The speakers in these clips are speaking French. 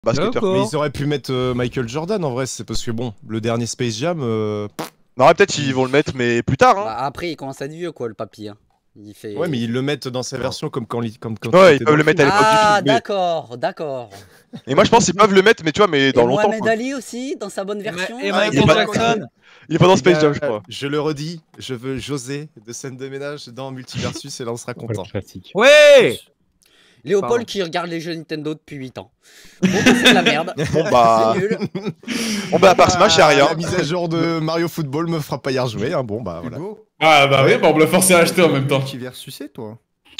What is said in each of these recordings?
basketteur. D'accord. Mais ils auraient pu mettre Michael Jordan en vrai, c'est parce que bon, le dernier Space Jam. Non, ouais, peut-être ils vont le mettre, mais plus tard. Hein. Bah, après, il commence à être vieux, quoi, le papy. Hein. Il fait... Ouais, mais ils le mettent dans sa version comme quand Ouais, il ils était peuvent dans le mettre à film. l'époque du Ah, film. mais- d'accord, d'accord. Et moi, je pense qu'ils peuvent le mettre, mais tu vois, mais dans Et longtemps. Mohamed Quoi. Ali aussi, dans sa bonne version. Et Ah, il Michael est pas- Jackson. Il est pas dans Les Space gars, Jam, je crois. Je le redis, je veux José de scène de ménage dans Multiversus et là on sera content. Classique. Ouais. Léopold Pardon. qui regarde les jeux Nintendo depuis 8 ans. Bon, bah, c'est de la merde. Bon bah, C'est nul. bon bah, à part Smash, y'a rien. La mise à jour de Mario Football me fera pas y rejouer. Hein. Bon bah voilà. Hugo, Ah bah oui, bah on me l'a forcé à acheter en même temps. tu versus toi.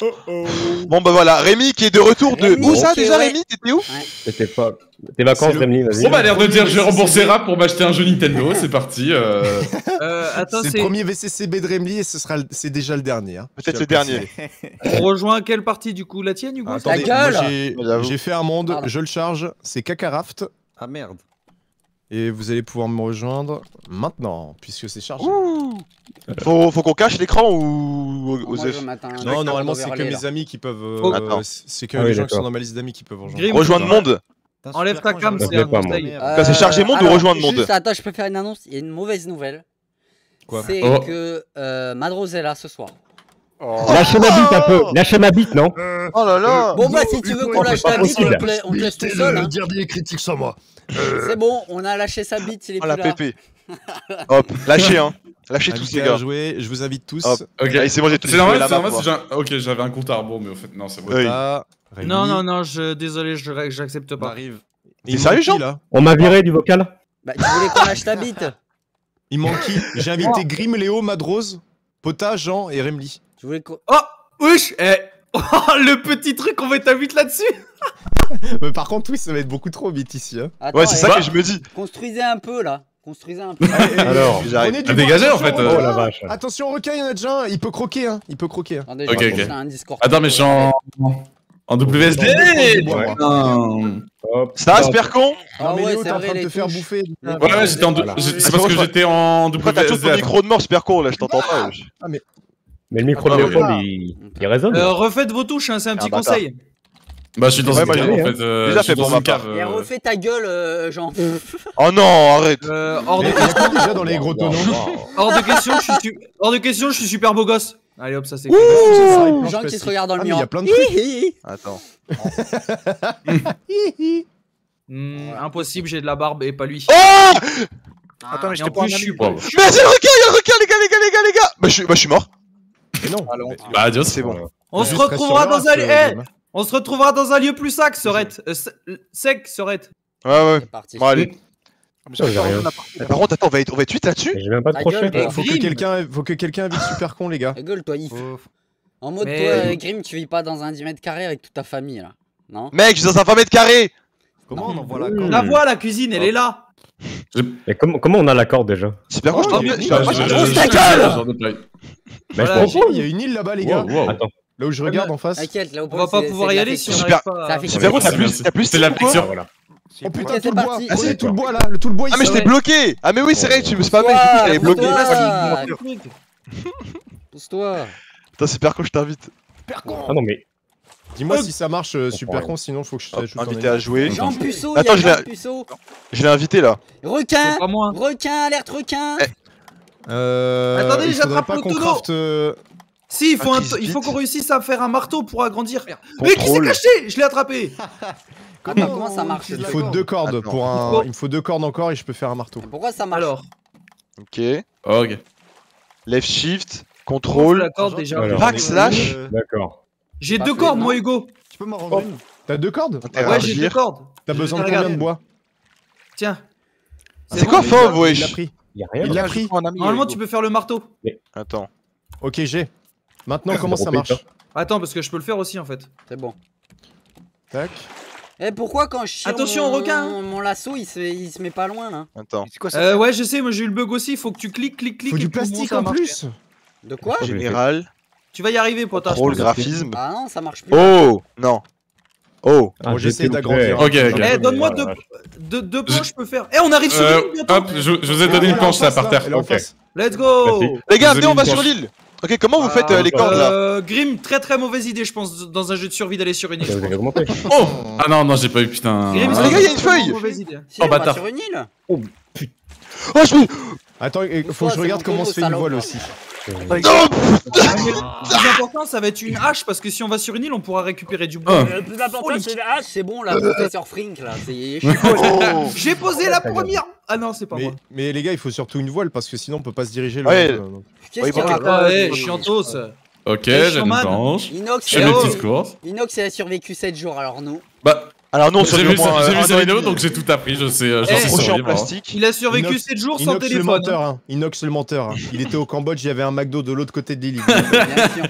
Bon bah voilà, Rémi qui est de retour de. Rémi, Où ça ok, déjà, ouais. Rémi? T'étais où? C'était pas. Tes vacances, C'est le- Remly, vas-y. Bon bah l'air de dire je vais rembourser rap pour m'acheter un jeu Nintendo, c'est parti. Attends, C'est c'est. le premier VCCB de Remly et c'est déjà le dernier. Hein. Peut-être Je le tiens à dernier. préciser. On rejoint quelle partie du coup? La tienne, Hugo? Attendez, Ta gueule moi, J'avoue. j'ai fait un monde, Pardon. je le charge, c'est Kakaraft Ah merde. et vous allez pouvoir me rejoindre maintenant puisque c'est chargé. Ouh. Faut qu'on cache l'écran ou Moi, aux je F. vais mettre un Non, écran normalement c'est que d'overlay, mes là. amis qui peuvent. Oh. Attends. C'est que Ah les oui, gens qui sont d'accord. dans ma liste d'amis qui peuvent rejoindre. Grim. Rejoindre monde. Enlève ta cam, c'est c'est un un conseil. conseil. C'est chargé monde ou alors, rejoindre monde? Juste, attends, je peux faire une annonce. Il y a une mauvaise nouvelle. Quoi C'est Oh. que Madrose est là ce soir. Lâchez ma bite un peu. Lâchez ma bite, non? Oh là là. Bon, bah, si tu veux qu'on lâche pas ta bite, possible. on te laisse tout seul. Hein. dernier critique sur moi. C'est bon, on a lâché sa bite, il est Oh plus la là. pépé. Hop, lâchez hein. Lâchez tous Invité les à gars. jouer, je vous invite tous. Hop. Ok. Allez, c'est bon, j'ai tout C'est normal, la c'est normal map, si j'ai un... Ok, j'avais un compte à rebours, mais au fait, non, c'est bon. Oui. Ah, Rémi, Non, non, non, désolé, j'accepte on pas. arrive. T'es Il sérieux, manque qui, Jean là On m'a viré du vocal? Bah, tu voulais qu'on lâche ta bite. Il manque qui? J'ai invité Grim, Léo, Madrose, Pota, Jean et Remly. Tu voulais qu'on... Oh, wesh, oh, le petit truc, on va être à 8 là-dessus. Mais par contre, oui, ça va être beaucoup trop vite ici. Hein. Attends, Ouais, c'est ça eh, que je me dis. Construisez un peu, là. Construisez un peu. Alors. J'arrive. Prenez Ah, du dégagez, bois, en fait, attention, Oh requin. la vache. Attention, requin, il y en a déjà un. Il peut croquer, hein. Il peut croquer. Hein. Attendez, Ok, je vais ok. lancer un Discord. Attends, mais je suis en WSD. Ouais. Putain. Hop. Ça va, Spercon? Ah Non, mais ouais, Léo, c'est t'es en vrai, train de les te faire touches. bouffer. Ouais, Ouais, ouais, j'étais en... Voilà. C'est parce que j'étais en Pourquoi t'as toujours ton WSD. micro de mort, Spercon, là, je t'entends pas. wesh. Mais le micro de Ah, Léopold, ouais. il résonne. Refaites vos touches, hein, c'est un petit bâtard. conseil. Bah, je suis dans Ouais, une moi, cave, j'ai- en fait. Déjà je suis fait dans pour ma une cave. Et refais ta gueule, Jean. Oh non, arrête. Hors Mais de il y a quoi déjà dans les gros tonneaux hors de question, hors de question, je suis super beau gosse. Allez hop, ça c'est Ouh, Jean qui se regarde dans le Ah, mais il y miroir. a plein de trucs. Hi, hi. Attends. Impossible, j'ai de la barbe et pas lui. Oh! Attends, mais Et je en t'ai pas plus, je suis un pas. ami. Mais c'est le requin, il y a le requin, les gars, les gars, les gars, les gars. Bah, je suis mort. Mais non. Bah, adios. C'est bon. On se Juste reste retrouvera sur le dans un rap, on se retrouvera dans un lieu plus sec, Sorette. Sec, Sorette. Ouais, ouais. C'est parti. Bon, allez. Ça, j'ai rien. Mais par contre, attends, on va être 8 là-dessus? J'ai même pas de Ta crochet. gueule, Faut que quelqu'un invite Super Con, les gars. Gueule, toi, Yves. Oh, En mode, Mais- toi, Grim, tu vis pas dans un 10 mètres carrés avec toute ta famille, là. Non? Mec, je suis dans un 20 mètres carrés. Comment on envoie Mmh. la corde La voix, la cuisine, elle est là. Mais comment on a la corde déjà? Super con, je Oh, t'en mais- prie. Bah, Moi, je- Oh, ta gueule Mais Voilà, je comprends. Il y a une île là-bas, les gars. Wow, wow. Attends. Là où je regarde en face. T'inquiète, là, On va pas pouvoir y aller si on Super. n'arrive pas Ça à... fait Super con, C'est t'as plus C'est la Steam ou quoi? fiction. Voilà. Oh putain, Ok, tout le c'est bois. parti. Prenez tout le bois là. Tout le bois Ah, mais ici. j'étais bloqué. Ah, mais oui, c'est vrai, tu me spammais, du coup, je t'avais bloqué. Pousse-toi. Pousse-toi. Putain, Super con, je t'invite. Ah non, mais. Dis-moi si ça marche, Super Con, sinon faut que je t'ajoute en Invité à jouer. Jean Puceau, Attends, il y je a l'ai- Jean Puceau. Je l'ai invité là. Requin. C'est pas moi. Requin, alerte requin. Attendez, il faudrait j'attrape pas le qu'on tonneau. craft. Si, Ah, il faut qu'on réussisse à faire un marteau pour agrandir. Mais qui s'est Contrôle. caché? Je l'ai attrapé. Attends, comment ça marche? Il faut deux cordes Attends. pour un. Il me faut deux cordes encore et je peux faire un marteau. Pourquoi ça marche? Alors, Ok. Ok. Left shift, on contrôle. la corde déjà. Alors. Back slash. D'accord. J'ai Pas deux fait, cordes, non. moi, Hugo. Tu peux m'en rendre une? T'as deux cordes? Ouais, j'ai Interagir. deux cordes. T'as besoin de Regarde. combien de bois? Tiens. C'est quoi bon, fauve, Il l'a wesh? pris. Y'a rien. Il l'a pris. Normalement, tu peux faire le marteau. Attends. Ok, j'ai. Maintenant, comment ça Repris, marche? Attends, parce que je peux le faire aussi en fait. C'est bon. Tac. Eh, pourquoi quand je tire Attention, mon... requin. mon lasso, il se met pas loin, là? Attends. C'est quoi ça? Ouais, je sais, moi j'ai eu le bug aussi. Faut que tu cliques. Faut et du puis au moment, plastique ça en marche. plus. De quoi? Général. Tu vas y arriver, potage. Contrôle, graphisme. Ah non, ça marche plus. Oh! Non. Oh! Ah, Bon, j'essaie j'étais d'agrandir. Ok, ok. Eh, donne-moi Oh la vache. deux planches, je peux faire. Eh, on arrive sur l'île bientôt. Hop, je vous ai donné une planche là par terre. Elle est en Ok. face. Let's go. Merci. Les gars, Vous venez, on avez va une sur planche. l'île! Ok, comment vous faites les cordes là Grim, très mauvaise idée, je pense, dans un jeu de survie d'aller sur une île. Vous avez augmenté. Oh Ah non, j'ai pas eu, putain. Grim, Ah, les gars, il y a une feuille. mauvaise idée. Si, on va bâtard. sur une île. Oh, je me. Attends, il faut Toi, que je c'est regarde mon comment tonneau, se fait une salope. voile aussi. Non Le plus important, ça va être une hache, parce que si on va sur une île, on pourra récupérer du bois. Ah. Le plus important, c'est la hache, c'est bon, là, professeur Frink, là. C'est. Oh. J'ai posé la première. Ah non, c'est pas moi. Mais les gars, il faut surtout une voile parce que sinon on peut pas se diriger. Ouais. Qu'est-ce Oui, qu'il y a bon, là-bas Ah ouais, chiantos. Ok, j'ai une showman. planche. Inox, Je fais mes petites oh. courses. Inox, il a survécu 7 jours, alors nous. Bah, Alors non, j'ai vu moins, sa vidéo, donc j'ai tout appris, je sais, j'en Eh, sais crochet en survivre. plastique. Il a survécu Inox- 7 jours sans Inox le téléphone. menteur, hein. Inox le menteur. Hein. Il était au Cambodge, il y avait un McDo de l'autre côté de l'île. Bien sûr.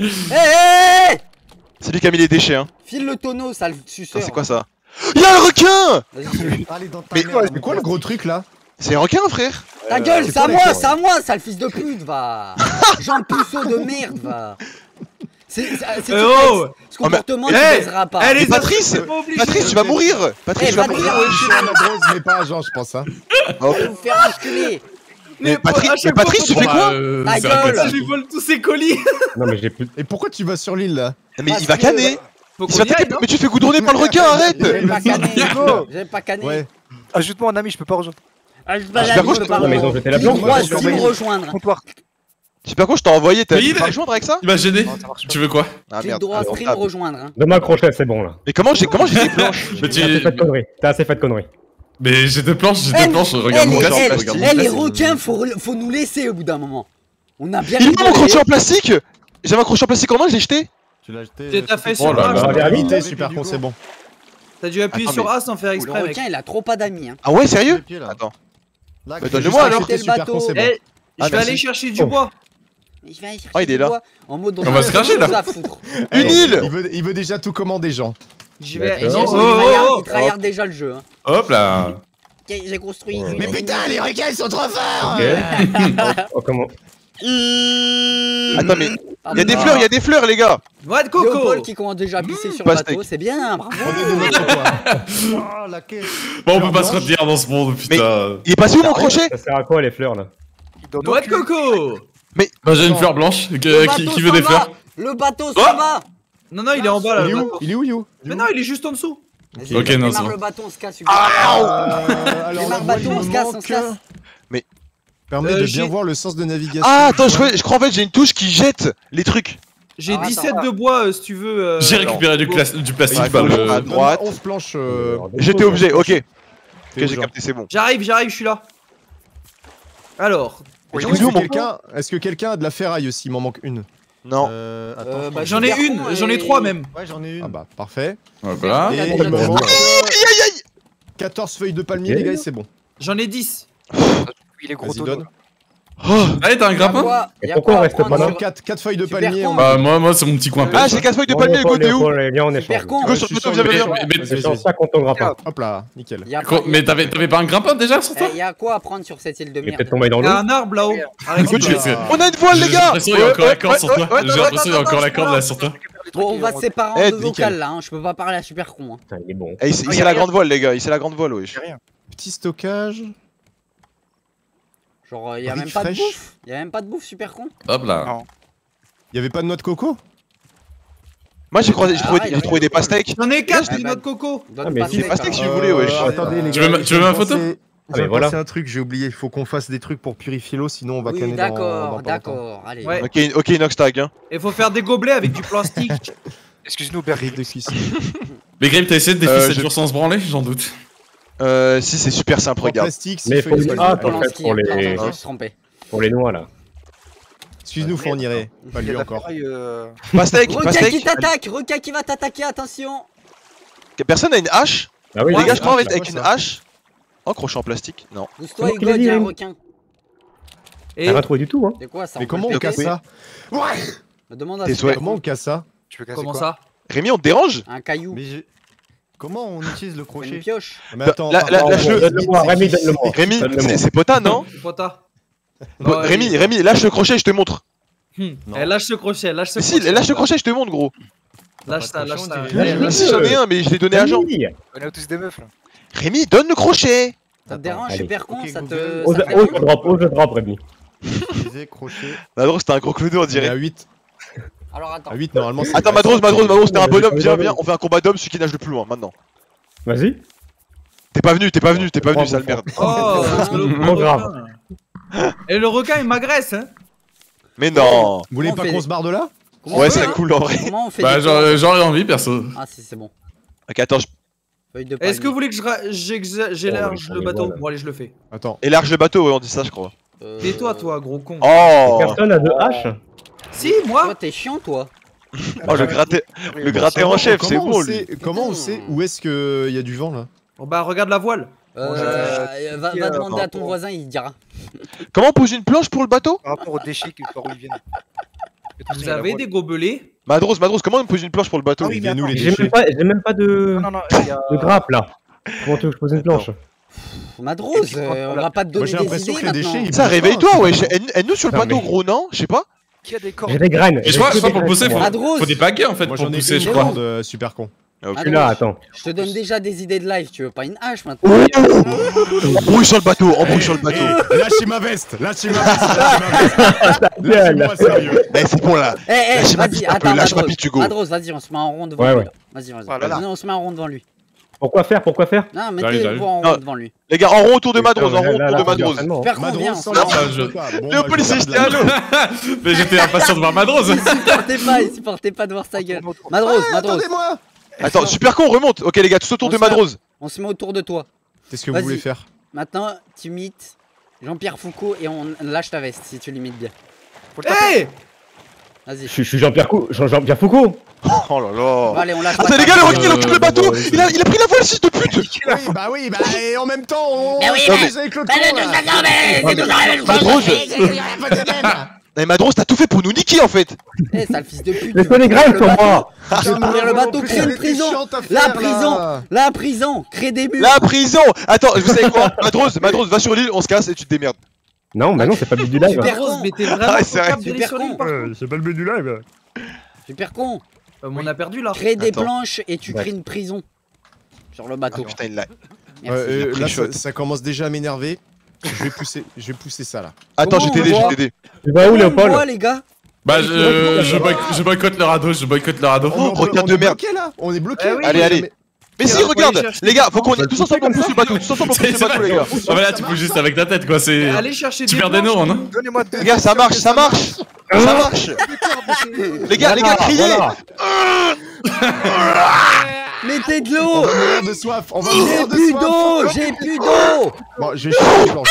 Hé, C'est lui qui a mis les déchets, hein. file le tonneau, sale Putain, suceur. c'est quoi ça Y'a un requin Vas-y. Allez dans ta Mais merde. C'est quoi le gros truc là? C'est un requin, frère Ta gueule, c'est c'est à quoi, moi, les c'est à moi, sale fils de pute, va. Jean Puceau de merde, va. C'est oh. ce comportement, tu mais- baiseras pas. Eh, les Patrice, amis, c'est pas obligé. Patrice, tu vas mourir Patrice, Eh, tu vas va te mourir faire Je suis un Madrose, mais pas un Jean, je pense. Hein. Oh. Allez vous faire enculer. Mais à Patrice, chaque Patrice, tu fois fais qu'on- quoi Ta c'est gueule. impossible. Ça lui vole tous ses colis. Non, mais j'ai plus. Et pourquoi tu vas sur l'île là? Mais Parce il va que- canner Faut Il qu'on va y aille, attaquer- non Mais tu te fais goudronner par le requin, arrête J'ai pas canné. Go. J'ai pas canné. Ouais. Ajoute-moi un ami, je peux pas rejoindre. Ah, je Ah, super gauche, Non, mais ils ont jeté la Clic planche. droit, Ouais, si surveille. me rejoindre. Comptoir. Super quoi, je t'ai envoyé, t'as Mais tu il vas est- rejoindre avec ça Il m'a gêné. Non, ça marche pas. Tu veux quoi Ah Clic merde. droit, Alors, stream tape. rejoindre. Hein. Donne-moi un crochet, c'est bon là. Mais comment j'ai des planches Mais T'as assez fait de conneries. T'as assez fait de conneries. Mais j'ai deux planches, regarde Elle, mon elle, casque, elle, regarde mon Eh, les casque. requins, faut nous laisser au bout d'un moment. On a bien Il est où mon rigolé. crochet en plastique J'avais un crochet en plastique en main, je l'ai jeté Tu l'as jeté. Tu t'as fait Oh sur là A. là. Regarde, Limité, oui, super du con, coup. c'est bon. T'as dû appuyer Attends, sur mais- A sans faire Le exprès, mec. requin, il a trop pas d'amis. Hein. Ah ouais, sérieux pied, là. Attends. Là, Bah, que- donne-le-moi, alors. Arrêtez le Super bateau. con, c'est bon. Eh, Ah, je vais merci. aller chercher du Oh. bois. Je vais aller chercher Ah, il est du là. bois en mode On va se cracher, là. à foutre. Une Eh, île il veut déjà tout commander, Jean. J'y vais. D'accord. Non, Il tryhard déjà le jeu. Hein. Hop là. J'ai construit Ouais. une. Mais putain, les requins ils sont trop forts! Ok. Oh, comment Attends, mais il y a des fleurs, il y a des fleurs, les gars Noix de coco. Léopold qui commence déjà à pisser sur le pastèque. bateau, c'est bien, bravo. Oh, la caisse. Bon, on peut pas se retenir dans ce monde, putain. Il est passé où mon crochet Ça sert à quoi les fleurs là Noix de coco. Bah, j'ai une fleur blanche. Le Qui bateau veut s'en des va. fleurs Le bateau Oh s'en va. Non, non, il est en bas là. Il est le où? bateau. Il est où, Yo? Mais non, il est juste en dessous. Vas-y, Ok, non, démarre c'est bon. le bateau, on se casse. Hugo. Alors, Démarre la le voile bateau, on me se casse, on manque. se casse. Permet de bien j'ai- voir le sens de navigation. Ah, attends, je crois en fait j'ai une touche qui jette les trucs. J'ai Ah, 17 attends. de bois si tu veux. J'ai récupéré du plastique, Ouais, bah, faut- le- à droite. 11 planches. J'étais objet, ok. Ok, T'es où, j'ai Jean? capté, c'est bon. J'arrive, je suis là. Alors, Oui, Est-ce où, que mon est-ce que quelqu'un a de la ferraille aussi? Il m'en manque une. Non. Attends. bah, j'en ai Super une, con j'en ai et- 3 même. Ouais, j'en ai une. Ah bah, parfait. Voilà. Il y a Et déjà il me deux. manque 14 feuilles de palmier, Ok. les gars, et c'est bon. J'en ai 10. Il est gros Vas-y, donne. Oh. Allez, t'as un grappin Il y a pourquoi quoi on à reste pas prendre là sur- 4 feuilles de Super palmier. con. Bah, moi, c'est mon petit coin Ah, pêche. j'ai 4 feuilles de palmier, Hugo, t'es où Viens, on Super échange. con. Hugo, sur le bateau, viens, viens. Mais- C'est sur ça qu'on t'en pas. Hop là, nickel. Il y a pas- Mais t'avais pas un grappin déjà sur toi Il y a quoi à prendre sur cette île de Il est merde? peut-être tombé dans Il y l'eau. a un arbre là-haut. Écoute, tu- On a une voile, les J'ai gars l'impression qu'il y a encore la corde sur toi. ouais, J'ai l'impression qu'il y a encore la attends, corde là sur toi. Bon, on va se séparer Eh, en deux nickel. vocales là, hein. Je peux pas parler à Super con. Hein. Putain, il est bon. Eh, il c'est la grande voile, les gars, il c'est la grande voile, wesh. Petit stockage. Genre, y a Brique même pas de fraîche. bouffe. Y a même pas de bouffe, Super con. Hop là. Il y avait pas de noix de coco? Moi j'ai trouvé Ah, j'ai trouvé des pastèques. J'en ai 4 Ah, des bah- noix de coco. Donne Ah, mais pas si, steak, pastèque, hein. si vous voulez, wesh. Attendez, les Tu gars. veux ma photo Ah, mais voilà. C'est un truc, j'ai oublié. Il faut qu'on fasse des trucs pour purifier l'eau, sinon on va Oui, canner dans d'accord, pas longtemps. d'accord. Allez. Ouais. Ok, Inox tag, hein. Il faut faire des gobelets avec du plastique. Excuse-nous, Berry. Rive de cuisse. Mais Graham, t'as essayé de défier 7 je- jours sans se branler? J'en doute. Si, c'est super simple, En regarde. plastique, Mais 6 faut feuilles de une palmier. hâte en fait Polanski, pour les, pardon, je me suis trompé. pour les noix là. Excuse-nous, fournirait. Pas lui encore. Pastèque, Requin qui pastèque. t'attaque, requin qui va t'attaquer, attention. Personne a une hache Ah oui, Les gars, je crois c'est avec quoi, une ça hache. Oh, crochet en plastique Non. Pousse-toi, C'est moi qui Hugo, l'ai dit, il y a un hein. requin. Et T'as pas trouvé du tout hein. C'est quoi ça? Mais on comment peut on le casse péter ça? Me demande à Tes Super souhaits. Comment con. on casse ça? Tu veux casser comment quoi ça? Rémi, on te dérange Un caillou. Mais j'ai. Comment on utilise le Une crochet? pioche. Mais attends, la- pardon, lâche-le. Donne-le-moi, Rémi, donne-le-moi. Rémi, Donne-le-moi. c'est Pota, non Pota. Rémi, lâche le crochet, je te montre. Non. Eh, lâche ce crochet, lâche ce Mais si, crochet. lâche le crochet, je te montre, gros. Lâche ça, lâche ça. Lâche-le. Eh, Mais lâche- si, j'en ai un, mais je l'ai donné à Jean. Rémi, On est tous des meufs là. Rémi, donne le crochet. Ça te dérange, allez. Super con, Ok, ça Google. te. ose ça fait ose mal drop, Rémi. Baiser, crochet. Madros, t'es un gros clodo, on On est dirait. à 8. Alors attends. À 8, normalement, c'est. Attends, Madros, t'es un bonhomme, viens, on fait un combat d'hommes, celui qui nage le plus loin, maintenant. Vas-y. T'es pas venu, sale merde. Oh, Trop grave. Et le requin il m'agresse hein. Mais non. Vous voulez On pas fait qu'on des- se barre de là? Comment Ouais, on c'est fait cool en vrai. Comment on fait Bah, des plans j'aurais envie, perso. Ah si, c'est bon. Ok, attends, Feuille de Est-ce que vous palmier. voulez que j'élarge Oh, le mais bateau? voilà. Bon allez je le fais. Attends. élarge le bateau, ouais, on dit ça, je crois. Tais-toi toi gros con. Oh. Personne a de hache. Si Toi moi. t'es chiant toi. Oh, le gratté en chef, c'est beau, lui. Comment on sait où est-ce qu'il y a du vent là? Bon bah regarde la voile. Va demander à ton voisin, il dira. Comment on pose une planche pour le bateau? Par rapport aux déchets par où ils viennent. Vous avez des gobelets. Madros, comment on pose une planche pour le bateau? Ah oui, mais Viens-nous les J'ai déchets. même pas de Non, non, il y a. grappe là. Comment tu veux que je pose une planche? Madros, on va pas te Moi donner j'ai des l'impression idées que les déchets. maintenant. ils Ça, bougent réveille-toi, pas, ouais. c'est pas- Aide-nous sur le Non, bateau, mais- gros, non? Je sais pas. Qui a des cordes? J'ai des graines. Et je crois que pour pousser, Madros. faut des paquets en fait Moi pour j'en ai pousser, une je crois. corde, super con. Ok. Je suis là, attends. Je te donne déjà des idées de live, tu veux pas une hache maintenant? Embrouille sur le bateau, embrouille sur le bateau. Lâchez ma veste, lâchez ma veste. Lâchez-moi sérieux. Eh, c'est bon là. Lâche ma Vas-y, piste un peu, attends, lâche ma Madros. piste, Hugo. Madros, vas-y, on se met en rond devant Ouais, lui. ouais. là. Vas-y, vas-y. Voilà. Vas-y, on se met en rond devant lui. Pourquoi faire? Non, J'arrive, mettez-vous j'arrive. en Non. rond devant lui. Les gars, en rond autour de Madros, en rond Là, autour de là, Madros. certainement. Super con, Madros viens, on se sans met en la rond. je- Bon, Le bah, policier, je j'étais garde à la- l'eau. Mais j'étais impatient de voir Madros. Il supportait pas de voir sa gueule. Madros, Madros, Attendez-moi. Attends, super con, remonte. Ok, les gars, tous autour de Madros. on se met autour de toi. Qu'est-ce que vous Vas-y. voulez faire? Maintenant, tu imites Jean-Pierre Foucault et on lâche ta veste si tu l'imites bien. Hey. Vas-y. Je suis Jean-Pierre Foucault. Oh là Bon, là. allez, on lâche Attends, pas les ta gars, le veste. requin, il occupe le bateau. Il a pris la voile, fils de pute. Oui, bah, et en même temps, on. Mais oui, Non, mais- avec l'autre con, là. Madros. Pas de même. Mais Madros, t'as tout fait pour nous niquer en fait. Eh, sale fils de pute. Laisse-moi les graines sur moi. Tu veux mourir le bateau, crée une prison. La prison, la prison, crée des murs. La prison. Attends, vous savez quoi? Madros, va sur l'île, on se casse et tu te démerdes. Non, bah non, c'est pas le but du live. Super Madros, con. mais t'es vraiment Ah, c'est vrai. capable d'aller Super sur con. l'île par contre. C'est pas le but du live. Super con. On a perdu là. Crée des Attends. planches et tu Ouais. crées une prison. Sur le Ah bateau. putain, il l'a. Merci. il a pris Là, shot. ça commence déjà à m'énerver. Je vais pousser ça là. Attends, Comment je vais t'aider, on je voit vais t'aider. Tu vas où, Comment on Léopold? voit, les gars? Bah, je boycotte le radeau, Oh, regarde de est merde. bloqué là. On est bloqué. Eh oui. Allez, allez. Mais si, Alors, faut regarde, aller chercher les gars, des faut qu'on planches. tous ensemble on pousse le bateau, tous ensemble on pousse le bateau, les gars. Ah bah là, tu peux juste avec ta tête quoi, c'est. Allez chercher Tu des perds des planches. neurones, hein. Donnez-moi deux. Les gars, ça marche, ça marche. Ça marche. Les gars, criez. Voilà. Mettez de On l'eau. va mourir de soif. On va J'ai mourir de plus soif. d'eau, j'ai plus d'eau. Bon, je vais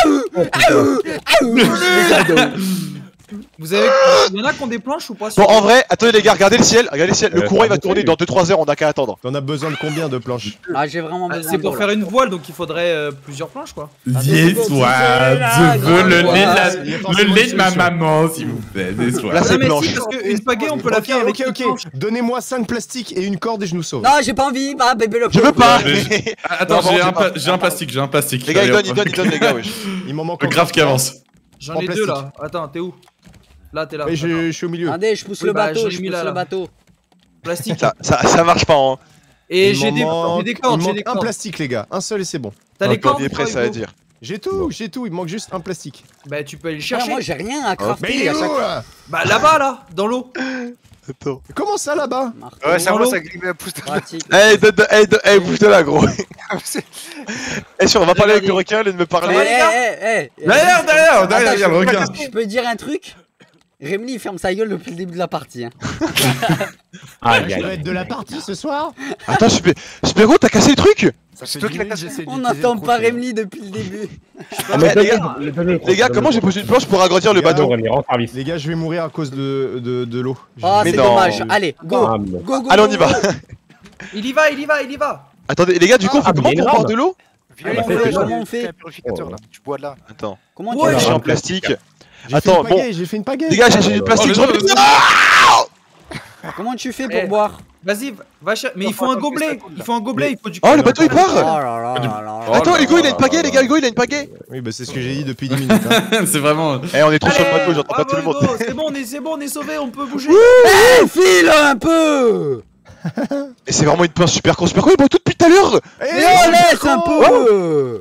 chercher les planches. Vous avez. Il y en a qui ont des planches ou pas? Bon, en vrai, attendez les gars, regardez le ciel, le courant il va tourner dans 2-3 heures, on a qu'à attendre. T'en as besoin de combien de planches? Ah, j'ai vraiment besoin C'est pour d'eau, faire là. une voile donc il faudrait plusieurs planches quoi. Yes, bon, ouais, je veux le lait Il y a de ma forcément une maman, s'il vous plaît, des soirs. Là, c'est Non, mais blanche. si, parce qu'une pagaie on peut la Ok, faire avec ok, une ok. planche. Donnez-moi 5 plastiques et une corde et je nous sauve. Non, j'ai pas envie. Bah, bébé le Je veux pas. Attends, Non, j'ai bon, un plastique, j'ai un plastique. Les gars, Allez, il hop. donne les gars, wesh. Il m'en manque Le graphe qui avance. J'en En ai plastique. deux là. Attends, t'es où? Là, t'es là. Mais Attends. je suis au milieu. Attendez, je pousse Oui, le bah, bateau, je l'ai je mis pousse là, le là. bateau. Plastique. Ça marche pas, hein. Et Il j'ai m'en des manque- cordes, il j'ai manque des un cordes. plastique, les gars. Un seul et c'est bon. T'as les cordes? Il est prêt, ça va dire. J'ai tout, il me manque juste un plastique. Bah, tu peux aller le Ah, chercher. moi, j'ai rien à crafter. Mais il est à chaque où fois. là? Bah, là-bas, là, dans l'eau. Attends. Comment ça là-bas? Marteau, Ouais, ça Dans va, l'eau. ça glisse un pouce de pratique. Bouge de là, gros. Eh, si on va parler avec le requin, il de me Eh, parler. Derrière, Attends, il y a le requin. Je peux dire un truc? Remly il ferme sa gueule depuis le début de la partie. Hein. Aïe, Je aïe, vais aïe. être de la partie ce soir. Attends, Spéro, t'as cassé le truc? C'est toi qui l'as cassé. On n'entend pas Remly depuis le début. Ah, mais les gars, donnez- Les gars, comment j'ai posé une planche pour agrandir le Les gars, bateau? Rémi, rends service. Les gars, je vais mourir à cause de l'eau. Oh, Mais c'est non. dommage. Allez, go. Ah, mais- Go, go. Allez, on y va. Il y va, il y va, il y va. Attendez, les gars, du coup, on fait Ah, comment mais pour énorme. boire de l'eau? Viens, Comment on fait on fait, un comment on fait purificateur là. Tu bois de là. Attends, Comment Ouais, tu j'ai fais un plastique. J'ai Attends, fait une pagaie. Les gars, j'ai acheté du plastique, je Oh, reviens. Comment tu fais Eh. pour boire? Vas-y, va chercher. Mais il faut un gobelet. Il faut un gobelet, il faut du. Oh, le bateau il Oh part. là là là là. Oh Attends, là Hugo, il a là une pagaie, là les gars, Hugo, il a une pagaie. Oui, bah c'est ce que j'ai dit depuis 10 minutes. Hein. C'est vraiment. Eh, on est trop sur le Allez, bateau, j'entends pas tout le bravo, monde. Hugo, C'est bon, on est sauvé, on peut bouger. Eh, file un peu. Et c'est vraiment une pince super con, il boit tout depuis tout à l'heure. Eh, Mais on laisse un peu.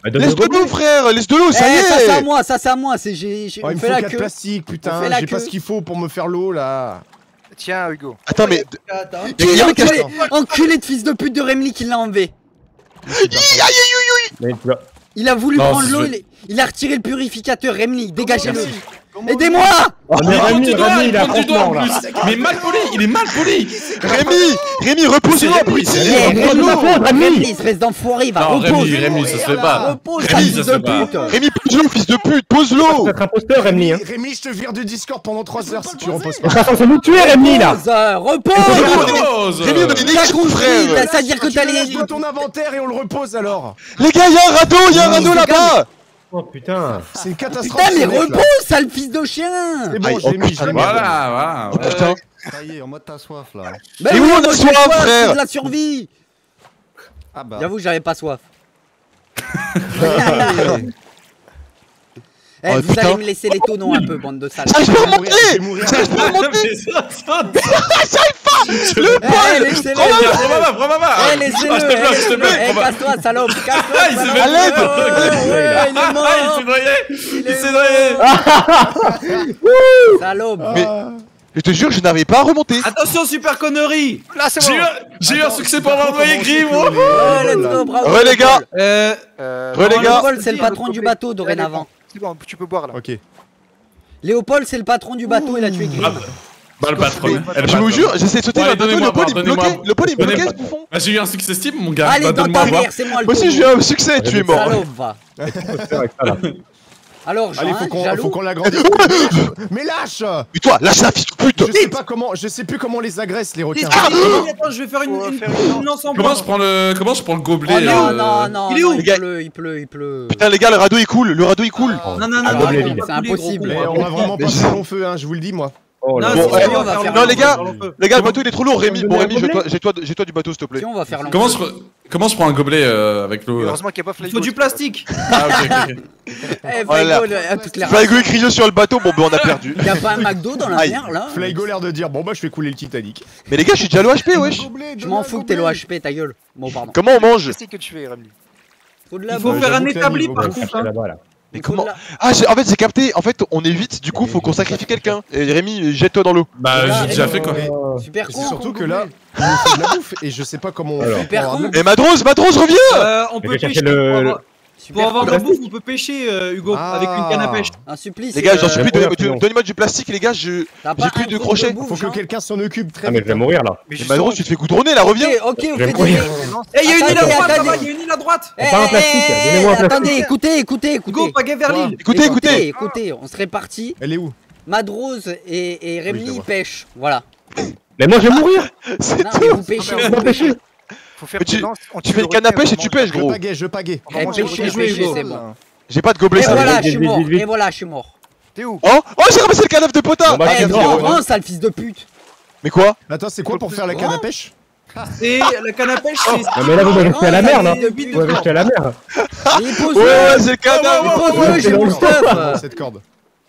Laisse de l'eau, frère. Laisse de l'eau, ça y Eh, ça c'est à est. moi, ça c'est à moi. C'est Oh, on il me fait faut la 4 queue. plastiques, On fait putain. la J'ai pas queue. ce qu'il faut pour me faire l'eau là. Tiens, Hugo. Attends, mais. Qui Y'a enculé, enculé de fils de pute de Remly qui l'a enlevé. Mais tu vois. Il a voulu Non, prendre l'eau, je- il a retiré le purificateur. Remly, dégagez-le. Aidez-moi. Oh, mais Il Rémi, pointe du doigt, Rémi, il il a pointe du doigt en franchement là. plus. Mais mal poli, il est mal poli. Rémi, repose-toi, abruti. Eh, Repose-toi. Remly, espèce d'enfoiré, il va Non, repose. Rémi, ça se fait pas. Repose, Rémi, fils ça de se fait pas. pute. Rémi, pose-l'eau, fils de pute, pose-l'eau. C'est être imposteur, Rémi. Hein. Rémi, je te vire du Discord pendant 3 heures si tu reposes Mais pas. ça censé nous tuer, Rémi là. Repose. Repose. Rémi, on a une T'as équipe, compris, frère. c'est-à-dire que Tu t'as le laisses les... de ton inventaire et on le repose alors. Les gars, y'a un radeau c'est là-bas. Oh putain. C'est une catastrophe. Putain, mais ce mec, là. repose, sale fils de chien. C'est bon, Aïe, je l'ai oh, mis, je l'ai mis. Voilà, voilà. Putain. Ça y est, en mode t'as soif là. Bah Et où oui, on a moi, j'ai soif, soif, frère c'est de la survie. Ah bah. J'avoue, j'avais pas soif. Eh, Oh, vous putain. allez me laisser les tonneaux un peu, bande de salades. J'arrive pas à Je vais mourir, je vais monter. mourir. J'arrive pas à monter. Mais ça, Eh, laissez-le. Prends ma main. Eh, laissez-le. Ah, je te bloque, je te bloque. Eh, casse-toi, salope. Casse-toi, Ah, il s'est salope. fait- À l'aide. Ouais, il est Ah, il mort. s'est noyé. Il s'est noyé. Salope. Mais je te jure, je n'arrive pas à remonter. Attention, super connerie. Là, c'est J'ai bon. eu un succès pour avoir envoyé Grim. Ouais, let's go, bravo. Ouais, les gars. Léopold, c'est le patron du bateau dorénavant. C'est bon, tu peux boire là. Ok. Léopold, c'est le patron du bateau, il a tué Grim. Bah, le patron. Je vous jure, j'essaie de sauter Ouais, dans le bateau, donnez-moi le pôle à il me boire, bloquait. donnez-moi Le pôle il me bloquait, Donnez-moi- ce bouffon. Bah, j'ai eu un succès Steam, mon gars. Allez, Bah, dans donne-moi ta à boire. mère, c'est moi le Moi aussi, taureau. j'ai eu un succès, tu es mort. Salope, va. Imposteur avec ça là. Alors, Allez, Jean, faut jaloux. qu'on l'agrandisse. Mais lâche. Mais toi, lâche la fille de pute. Je sais plus comment on les agresse les requins. Attends, je vais faire une ensemble. Comment je prends le gobelet Oh non, non, non, Il est où, non, les gars il pleut. Putain, les gars, le radeau il coule, le radeau il coule. Non, non, Ah, non, gobelet non, vide. on va C'est couler, impossible. gros Mais con. on va vraiment Mais passer je- au long feu, hein, je vous le dis moi. Oh Non, là. Bon, c'est ouais, sûr, on va faire non, les gars, le feu. Les gars, le bateau il est trop lourd, Rémi. On Bon, va Rémi, donner un jette-toi du bateau, s'il te plaît. Si on va faire Comment l'enfer. je prends un gobelet avec l'eau là? Heureusement qu'il n'y a pas Il Flygo. faut du plastique. Ah, ok, ok. Eh, Voilà. Flygo, à toutes les Flygo et Cryo sur le bateau, bon, ben on a perdu. Il y a pas un McDo dans la Aïe. mer là Flygo l'air de dire bon bah je fais couler le Titanic. Mais les gars, je suis déjà low HP, wesh. Je m'en fous que t'es l'OHP, ta gueule. Bon, pardon. Comment on mange? Qu'est-ce que tu fais, Ramli? Faut de la Il faut bouffe. faire un j'avoue que la établi niveau, par ouais. contre. Chercher hein. là-bas là. Mais Il faut comment de la- Ah, en fait, j'ai capté. En fait, on est 8, du coup, faut qu'on sacrifie quelqu'un. Et Rémi, jette-toi dans l'eau. Bah, Là, j'ai déjà fait quoi. Super C'est con. surtout que là, il nous faut de la bouffe et je sais pas comment on Alors. fait. Super pour con. avoir- Et Madrose, reviens. On Je peut vais chercher pêcher. le- Pour avoir de la plastique. bouffe, on peut pêcher, Hugo, Ah. avec une canne à pêche. Un supplice. Les gars, j'en euh, suis plus. première option. Donnez-moi du plastique, les gars. t'as pas j'ai plus un de truc crochets. bouffe, Faut que Jean quelqu'un s'en occupe très Ah mais je vite. vais mourir là. Mais Madrose, tu te fais goudronner là, reviens. Ok, Je vous vais faites mourir. Eh, il y a une île à Attendez, droite attendez. là-bas, il y a une île à droite. Pas un plastique, donnez-moi un plastique. Attendez, écoutez. Hugo, pas vers l'île. Écoutez. On se répartit. Elle est où? Madrose et Oui, je Rémi la vois. pêchent. Voilà. Mais moi je vais mourir. C'est Non, tout. mais vous pêchez. On va pêcher. Faut faire Mais tu- des lances, on Tu tue fais le une canne à requin, pêche et on tu mange pêches, gros. Je pagaie. On va manger le Pêchez, requin. pêchez, Hugo. c'est bon. J'ai pas de gobelet, Et ça. voilà, vite, je suis vite, mort. vite, vite. Et voilà, je suis mort. T'es où? Oh, j'ai ramassé le canaf de potin. Bon, bah, Ah, c'est merde, bon. il revient. Oh, sale fils de pute. Mais quoi? Attends, c'est quoi pour faire la canne à pêche? Et la canne à pêche, c'est. Non mais là vous m'avez jeté à la mer là. Oh, Vous m'avez jeté à la mer. Il pose Ouais, le. c'est le canaf. Pose-le, j'ai mon stuff. Cette corde.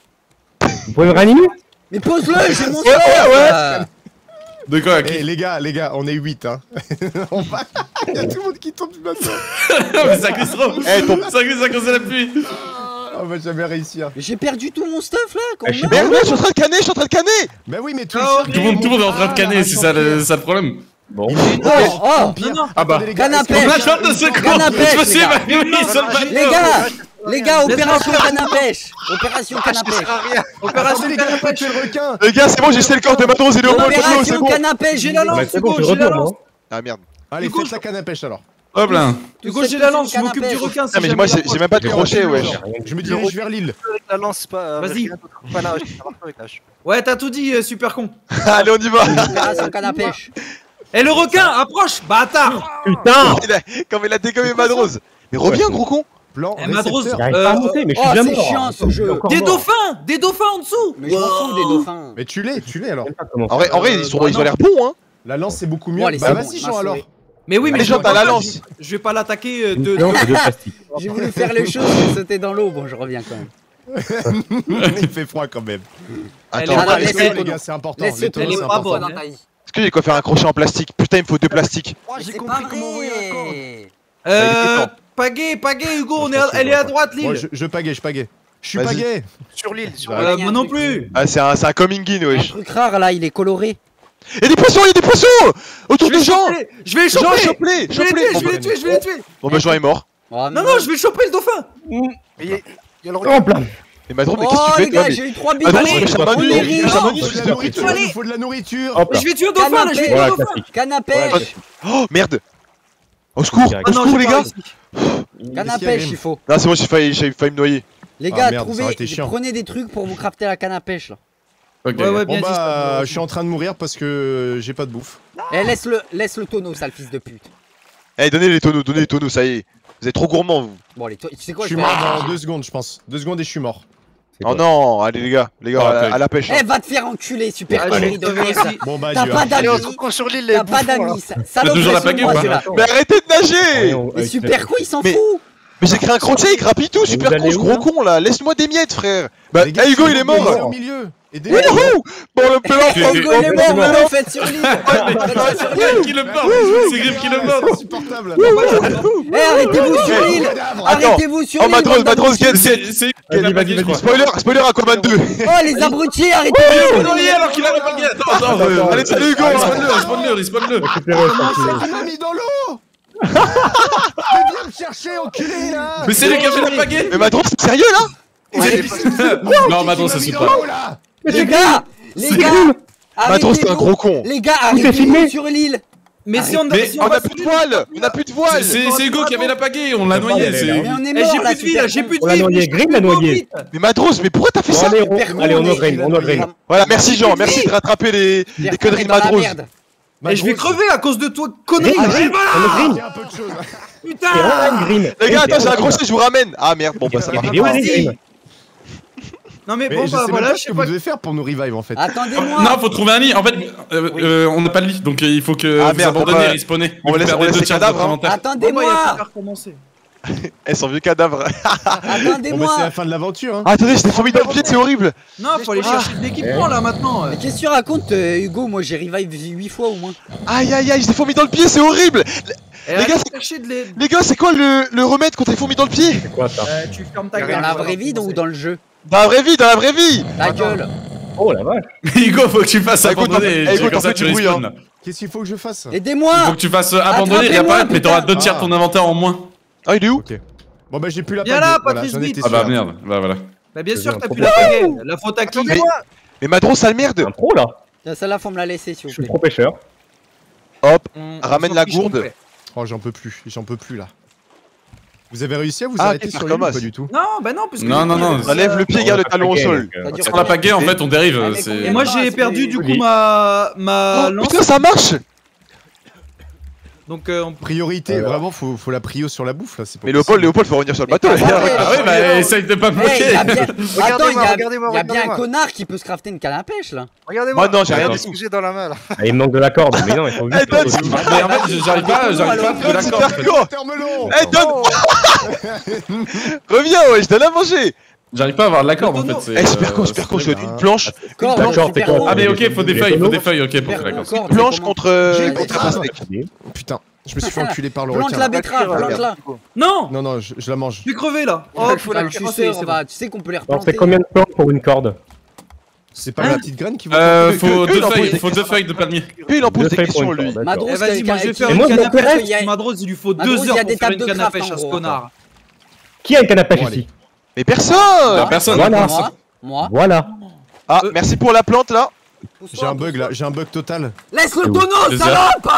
Vous pouvez me réanimer? Mais pose-le, j'ai mon Ouais, stuff. ouais. De quoi? Eh les gars, on est 8 hein. On va. Il y a tout le monde qui tombe du bateau. Mais ça glisse trop. Eh, ton- Ça glisse à cause de la pluie. On va jamais réussir. Mais j'ai perdu tout mon stuff là. je sais Comment Merde, je suis en train de canner. Bah oui, mais tout Oh, Tout le monde est en train de canner, c'est ça le problème. Bon. Oh, Non, non. Ah bah. canne à On a pêche. chante de secours. Canne à pêche, Je me suis les gars. évanoui sur le bateau. Les gars, opération canne à pêche. Opération canne à pêche. Opération les canne gars, à faut pêche. tuer le requin. Les gars, c'est bon, j'ai jeté le corps de Madrose et Léopold. C'est Opération bon. canne à pêche. J'ai la lance. Bah c'est bon, je Hugo, j'ai la retourne lance. moi. Ah merde. Allez, Hugo, faites la canne à pêche alors. Hop là. Hugo, j'ai la lance, je m'occupe du requin. si Ah, mais jamais moi, il j'ai même pas de J'ai crochet, rien wesh. genre. Je me dirige vers l'île. Avec la lance, pas. avec Vas-y. rien d'autre. Pas la hache, ça marche pas avec la hache. Ouais, t'as tout dit, super con. Allez, on y va. Opération canne à pêche. Et le requin, approche, bâtard. Putain. Comme il a dégommé Madrose. Mais reviens, gros con. Plan. Eh, Madrose, récepteur. J'arrive pas à monter mais je suis Oh, bien c'est mort. chiant, ce jeu. Je suis encore Des mort. dauphins en dessous. Mais je m'en fous des dauphins. Mais tue-les alors. Je sais pas comment En vrai, ils ont l'air bons, hein. La lance c'est beaucoup mieux. Bon, allez, Bah c'est vas-y bon, Jean ma alors. souris. Mais oui, mais Allez, je Jean, vais t'as pas- la lance. Je vais pas l'attaquer Une de. séance de plastique. J'ai voulu faire les choses, j'ai sauté dans l'eau. Bon, je reviens quand même. Il fait froid quand même. Elle Attends, est Attends, pas- les laisse- tonneaux, les gars, c'est important. laisse- Les tonneaux, elle est c'est pas important. bonne. est-ce que j'ai quoi faire un crochet en plastique? Putain, il me faut 2 plastiques. J'ai C'est compris pas comment envoyer la corde. vrai. Ça, il était temps. Pagaie, Hugo, elle est à droite, Moi, l'île. je pagaie, je pagaie. Je suis Vas-y. pagaie. Sur l'île, sur Ouais. l'île. Moi non plus. Ah, c'est un coming in, Un wesh. truc rare là, il est coloré. Y'a des poissons, y'a des poissons autour de Jean. Je vais le Jean, choper. chope-les, Je vais chope-les. le tuer, je vais le tuer. Bon bah Jean est mort. Oh, Non, non, je vais le choper, le dauphin. Mais il y a le Hop requin. là. Et Madron, mais qu'est-ce Oh que tu les fais toi gars, mais- j'ai eu 3 billes. Madron, Allez, c'est un on manu, est c'est un riches. manu, Il faut fils de de la pute. nourriture, Allez. il faut de la nourriture. Hop Mais là. je vais tuer le dauphin, là, je vais tuer Voilà, le dauphin. classique. Canne à Voilà, pêche. Oh merde. Au secours, Ah au Ah non, secours j'ai les pas gars. réussi. Canne à Qu'est-ce qu'il y a, pêche, Grim il faut. Non c'est bon, j'ai failli me noyer. Les Ah, gars, merde, ça aurait trouvez, été chiant. prenez des trucs pour vous crafter la canne à pêche là. Ok. Ouais, ouais, Bon bien dit. bah, je suis en train de mourir parce que j'ai pas de bouffe. Eh, laisse le tonneau, sale fils de pute. Eh donnez les tonneaux, ça y est. Vous êtes trop gourmands vous. Bon, allez, tu sais quoi, Je suis vais- mort dans 2 secondes, je pense. 2 secondes et je suis mort. C'est Oh quoi non, allez les gars, Ah, à la pêche. hein. Eh, va te faire enculer, super Ah, connerie j'ai de crevé merde. aussi. Bon bah, T'as adieu. pas Allez, on d'amis. se retrouve sur l'île, les T'as pas bouffons, là. d'amis. Salope, toujours la reste pagaie ou moi, pas c'est là. Mais arrêtez de nager. Mais super con, il s'en Mais- fout. Mais j'ai créé un crochet, il grappille tout, super vous con, allez ce où, gros là con là. Laisse-moi des miettes frère. Bah Les gars, Hugo il est je suis mort. au milieu. Aidez-moi. Wouhou. Bon le plan. Hugo, il est mort, maintenant, faites sur l'île. Faites sur l'île. Qui le porte C'est Griff qui le C'est porte. insupportable. Eh, arrêtez-vous sur l'île. Arrêtez-vous sur Oh l'île. Madros, bande Madros, d'abrutis. get. C'est Vas-y, vas-y, vas-y. Spoiler Aquaman 2. Oh, les abrutis, Il arrêtez-vous. est noyé alors qu'il a le paquet. Attends. Allez, salut Hugo. Respawn-le. Récupérez, tranquille. Tu m'as mis dans l'eau. Mais viens me chercher, enculé là. Mais c'est lui qui a fait la pagaie. Mais Madros, c'est sérieux là? Non, Madron, ça saute pas. là. Les gars, Madros, c'est un arrêtez-vous. gros con. Les gars, est arrêtez-vous filmé. sur l'île. Mais si on Mais si On va a plus de sur l'île, voile. On a plus de voile. C'est Hugo qui avait la pagaie, on l'a noyé. Elle est c'est- là. Mais on est Eh, mort j'ai là, plus de vie là, j'ai plus de On l'a vie. noyé, Grim l'a noyé. Mais Madros, mais pourquoi t'as fait Bon, ça? allez, Super allez, on con, ouvre, on ouvre. Voilà, merci Jean, merci de rattraper les conneries de Madros. Et je vais crever à cause de toi, connerie. Ah, Et Grim, voilà. on est Grim. Il y a un peu de choses. Putain. C'est vraiment Grim. Les gars, attends, j'ai un crochet, je vous ramène. Ah merde, bon bah ça Il y a marche. des vidéos, Vas-y. Grim. Non mais Mais bon je bah sais même voilà, pas je ce sais que pas. vous devez faire pour nous revive en fait. Attendez-moi. Non, faut trouver un lit. En fait, on n'a pas de lit, donc il faut que Ah, vous merde, abandonniez on et va- respawnez. on Vous laisse- perdez on laisse 2 les tiers de votre cadavres, hein. inventaire. Bon, bah, il y a plus Attendez-moi. qu'à recommencer. Eh, son vieux cadavre. Bon bah c'est Attendez-moi. la fin de l'aventure hein. Ah, attendez, j'étais fourmi dans le pied, c'est horrible. Non, faut aller chercher de l'équipement là maintenant. Mais qu'est-ce que tu racontes, Hugo? Moi, j'ai revive 8 fois au moins. Aïe aïe aïe, j'étais fourmi dans le pied, c'est horrible. Et Les gars, allez chercher de les. Les gars, c'est quoi le remède quand t'es fourmi dans le pied? C'est quoi ça? Tu fermes ta Dans gueule. la vraie vie ou dans le jeu? Dans la vraie vie, dans la vraie vie. Ta gueule. Oh la vache. Hugo, faut que tu fasses Écoute, abandonner. écoute, Comme en ça, fait, tu tu brouilles, respawns. hein. là. Qu'est-ce qu'il faut que je fasse? Il Aidez-moi. faut que tu fasses abandonner et Attrapez-moi, réapparaître, mais t'auras putain. 2 tiers de ton inventaire en moins. Ah, il est où? Ok. Bon bah j'ai plus la Viens pagaie. là, Voilà, Patrice j'en étais Bit. Ah bah sûr. merde, bah voilà. Bah bien C'est sûr un que t'as plus problème. la pagaie. La faute à qui? Mais Madros, sale merde. Un pro là. Tiens, celle-là, faut me la laisser, s'il Je vous suis plaît. pro pêcheur. Hop, On ramène s'en la fiche gourde. complet. Oh j'en peux plus là. Vous avez réussi à vous Ah, arrêter ok, sur ça l'île ou recommence. pas du tout? Non, bah non, parce que. Non, non, non. Enlève le pied, On garde le a talon au pas sol. Ça dure Sans la pagaie, en fait, on dérive. Ah, mais c'est- combien Et moi Ah, j'ai c'est perdu des- du coup Oui. ma Oh lance. putain, ça marche. Donc on peut. Priorité, Voilà. vraiment faut la prio sur la bouffe là. C'est pas Mais possible. Léopold, faut revenir sur le bateau. Mais les gars. t'as- Ah oui, bah essaye de pas me Eh, il y bloquer. a bien... Attends, il y a, regardez-moi, il y a bien un regardez-moi. connard qui peut se crafter une canne à pêche là. Regardez-moi. Moi, non, j'ai rien Regardez du ce tout. que j'ai dans la main là. Ah, il me manque de la corde, mais non, il faut Eh, vite. donne, Mais en fait, j'arrive pas à trouver la corde. en fait. Go. Termelon. Eh, donne. Reviens, ouais, je donne à manger. J'arrive pas à avoir la corde en fait. c'est, Eh, super con, euh, super con, je c'est donne une bien. planche. Corde, D'accord, super c'est quoi con. Ah, mais ok, faut des Les feuilles, tonneaux. ok, pour faire Super la con, corde. corde, Planche c'est comment contre J'ai contre pas un de steak. Putain, je me suis fait enculer par le Plante requin. la betterave, plante la. Non, Non non, je la mange. je vais crever là. Il Oh, faut Ah, la le putain, suceur, c'est on va- tu sais qu'on peut les Alors, replanter. c'est combien de plantes pour une corde? C'est pas la petite graine qui va. Faut que- deux que- feuilles, que- faut 2 feuilles de palmier. Puis il en pose Deux des feuilles pour questions, une lui. corde, Madros, d'accord. Eh vas-y, moi je vais faire Et une moi, je canne à pêche. m'intéresse. parce que Madros, il lui faut Madros, 2 il y a heures des pour faire tables une de canne à craft, pêche en à ce gros. connard. Qui a une canne à pêche Bon, ici? Mais personne. Personne. Voilà. Moi. Voilà. Ah, merci pour la plante là. J'ai un bug là, j'ai un bug total. Laisse le C'est où tonneau, Deux salope.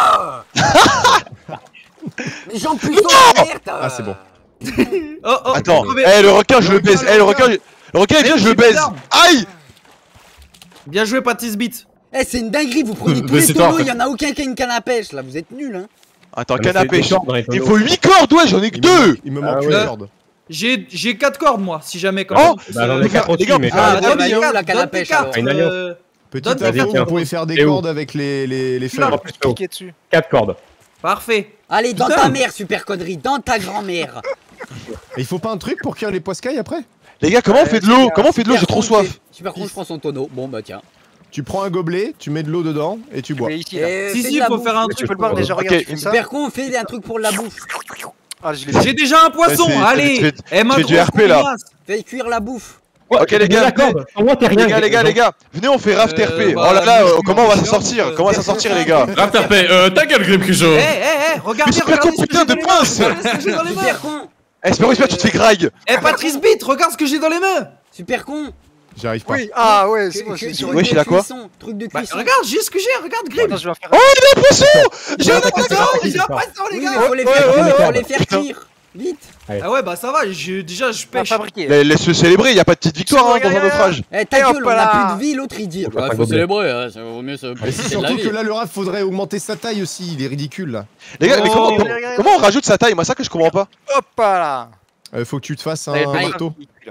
Mais j'en plus de merde. Ah c'est bon. Oh, oh, Attends, crever. eh le requin je le baise, eh le requin il vient je le baise. Aïe. Bien joué, Patrice Bit. Eh, c'est une dinguerie, vous prenez tous Mais les c'est toi, en tonneaux, fait. il y en a aucun qui a une canne à pêche là, vous êtes nuls hein. Attends, Ah, canne mais à c'est des pêche. cordes dans les Il tonneaux. faut 8 cordes, ouais, j'en ai que 2. Il me Ah manque ouais. une corde. J'ai 4 cordes moi, si jamais quand Oh même. Bah, j'en ai Les gars, 4 aussi, les gars, mais Ah, pas- ouais, donne bah, tes il est où, cartes, la canne à donne tes pêche, cartes, alors Une alliance. Petite Donne tes info, cartes. vous pouvez faire des Et où cordes avec les feuilles. En plus, faut Cliquez dessus. 4 cordes. Parfait. Allez, dans Putain. ta mère, super connerie, dans ta grand-mère. Et il faut pas un truc pour cuire les poiscailles après? Les gars, comment on fait de l'eau? Comment on fait de l'eau? J'ai trop soif. Super con, je prends son tonneau. Bon bah tiens. Tu prends un gobelet, tu mets de l'eau dedans et tu bois. Mais ici là. Et Si, fais si, de la faut bouffe. faire un Tu truc. peux le voir déjà, regarde, tu fais ça. Super con, fais un truc pour la bouffe. Ah, je l'ai J'ai déjà un poisson, Ouais, c'est- allez. tu fais- Eh, du RP, là. Fais cuire la bouffe. Ok, les gars, la corde. Pour moi, t'es rien. les gars, venez, on fait raft RP. bah, Oh là là, moi, je comment on va suis s'en sortir? Comment on va s'en sortir, les gars? Raph RP, ta gueule, Grim Cujo. Regardez, Mais super con, putain de pince! Regardez ce que j'ai dans les mains. Super con. Eh, Spero, tu te fais grag! Eh, Patrice Beat, regarde ce que j'ai dans les mains. Super con. J'arrive pas. Oui, ah ouais, c'est Que- moi, que- je suis sur truc Ouais, de il a quoi cuisson, Truc de Bah, cuisson. regarde, j'ai ce que j'ai, regarde, Grim. Attends, je vais faire. Oh, il a un poisson! J'ai un Ouais, poisson, ouais, j'ai un ouais. poisson, les Oui, gars. mais faut les ouais, faire, ouais, faut ouais, les faire putain. cuire. Vite. Ah ouais, bah ça va, déjà je Pas pêche. fabriqué. Laisse-le célébrer, y a pas de petite victoire hein, dans un naufrage. Eh, ta Et hop gueule, on là. a plus de vie, l'autre il dit. va Ouais, pas faut gobeler. célébrer, hein, ça vaut mieux se Mais c'est profiter de la surtout vie. que là, le Raph faudrait augmenter sa taille aussi. Il est ridicule là. Les gars, mais Oh. comment on rajoute sa taille? Moi, ça que je comprends pas. Hop là. Faut que tu te fasses Allez, un allez. marteau.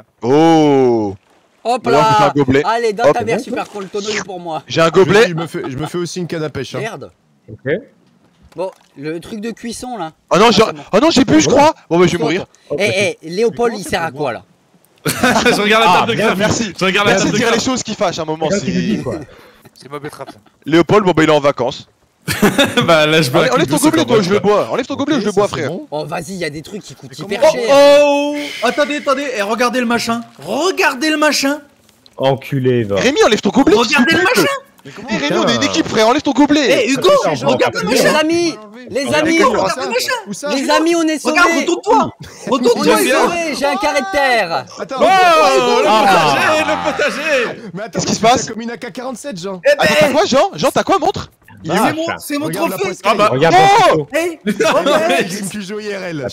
Oh! Hop D'ailleurs, on fait un là. gobelet. Allez, dans Hop. ta mère, super con, le tonneau est pour moi. J'ai un gobelet. Je me fais aussi une canne à pêche. Hein. Merde. Ok. Bon, le truc de cuisson là. Oh non, c'est bon. j'ai bu, je crois. Bon, bah, je vais mourir. Eh, Léopold, il sert à quoi là? Je regarde la Ah, table de bien, Graf. merci. Je regarde la Merci table de de dire les Graf. choses qui fâchent à un moment. Quelqu'un qui lui dit, C'est quoi. C'est mauvais trap. Léopold, bon, bah, il est en vacances. Bah là, je bois. Enlève ton gobelet, toi, je le bois. Enlève ton gobelet, je le bois, frère. Oh, vas-y, y a des trucs qui coûtent hyper Oh, cher. oh, attendez, et regardez le machin. Regardez le machin. Enculé, va. Rémi, enlève ton gobelet. Regardez le machin. Eh, Rémi, on est une équipe, frère. Enlève ton gobelet. Eh, Hugo, Attends, regarde le Les machin. amis, les amis, regarde le machin. Où ça les amis, on est sauvés. Regarde, retourne-toi. On Retourne-toi, est Hugo. sauvés, j'ai un carré de terre. Attends, Oh, le Ah. potager, le potager. mais attends, Qu'est-ce qui se c'est passe comme une AK-47, Jean. Eh Attends, t'as quoi, Jean? Jean, t'as quoi, montre? C'est mon Regarde la trophée. poiscaille. Ah bah. Regarde Oh ton couteau. Hey, Grim Cujo IRL.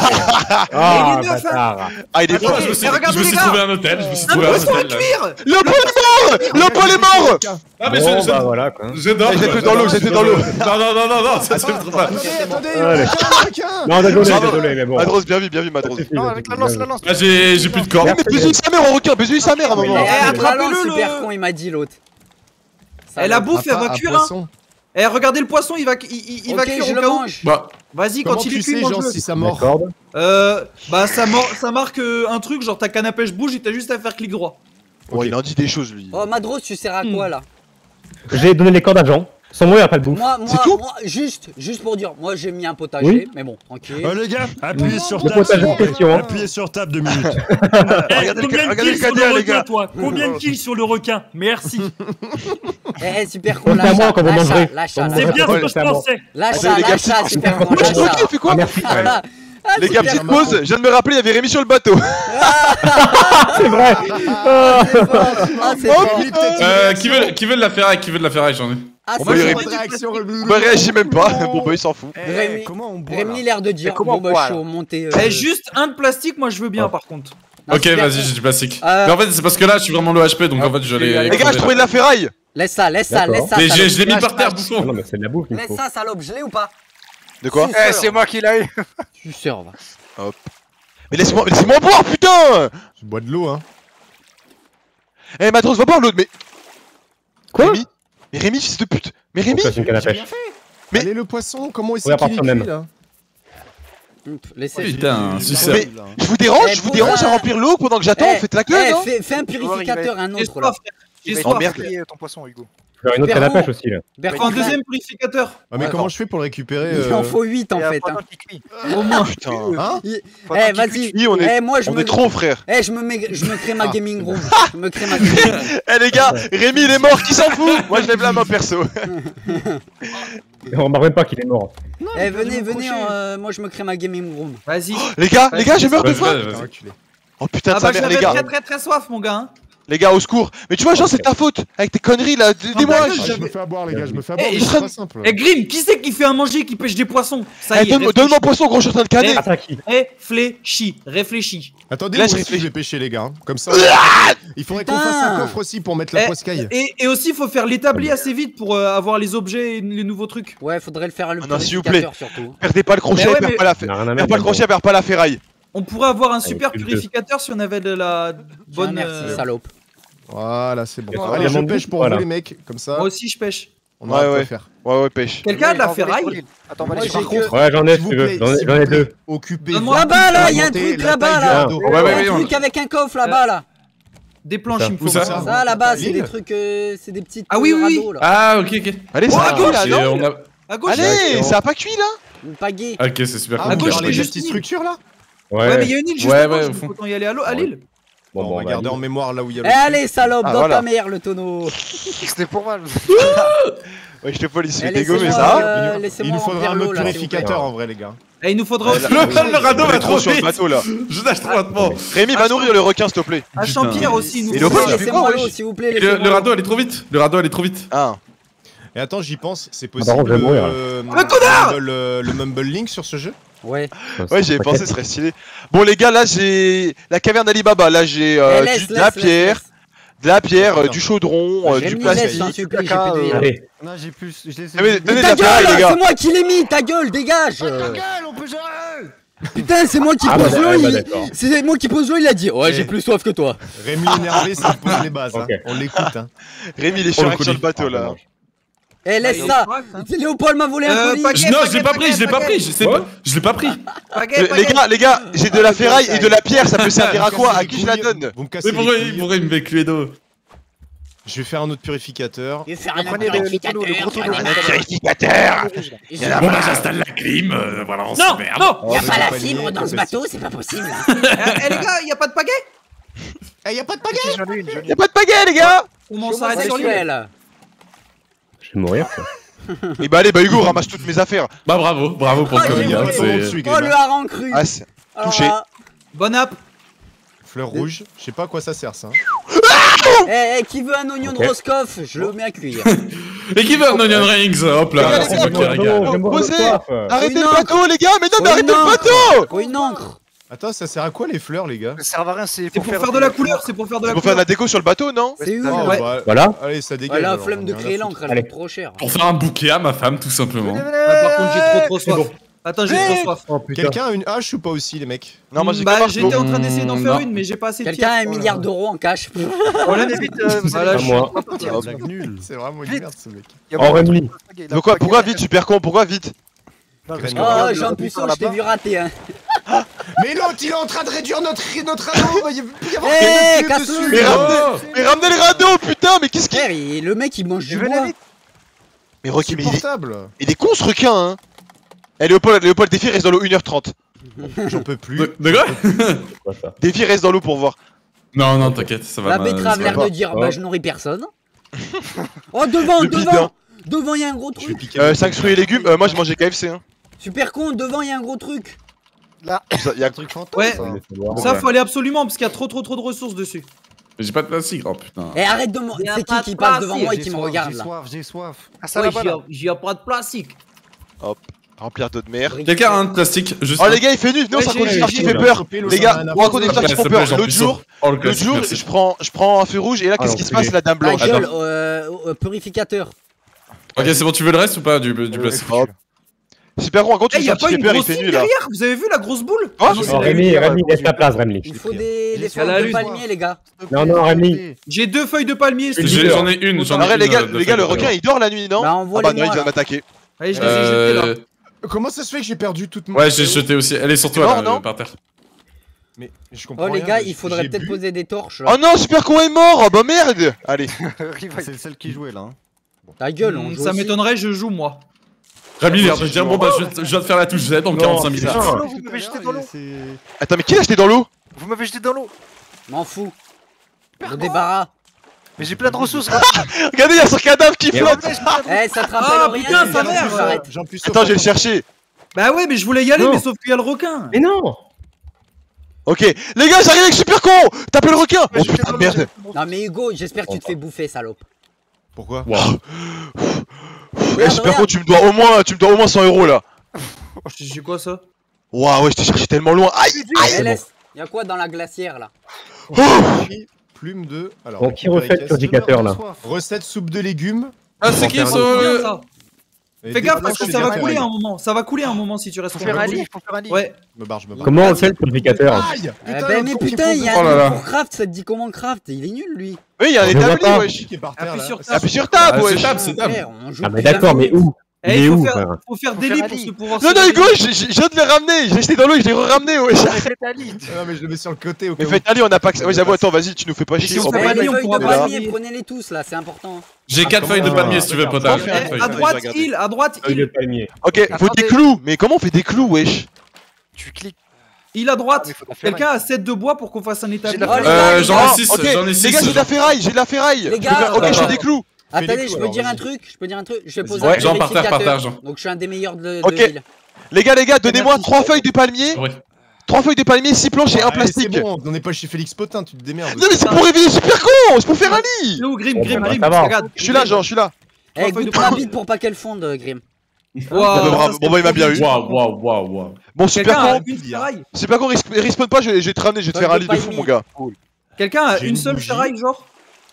Ah, il est neuf, bâtard. Ah, il est Moi, fort. je me suis, regardez, je me les suis gars. trouvé un hôtel. Je me suis un trouvé un poisson à hôtel. là. cuire. Léopold est mort. Léopold est mort. Ah, mais Bon, je bah voilà, quoi. je dors. Eh, j'étais quoi, dans l'eau, je j'étais dors. dans l'eau. Non, ça se trouve pas. Attendez, Allez. requin. Non, désolé, Bravo. désolé, mais bon. Madros, bien vu, Madros. Non, avec la lance, la lance. Ah, j'ai plus de corps. Mais baisouille sa mère, on requin, baisouille sa mère à un moment. Eh, attrapez-le, Balance, super le- con, il m'a dit l'autre. Eh, la bouffe, elle va cuire, hein. Eh, regardez le poisson, il va cuire je au le cas où. mange. Bah, Vas-y, Comment quand il tu est cuit, sais, Jean, mange-le. si ça La mord corde. Bah, ça marque un truc, genre ta canne à pêche bouge et t'as juste à faire clic droit. Oh, il en dit des choses, lui. Oh, Madros, tu sers à quoi là? J'ai donné les cordes à Jean. Sans moi, il n'y a pas de bouffe. Moi, C'est tout juste pour dire, moi j'ai mis un potager, Oui. mais bon, tranquille. Les gars, appuyez sur Le table. potage s'il en vous plaît. question, hein. Appuyez sur table 2 minutes. Regardez le Combien de regardez kills le sur cadet, le les requin, gars. toi? Combien de kills sur le requin? Merci. Eh, super con, Comptez à moi l'achat, quand vous mangerez. l'achat, C'est bien ce que je c'est à moi. pensais. l'achat, Les gars, l'achat, super con, Moi, je suis l'achat. tranquille, fais quoi? Ah, merci. Ouais. Voilà. Ah, Les gars, super petite con. pause, je viens de me rappeler, il y avait Rémi sur le bateau. C'est vrai. Ah, c'est fort. Ah, c'est fort. qui veut de la ferraille, j'en ai. Ah, On c'est va y fort. arriver. Pas de réaction. Bah, réagis même pas. Bon, bah, il s'en fout. Rémi- Comment on boit Rémi, là l'air de dire, Mais comment bon bah on boit, chaud, montez. Eh, juste un de plastique, moi je veux bien par contre. Non, Ok, super vas-y, con. j'ai du plastique. Euh, Mais en fait, c'est parce que là, je suis vraiment low HP, donc en fait, je l'ai. Les gars, je trouvais de la ferraille. Laisse ça, laisse ça, D'accord. laisse ça. Mais salope. je l'ai mis par terre, Ah bouffon. non, mais c'est de la bouffe, il me Laisse faut. ça, salope, je l'ai ou pas? De quoi? Eh, c'est moi qui l'ai eu. Tu sers, va. Mais laisse-moi boire, putain. Je bois de l'eau, hein. Eh, Madros, va boire l'autre, mais. Quoi Rémi? Mais Rémi, fils de pute. Mais Rémi? Ça, c'est une canne à J'ai pêche. bien fait. Mais- Allez, le poisson, comment est-ce Oui, à qu'il est partir cuit même. là Laissez. Putain, suceur. Mais- Je vous dérange, Eh, je vous pour dérange ça- à remplir l'eau pendant que j'attends, Eh, faites la queue, non? Fais un purificateur, un J'ai autre là. soif, j'ai Il va soif. merde. griller ton poisson, Hugo. Je vais faire une autre canne à pêche aussi, là. Bertrand, Un deuxième purificateur. Ah, mais Ouais, comment attends. je fais pour le récupérer il en faut 8 en Et fait. pendant Hein. qu'il cuit. Au moins. Putain. Hein Pendant Eh, qu'il vas-y. Oui, on est- Eh, moi je On me. est trop, frère. Eh, je me crée ma gaming room. Je me crée ma gaming room. Eh, les gars, Rémi, il est mort, qui s'en fout? Moi, je lève la main perso. On remarque même pas qu'il est mort. Eh, venez, moi je me crée ma gaming room. Vas-y. Les gars, je meurs deux Vas-y, fois. vas-y, Putain, vas-y. reculé. Oh putain de Ah sa bah mère, les j'avais gars. très très soif mon gars. Hein. Les gars, au secours. Mais tu vois, Jean, c'est ta faute. Avec tes conneries là. Dis-moi. Ah, Ah, j'avais- je me fais à boire, les gars, je me fais à boire. Eh, mais je c'est traîne- pas simple. Eh Grim, qui c'est qui fait à manger qui pêche des poissons? Ça y est. Donne-moi poisson, gros, je suis en train de canner. Réfléchis. Réfléchis. Attendez, Là, moi je aussi, réfléchis. je vais pêcher, les gars. Comme ça, il faudrait qu'on Putain. fasse un coffre aussi pour mettre la Eh, poiscaille. Et aussi, il faut faire l'établi assez vite pour avoir les objets et les nouveaux trucs. Ouais, faudrait le faire le Ah non, s'il vous plaît. purificateur surtout. Perdez pas le crochet, Mais ouais, perds mais- pas la On a rien à perds mettre. pas le crochet, perds pas la ferraille. On pourrait avoir un Allez, super plus de purificateur si on avait de la bonne. Merci, salope. Voilà, c'est bon. Ouais, Allez, je vraiment pêche pour voilà. vous, les mecs. Comme ça, Moi aussi, je pêche. on aura de quoi Ouais. faire. Ouais, pêche. Quelqu'un a de la Envoie les ferraille? produits. Attends, on va Moi, aller j'ai chercher. que- Ouais, j'en ai S'il si vous tu veux. plaît, J'en ai s'il j'en ai vous plaît, deux. Occupez-vous. Donne-moi- Là-bas, là, il y a un Augmenter truc la là-bas taille du là. radeau. Ouais, ouais, Il y a ouais, un truc avec un coffre là-bas là. Des planches, Ça. il me faut. Où ça ça. Ça là-bas, c'est Lille. des trucs, c'est des petites Ah oui, oui, oui. radeaux là. Ah, ok, ok. Allez, Oh, ça à a cuit gauche, là, Et non? on a- À gauche. Allez, ça a pas cuit là? Une pagaie. Ok, c'est super Ah, cool. À gauche, dans c'est les juste petites une. structures là. Ouais, mais il y a une île juste à Ouais, gauche, au donc fond. autant y aller à l'île. Bon, Bon, on va garder vas-y. en mémoire là où il y a Eh, le. allez, salope, Ah, dans voilà. ta mère, le tonneau. C'était pour mal. Ouais, je te police, il se Eh, fait dégommer laissez-moi, ça. Il laissez-moi nous faudra remplir un l'eau, autre là, purificateur en vrai, les gars. Et il nous faudra Ouais, aussi là- Le radeau On va est trop trop sur le vite. bateau là. Je nage trop lentement. Rémi, va nourrir le requin, s'il te plaît. à Champierre aussi. Il nous Et faut le ça. vol, il fait Laissez-moi quoi, l'eau, wesh? s'il vous plaît. Le laissez-moi radeau, l'eau. elle est trop vite. Le radeau, elle est trop vite. Ah. Et attends, j'y pense, c'est par contre, possible. je vais mourir, là. Le Mumble Link sur ce jeu. Ouais. Ouais, j'y avais pensé, ce serait stylé. Bon, les gars, là j'ai la caverne d'Alibaba. Là j'ai Eh, laisse, de la laisse, pierre, du chaudron, J'ai du mis laisse, plastique. t'en supplie, j'ai plus d'huile. Allez, Non, j'ai plus. Je l'ai Ah, mais donnez de Ta la ferraille, les gueule, gars. c'est moi qui l'ai mis, ta gueule, dégage. on peut gérer. Putain, c'est moi qui Ah, pose bah, l'eau, bah, il... d'accord. c'est moi qui pose l'eau, il a dit. Ouais, j'ai Eh. plus soif que toi. Rémi énervé, ça pose les bases. hein. Ok. On l'écoute. Hein. Rémi, il est Oh, le sur colis. le bateau Ah, là. dommage. Eh, laisse Bah, ça. il Léopold m'a volé un colis. paquet. Non, je l'ai pas pris, je l'ai pas pris. Je l'ai pas pris. Les gars, j'ai de la ferraille et de la pierre, ça peut servir à quoi? À qui je la donne? Vous me cassez Mais les pourquoi couilles. il me met cluer d'eau? Je vais faire un autre purificateur. Je vais faire un Prenez le tonneau, le gros tonneau. Purificateur! Bon, bah, j'installe la clim. Voilà, on Non, s'emmerde. non. Oh, Y a je pas vais la palier, fibre dans ce c'est bateau, c'est pas possible. Eh les gars, y a pas de pagaie? Eh, y a pas de pagaie. J'en ai une, j'en ai Y'a pas de pagaie, les gars! Comment on s'arrête sur l'île? Sexuel. je vais mourir. Quoi. Et bah, allez, bah, Hugo, ramasse toutes mes affaires. Bah, bravo pour Ah, le j'ai colis. hein, volé. c'est- Oh, le hareng cru. Ah, c'est Alors touché. là, Bonne app. Fleur rouge. Je sais pas à quoi ça sert ça. qui veut un oignon de Ok. Roscoff? Je le mets à cuire. Et qui veut un onion rings? Hop là, Regardez, c'est moi qui régale. Je vais mourir de Posez. soif. Arrêtez Oui, le non. bateau, les gars! Mais non, mais Oh, arrêtez non. le bateau! Oh, une encre. Attends, ça sert à quoi les fleurs, les gars? Ça sert à rien, c'est C'est pour faire de la couleur, c'est pour faire de la Pour faire de couleur. la déco sur le bateau, non? C'est où? Oh, Ouais. bah, Voilà. Allez, ça dégage. Ouais, la alors, flemme de j'en ai créer rien à l'encre, elle Allez. est trop chère. Pour faire un bouquet à ma femme, tout simplement. Ah, par contre, j'ai trop soif. Attends, j'ai trop soif. Oh foutre. putain. Quelqu'un a une hache ou pas aussi, les mecs? Non, moi j'ai Bah, que j'étais marteau. en train d'essayer d'en faire Non. une, mais j'ai pas assez de Quelqu'un a pierre. 1 milliard d'euros en cash. Voilà, mais vite, vous Voilà, allez. À moi. Nul. C'est vraiment une Vite. merde ce mec. Y a Oh, pas de Rémi. pagaie, Donc quoi, pourquoi vite, super con? Pourquoi vite? Non, parce que Oh, Oh, regarde, Jean le Puceau, là-bas. je t'ai vu rater, hein. Mais l'autre, il est en train de réduire notre anneau. Il peut y avoir Eh, que casse-le. Mais dessus. mais ramenez les radeaux, putain! Mais qu'est-ce qu'il. Frère, le mec il mange Je du vais bois. aller vite. Mais Rocky, mais Insupportable. il est con ce requin, hein! Eh, Léopold, Défi reste dans l'eau 1h30. J'en peux plus. De quoi? C'est quoi ça? Défi reste dans l'eau pour voir. Non, non, t'inquiète, ça va. La ma- betterave ça l'air va. de dire, Oh. bah je nourris personne. Oh, devant, Le devant. bidon. Devant, il y a un gros Je vais truc. piquer. 5 fruits et légumes, moi j'ai mangé KFC, hein. Super con, devant, il y a un gros truc. Ça, y a... Un truc fantôme. Ouais. ça. Ça, faut aller absolument parce qu'il y a trop de ressources dessus. J'ai pas de plastique, oh putain. Eh, arrête de me. Y a C'est pas qui de passe place, devant moi et J'ai qui me soif, regarde j'ai là? soif, j'ai soif. Ah, ça là-bas, là. J'y a pas de plastique. Remplir d'eau de mer. Quelqu'un a un plastique? Juste Oh les gars, il fait nuit, non, Ouais, ça j'ai- raconte une histoire j'ai- qui fait peur. Les gars, on raconte une histoire qui fait peur. L'autre jour, je prends un feu rouge et là, qu'est-ce qui se passe? La dame Ta blanche. gueule, purificateur. Ok, c'est bon, tu veux le reste ou pas du plastique? Oh. Super gros, quand tu Eh, fais y a ça qui pas fait une peur, il grosse fait île nuit là. derrière? Vous avez vu la grosse boule? Oh, Oh, Rémi, laisse ta place, Rémi. Il faut des J'ai feuilles la de lune. palmier, les gars. Non, non, Rémi. J'ai 2 feuilles de palmier. c'est J'ai- tout. J'en ai une, j'en ai Arrête une. les gars, le requin il dort la nuit, non? Bah, Ah envoie bah les non, il moi vient là. m'attaquer. Allez, je les ai jetés là. Comment ça se fait que j'ai perdu toute mon. Ouais, j'ai jeté aussi. Elle est sur toi mort, là, non par terre. Mais je comprends. Oh, les rien, gars, j'ai- il faudrait j'ai peut-être bu. poser des torches là. Oh non, super con est mort! Oh bah merde! Allez. C'est celle qui jouait là. hein. Ta gueule, on joue. Ça aussi. m'étonnerait, je joue moi. Rémi, il a l'air de dire bon bah je viens de faire la touche Z dans 45 minutes. ça. Dans l'eau, Tout vous à m'avez jeté l'heure, dans l'eau. Attends, mais qui l'a jeté dans l'eau? Vous m'avez jeté dans l'eau. M'en fous. Le débarras. Mais j'ai plein de ressources. Regardez, il y a son cadavre qui flotte! Eh, ça te Ah, rappelle rien? putain, les sa gars, mère, j'arrête. J'en plus Attends, je vais le chercher. Bah ouais, mais je voulais y aller, Non. mais sauf qu'il y a le requin. Mais non! Ok, les gars, j'arrive avec super con! Tapez le requin! Oh J'ai jeté putain dans de l'eau, merde! Non, mais Hugo, j'espère que tu te fais bouffer, salope. Pourquoi? Eh, super con, tu me dois au moins 100 € là! J'ai quoi ça? Waouh, ouais, je t'ai cherché tellement loin! Aïe! Eh, laisse. Y'a quoi dans la glacière là? Plume de. Alors. Bon, qui refait le purificateur là? Recette soupe de légumes. Ah, c'est qui Bien, ce. ça. Et Fais des gaffe planches parce que et ça des va ferrailles. couler un moment. Ça va couler un moment si tu restes Faut en faire un bas. lit, faut faire un lit. Ouais. Je me barre, je me barre. Comment on fait le purificateur? Aïe! Eh ben, mais putain, il y a Oh un là là. truc pour craft, ça te dit comment craft? Il est nul lui. Oui, il y a un Je vois établi, pas. wesh! Qui est par terre Appuie là. sur Appuie sur Ah, table, c'est wesh! table, c'est table. Frère, on joue Ah, mais plus jamais d'accord, mais au où? Eh, Il est il où, faut frère faire des lits pour se pouvoir Non, se non, réveiller. Hugo, je viens de les ramener. J'ai jeté dans l'eau et je les re-ramené, wesh. Faites un lit. Non, mais je le mets sur le côté au cas Mais où. faites aller, on a pas que ça. Ouais, j'avoue, attends, vas-y, tu nous fais pas chier. si on Oh, fait Eh, pas bah, de les lit, on feuilles pourra de pas palmier, aller. prenez-les tous là, c'est important. J'ai 4 feuilles de palmier si tu veux, potage. Parfait. Quatre Eh, feuilles. à droite, regarder. il, à droite, Feuille de il. palmier. Ok, faut Attendez. des clous. Mais comment on fait des clous, wesh? Tu cliques. Il à droite. Mais faut la faire. Quelqu'un a 7 de bois pour qu'on fasse un établi. J'ai la Oh, les gars, les J'en gars. ai 6, Ok, j'en ai 6. les gars, j'ai de la ferraille, j'ai de la ferraille. Les gars, Ok, je fais attends. des clous. Attendez, les je coups, peux alors, dire un vas-y. truc, je peux dire un truc. Je vais Vas-y. poser Ouais. un Jean, par terre, vérificateur. Jean. Donc je suis un des meilleurs de Ok. ville. Les gars, donnez-moi Merci. 3 feuilles de palmier. Ouais. 3 feuilles de palmier, 6 planches et un Ouais, plastique. C'est bon, on n'est pas chez Félix Potin, tu te démerdes. Non, mais c'est pour réveiller Super Con, c'est pour faire un lit. C'est où, Grim, Bon, Grim, bah, Grim, ça va. regarde. Je suis là, genre, je suis là. Eh, feuilles de goûte-la palmier. vite pour pas qu'elle fonde, Grim. Wow, bravo. ça, Bon, bah, il m'a bien eu. Waouh. Bon, Super Quelqu'un a Con, une ferraille. Super Con, respawn pas, je vais te ramener, je vais te faire un lit de fou, mon gars. Quelqu'un a J'ai une une seule bougie. ferraille, genre.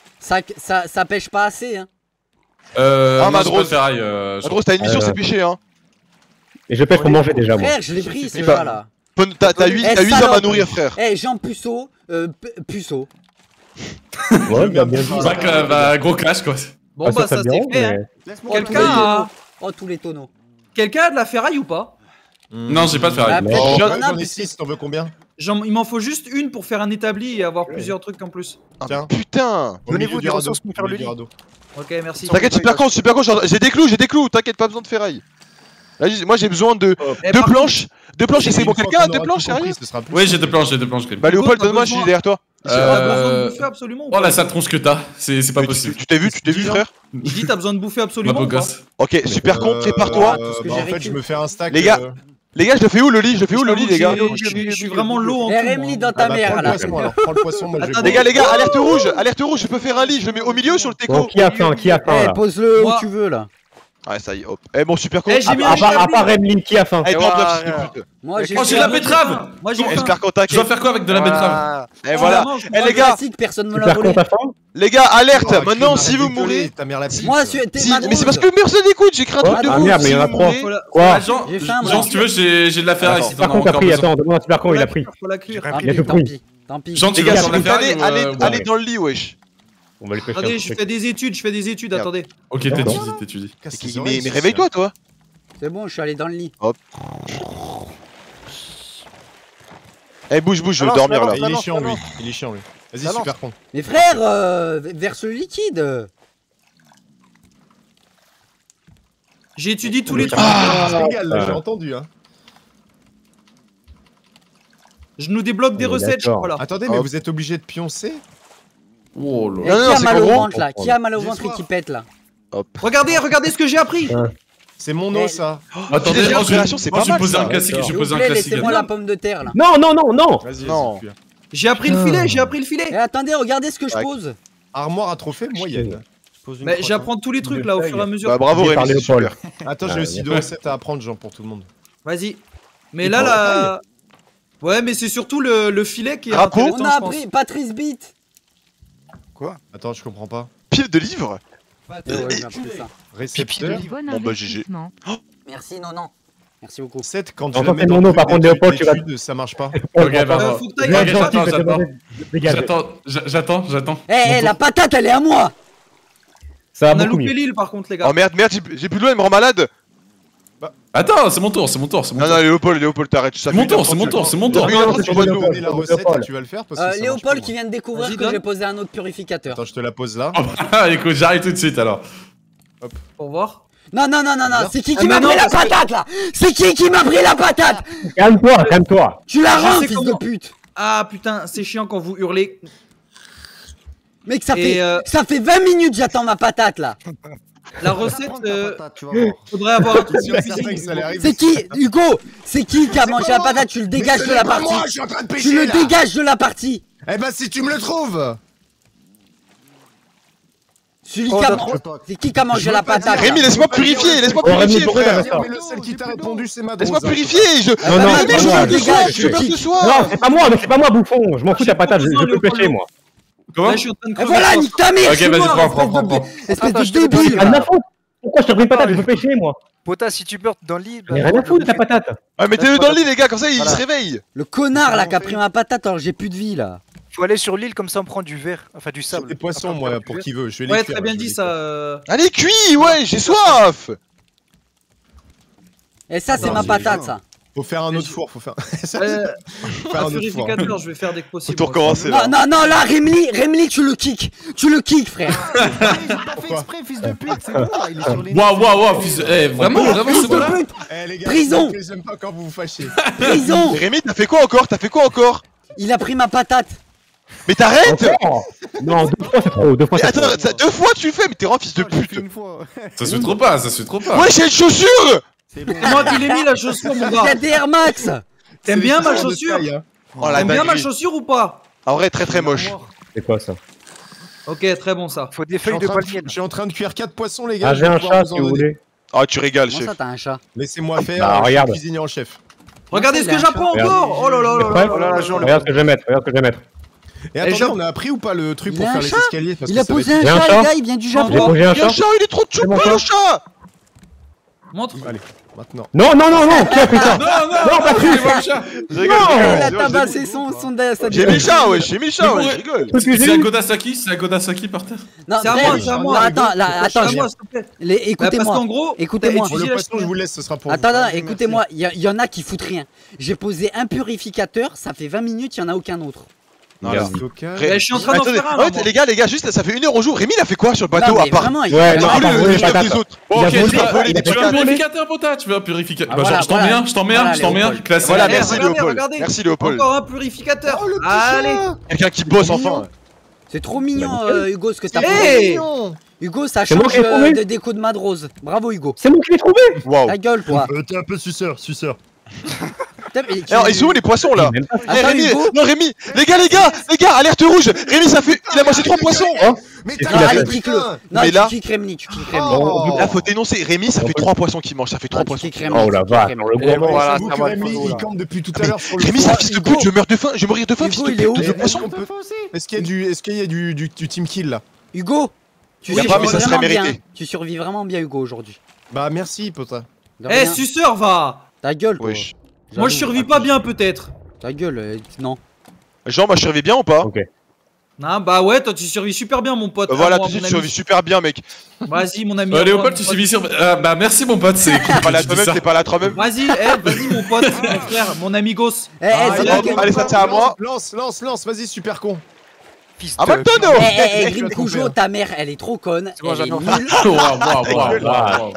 Ça pêche pas assez, hein. Madrose. ferraille. Madrose, t'as une mission, c'est péché, hein. Et je pêche pour manger déjà, moi. Frère, je l'ai pris ce pas- chat là. T'as 8 Eh, hommes à salope. nourrir, frère. Eh, Jean Puceau, Puceau. Ouais, bah, bien Ah, sûr. Bah, gros clash quoi. Bon, Ah, bah, ça me c'est dérange, fait, hein. mais- Quelqu'un a... Oh, tous les tonneaux. Quelqu'un a de la ferraille ou pas? Non, j'ai pas de ferraille. Ah, Non. Oh, peut-être- j'en ai 6, t'en veux combien? Il m'en faut juste une pour faire un établi et avoir plusieurs trucs en plus. Ah, Tiens. putain. Au milieu Donnez-vous du des radeau, ressources pour au faire le milieu du lit. radeau. Ok, merci. T'inquiète, Super Con, j'ai des clous, t'inquiète, pas besoin de ferraille. Là, moi, j'ai besoin de Eh, 2 par planches. 2 planches, et c'est bon. Une fois Quelqu'un a qu'on 2 aura planches, tout compris, sérieux? ce sera plus Oui, simple. j'ai 2 planches, Grim. Bah, Léopold, t'as donne-moi, je besoin- suis derrière toi. T'as besoin de Euh. bouffer absolument ou Oh pas? la sale tronche que t'as, c'est pas Mais possible. Tu t'es vu, frère? Je dis t'as besoin de bouffer Ma absolument beau ou pas? gosse. Ok, Super Con, prépare-toi. tout ce que Bah, j'ai en fait, récup. je me fais un stack. Les gars, Les gars, je le fais où le lit? Je le fais où le lit, les gars? Je suis vraiment low en tout. RMLI dans ta prends mère le là. poisson alors, prends le poisson, moi je Attendez, vais. Les gars, alerte rouge, je peux faire un lit, je le mets au milieu ou sur le Bon, teco? qui a faim? Qui a faim Eh, là? pose-le où Moi. tu veux là. Ouais, ça y est, hop. Eh, bon, super con. Eh, j'ai mis un À part Emily, qui a faim? Eh, drop, voilà. s'il te plaît. Moi j'ai Oh, j'ai la betterave. Moi j'ai Eh, faim. Super con, Je t'inquiète. dois faire quoi avec de la betterave? Eh, voilà. Eh, les gars, classique, personne me l'a Super con, volé. t'as faim? les gars, alerte. Oh, Maintenant, arrête si de vous gueuler, mourrez. ta mère la pute. Moi, t'es Si- ma mais c'est parce que personne n'écoute, j'ai créé un truc de Ah, ouf. merde, mais il y en a Si vous trois. mourrez- Quoi? Ah, Jean, J'ai faim, moi. Jean, si tu veux, j'ai de la ferraille Attends, si t'en Super as con, t'as encore pris, besoin. attends, demande à Super con, il a pris. Faut la cuire. Ah, Il a tout tant pris. pis, tant pis. Jean, tu Les veux gars, sur la s'il vous plaît, ferraille allez, ou, allez ouais. dans le lit, wesh. On va lui pêcher un Attendez, je truc. fais des études, Merde. attendez. Ok, t'étudies. Casse les oreilles, Mais c'est réveille-toi, toi. C'est bon, je suis allé dans le lit. Eh, bouge, je veux Balance, dormir là. balance. ça. Il est chiant lui, il est chiant lui. Vas-y, Balance. super con. Mais frère, verse le liquide. J'ai étudié tous les trucs. Légal, là, j'ai entendu hein. Je nous débloque des On est recettes, je d'accord. crois là. Attendez, mais Hop. vous êtes obligé de pioncer? Oh Et là. Non, qui non, a c'est mal qu'en au gros- ventre là? Qui a mal au ventre et qui pète là? Regardez ce que j'ai appris. C'est mon os ça. Attendez, Déjà, moi, création, c'est moi, pas je vais mal, poser ça. un classique, je S'il vais vous poser un plaît, classique. laissez-moi la pomme de terre là. Non, non, non, non! Vas-y, Non. vas-y. J'ai appris le filet, j'ai appris le filet. Et attendez, regardez ce que je Ouais. pose. Armoire à trophée moyenne. Mais j'apprends tous les trucs là au fur et à mesure. Bah, bravo, J'ai parlé Rémi, c'est au Paul. super. Attends, Ah, j'ai aussi bien. 2 recettes à apprendre, genre pour tout le monde. Vas-y. Mais là, là. Ouais, mais c'est surtout le filet qui est Drapeau. intéressant, On a je pense. appris Patrice Beat. Attends, je comprends pas. Pile de livres. Ouais, j'ai appris ça. Récepteur. Bon, bah, GG. Merci, non. Merci beaucoup. 7 quand Enfin, tu la c'est mets mon dans nom, le par truc contre, Léopold, tu vas- d'études, ça marche pas. Ok, bah, bah. Faut que t'ailles. Viens, Ok, gentil, j'attends, fais j'attends. Dégage. J'attends. Eh, la patate, elle est à moi. Ça va On a beaucoup loupé mieux. l'île par contre, les gars. Oh merde, j'ai plus de l'eau, elle me rend malade. Attends, c'est mon tour. Non, non, Léopold, t'arrêtes. C'est mon tour, c'est mon tour. Tu Non, vas non, me c'est pas de l'eau. donner la recette et tu vas le faire parce que ça marche Léopold pas, qui moi. vient de découvrir Vas-y, que donne. j'ai posé un autre purificateur. Attends, je te la pose là. Ah, écoute, j'arrive tout de suite alors. Pour voir. Non, c'est qui Ah, m'a mais pris non, la parce que- patate là? C'est qui m'a pris la patate? Calme-toi, calme-toi. Tu la Je rends, sais fils comment. de pute. Ah putain, c'est chiant quand vous hurlez. Mec, ça Et, fait 20 minutes j'attends ma patate là. La recette, tu vas voir. faudrait avoir un truc C'est de certain que cuisine. ça allait arriver. C'est qui, Hugo? C'est qui a mangé la patate? Tu le dégages de la partie. Je suis en train de Tu pêcher le là. dégages de la partie. Eh ben si tu me le trouves. Celui Oh, qui a d'accord. c'est qui a mangé la patate? là Rémi, laisse-moi purifier, laisse-moi Oh, Rémi, purifier, pourquoi frère. t'as fait ça? Mais le seul qui t'a répondu c'est ma Laisse-moi dose, hein. purifier, je. Non, non, Mais c'est je pas moi. veux que ce soit, je veux que ce Non, soit. c'est pas moi, bouffon. Je m'en fous de ta patate, je peux pêcher, moi. Comment? Là, je suis en train de Et crever voilà, de nique ta mère, Ok, je suis vas-y, mort, prends. espèce Attends, je te de le débile. Ah, de ma faute. Pourquoi je te pris une patate? Je peux pêcher, moi. Pota, si tu meurs dans le lit. J'en ai rien à foutre de ta patate. Ah, mettez-le dans le lit, les gars, comme ça il Voilà. se réveille. Le connard là qui a pris ma patate alors j'ai plus de vie là. Faut aller sur l'île comme ça on prend du verre, enfin du C'est sable. des poissons Après, on moi prend pour du qui veut. Je vais les Ouais, cuire, très bien je vais dit les ça. cuire. Allez, cuis, ouais, j'ai soif. Et ça, c'est ma patate, ça. Faut faire un autre four, faut faire. Un purificateur, je vais faire dès que Faut possible. tout recommencer là. Non, là, Remli, tu le kick. Tu le kick, frère. J'ai pas fait exprès, fils de pute, c'est bon là, il est sur les. Waouh, fils. Eh, vraiment, Fils ce de mot-là. pute. Eh les gars, Prison. j'aime pas quand vous vous fâchez. Prison. Rémi, t'as fait quoi encore? Il a pris ma patate. Mais t'arrêtes! Encore Non, 2 fois c'est trop, 2 fois Mais c'est attends, trop. 2 fois tu le fais, mais t'es vraiment fils de Oh, j'ai fait pute! une fois. Ça se fait trop pas, Ouais, j'ai une chaussure! C'est bon. C'est moi qui l'ai mis la chaussure, mon Il y a gars. des Air Max. T'aimes bien ma chaussure? Oh la T'aimes bien ma dinguerie. chaussure ou pas? En vrai, très moche. C'est quoi ça? Ok, très bon ça. Faut des feuilles de palmier. Je suis en train de cuire 4 poissons, les gars. Ah, je j'ai vais un pouvoir chat vous si en vous donner. voulez. Ah, tu régales, Comment chef. ça, t'as un chat? Laissez-moi faire, Bah, je suis regarde. cuisinier en chef. Regardez ce que Regarde. j'apprends encore. Oh là là là Prêt là là là. Regarde ce que je vais mettre, regarde ce que je vais mettre. Et attendez, je- on a appris ou pas le truc Il pour a faire un les chat escaliers parce Il que a ça va posé être- un J'ai un chat, chat. les gars, il vient du J'ai Japon. posé un Il y a un chat. chat, il est trop C'est mon choupi chat. le chat! Montre. Allez, maintenant. Non, qui a fait ça? Non, Patrick, c'est pas le chat. Je rigole, Non, je rigole, Il a je tabassé rigole. sa J'ai mis le chat, ouais, j'ai mis le chat, ouais, Mais je rigole. C'est un Godasaki par terre. Non, C'est à frère, moi, c'est à moi. Attends, là, C'est attends, à moi, s'il te plaît. Parce écoutez-moi. qu'en gros, Écoutez-moi. t'as Pour le utilisé la poisson, je vous laisse, ce sera pour vous. Attends, Vas-y, écoutez-moi, il y en a qui foutent rien. J'ai posé un purificateur, ça fait 20 minutes, il y en a aucun autre. Voilà. merci. Stockage. je suis en train d'en Attendez, faire un. en là, fait, moi. les gars, juste ça fait 1 heure on joue. Rémi, il a fait quoi sur le bateau Non, à mais part vraiment, Ouais, non, Ah, à part voler les job patates. des autres. Bon, Il a ok, volé, tu veux il a fait un voler. purificateur, potat? Tu veux un purificateur? Ah, Bah, voilà, genre, je t'en voilà. mets un, Voilà, je t'en mets un. Léopold. Classe. Voilà, Regardez, merci regardez, Léopold. regardez. Merci Léopold. Encore un purificateur. Oh, le petit Allez. chat. Quelqu'un qui bosse enfin. C'est trop mignon, Hugo, ce que t'as Hey. fait. Hugo, ça C'est moi change qui ai trouvé. de déco de Madrose. Bravo, Hugo. C'est moi qui l'ai trouvé. Waouh. Ta gueule, toi. T'es un peu suceur. Putain, mais Alors, ils sont où les poissons là? Même pas. Eh, Attends, Rémi, Hugo. non Rémi, les gars, alerte rouge. Rémi, il a mangé 3 poissons. Mais Qu'est-ce t'as qu'il a Allez, fait kick-le. Non, Mais tu là- kicks Remli, tu kicks Remli. Oh. Là, faut dénoncer. Rémi, ça fait 3 poissons qu'il mange. Ça fait 3 Tu poissons. kicks Remli. Oh la tu kicks vache, Remli. le gros. Voilà, J'avoue ça que va, Rémi, le poisson, il là. campe depuis tout à l'heure sur le Rémi, four. c'est un fils de pute. Je meurs de faim. Je vais mourir de faim, Hugo, fils de il est où? pute. De Est-ce poisson. qu'on peut- Est-ce qu'il y a du team kill là? Hugo, tu Il y a survis pas, mais ça serait vraiment bien. mérité. Tu survis vraiment bien, Hugo, aujourd'hui. Bah merci pota. De Eh, rien. suceur, va. Ta gueule, toi. Wesh. Moi, je survis pas bien, peut-être. Ta gueule, non. Jean, moi je survis bien ou pas? Ok. Non, bah ouais, toi, tu survis super bien, mon pote. Voilà, À moi, tout de suite, mon tu ami. survis super bien, mec. Vas-y, mon ami. Léopold, tu suivis sur. Bah, merci, mon pote, c'est cool. T'es pas là que tu dis toi-même, ça. t'es pas là toi-même. Vas-y, vas-y, mon pote, mon frère, mon amigos. Eh, c'est non, toi qui- allez, ça c'est à moi. Lance, vas-y, super con. Fils Ah, de- McDonald's. Eh, Tu Grim vas Cujo, tromper, ta mère, elle est trop conne. bon, Elle est j'adore. nulle. Waouh.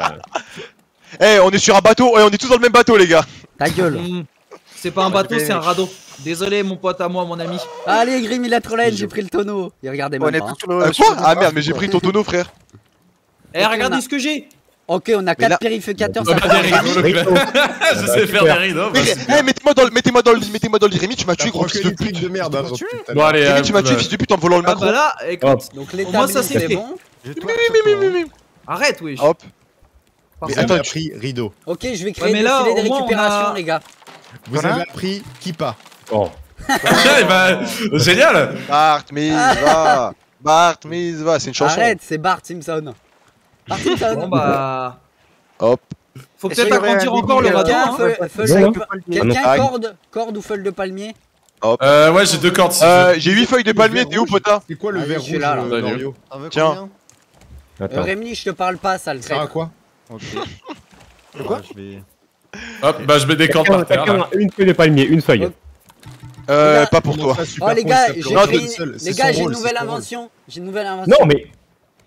Eh, on est sur un bateau. Eh, on est tous dans le même bateau, les gars. Ta gueule. C'est pas un bateau, c'est un radeau. Désolé, mon pote à moi, mon ami. Allez, Grim, il a trop l'aide, j'ai pris le tonneau. Il regardait On même est pas. hein. tous sur le. Quoi? Ah merde, mais j'ai pris ton tonneau, frère. Eh, regardez ce que j'ai. Ok, on a Mais 4 là- purificateurs, On ça a des fait rideaux, le clair. Je sais faire des rideaux. Mais, eh, mettez-moi dans le lit. Rémi, tu m'as tué, Tu gros fils de pute. de merde. hein, j'en putain. Bon, allez, Rémi, tu m'as tué, fils de pute, en me volant le Ah macro. bah là, écoute. Donc Au moins, ça, l'établi, c'est c'est fait. bon. Je twerk sur toi, hein. Arrête, wesh. Hop. Par Mais contre, attends, Vous avez appris rideau. Ok, je vais créer Ouais, mais des là, filets de au moins, on récupération, a- les gars. Vous Voilà. avez appris Kippa. Oh. Eh bah, génial. Bart Mitzvah. Bart Mitzvah, c'est une chanson. Arrête, c'est Bart Simpson. Bart bon Simpson. bah. Hop. Faut Est-ce peut-être qu'il y aurait agrandir un encore le début, radeau. Quelqu'un, hein. feuille- Non, quelqu'un, Ah, corde ou feuille de palmier? Ouais, j'ai 2 cordes. si tu veux. J'ai 8 feuilles de palmier, t'es où, pota? C'est quoi le Vas-y, verre je suis rouge, là, là. Mario? Ça veut Tiens. combien Attends. Rémi, je te parle pas, sale Ça sert à traître. quoi? Ok. Quoi Ouais, je vais. Hop, bah, je mets des cordes par terre. Chacun là. a une feuille de palmier, une feuille. Pas pour toi. Oh les gars, j'ai Non, créé- tout les gars, j'ai une nouvelle invention. J'ai une nouvelle invention. Non, mais.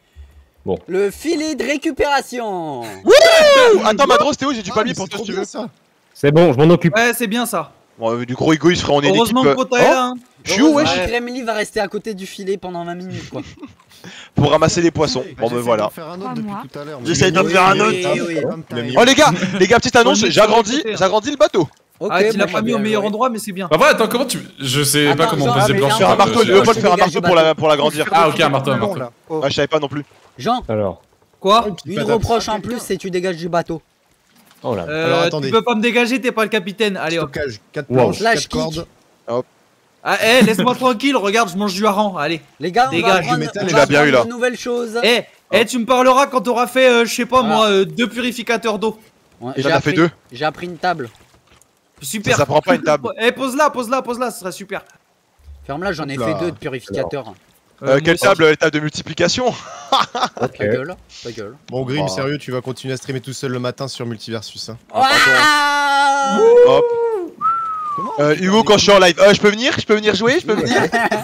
Le filet de récupération. Attends, Madros, t'es où? J'ai du palmier pour toi si tu veux. ça. C'est bon, je m'en occupe. Ouais, c'est bien ça. Bon, du gros égoïste, frère, on est une équipe. Heureusement que Pota est là. hein. Je suis où, wesh? Heureusement que Remily va rester à côté du filet pendant 20 minutes, quoi. Pour ramasser les poissons. Bon, ben J'essaie voilà. d'en faire un autre depuis tout à l'heure. mais- J'essaie d'en faire un autre. Oui, oui. Oh, les gars, petite annonce, Faut le j'agrandis mettre sur le j'agrandis le bateau. Ok, Ah, tu l'as bon, pas mis au bien meilleur joué. endroit, mais c'est bien. Bah, ouais, attends, comment tu. Je sais pas Attends, comment on Jean, pose des mais blancheurs. Sur un Sur marteau, le- Léopold je faire un dégage marteau du bateau. pour l'agrandir. Ah, ok, un marteau, un Bon, marteau. là. Oh. Ah, je savais pas non plus. Jean, Alors. Quoi? une reproche en plus, c'est tu dégages du bateau. Oh là. Alors, attendez. Tu peux pas me dégager, t'es pas le capitaine. Allez hop. Stockage, 4 Wow. planches, Slash 4 kick. cordes. Ah, eh, laisse-moi tranquille, regarde, je mange du hareng. Allez. Les gars, on va Dégage, apprendre, du métal, on il va a bien eu, apprendre là. de nouvelles choses. Tu me parleras quand t'auras fait, je sais pas Voilà. moi, 2 purificateurs d'eau. Ouais, Il j'ai en a fait appris- 2. J'ai appris une table. Super. Ça prend pas une table. Eh, pose-la, ce serait super. Ferme-la, j'en ai Hop là. fait 2 de purificateurs. Quelle table? La table de multiplication. Ta gueule, ta gueule. Bon, Grim, Wow. sérieux, tu vas continuer à streamer tout seul le matin sur Multiversus. Hein. Ah Hop. Hugo, quand je suis en live, je peux venir jouer? Je peux venir?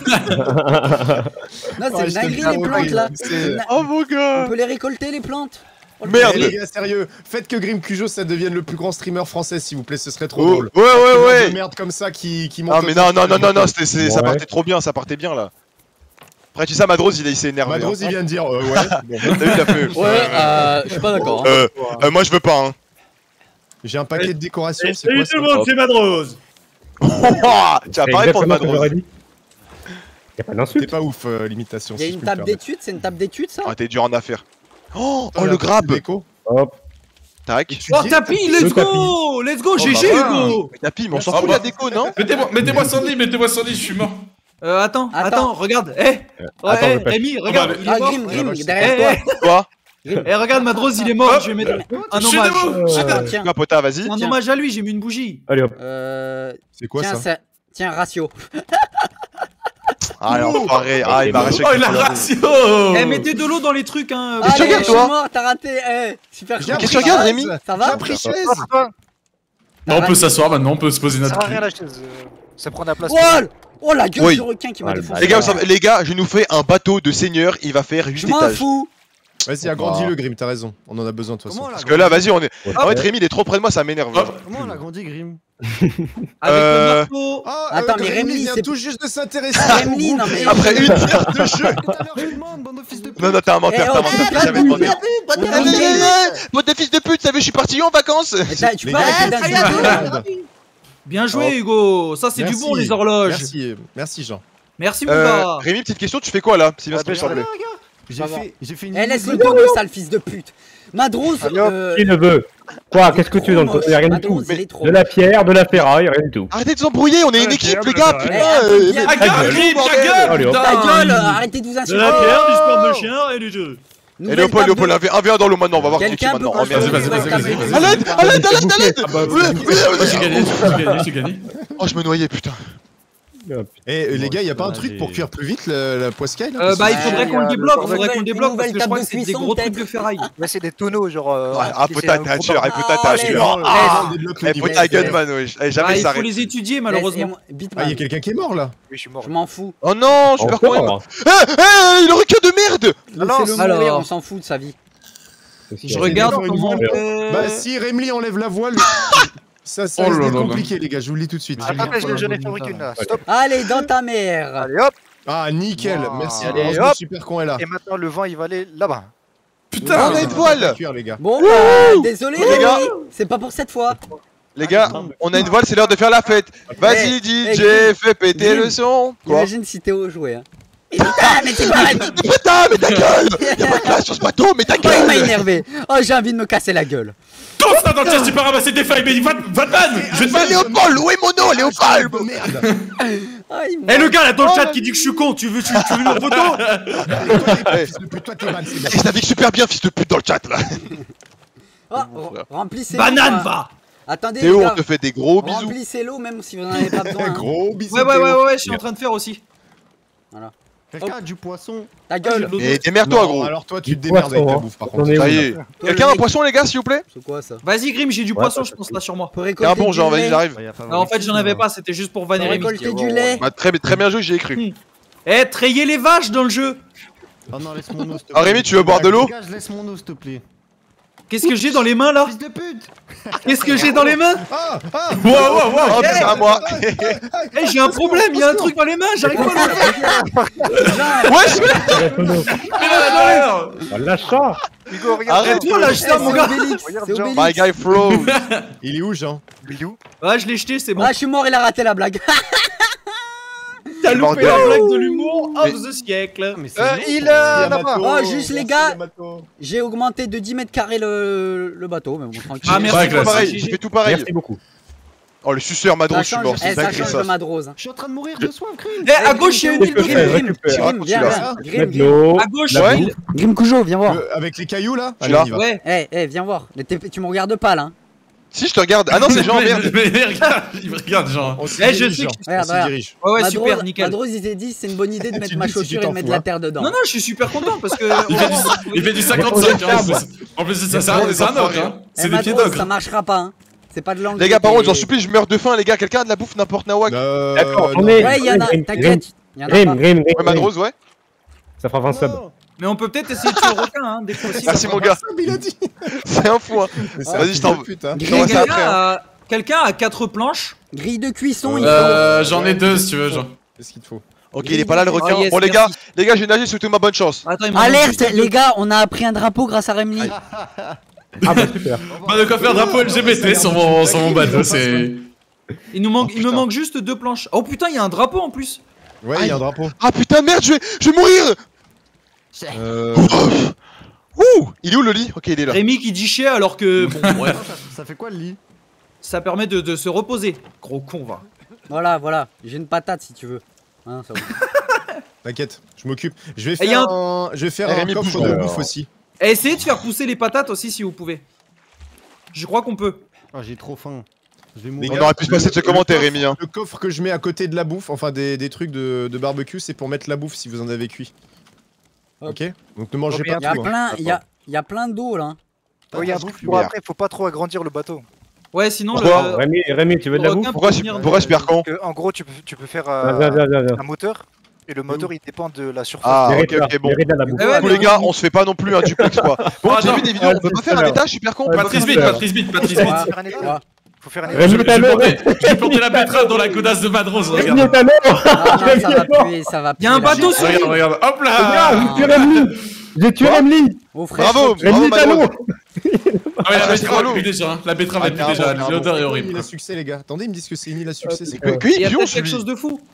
Non, c'est Ouais, une je te le dinguerie dis, les ouais, plantes là. c'est- Oh mon On gars. peut les récolter les plantes. Oh, le Merde. Eh, bordel. les gars, sérieux, faites que Grim Cujo ça devienne le plus grand streamer français, s'il vous plaît, ce serait trop Oh, drôle. ouais. De merde comme ça qui monte. Ah mais non, ça Ouais. partait trop bien, ça partait bien là. Après tu sais, Madrose il s'est énervé. Madrose, il vient de dire ouais. Bon. T'as vu, il a fait. Ouais, je suis pas d'accord. hein. Moi je veux pas hein. J'ai un paquet de décorations, c'est Salut quoi tout ça le monde, c'est Madrose. Tu vas C'est pas répondre exactement ce que j'aurais Madrose. dit. Y'a pas T'es d'insulte. pas ouf l'imitation. Il y a si je une peux me table permettre. d'études, c'est une table d'études ça? Ah t'es dur en affaires. Oh Oh, le la grab. déco. Hop. Tac. Oh, tapis, let's go! Let's go, GG, bah, Hugo! Mais tapis, mais on s'en Ah, fout de bah. la déco non? Mettez-moi Sandy, je suis mort. Attends, regarde. Attends, Ouais, je Rémi, regarde, il est Ah, mort. Grim, Eh, derrière toi. Quoi? Regarde, Madrose, il est mort. Je vais mettre un Je suis hommage. debout. Attends, tiens. Quoi Pota, vas-y. Un hommage à lui, j'ai mis une bougie. Allez hop. C'est quoi Tiens, ça tiens, ratio. Ah l'enfoiré, ah il m'a arraché. Oh, il a ratio. Eh, mettez de l'eau dans les trucs, hein. Mais tu Allez, regardes, je suis toi mort, t'as raté. Super J'ai chaud. Qu'est-ce que tu regardes, Rémi? Ça va? J'ai pris chaise. Non, on peut s'asseoir maintenant, on peut se poser Ça notre sert à cul. rien la chaise. Ça prend de la place. Oh la gueule Oui. du requin qui m'a Ah, le défoncé. Les gars, je nous fais un bateau de seigneur, il va faire 8 Je m'en étages. fous. Vas-y, agrandis-le, Grim, t'as raison. On en a besoin de toute façon. Parce que là, vas-y, on est. Ouais. En fait, Rémi, il est trop près de moi, ça m'énerve. Hop. Comment on a grandi, Grim? Avec le marteau. Ah, Attends, mais Grim, Rémi, il vient c'est- tout juste de s'intéresser. Rémi, non mais. Après une heure de jeu. Tout à l'heure, je vous demande, bande de fils de pute. Non, t'es un menteur, t'es un menteur. J'avais demandé. Bonne de fils de pute, t'as vu, je suis parti en vacances. Tu Les peux gars, arrêter d'insulter là? Bien joué, Hugo. Ça, c'est du Merci. bon, les horloges. Merci Jean. Merci, mon gars. Rémi, petite question, tu fais quoi là? Si bien se Ah, s'il te plaît. Ça va. J'ai fait une. Eh, laisse-le tomber, sale fils de pute. Madrose, Qui ne veut? Quoi? Qu'est-ce que tu veux dans le côté? Y'a rien du tout. Madrose, il est trop. De la pierre, de la ferraille, rien du tout. Arrêtez de vous embrouiller, on est une Ouais, équipe, ok, les gars, ouais, putain. ouais. mais- Ta gueule, Grim, ta gueule. Allez, hop. Ta putain. gueule, arrêtez de vous De insulter. la pierre, du sperme de chien et du jeu. Et Nouvelle Léopold, table de- un v1 dans l'eau maintenant, on va voir qui est qui Quelqu'un peut maintenant. Oh merde. Vas-y, vas-y, vas-y, vas-y. À l'aide, à l'aide, à l'aide. Ah bah, Moi, j'ai gagné, j'ai gagné. Oh, je me noyais, putain. Eh, les gars, y a pas un truc pour cuire plus vite la poiscaille là Bah, il Ouais, faudrait qu'on le le débloque, bordel. faudrait qu'on le débloque parce que je crois que c'est des Nouvelle gros table de trucs de ferraille. Ouais, c'est des tonneaux, genre. Ah, c'est Pota, un t'es un gros tueur, bordel. Pota, t'es un Allez, tueur. allez. Ah, on débloque le Eh, niveau. Pota, Gunman, wesh. Eh, Ah, jamais il ça faut les étudier, malheureusement. Ah, y Bitman, a quelqu'un qui est mort là. Oui, je suis mort. je m'en fous. Oh non, super con. Encore. Il aurait que de merde. Laissez-le alors. mourir, on s'en fout de sa vie. Je regarde D'accord, comment. Bah, si Remly enlève la voile, ça Oh risque là d'être là là. compliqué, les gars, je vous le dis tout de suite. Attends, j'en ai fabriqué une là. Stop. Allez, dans ta mère. Allez hop. Ah, nickel, Wow. merci. Allez, Heureusement, hop. super con est là. Et maintenant, le vent, il va aller là-bas. Putain. On a une voile. Cuire, les gars. Bon, désolé Les gars. Rémi, c'est pas pour cette fois. Les gars, on a une voile, c'est l'heure de faire la fête. Vas-y, DJ, fais péter Grim. le son. Quoi? Imagine si Théo jouait. Hein. Et putain, mais c'est pas. Putain, mais ta gueule. Y'a pas de place sur ce bateau, mais ta Oh, il m'a gueule. énervé. Oh, j'ai envie de me casser la gueule. Tout ça dans le chat, j'ai pas ramassé des feuilles, mais va te ban. Je vais te ban. Léopold, où est Mono, Léopold? Merde. Oh, il Eh, le gars là dans le Oh, chat qui dit que je suis con, tu veux une autre photo? Fils de pute, toi t'es ban, c'est bon. Et je navigue super bien, fils de pute, dans le chat là. Oh, remplissez. Banane, va! Attendez, Théo, les on gars. te fait des gros bisous. Remplissez l'eau même si vous n'en avez pas besoin. Hein. Gros bisous. Ouais, je suis en train de faire aussi. Quelqu'un a du poisson. Ta gueule. Et démerde-toi, gros. Alors toi, tu te démerdes avec ta bouffe, par On contre. est où, Ça là y est. Toi, Quelqu'un le a un mec- poisson, les gars, s'il vous plaît? C'est quoi ça? Vas-y, Grim, j'ai du Ouais, poisson, ça, je ça pense fait là sur moi. Pour T'es récolter un bon, du genre, vas-y, lait. j'arrive. Ah, en fait, j'en avais pas, c'était juste pour vanner Pour Rémi. récolter du lait. Bah, très bien joué, j'y ai cru. Eh, trayez les vaches dans le jeu! Oh non, laisse mon eau, s'il te Ah, plaît. Rémi, tu veux boire de l'eau? Dégage, laisse mon eau, s'il te plaît. Qu'est-ce que j'ai dans les mains là? Fils de pute! Qu'est-ce que j'ai dans les mains? Ah, ah, Wow, wow, Oh, wow. c'est à moi. Eh, j'ai un problème, il y a un truc dans les mains, j'arrive pas à le faire. Wesh, Oh, lâche ça. Hugo, regarde. arrête. Toi, lâche ça, Eh, mon c'est gars! Obélix, Regarde, c'est Jean. Obélix. My guy froze. il est où, Jean? Bilou. Ah, je l'ai jeté, c'est bon. Ah, je suis mort, il a raté la blague. T'as loupé bordel. la blague de l'humour Mais- of the siècle. Mais c'est Il long, là-bas. Oh, juste les gars, j'ai augmenté de 10 mètres carrés le bateau, mais bon, tranquille. Ah, merci. Pas Tout classe. pareil, j'ai fait tout pareil. Merci beaucoup. Oh, le suceur Ça Madrose, je suis change, mort, c'est ça dingue change ça. de Madrose. Hein. Je suis en train de mourir de soif, Grim. Eh, à gauche, il y a une île de Qu'est-ce que je fais? Grim. Récupère. Grim, viens, celui-là. viens. Mettre Grim, l'eau. À gauche, Ouais. île. Grim Cujo, viens voir. Avec les cailloux là? Je suis là. on y va. Ouais. Eh, viens voir. Tu me regardes pas là. Hein. Si, je te regarde. Ah non, c'est Jean, merde. Mais regarde, il me regarde, Jean. On s'y Eh, je dirige, sais hein. que- On Regarde, s'y regarde. dirige. Ouais, Madrose- super, nickel. Madrose, il s'est dit c'est une bonne idée de mettre Tu ma dis si tu chaussure et de t'en mettre fous, la hein. terre dedans. Non, non, je suis super content parce que. Il fait du 55, hein. En plus, ça, c'est un orc, hein. C'est des pieds Madrose, d'ogre. ça marchera pas, hein. C'est pas de l'angle. Les gars, par contre, j'en supplie, je meurs de faim, les gars. Quelqu'un a de la bouffe, n'importe Nawak. D'accord, non. on est. Ouais, il y en a, Grim, t'inquiète. Il y en a Grim, pas. Grim, Grim. Ouais, Madrose, ouais. Ça fera 20 subs. Mais on peut peut-être essayer de tuer le requin, hein, des fois aussi. Merci, mon gars. Il a dit. C'est un fou, hein. Vas-y, je t'en veux. Putain. Je t'envoie ça après, hein. Quelqu'un a 4 planches. Grille de cuisson, il faut. J'en ai 2 si tu veux, Jean. Qu'est-ce qu'il te faut? Ok, il est pas là, le requin. Oh, yes, Bon, les merci. gars, j'ai nagé, souhaitez-moi bonne chance. Attends, il m'en manque Alerte, juste les gars, on a appris un drapeau grâce à Remly. Ah bah super. Pas de quoi faire drapeau LGBT sur mon bateau, c'est. Il me Oh, putain. manque juste 2 planches. Oh putain, il y a un drapeau en plus. Ouais, il y a un drapeau. Ah putain, merde, je vais mourir. Ouh, il est où le lit? Ok, il est là. Rémi qui dit chier alors que. Bon, bref. Ça fait quoi le lit? Ça permet de se reposer. Gros con, va. Voilà, voilà. J'ai une patate si tu veux. Hein, ça va. T'inquiète, je m'occupe. Je vais Et y a faire un, je vais faire Eh, un Rémi, coffre bouge. de bouffe aussi. Et essayez de faire pousser les patates aussi si vous pouvez. Je crois qu'on peut. Oh, j'ai trop faim. Je vais Les mourir. On gars, aurait pu se passer de ce commentaire, Rémi, hein. Le coffre que je mets à côté de la bouffe, enfin des trucs de barbecue, c'est pour mettre la bouffe si vous en avez cuit. Hop. Ok. Donc ne mangez pas Il y a tout. hein. plein, il y a plein d'eau là. Oh, il y a un truc pour après, faut pas trop agrandir le bateau. Ouais, sinon Pourquoi Rémi, tu veux de la le bouffe? requin Pourquoi peut venir- pourquoi je perds con? Que, en gros, tu peux faire Viens. un moteur, et le moteur il dépend de la surface. Ah, ok, Mérite là, ok, bon. mérite là, la bouffe. Eh ouais, Bon, mais les gars, on se fait pas non plus un duplex, quoi. Bon, Ah, j'ai non. vu des vidéos, on peut pas faire un étage, super con. Patrice Bit, Patrice Bit. Faut faire un étage. Ouais. Faut faire un Rémi, étage. Je vais planter la betterave dans la godasse de Madrose, Rémi regarde. est à mort. Ah, non, ça va puer, ça va puer. Il y a un la bateau merde. sur Regarde, regarde. Hop Regarde, j'ai là. tué Rémi. J'ai tué Quoi Rémi. Oh frère, Bravo, Rémi bravo, est à Madrose. l'eau. Ah ouais, la Ah, c'est betterave relou. a plu déjà. Hein. La betterave a plu carrément, déjà. carrément. L'odeur est Une horrible. île à succès, les gars. Attendez, ils me disent que c'est une île à succès. c'est quoi Oui, Il y a pion, peut-être celui. quelque chose de fou.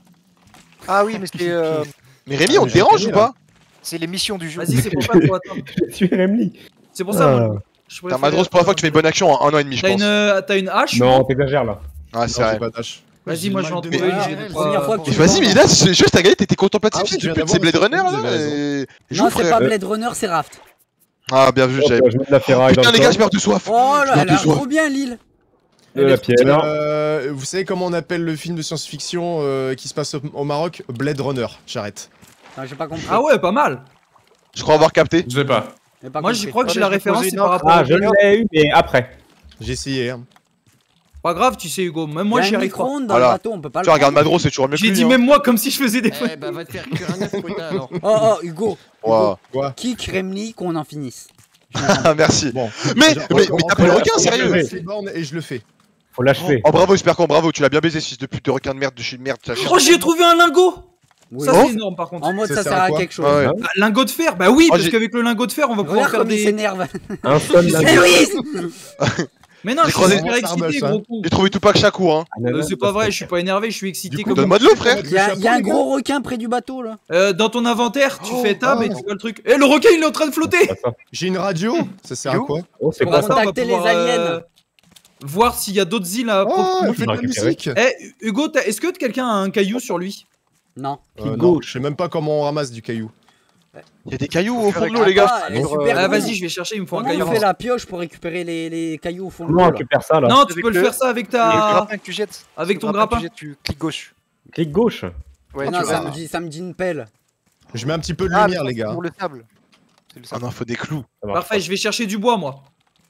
Ah oui, mais Mais Rémi, on te dérange ou pas? c'est les missions du jeu. Vas-y, c'est pour ça qu'il faut attendre. J'ai tué Rémi. C'est pour ça, moi. Je T'as préfère- Madrose, pour la fois que tu fais une bonne action en 1 an et demi, je pense. T'as une hache? Non, t'exagères là. Ah, c'est Non, vrai. j'ai pas d'ache. Vas-y, moi je vais en Mais- trouver une. Ah, j'ai mais- deux, première trois- fois que Mais vas-y, mais là, c'est juste, t'as gagné, t'étais contemplatif, Ah oui, c'est je viens depuis c'est Blade d'avoir Runner, une là. raison. et- Joue, Non, c'est frère. pas Blade Runner, c'est Raft. Ah, bien vu, j'avais. Je mets de la ferraille dans Putain, le les gars, corps. je meurs de soif. Oh là, Je elle a soif. trop bien l'île. De la pierre. Vous savez comment on appelle le film de science-fiction qui se passe au Maroc? Blade Runner. J'arrête. Non, j'ai pas compris. Ah ouais, pas mal. Je crois avoir capté. Je l'ai pas. J'ai pas Moi, compris. je crois que j'ai Attendez, la je vais référence, poser c'est une par autre. rapport. Ah, je l'ai eu, mais après. J'ai essayé. Hein. Pas grave, tu sais, Hugo. Même moi, Il y j'y a un arrive pas. micro-ondes dans Voilà. le bateau, on peut pas Tu le regardes prendre. Madrose, c'est toujours mieux que J'ai lui. dit hein. même moi comme si je faisais des. Eh bah, va te faire cuire un œuf, putain, alors. Oh, Hugo. Ouah. Quoi? Kick Remly, qu'on en finisse. Ah, merci. Bon. Mais Genre, t'as pas le requin, sérieux? Je fais borne et je le fais. Faut l'achever. Oh, bravo, super con, bravo, tu l'as bien baisé, fils de pute de requin de merde, de chez de merde. Oh, j'y ai trouvé un lingot. Oui. Ça, Oh. c'est énorme par contre. En mode, Ça ça sert sert à à quoi? quelque chose. Ouais, ouais. Ah, lingot de fer. Bah oui, Oh, parce j'ai- qu'avec le lingot de fer, on va pouvoir Regarde faire comme il des. s'énerve. Un seul Mais lingot. oui. Mais non, J'ai je suis croisé- super excité, Starbucks, hein. gros coup. J'ai trouvé tout pas que chaque coup, hein. C'est pas vrai, je suis pas énervé, je suis excité Du coup, comme. Donne-moi de l'eau, frère. Il y a un gros requin près du bateau là. Dans ton inventaire, tu Oh, fais tab et oh. tu vois le truc. Eh, le requin, il est en train de flotter. Pas ça. J'ai une radio. Ça sert à Yo. quoi? Oh, c'est Pour quoi l'instant, ça? on va Contacter pouvoir, les aliens. Voir s'il y a d'autres îles à Oh, proximité. elle fait de la récupérer. musique. Eh, Hugo, est-ce que quelqu'un a un caillou sur lui? Non. Non, je sais même pas comment on ramasse du caillou. Il y a des cailloux au fond de l'eau, les gars. Ah, elle est super Ah, cool. vas-y, je vais chercher, il me faut un Comment caillou. on fait la pioche pour récupérer les cailloux au fond de Comment on l'eau là récupère ça là? Non, tu Avec peux le le- faire ça avec Et le ta. grappin que tu jettes. Avec ton Le grappin. que tu jettes, tu cliques gauche. Clic gauche. Ouais, Ah non, tu ça vas- me dit une pelle. Je mets un petit peu de Ah, lumière, mais les gars. Pour le sable. C'est le Ah sable. non, faut des clous. Ça marche Parfait, je vais chercher du bois, moi.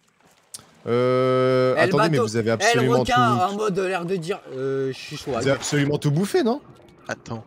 Eh, le Attendez, mais bateau. vous avez Eh, le absolument tout. requin en mode l'air de dire je suis chaud. Vous avez absolument tout bouffé, non? Attends.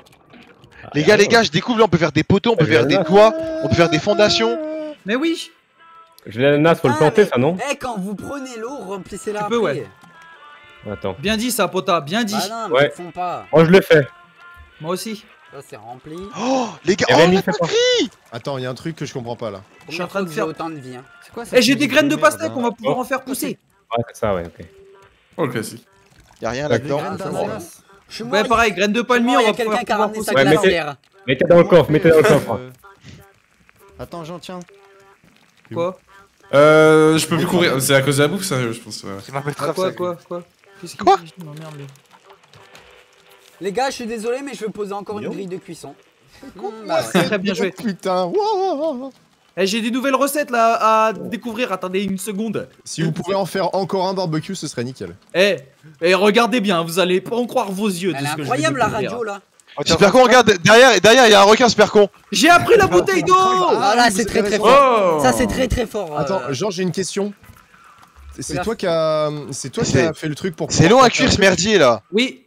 Les gars, je découvre là, on peut faire des poteaux, on peut faire des toits, on peut faire des fondations. Mais oui. Je l'ai l'ananas, faut le planter ça non? Eh, quand vous prenez l'eau, remplissez-la Tu après. peux, ouais. Attends. Bien dit, ça, pota, bien dit. Bah non, mais Ouais. ils font pas. Oh, je l'ai fait. Moi aussi. Ça, c'est rempli. Oh, les gars, Et oh, Rémi la fait quoi? Attends, il y a un truc que je comprends pas là. Je suis en Première train de fois que faire- j'ai autant de vie. Hein. C'est quoi ça? Eh, j'ai des graines de pastèque, on va pouvoir en faire pousser. Ouais, c'est ça, ouais, ok. Oh, le classique. Y'a rien Des là-dedans. graines d'ananas. Je suis mort. Ouais, pareil, graines de palmier, il on y va a quelqu'un pouvoir qui a ramené sa pousser. Ouais, glacière. Mettez dans le coffre, mettez dans le coffre. Attends, j'en tiens. Quoi? Je peux plus courir. C'est à cause de la bouffe, ça, je pense. Ouais. C'est ma Ah, betterave, quoi, ça. quoi, quoi? Qu'est-ce qu'il Quoi dit? Oh, merde, lui. Les gars, je suis désolé, mais je vais poser encore une grille de cuisson. Bah, Très bien joué. Putain, wow. Eh, j'ai des nouvelles recettes là à découvrir. Attendez une seconde. Si vous pouvez en faire encore un barbecue, ce serait nickel. Eh, regardez bien, vous allez pas en croire vos yeux. Elle de est ce que je vais incroyable la découvrir. radio là. Super con, regarde, derrière, il y a un requin, super con. J'ai appris la bouteille d'eau. Ah là, vous c'est très avez très raison. fort. Oh Ça, c'est très très fort. Attends, Jean, j'ai une question. C'est Oula. toi qui a fait le truc pour. C'est long à cuire ce merdier là. Oui.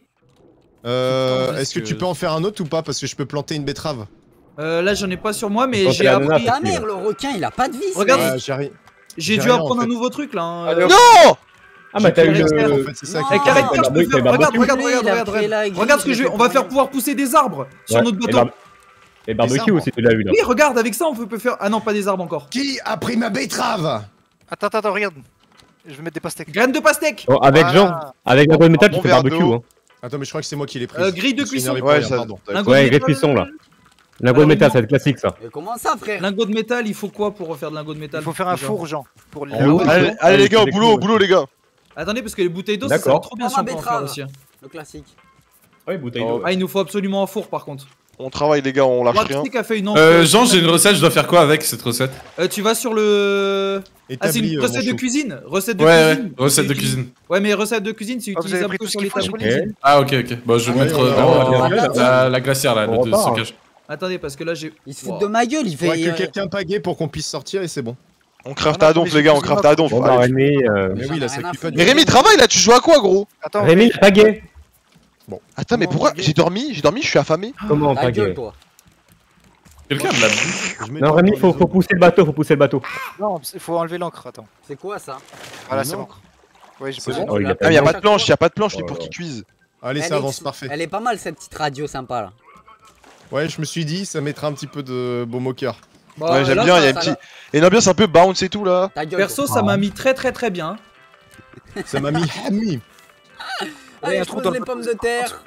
Est-ce que tu peux en faire un autre ou pas? Parce que je peux planter une betterave. Là, j'en ai pas sur moi, mais Quand j'ai t'as la appris. nana, Ta mère, le requin, il a pas de vis. Regarde. mec. J'arrive. J'ai j'ai dû rien, en apprendre un fait. nouveau truc là. hein. Non. Ah bah t'as eu En le... fait, c'est ça Non. qui Avec caractère, je peux barbecue, faire. Regarde, barbecue. regarde, Lui, regarde, il a regarde, pris la regarde. grille, Regarde ce que il je a vais. On va fait faire pour pouvoir pousser des arbres sur Ouais, notre et bateau. Et barbecue arbres. aussi, tu l'as eu là. Oui, regarde, avec ça, on peut faire. Ah non, pas des arbres encore. Qui a pris ma betterave? Attends, regarde. Je vais mettre des pastèques. Graines de pastèque. Bon, avec Voilà. Jean, avec la bonne métal, Bon tu fais verre barbecue. d'eau. Hein. Attends, mais je crois que c'est moi qui l'ai pris. Grille de cuisson. Ouais, ça- Lingot Ouais, de grille de métal. cuisson là. Lingot de Alors, métal, non. ça va être classique ça. Mais comment ça, frère? Lingot de métal, il faut quoi pour refaire de lingot de métal Il faut faire un déjà four, Jean. Pour les. Ah ouais. Allez les gars, au c'est boulot, cool. au boulot les gars. Attendez, parce que les bouteilles d'eau, ça D'accord. serait trop bien Ah, si on ma peut en faire betterave. aussi. hein. Le classique. Ouais, bouteille d'eau. d'eau. Ah, il nous faut absolument un four par contre. On travaille les gars, on lâche rien. Qui a fait une Jean, j'ai une recette, je dois faire quoi avec cette recette? Tu vas sur le. Ah, c'est Établi, une mon recette de chou. cuisine. Recette de Ouais, cuisine. recette de C'est cuisine. Ouais, mais recette de cuisine, c'est Ah, vous avez utilisable pris que tout ce sur qu'il les faut sur tables. les cuisine. Ah, ok. Bon, je vais Ouais, mettre on va- la glacière là, On le repart. stockage. Attendez, parce que là j'ai. Il se fout de ma gueule, il fait. Faudrait que quelqu'un pagaie pour qu'on puisse sortir et c'est bon. On craft à donf les gars, on craft à donf. Bon bah Allez. Rémi, Mais J'en oui, ai là, rien ça à cuit pas foutre. du Mais Rémi, travaille là, tu joues à quoi gros? Attends, Rémi, pas gay. Attends, mais pourquoi? J'ai dormi, je suis affamé. Comment Ta pas gueule, gay? toi. Quelqu'un me l'a dit. Non Rémi, faut pousser le bateau, non, il faut enlever l'encre. Attends. C'est quoi ça? Voilà, c'est Non. l'encre. Ouais, j'ai C'est posé. bon. Oh, il a Ah, pas mais y a de- pas de planche, Oh pour là qu'ils cuisent. Allez, Elle ça est- avance, parfait. Elle est pas mal cette petite radio sympa là. Ouais, je me suis dit, ça mettra un petit peu de baume au cœur. Bah, Ouais, j'aime là, bien, ça- il y a une petite. Et une ambiance un peu bounce et tout là. Ta gueule. Perso, ça m'a mis très très bien. Ça m'a mis ami. Allez, un je trou pose dans les le- pommes de terre.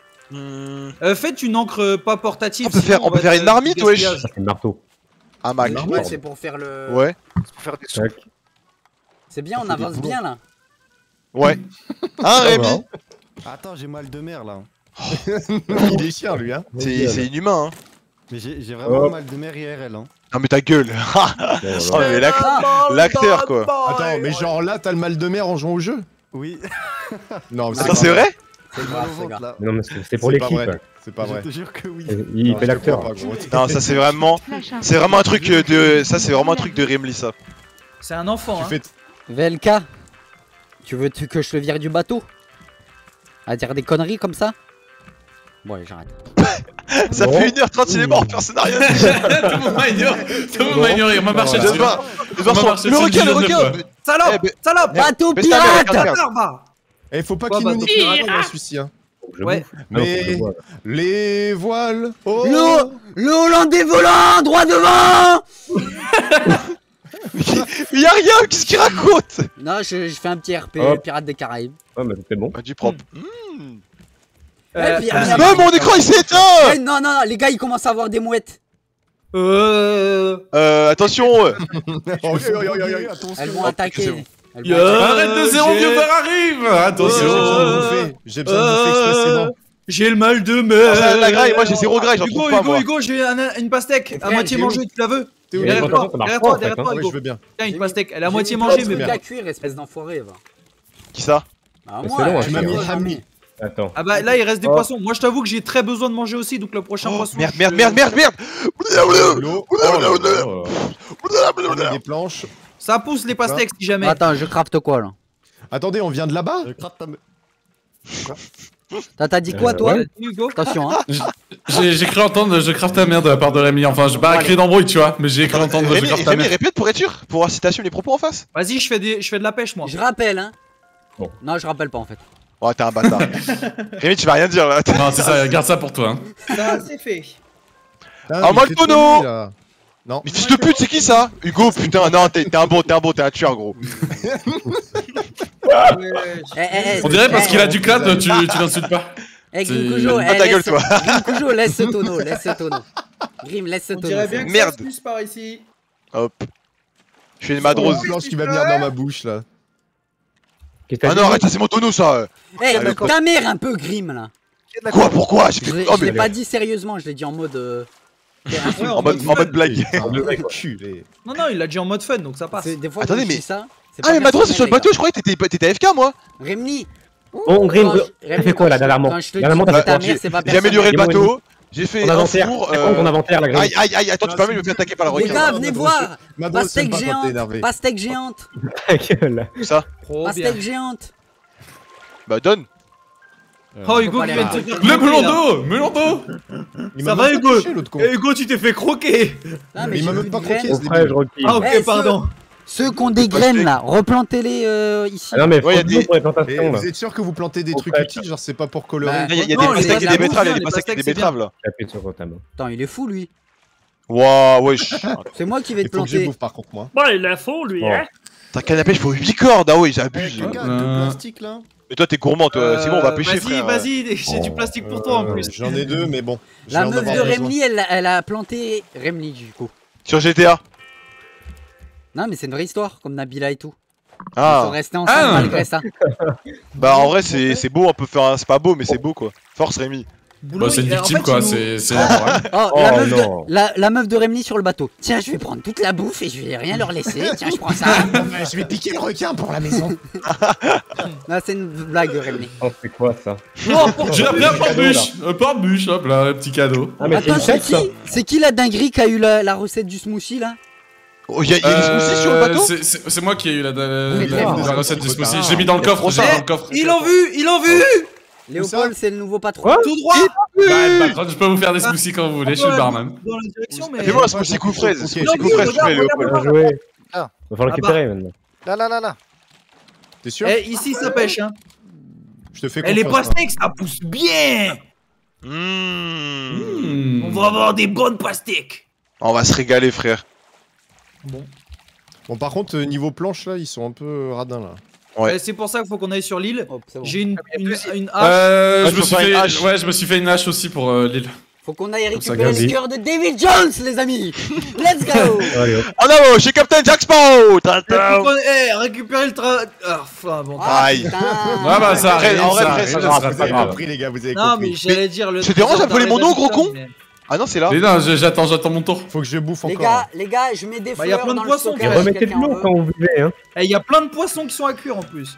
Faites une encre pas portative. On peut faire- sinon on peut va faire être une marmite, du wesh. gaspillage. Ça c'est le marteau. Un Mac. Ouais, c'est pour faire le. Ouais, Pour faire des soupes. Tac. C'est bien, on avance bien là. ouais. Hein Rémi? Attends, j'ai mal de mer là. Il est chien, lui, hein. C'est inhumain hein. Mais j'ai vraiment Hop. mal de mer IRL. Hein. Non mais ta gueule. Oh, mais l'acteur quoi. Attends, mais genre là, t'as le mal de mer en jouant au jeu? Oui. Non, mais Attends, c'est vrai? C'est Mal grave, au c'est ventre, grave. là. Non mais c'est pour C'est pas l'équipe. vrai. C'est pas vrai. Je te jure que oui. Il Non, fait je te l'acteur. crois pas, gros. Non, ça c'est vraiment un truc de. Ça c'est vraiment un truc de Rimley ça. C'est un enfant. Tu Hein. fais. VLK, tu veux que je le vire du bateau? À dire des conneries comme ça? Bon, allez, j'arrête. Ça Bon. fait 1h30 il est mort, personne n'a rien dit. Tout le monde m'a ignoré. Tout le monde m'a ignoré. On m'a marché Je dessus. vois- je vois On va son- marcher Le dessus requin, le une dizaine de requin. fois. Salope, Eh ben- salope. Bateau Mais ça, mais pirate! regarde, Barbare. Eh, faut pas Ouais, qu'il bah, nous donc, nique pirate, la celui-ci, hein. Je Ouais. bouffe. Non, faut que je Mais boive. les voiles. Oh Le Hollandais volant, droit devant! Il y a rien, qu'est-ce qu'il raconte? Non, je fais un petit RP, Hop. Pirate des Caraïbes. Ouais mais c'était bon. Du propre. Euh, Non, mon écran il s'est éteint! Eh, non, non, non, les gars, ils commencent à avoir des mouettes. Attention! Elles vont attaquer. c'est bon. Elles vont attaquer. Arrête de zéro, vieux frère arrive! J'ai besoin Attention! de bouffer. J'ai besoin de bouffer expressément. J'ai le mal de mer. La graille, moi j'ai 0 graille, j'en Hugo, trouve pas Hugo, moi. Hugo, j'ai une pastèque à Frère, moitié j'ai mangée, tu la veux? T'es où, Mais Derrière les bon, toi, ça marche derrière pas, toi, en fait, derrière hein. toi, Ouais, Hugo. je veux bien. Tiens, une pastèque, elle est à J'ai moitié mis mangée, plein de mais trucs bien. à cuire, espèce d'enfoiré, va. Qui ça? Ah, Mais moi, c'est long, hein, Tu m'as mis j'en ai. Hami. Attends. Ah bah là, il reste des Oh. poissons. Moi, je t'avoue que j'ai très besoin de manger aussi, donc le prochain Oh, poisson. merde, je- merde, merde, merde, merde! L'eau. Oh, On a des planches. Ça pousse les pastèques si jamais. Attends, je crafte quoi là? Attendez, on vient de là-bas? T'as dit quoi, toi? ouais. Hugo. Attention, hein. J'ai cru entendre je craft ta merde de la part de Rémi. Enfin, j'ai pas créé d'embrouille, tu vois, mais j'ai cru entendre je Rémi, craft ta Rémi, merde. répète pour être sûr, pour voir si t'assumes les propos en face. Vas-y, je fais de la pêche, moi. Je rappelle, hein. Bon. Non, je rappelle pas en fait. Oh, t'es un bâtard. Rémi, tu vas rien dire là. Non, c'est ça, garde ça pour toi. Hein. Ça, c'est fait. Ah, moi, il le fait trop tonneau. nuit, là. Non. Mais fils de pute, c'est qui ça? Hugo, putain, non, t'es un bon, t'es un tueur, gros. On dirait parce qu'il a du clap, tu l'insultes pas. Eh, C'est- Grimkujo, Ah, ta gueule, toi. Grimkujo, laisse ce tonneau, laisse ce tonneau. Grim, laisse ce On tonneau. dirait bien que Merde. ça se pousse par ici. Hop. Je fais une madrose. Une planche qui va venir dans ma bouche, là. Qu'est-ce que Ah t'as non, dit arrête, ça c'est mon tonneau ça. Eh, Allez, ta mère un peu Grim là. Quoi, pourquoi? J'ai Je fait. l'ai Oh, je l'ai mais. pas dit sérieusement, je l'ai dit en mode. Ouais, En mode blague. Non, il l'a dit en mode fun, donc ça passe. Des fois, Attendez, quand je mais- dis ça, c'est Ah pas mais Madros c'est personnel, sur le les bateau, gars. je croyais que t'étais AFK moi. Remni. Bon, Grim, Quand je- t'as Rémi, fait quoi quand là je- dernièrement quand je te Dernièrement, dis t'as que ta fait mère, c'est pas J'ai amélioré le personnel. bateau, j'ai fait ton un inventaire. four. Raconte ton inventaire, la Grim. Aïe, attends, tu peux pas me faire attaquer par la Les requin. gars, venez voir. Madros, Pastèque j'aime pas quand t'es géante. énervé. Pastèque géante. Ta gueule. Ça Trop bien. Pastèque géante. Bah donne. Oh, Hugo Faut pas qui aller vient de se là. faire Le croquer, melon là. d'eau. Melon d'eau. Il Ça m'a va, même Hugo pas touché, l'autre con. Eh, Hugo, tu t'es fait croquer. Ah, Mais il j'ai m'a même plus pas de graines. croqué. Au frais, je recule. Ah, ok, Eh, pardon. Ceux qui ont des graines là, replantez-les ici. Ah non, mais Ouais, y a faut des- pour les Et plantations là. vous êtes sûr que vous plantez des Au trucs frais. utiles, genre c'est pas pour colorer Bah, ou Il y a quoi des Non, les pastèques et des pastèques, betteraves, il y a les des pastèques et des pastèques, c'est betteraves là. J'appuie sur le tableau. Attends, il est fou lui. Waouh, wesh. C'est moi qui vais Il te faut que je planter. bouffe par contre moi. Bah, il a faux, lui, Bon. hein. T'as canne à pêche pour 8 cordes, ah oui, Eh, j'abuse. quelqu'un avec le plastique là. Mais toi t'es gourmand, toi. C'est bon, on va pêcher frère. Vas-y, j'ai du plastique pour toi en plus. J'en ai deux, mais bon. je La vais en meuf avoir de besoin. Remli, elle a planté Remli du coup. Sur GTA. Non mais c'est une vraie histoire, comme Nabila et tout. Ils sont Ah. restés ensemble Ah. malgré ça. Bah en vrai c'est beau, on peut faire un... C'est pas beau mais c'est beau quoi. Force Rémi. Boulot, Bah, c'est une il- en victime fait, quoi, il nous- c'est. Oh, Oh, la, meuf non. la meuf de Remli sur le bateau. Tiens, je vais prendre toute la bouffe et je vais rien leur laisser. Tiens, je prends ça. Je vais piquer le requin pour la maison. Là, c'est une blague, Remli. Oh, c'est quoi ça J'ai appris un porte-bûche. Un porte-bûche, hop là, un petit cadeau. Ah, mais c'est Attends, une c'est fête ça qui C'est qui la dinguerie qui a eu la recette du smoothie là? Oh, y'a des smoothies sur le bateau. C'est moi qui ai eu la la recette du trop smoothie. tard. J'ai mis dans le coffre, j'ai mis dans le coffre. Ils l'ont vu, ils l'ont vu. Léopold, c'est le nouveau patron. Quoi Tout droit. Bah, patron, je peux vous faire des smoothies quand vous voulez, je suis le barman. Dans la direction, mais. Fais-moi un smoothie coup fraise. Ok. Smoothie Non, coup mais fraise, regarde, fais Léopold. Bien joué. Ah. Va falloir le récupérer maintenant. Là. T'es sûr? Eh, ici ça pêche, hein. Je te fais Eh, les confiance. pastèques, ça pousse bien. Mmh. On va avoir des bonnes pastèques. On va se régaler frère. Bon, par contre, niveau planche là, ils sont un peu radins là. Ouais. C'est pour ça qu'il faut qu'on aille sur l'île. Hop, c'est bon. J'ai une hache. Je je me peux suis faire une fait, hache. ouais, je me suis fait une hache aussi pour l'île. Faut qu'on aille Comme ça, récupérer vas-y. le cœur de David Jones, les amis. Let's go. Allez, hop. En avant, chez Captain Jack Sparrow. Eh, récupérer le train. Ah, enfin bon. Ah, Aïe. putain. Ah bah ça Après, arrive, en vrai, ça après, arrive, ça ça va, sera Vous pas avez grave. compris les gars, vous avez Non, compris. mais j'allais dire le. Ça te dérange un peu les monos, gros con? mais- Ah non, c'est là. Mais non, j'attends mon tour. Faut que je bouffe Les encore. gars, je mets des Bah, fleurs y a plein de dans poissons, le Et Ouais, stockage. remettez de quelqu'un en l'eau veut quand vous vivez, hein. Eh, y a plein de poissons qui sont à cuire en plus.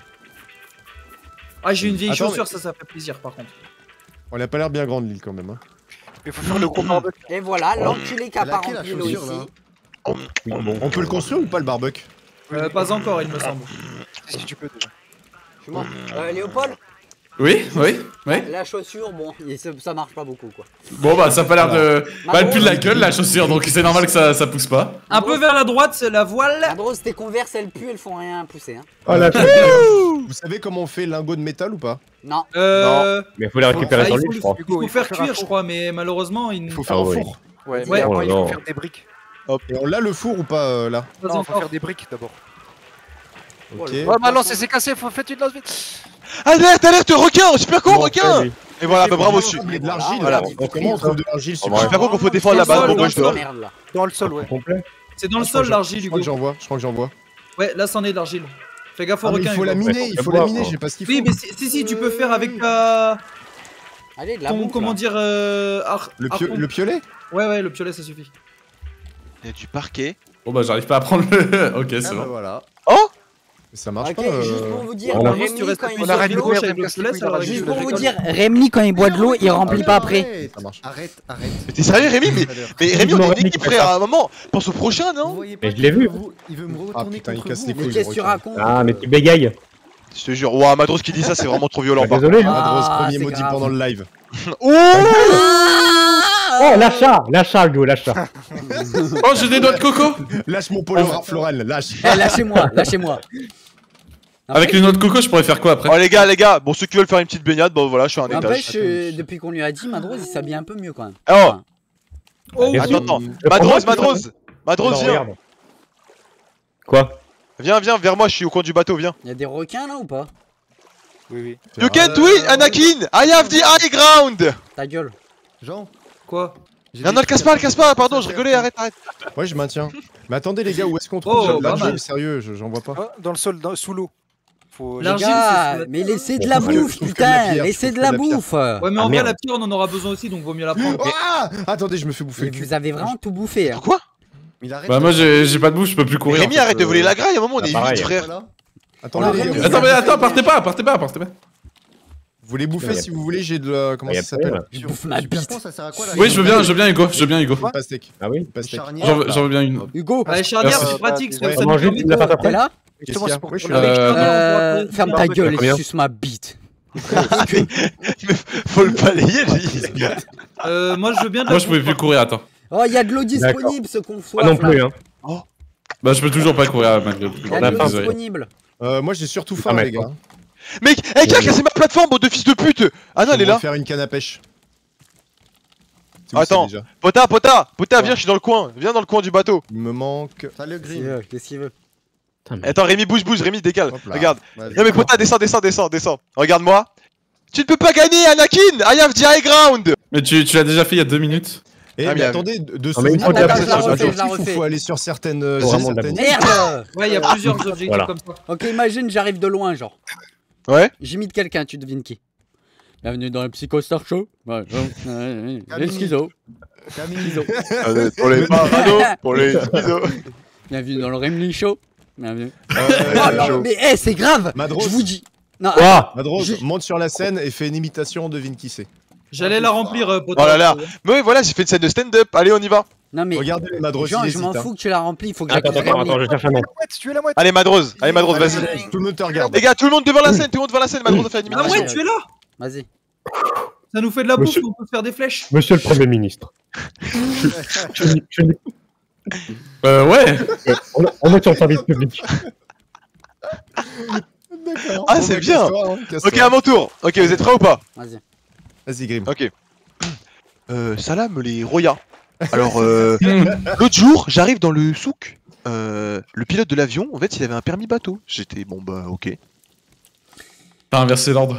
Ah, j'ai une vieille Attends, chaussure, ça fait plaisir par contre. On a pas l'air bien grande l'île quand même. Hein. Il faut faire le gros barbecue. Et voilà, l'enculé qui a Elle a pas qui, la rempli l'eau chaussure, ici. là On peut le construire ou pas le barbecue? Pas encore, il me semble. Si tu peux déjà. Je suis mort. Léopold, Oui. la chaussure, bon, ça marche pas beaucoup quoi. Bon bah ça a pas l'air de... Bah elle pue de la Madros, gueule la chaussure, donc c'est normal que ça pousse pas. Un peu vers la droite, c'est la voile. Madros, tes converses, elles puent, elles font rien pousser. Hein. Oh la Vous savez comment on fait lingot de métal ou pas? Non. Mais faut les récupérer Ah, sur il l'île, je crois. Il faut faire cuire, je crois, mais malheureusement, il Il ne faut faire Ah un ouais. four. Ouais, Ouais. mais Oh avant, là il faut là. faire des briques. Et on l'a le four ou pas là? pas Non, faut encore. faire des briques d'abord. Ok. Ouais, mais alors, c'est cassé, faut faire une lance vite. Alerte, requin, super con, Bon, requin. vas-y. Et voilà, bah bravo dessus. Il y a de l'argile Voilà. là. Comment on trouve de l'argile Oh, super? Super con qu'on faut défendre la base, bon moi je dors. Merde, là. Dans le sol, ouais. Complet. C'est dans le sol l'argile, Je crois Hugo. que j'en vois. Ouais, là, c'en est de l'argile. Fais gaffe au Ah, mais requin. il faut la Hugo. miner, il faut la miner, j'ai pas ce qu'il faut. Oui, mais si, tu peux faire avec ta. Allez, de la Ton, bouffe, comment là. dire. Le piolet? Ouais, le piolet, ça suffit. Il y a du parquet. Bon bah j'arrive pas à prendre le... Ok Ah c'est bah bon. voilà. Ça marche Ok, pas. juste pour vous dire, on a- Rémi, Si tu restes quand appuyé il on sur arrête le de gauche faire avec des le casques piolet, couilles ça dans la va vie, Juste je pour vous rigole. dire, Rémi quand il boit de l'eau, il remplit pas après. Ça marche. Arrête. Mais t'es sérieux Rémi? Mais Rémi, on est une équipe frère, à un moment. Pense au prochain, Vous non? voyez Mais pas je l'ai qu'il vu. veut vous- Il veut me Ah retourner putain, il contre casse vous. les Mais couilles. qu'est-ce que tu racontes? Ah, mais tu bégayes. Je te jure, ouah, Madros qui dit ça, c'est vraiment trop violent. Bah, par désolé. hein. Madros, Ah, premier c'est maudit grave. pendant le live. contre. Oh Oh, l'achat, Hugo, l'achat. Oh j'ai des noix de coco. Lâche mon polo Floral, lâche. Eh, lâchez-moi. Avec les noix de coco je pourrais faire quoi après? Oh les gars, bon ceux qui veulent faire une petite baignade, bon voilà, je suis à un étage. N'empêche, depuis qu'on lui a dit, Madros, il s'habille un peu mieux quand même. Oh, Oh, Bien sûr. attends. Le format, Madros, Non, viens. regarde. Quoi? Viens, vers moi, je suis au coin du bateau, viens. Il y a des requins là ou pas? Oui. You can't win, Anakin! I have the high ground! Ta gueule. Jean, Quoi? j'ai Non, des le casse pas, pardon, je Ça fait rigolais, arrête. Ouais, je maintiens. Mais attendez les gars, où est-ce qu'on trouve Oh, la pas mal. Sérieux, j'en vois pas. Ah, dans le sol, sous l'eau. Faut... Les gars, mais laissez de la bouffe, putain. Laissez de la bouffe. Ouais, mais en vrai, la pierre, on en aura besoin aussi, donc vaut mieux la prendre. Ah, attendez, je me fais bouffer. Vous avez vraiment tout bouffé. Pourquoi? Bah, moi j'ai pas de bouche, je peux plus courir. Rémi, arrête de voler la graille, à un moment, on est 8 frère. Attends, partez pas. Vous les bouffez si vous voulez, j'ai de la... Comment ça s'appelle? Je bouffe ma bite. Oui, je veux bien Hugo. Pastèque. Ah oui? Pastèque. J'en veux bien une. Hugo, Allez, charnière, c'est pratique. t'es là? Justement, c'est pour Ouais, je suis là. Ferme ta gueule et suce ma bite. Faut le balayer, lui. Moi, je veux bien de la Moi je pouvais plus courir, attends. Oh, il y a de l'eau disponible, ce qu'on soit. Pas non plus, hein. Bah, je peux toujours pas courir malgré le Il y a de l'eau disponible. Moi j'ai surtout faim, les gars. Mec, hey, qui a cassé ma plateforme, bande de fils de pute? Ah non, elle est là. Faire une canne à pêche. Attends, Pota, viens, je suis dans le coin. Viens dans le coin du bateau. Il me manque. Salut Grim. Qu'est-ce qu'il veut? Attends, Rémi, bouge, Rémi, décale. Regarde. Non, mais Pota, descends. Regarde-moi. Tu ne peux pas gagner, Anakin. I have the high ground. Mais tu l'as déjà fait il y a 2 minutes. Eh, Ah, mais mais attendez, de mais une souvenir, fois que il faut aller sur certaines. Merde! Ouais, il y a plusieurs objectifs comme ça. Ok, imagine, j'arrive de loin, genre. Ouais. J'imite quelqu'un, tu devines qui? Bienvenue dans le Psycho Star Show. Ouais, les schizo. Pour les parados, pour les schizo. Bienvenue dans le Remly Show. Bienvenue. Oh non, mais hey, c'est grave! Madros. Je vous dis. Non, Madros, monte sur la scène et fais une imitation, devine qui c'est. J'allais la remplir, pote. Oh là là. Mais oui, voilà, j'ai fait une scène de stand-up. Allez, on y va. non mais. Regardez les Madros, Jean, il je hésite, m'en hein. fous que tu la remplis, il faut que Attends, j'accuse Remly. je cherche un nom. Tu es la mouette. Allez, Madrose, vas-y. Tout le monde te regarde. Les gars, tout le monde devant la scène, Madrose a fait une Ah imitation. ouais, tu es là. Vas-y. Ça nous fait de la bouffe, Monsieur- on peut se faire des flèches. Monsieur le Premier ministre. Ouais. On est sur le service public. D'accord. Ah, c'est bien. Casse-toi. Ok, à mon tour. Ok, vous êtes prêts ou pas? Vas-y. Vas-y, Grim. Ok. Salam les Roya. Alors, l'autre jour, j'arrive dans le souk. Le pilote de l'avion, en fait, il avait un permis bateau. J'étais, bon bah, ok. T'as inversé l'ordre.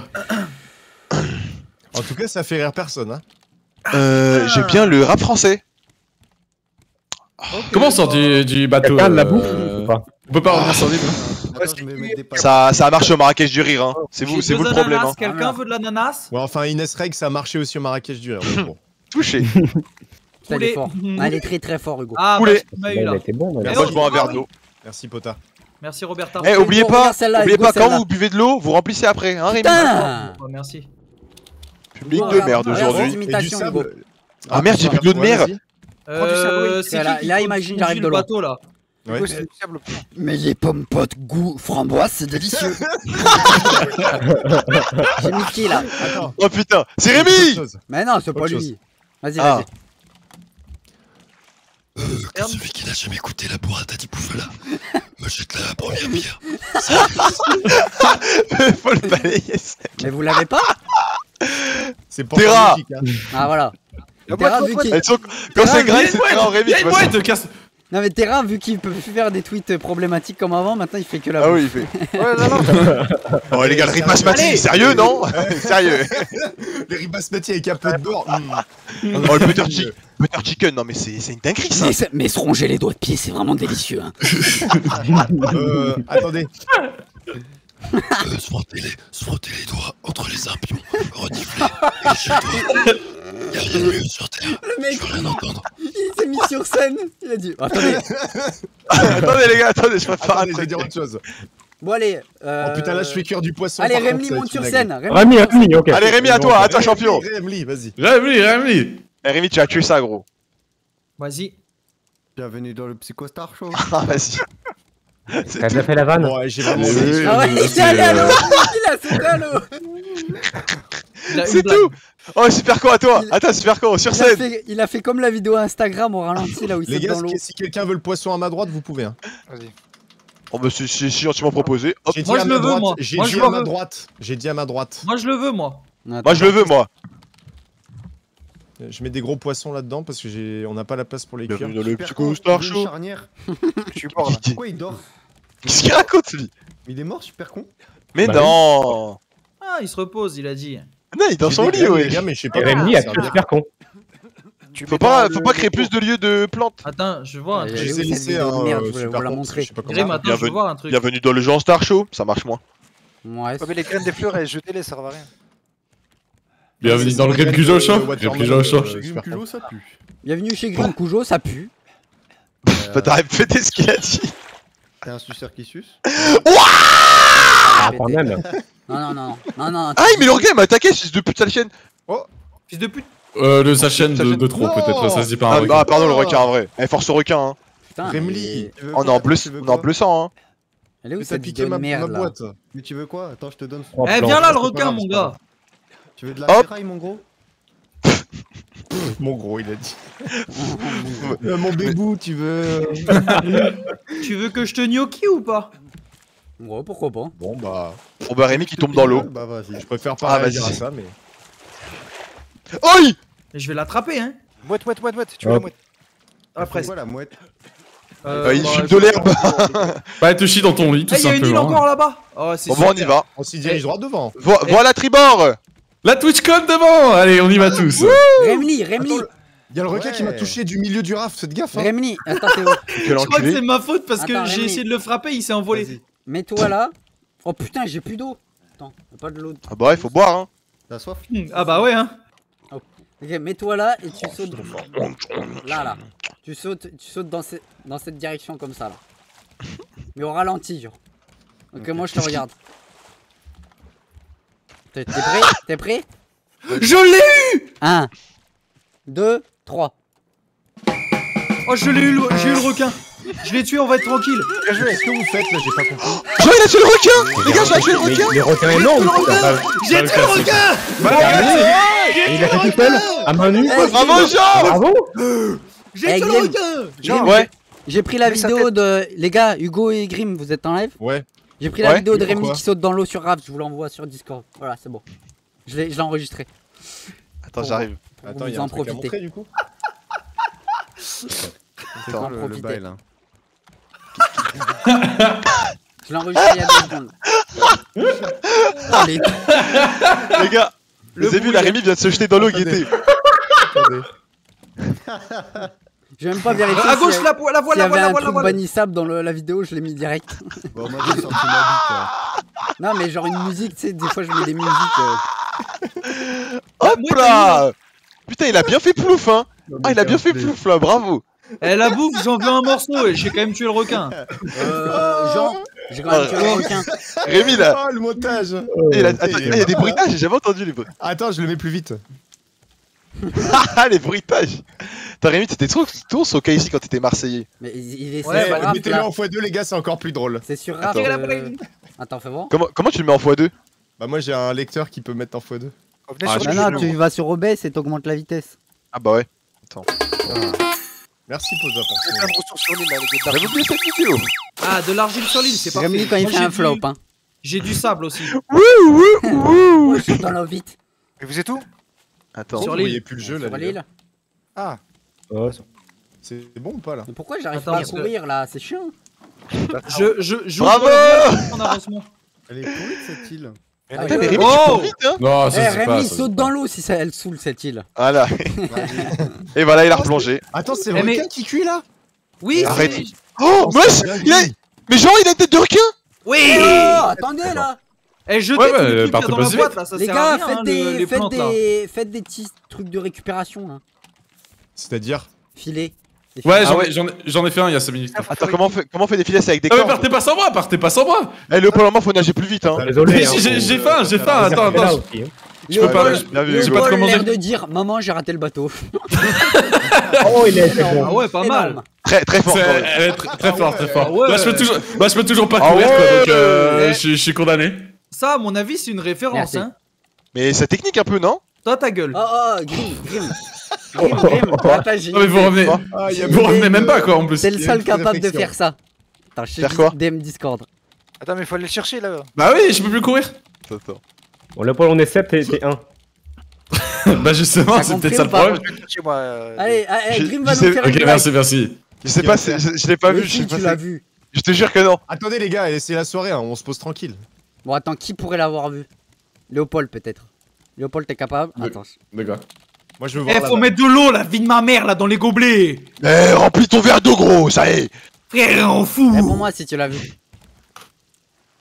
En tout cas, ça fait rire personne, hein. J'ai bien le rap français. Comment on sort du bateau? Quelqu'un de la bouffe ou pas? On peut pas revenir sur l'île. Ça a marché au Marrakech du rire, hein. C'est vous J'ai le deux problème. ananas, Hein. quelqu'un veut de l'ananas? Ouais, enfin, Inès Reg, ça a marché aussi au Marrakech du rire. donc bon. Touché. Ça, il est fort. Ah, il est très très fort, Hugo. Ah, Poulet. bah, tu m'as eu Il là. a été bon, Moi, mais... je bois un verre d'eau. Merci, Pota. Merci Roberta. Eh, oubliez Hugo, pas, regarde celle-là, Hugo, quand celle-là. vous buvez de l'eau, vous remplissez après, hein, Rémi? Putain! Oh, merci. Public de Regarde, merde regarde aujourd'hui. cette imitation, Et du Hugo. sable. Ah merde, j'ai plus de l'eau de mer. C'est Là, qui là, qui imagine, conduit j'arrive de le loin. bateau là. Ouais. Mais les pommes potes goût framboise, c'est délicieux. J'ai mis qui là? Attends. Oh putain, c'est Autre Rémi! chose. Mais non, c'est pas Autre lui. chose. Vas-y, Ah. vas-y. Celui qui n'a jamais goûté la bourrata di Bufala me jette la première pierre. Faut le balayer. Mais vous l'avez pas? C'est pour Terra. la musique, hein. Ah voilà. Terra, vu qu'il... Elles sont- Quand c'est grave, c'est Terra en Rémi. Y'a tu une vois ça. boîte, casse. Non mais Terra, vu qu'il peut plus faire des tweets problématiques comme avant, maintenant il fait que la Ah bouffe. oui, il fait. Oh les gars, le riz basmati, sérieux non? Sérieux? Les riz basmati avec un peu de beurre. Oh le butter chicken, non mais c'est une dinguerie ça. Mais se ronger les doigts de pied, c'est vraiment délicieux. Hein. Attendez. Se frotter les doigts entre les impions, renifler, lécher les doigts. Y'a rien de mieux sur terre. Le mec, Je veux rien entendre. il s'est mis sur scène. Il a dit, attendez. Attendez les gars, attendez, je préfère un Attendez, je vais truc. dire autre chose. Bon allez. Oh putain, là je fais cuire du poisson. Allez, par contre, Rémi ça va monte être sur une scène. Rémi, ok. Allez Rémi, à toi champion. Rémi, vas-y. Rémi. Eh Rémi, tu as tué ça gros. Vas-y. Bienvenue dans le Psycho Star Show. Ah vas-y. T'as déjà fait la vanne? Bon, ouais, j'ai vraiment. Oui. Ah ouais, il est allé à l'eau. Il a sauté à l'eau. C'est tout. Oh super con à toi. Attends, super con, sur scène. Il a fait comme la vidéo Instagram au ralenti là où il Les saute gars, dans l'eau. si quelqu'un veut le poisson à ma droite, vous pouvez. Hein. Vas-y. Oh bah c'est gentiment proposé. Hop. J'ai dit Moi, à je ma le veux, droite. moi. J'ai Moi, dit je à le ma veux. droite. J'ai dit à ma droite. Moi je le veux moi. Moi je le veux moi. Je mets des gros poissons là-dedans parce que on n'a pas la place pour les cuire. Bienvenue dans le Super Psycho con, Star il veut une Show. charnière. Je suis mort là. Pourquoi il dort? Qu'est-ce qu'il raconte lui? Il est mort, super con. Mais Bah non. Ah, il se repose, il a dit. Non, il est dans J'ai son des lit graines, ouais. les gars, mais je sais pas. Et Rémi comment a ça tué sert. super con. Faut pas créer plus de lieux de plantes. Attends, je vois un Ouais, truc. Je les ai cette laissés vidéo de un merde, je voulais super vous la con, montrer. je sais pas comment Grim, faire. attends, je veux voir un truc. Bienvenue dans le genre Star Show, ça marche moins. Ouais. Ouais, mais les graines des fleurs, jetez-les, ça servent à rien. Bienvenue dans le Game Cujo Show. Game Cujo Show. Cujo, ça pue. Bienvenue chez Grim Cujo, ça pue. Bah, t'as répété ce qu'il a dit. T'es un suceur qui suce. Ah, quand même. Non. Ah, mais le requin il m'a attaqué, fils de pute, sale chienne. Fils de pute. De sa chaîne de trop, Non. peut-être. Ça se dit pas un Ah, requin. bah, pardon, le requin en vrai. Eh, force au requin, hein. Putain, Remly. On est en bleu sang, hein. Elle est où Mais t'as cette piqué vidéo de ma merde là? boîte. Mais tu veux quoi? Attends, je te donne. Oh, Eh, plan. viens là, le c'est pas requin, grave, mon c'est pas gars. Tu veux de la Hop. ferraille, mon gros? Mon gros, il a dit. Mon bébou, tu veux. Tu veux que je te gnocchi ou pas? Ouais, pourquoi pas? Bon, bah. Oh, bah, Rémi qui tombe dans l'eau. Bah, vas-y. Je préfère Ah, pas réagir à vas-y. ça, mais. Oi! Et je vais l'attraper, hein. Mouette, tu veux la mouette? Ah, C'est presque. quoi la mouette? Il fume de l'herbe. Bah, elle te chie dans ton lit, tout Eh, y'a une île simplement. encore là-bas. Oh, c'est Bon, bah, on y va. On s'y dirige droit devant. Voilà, tribord! La TwitchCon devant. Allez, on y va tous. Remly. Attends, il y a le requin qui m'a Ouais. touché du milieu du raft, faites gaffe. Hein. Remly, attends, t'es où? Quel Je crois que enculé. c'est ma faute parce que Attends, j'ai Rémi. essayé de le frapper, il s'est envolé. Vas-y. Mets-toi là. Oh putain, j'ai plus d'eau. Attends, y'a pas de l'eau. Ah, bah, ouais, faut boire, hein. T'as soif? Ah bah ouais, hein. Ok, mets-toi là et tu sautes. Là. Tu sautes dans cette direction comme ça là. Mais au ralenti, genre. Ok, moi je te regarde. T'es prêt? T'es prêt? Je l'ai eu. 1, 2, 3. Oh, j'ai eu le requin. Je l'ai tué, on va être tranquille. Qu'est-ce que vous faites là? J'ai pas compris. Genre, il a tué le requin! Les gars, j'ai tué le requin! Les requins énormes. J'ai tué le requin. Et il a fait tout seul, à main nue. Bravo, Jean! Bravo. J'ai Eh, tué le Grim. requin. Grim, Ouais. J'ai pris la Mais sa vidéo de. Les gars, Hugo et Grim, vous êtes en live? Ouais. J'ai pris la Ouais, vidéo de mais Rémi pourquoi qui saute dans l'eau sur Raft, je vous l'envoie sur Discord. Voilà, c'est bon. Je l'ai enregistré. Attends, j'arrive. Pour Attends, vous il y a en un truc à profiter. montrer du coup. C'est Attends, quoi le profiter. bail là? Je l'ai enregistré il y a 2 secondes. Allez, Les gars, vous avez vu, la Rémi vient de se jeter dans l'eau, Attendez. Gaieté. Attendez. je vais même pas vérifier À gauche, s'il y la a- voilà, s'il y avait un voilà. truc bannissable dans la vidéo, je l'ai mis direct. Bon, moi j'ai sorti ma bite là. Non, mais genre une musique, tu sais, des fois je mets des musiques. Hop là! Putain, il a bien fait plouf, hein! Ah, il a bien fait plouf là, bravo! Eh, la bouffe, j'en veux un morceau et j'ai quand même tué le requin. Genre, j'ai quand même tué le requin. Rémi là! Oh le montage. Attends, il y a des bruitages, j'ai jamais entendu les bruitages. Attends, je le mets plus vite. Ah, les bruitages! Attends, Rémi, t'étais trop au cas ici quand t'étais Marseillais. Mais il est Ouais, sur bah, Raft Mettez-le là. en x2 les gars, c'est encore plus drôle. C'est sur Raft. Attends. Attends, fais voir. Comment tu le mets en x2? Bah moi j'ai un lecteur qui peut mettre en x2. Revenez Ah, sur Non, le non, jeu. tu vas sur OBS et t'augmentes la vitesse. Ah bah ouais. Merci Posa pour Il y a ça. plein de ressources sur l'île là, les gars. J'avais oublié cette vidéo! Ah, de l'argile sur l'île, c'est parfait. Rémi quand il Moi, fait j'ai un flop, hein. J'ai du sable aussi. Oh, je suis dans l'eau vite. Mais vous êtes où? Attends. Sur Vous l'île. voyez plus le jeu là Sur les gars. l'île. Ah, C'est bon ou pas là? Mais pourquoi j'arrive Attends, pas à parce que- courir là? C'est chiant. Je Bravo! en avancement. Elle est pourrie cette île. Ah, Putain, mais ouais. Rémi, tu Oh! cours vite, hein! Non, Eh, ça c'est pas. Rémi ça, saute c'est dans pas. l'eau si ça, elle saoule cette île. Voilà. Et voilà, il a replongé. Attends, c'est le Eh, mais- requin qui cuit là? Oui, Arrête. c'est- Oh, Moss! Mais genre, il a une tête de requin! Oui. Oh, attendez là. Eh, jetez Ouais, tous les ouais, trucs qu'il y a partez dans pas la si boîte vite. là, ça Les sert gars, à rien, hein, les plantes là. faites des petits trucs de récupération là. C'est-à-dire? Filet. Ouais, Ah ouais. j'en ai fait un il y a 5 minutes. Attends, comment on fait des filets avec des Ah, mais cordes? partez pas sans moi, partez pas sans moi. Eh, le Paul, faut nager plus vite, hein! Désolé. Mais j'ai faim, attends. Je peux pas. Bien vu. J'ai pas de Paul comment l'air dire. de dire maman j'ai raté le bateau. Oh, il est Énorme. Ah ouais, pas mal. Énorme. Très fort, quand même. Elle est très fort, très fort. Ah ouais. Là, je peux toujours pas Ah courir, quoi, ouais. donc je suis condamné. Ça, à mon avis, c'est une référence, Merci. hein. Mais ça technique un peu, non? Toi, ta gueule. Oh, Grim. Attends, j'ai Non, mais vous revenez. Ah, il y a Vous revenez même pas, quoi, en plus. C'est le Il y a seul une capable de réflexion. faire ça. Attends, je Faire quoi? DM Discord. attends, mais faut aller le chercher là. Bah oui, je peux plus courir. Attends. Bon, là, Paul, on est 7 t'es 1. Bah justement, T'as c'est compris peut-être ça ou le pas problème. Je vais le chercher moi. Allez, Je- Grim va je nous sais- faire Ok, une merci, merci. Je sais pas, je l'ai pas vu, Oui, je sais si, pas. tu l'as vu. Je te jure que non. Attendez les gars, c'est la soirée, hein, on se pose tranquille. Bon, attends, qui pourrait l'avoir vu? Léopold, peut-être. Léopold, t'es capable? Oui. Attends. D'accord. Moi je veux Eh, voir faut mettre de l'eau, la vie de ma mère, là, dans les gobelets. Eh, remplis ton verre d'eau, gros, ça y est. Frère, on fout. Eh, pour moi, si tu l'as vu.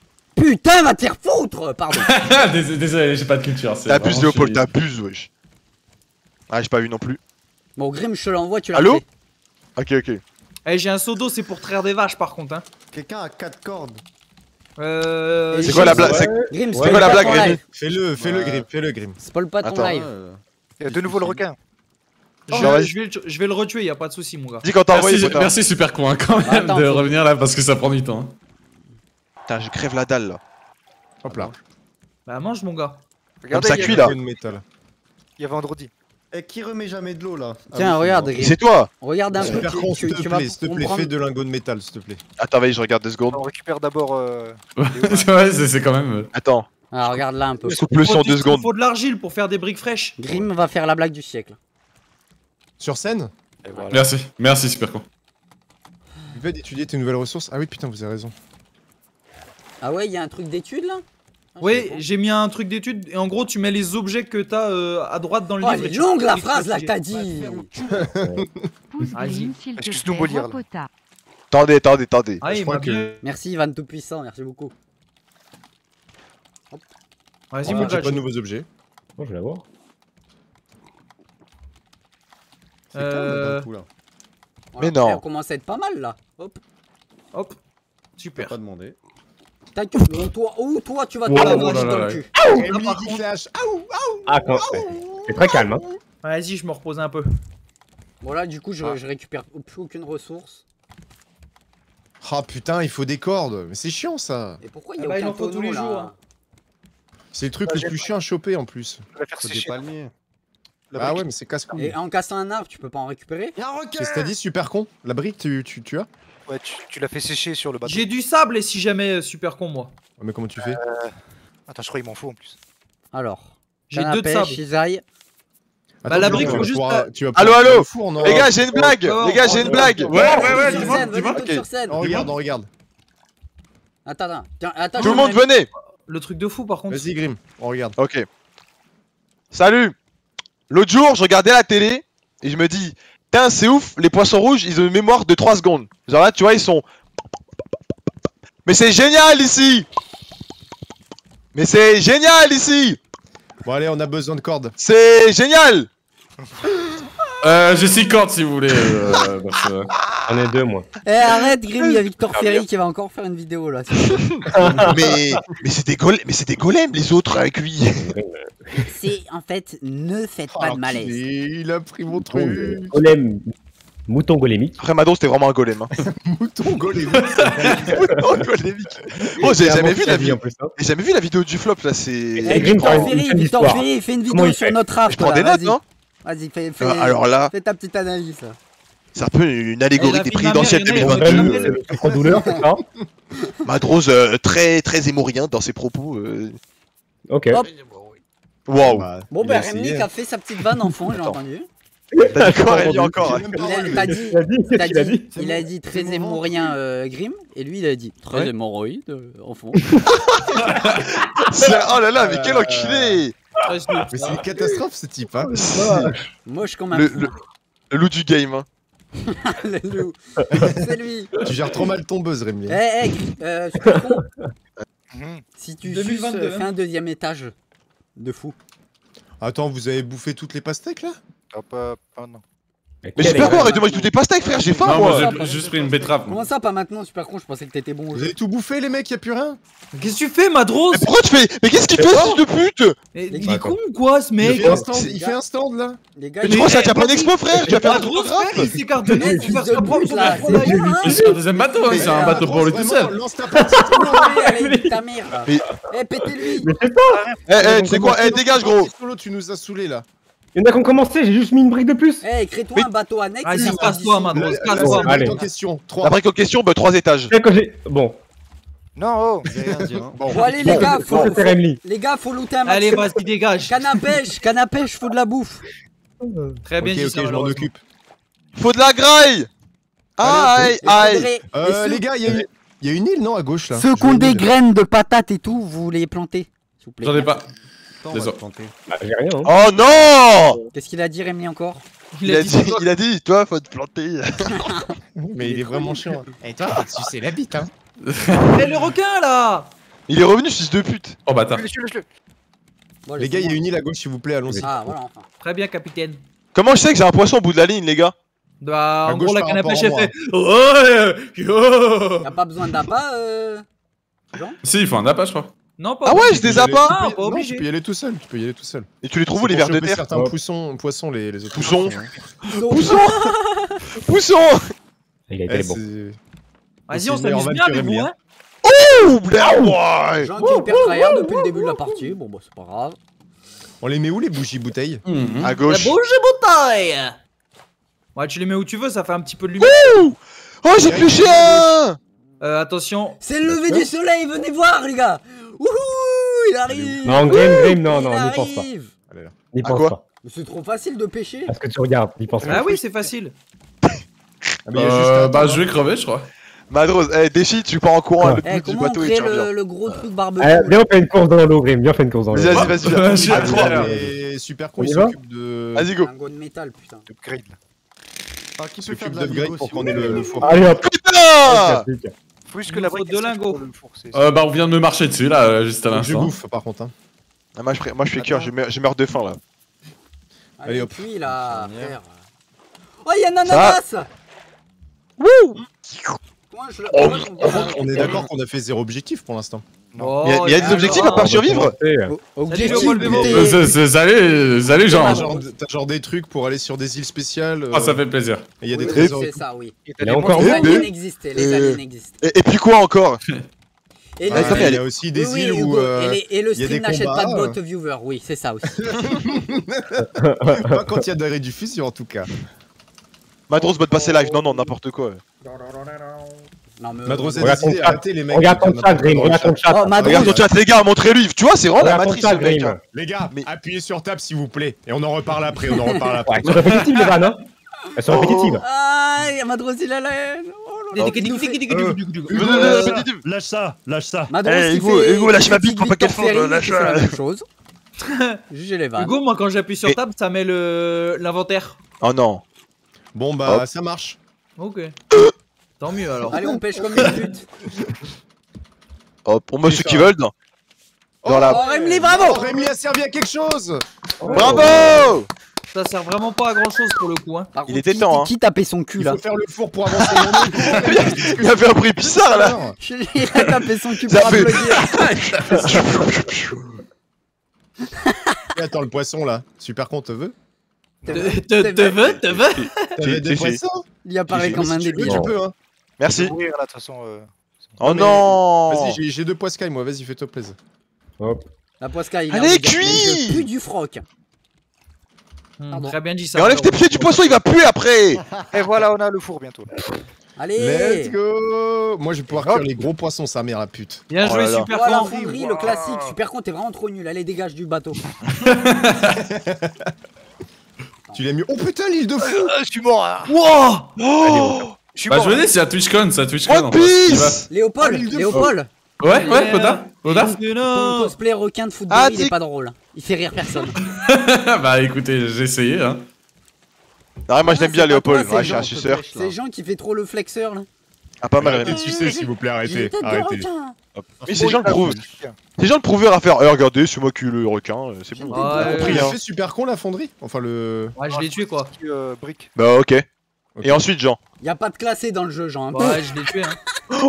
Putain, va te faire foutre. Pardon. Désolé, j'ai pas de culture. c'est T'abuses, vraiment, Léopold, je suis- t'abuses, wesh. Ah, j'ai pas vu non plus. Bon, Grim, je te l'envoie, tu l'as Allô fait. Ok, ok. Eh, j'ai un seau d'eau, c'est pour traire des vaches par contre. Hein. Quelqu'un a 4 cordes. C'est quoi la blague? Grim, C'est quoi la blague, Rémi? Fais-le Grim, fais-le Grim. Spoil pas ton Attends. live. Il y a de nouveau le requin. Je vais le retuer, y a pas de soucis, mon gars. Dis quand t'as envoyé, Merci, Potard. merci super con hein, quand même Attends, de faut- revenir là parce que ça prend du temps. Putain, je crève la dalle là. Hop là. Bah, mange, mon gars. Regardez, ça il y a- cuit là. De métal. il y a vendredi. Et qui remet jamais de l'eau là? Tiens, regarde, Et Grim. c'est toi. Regarde un peu. Super con, Tu s'il te vas plaît, comprendre. fais de lingots de métal, s'il te plaît. Attends, vas-y, je regarde 2 secondes. On récupère d'abord. Ouais, c'est quand même. Attends, Alors, regarde là un peu. souple son 2 secondes. Il faut de l'argile pour faire des briques fraîches. Grim va faire la blague du siècle. Sur scène, Et voilà. Merci super con. tu peux d'étudier tes nouvelles ressources. Ah oui, putain, vous avez raison. Ah ouais, il y a un truc d'étude là. Ah, je Oui, sais pas. j'ai mis un truc d'étude et en gros, tu mets les objets que t'as à droite dans le Oh, livre. elle et est tu longue la cliques phrase là que dessus. t'as dit. Vas-y. Excuse-nous, Molière, là. Attendez, attendez. Ah, Je il crois m'a que- bien. Merci Ivan Tout-Puissant, merci beaucoup. Vas-y, J'ai mon pas gars. de nouveaux objets. Bon, je vais la voir. C'est calme d'un coup là. Mais Après, non. on commence à être pas mal là. Hop. Hop. J'ai Super. pas demandé. Tac. Bon, toi, tu vas te Oh la là magie là dans là le cul. Emily par qui contre- flash. Ah, quand. C'est très calme, hein. Vas-y, je me repose un peu. Bon là, du coup, je récupère plus aucune ressource. Ah putain, il faut des cordes. Mais c'est chiant ça. Et pourquoi il y Ah a bah, il aucun en faut tous tonneau les là jours, hein. C'est le truc le plus chiant à choper en plus. Je vais faire Faut des sécher. palmiers. Ah ouais, mais c'est casse-couille. Et en cassant un arbre, tu peux pas en récupérer? Y'a un requin! Qu'est-ce que t'as dit, super con? La brique, tu as? Ouais, tu l'as fait sécher sur le bateau. J'ai du sable et si jamais super con, moi. Oh, mais comment tu fais? Attends, je crois qu'il m'en faut en plus. Alors. J'ai canne à 2 de pêche, sable. cisaille. Bah, la tu brique, vas faut juste pouvoir- la- tu vas Allô, pouvoir allô faire le four, non? Les gars, j'ai une blague. Oh, Les gars, j'ai une blague. Ouais, Sur dis-moi, scène, vas-y, dis-moi. tout sur scène. On regarde. Attends. Tiens, attends. Tout le monde, venez. Le truc de fou, par contre. Vas-y, Grim, on regarde. Ok. Salut. L'autre jour, je regardais la télé et je me dis, putain, c'est ouf, les poissons rouges, ils ont une mémoire de 3 secondes. Genre là, tu vois, ils sont. Mais c'est génial ici. Mais c'est génial ici. Bon, allez, on a besoin de cordes. C'est génial. J'ai 6 cordes si vous voulez. J'en ai 2, moi. Eh, arrête, Grim, il y a Victor Ferry qui va encore faire une vidéo là. mais c'est des golems les autres avec lui. C'est en fait, ne faites pas de malaise. Il a pris mon truc. Golem. Mouton golémique. Après Mado, c'était vraiment un golem. Hein. Mouton golem. Mouton golémique. Oh, j'ai jamais vu la vie vidéo. en plus. Hein. J'ai jamais vu la vidéo du flop là. C'est. Eh, Grim, t'as une chaîne Victor d'histoire. Ferry, fais une Comment vidéo il sur fait notre raft. Je prends là, des notes, vas-y. non? Vas-y, Alors là, fais ta petite analyse. Là. c'est un peu une allégorie la des fille de ma présidentielles mère, il y en a, 2022. C'est douleur, c'est ça? Madrose très émourien dans ses propos. Ok. Hop. Waouh. Bon, il bah, a essayé, Remnick hein. a fait sa petite vanne en fond, j'ai Attends. entendu. T'as dit quoi, Rémi, encore? T'as dit, Il a dit, t'as il a dit, dit. il a dit très émourien Grim, et lui il a dit très Ouais. hémorroïde en fond. Oh là là, mais quel enculé. Mais c'est une catastrophe ce type, hein. Moche comme un Le, fou. le loup du game. Hein. Le loup. C'est lui. Tu gères trop mal ton buzz, Rémi. Super con. Mhm. Si tu 2022, suces, fais un deuxième étage. De fou. Attends, vous avez bouffé toutes les pastèques là? Hop, oh non. Mais super quoi, arrête de manger toutes les pastèques, frère, j'ai faim Non, moi. moi j'ai juste pris une betterave. Comment ça, pas maintenant, super con? Je pensais que t'étais bon au Vous jeu. avez tout bouffé les mecs, y'a plus rien? Qu'est-ce que tu fais, Madrose? Mais pourquoi tu fais. Mais qu'est-ce qu'il fait, fils de pute? Il est con ou quoi, ce Il mec? fait un stand, il fait un stand là. Les gars, Mais tu crois que ça tient pas une expo, frère? Tu vas faire un Madrose, frère, autographe? il s'écarte de nous Mais pour faire fils de sa propre pute, là, photo. c'est bon, hein? Mais c'est un deuxième bateau, hein, c'est un bateau pour lui tout seul. Lance ta partie. Allez, ta mère. Mais- Eh, pétez-lui. Tu sais quoi? Dégage, gros. Solo, tu nous as saoulés là. Il y en a qui ont commencé, j'ai juste mis une brique de plus. Eh, crée-toi Mais- un bateau annexe. Vas-y, et on casse-toi, passe Madrose, ici. casse-toi. Allez. En question, 3. La brique en question, 3 étages. Là, quand j'ai. Bon. Non, oh. J'ai rien dit, hein. Bon, allez, les gars, Bon, c'était Remly. les gars, faut looter un Allez, maximum. vas-y, dégage. Canne à pêche, faut de la bouffe. Très bien Ok, dit, ok, ça, je m'en malheureusement. occupe. Faut de la graille. Aïe, Et aïe. faudrait- et ceux- Les gars, il y a une île non à gauche là? Ceux Je qui ont vois une des île. graines de patates et tout, vous les plantez, s'il vous plaît. J'en ai pas. Attends, on va Désolé. te planter. Bah, j'ai rien. Hein. Oh non. Qu'est-ce qu'il a dit, Rémi, encore? Il a dit, toi, faut te planter. Mais il est vraiment chiant. Et toi, faut te sucer la bite, hein. Eh, le requin, là! Il est revenu, fils de pute. Oh bâtard. Lâche-le. Bon, Les gars, il y a laissez-moi. une île à gauche, s'il vous plaît, allons-y. Ah, voilà, enfin. Très bien, capitaine. Comment je sais que j'ai un poisson au bout de la ligne, les gars? Bah, À en gauche gros, la par canne à rapport pêche, à elle moi. fait. Ouais, yo. Y'a pas besoin d'appât, Jean? Si, il faut un appât, je crois. Non, pas Ah ouais, obligé. je des appâts. Ah, Non, pas tu obligé. peux y aller tout seul, tu peux y aller tout seul. Et tu les trouves où C'est les pour vers de choper terre? certains poissons, les autres. Poussons. Pousson. Pousson. Pousson. Il a été Eh, bon. c'est- Vas-y, C'est on une meilleure s'amuse vanne bien que avec vous, Rémi, hein. Ouh, ouais. Jean qui est hyper tryhard depuis le début de la partie. Bon, bah, c'est pas grave. On les met où les bougies bouteilles? À La gauche. bouche et bouteille. Ouais, tu les mets où tu veux, ça fait un petit peu de lumière. Oh, j'ai pioché un. Attention. C'est le lever du soleil, venez voir, les gars. Wouhou, il arrive. Non, Grim, non, Il n'y pense pas. arrive. Allez là. N'y À pense quoi pas. Mais c'est trop facile de pêcher. Parce que tu regardes, n'y pense pas. Ah oui, c'est facile. Ah, mais il y a juste un Bah, temps, je vais crever, je crois. Madrose, eh, défi, tu pars en courant à l'autre Eh, bout du comment on bateau et crée tu reviens. le gros truc barbecue Viens, on fait une course dans l'eau, Grim. Viens, on fait une course dans l'eau. Vas-y, vas-y, vas-y. Je suis à Ah, trois, là. et super con, On il y va s'occupe de. Vas-y, go. Un go de métal, putain. Upgrade. Ah, qui peut S'occupe faire de la d'upgrade pour qu'on ait négociation le four. Allez hop. Putain. Faut juste Il que la nous faut brique deux elle lingots. pour le four, c'est- Bah, on vient de me marcher dessus, là, juste à Faut que je l'instant. bouffe par contre. Hein. Ah, moi, je fais cœur, je meurs de faim là. Allez, hop. Puis là, frère. Oh, il y a un ananas. Wouh. Moi, je le- moi, je- Par contre, on est d'accord qu'on a fait zéro objectif pour l'instant. Oh, Il y a des objectifs à part survivre. Objectif, Léopold Bébo. goûter. Salut, T'as Jean. genre des trucs pour aller sur des îles spéciales. Ah, ça fait plaisir. Et il y a des Oui, trésors. c'est ça, oui. Il y a encore Les Oh, aliens mais- existent, les aliens existent. Et puis quoi encore? Et Ah, ça fait il y aller. a aussi des oui, îles oui, où. Hugo, et le il y a des stream n'achète pas de combats, bot viewer, oui, c'est ça aussi. Pas quand il y a de la rediffusion en tout cas. Madrose va te passer live. Non, non, n'importe quoi. Non, mais Madrose a Regarde ton décidé, chat. arrêtez les mecs. Regarde ton chat, Grim. Regarde ton chat. Oh, Madrose. Regarde ton chat, les gars, montrez-lui. Tu vois, c'est vraiment la Regarde ton matrice, chat, ce mec. Grim. Les gars, Mais- appuyez sur table s'il vous plaît. Et on en reparle après, on en reparle Ouais, après. elles sont répétitives, les vannes, hein. Elles sont répétitives. Ah, Madrose, il a la haine. Oh là là. Il nous fait- Lâche ça, lâche ça. Madrose, Eh, qui Hugo, fait- Hugo, lâche ma qui bite pour pas Victor qu'elle fonde, Ferry, lâche. qui fait la même chose. Jugez les vannes. Hugo, moi, quand j'appuie sur Et- table, ça met l'inventaire. Oh non. Bon bah Hop. ça marche. Ok. Tant mieux alors. Allez, on pêche comme des putes. Hop, pour moi ceux qui veulent. Dans la. Oh, Rémi, bravo. Oh, Rémi a servi à quelque chose. Bravo. Ça sert vraiment pas à grand chose pour le coup. Hein. Par Il contre, était temps, hein. Qui tapait son cul Il là? faut faire le four pour avancer mon nom. Il y avait un bruit bizarre là. Il a tapé son cul Ça pour fait- applaudir. Et attends le poisson là. Super con, te veux? Te veux T'avais des si. poissons? Il a parlé Si, comme un Si tu veux, débile. tu peux hein. Merci. Mourir, là, de toute façon. Oh mais- non. Vas-y, j'ai deux poiscailles moi, vas-y fais-toi plaisir. Hop. La poiscaille, il Allez, a envie de dire, cuis. mais je pue du froc. Pardon. Très bien dit ça. Mais enlève tes pieds du poisson, il va puer après. Et voilà, on a le four bientôt. Allez. Let's go. Moi je vais pouvoir cuire les gros poissons, sa mère la pute. Bien Oh joué, là là. super Voilà, con. fonderie, le classique. Super con, t'es vraiment trop nul. Allez, dégage du bateau. Tu l'as mis. Oh putain l'île de fou. Je suis mort. Hein. Wow. Oh. Je suis Bah, mort. je venais, c'est à TwitchCon, c'est à TwitchCon. One Piece. Léopold, Oh, l'île de Léopold. Ouais, Poda. Ton Non. cosplay requin de football, Ah, il est dis- pas drôle. Il fait rire personne. Bah, écoutez, j'ai essayé, hein. Non, moi je l'aime bien C'est pas Léopold. toi, Ouais, c'est je suis un Jean, suceur. C'est Jean qui fait trop le flexeur là. Ah, pas mal. Arrêtez de Rémi. sucer s'il vous plaît, J'ai arrêtez. une tête de Arrêtez. requin. Mais ces gens le prouvent. Ces gens le prouveur à faire. Eh, regardez, c'est moi qui le requin. C'est bon. Ouais, compris, Il a hein. fait super con la fonderie. Enfin le. Ouais, je l'ai tué quoi. Brick. Bah, ok. Ok. Et ensuite, Jean. Y a pas de classé dans le jeu, Jean. hein. Ouais, je l'ai tué. Hein.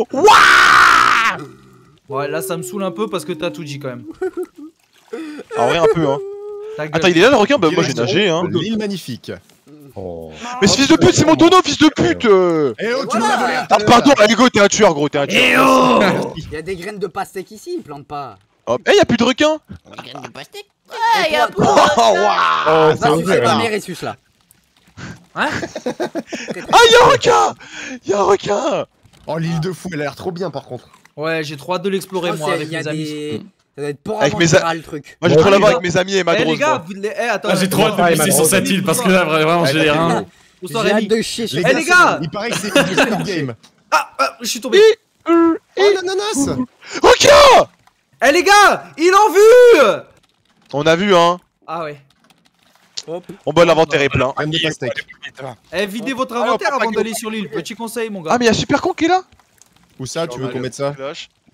Ouais, là ça me saoule un peu parce que t'as tout dit quand même. En vrai, un peu, hein. Ta gueule. Attends, il est là le requin? Bah, moi j'ai nagé, hein. L'île magnifique. Oh. Mais ce fils de pute, c'est mon tonneau, fils de pute! Eh oh, tu m'en as volé un tout Ah, à l'heure. pardon, Hugo, t'es un tueur, gros, t'es un tueur. Y a des graines de pastèque ici, ils plantent pas. Hop. Eh, y'a plus de requins! Des graines de pastèque. Oh, waouh! Oh, Ça suffit vrai, pas là. mes Ressus là. Hein? Ah, y'a un requin! Y'a un requin! Oh l'île de fou, elle a l'air trop bien par contre. Ouais, j'ai trop hâte de l'explorer Oh, moi c'est- avec y a mes amis. des. Ça doit être port Avec mes aventural, le truc. Moi j'ai Bon, trop les l'avoir gars. avec mes amis et Eh Madrose. les gars, moi. attends. Ah, j'ai trop hâte de Ouais, pisser sur Madrose. cette île parce que là, vraiment, j'ai les reins. Bonsoir J'ai hâte Rémi. de chier chez Les Eh, gars, les gars. il paraît que c'est l'île de Squid Game. Ah, je suis tombé. Oh l'ananas. Requin! Eh les gars, il en vu. On a vu, hein. Ah ouais. Bon, bah, l'inventaire est plein. Graines de pastèque. Eh, videz votre inventaire avant d'aller sur l'île. Petit conseil, mon Ah, gars. mais y'a Super Con qui est là? Où ça, tu veux qu'on mette ça?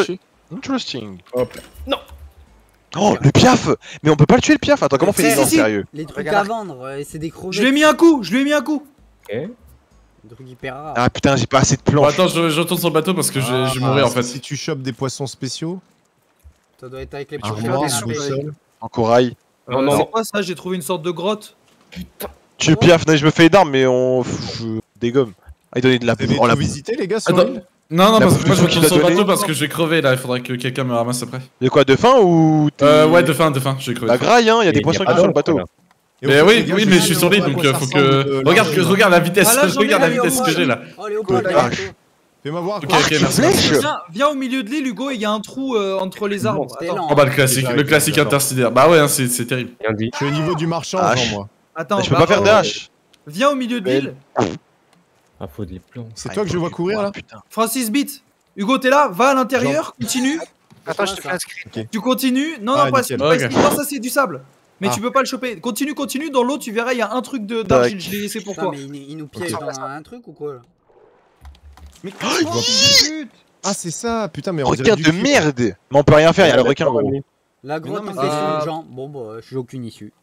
réfléchis. Interesting. Hop. Non. Oh, le piaf! Mais on peut pas le tuer le piaf! Attends, comment on fait les Si, dents, si. sérieux? Les trucs Regarde. à vendre, c'est des crevettes. Je lui ai mis un coup, je lui ai mis un coup. Des trucs hyper rares. Ah putain, j'ai pas assez de Bon, planches. attends, je retourne sur le bateau parce que je vais mourir en fait. Si tu chopes des poissons spéciaux, Ça doit être avec les un petits roi, fleurs un des boussole. En corail. Non, non, C'est non. quoi ça? J'ai trouvé une sorte de grotte. Tu le piaf, non, je me fais d'armes, mais on. Je dégomme. Ah, il donnait de la Vous avez oh, la tout visité, les gars, sur Attends. l'île? Non, non, La parce bouffe que moi je de retourne sur le donné. bateau parce que je vais crever là, il faudrait que quelqu'un me ramasse après. De quoi, de faim ou. Ouais, de faim, je vais crever. La graille, hein, y a des Et poissons y a qui pas sont sur le d'eau, bateau. voilà. Et Mais au fait, oui, les gars, oui, je mais sais je suis pas sur l'île à donc quoi ça faut ressemble, que. l'argile. Regarde la vitesse, Ah, là, j'en ai regarde la un, vitesse allez, que j'ai là. Oh, Léo, Quoi, Paul, là bientôt. Fais-moi voir. Ok, quoi. ok, merci. flèche. Viens au milieu de l'île, Hugo, il y a un trou entre les arbres. C'était Attends, lent. Oh bah le classique J'arrive. intersidéraire. Bah ouais, hein, c'est terrible. Rien dit. Je suis au niveau du marchand, Ah, genre, moi. attends. Je peux pas faire de hache. Viens au milieu de l'île. Ah, faut des plans. C'est toi que je vois courir, là? Putain. Francis Beat. Hugo, t'es là? Va à l'intérieur, continue. Attends, je te fais inscrire. Tu continues. Non, Ah, non, pas nickel. pas Ok. ici. Non, ça c'est du sable. Mais Ah. tu peux pas le choper. Continue, continue. Dans l'eau, tu verras, il y a un truc d'argile. Je l'ai laissé pour Putain, toi. mais il nous piège dans un truc ou quoi là? Mais Ah, c'est ça, putain, mais on dirait Requin du de film. merde! Mais on peut rien faire, y'a le requin, gros. La grotte non, en mais question, Jean. Bon, bah, j'ai aucune issue.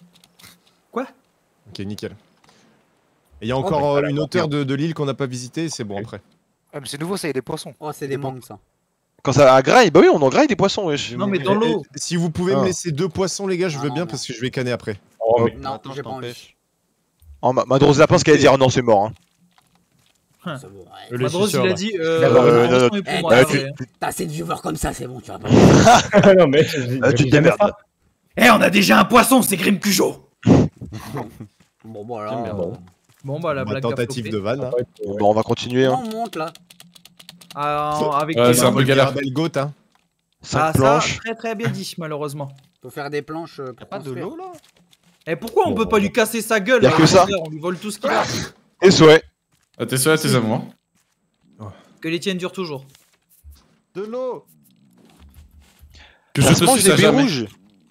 Ok, nickel. Et il y a encore une hauteur de l'île qu'on n'a pas visitée, c'est bon après. Ah, mais c'est nouveau, ça, il y a des poissons. Oh, c'est des manques ça. Quand ça a graille, bah oui, on en graille des poissons, wesh. Non, mais dans l'eau. Si vous pouvez me Ah. laisser 2 poissons, les gars, je veux Non, bien non. parce que je vais canner après. Oh, mais Non, Attends, j'ai je pas envie. t'empêche. Oh, Madrose Lapin, ce qu'elle a dit, oh non, c'est mort, hein. Ça vaut, ouais. Le Madrose, il suceur, a là. dit. non, poisson est pour Eh, moi, bah, c'est- T'as assez de viewers comme ça, c'est bon, tu vas pas. non, mais. Tu te démerdes. Eh, on a déjà un poisson, c'est Grim Cujo. Bon, voilà. J'aime bien, bon. Bon, bah la Ma blague a tentative flopé. de vanne. Hein. Bon, on va continuer, hein. On monte là. Avec Ouais, les c'est un mains. peu galère. La belle gote, hein. 5 Ah, ça, planches. très très bien dit, malheureusement. Faut faire des planches Y'a pour pas de construire. l'eau là? Et pourquoi on Bon, peut pas lui casser sa gueule? Y'a là, que ça. On lui vole tout ce qu'il a. Et souhait. Ah, t'es sûr à tes amours? Que les tiennes durent toujours. De l'eau! Que Ça je se te mange suce des à baies jamais. rouges.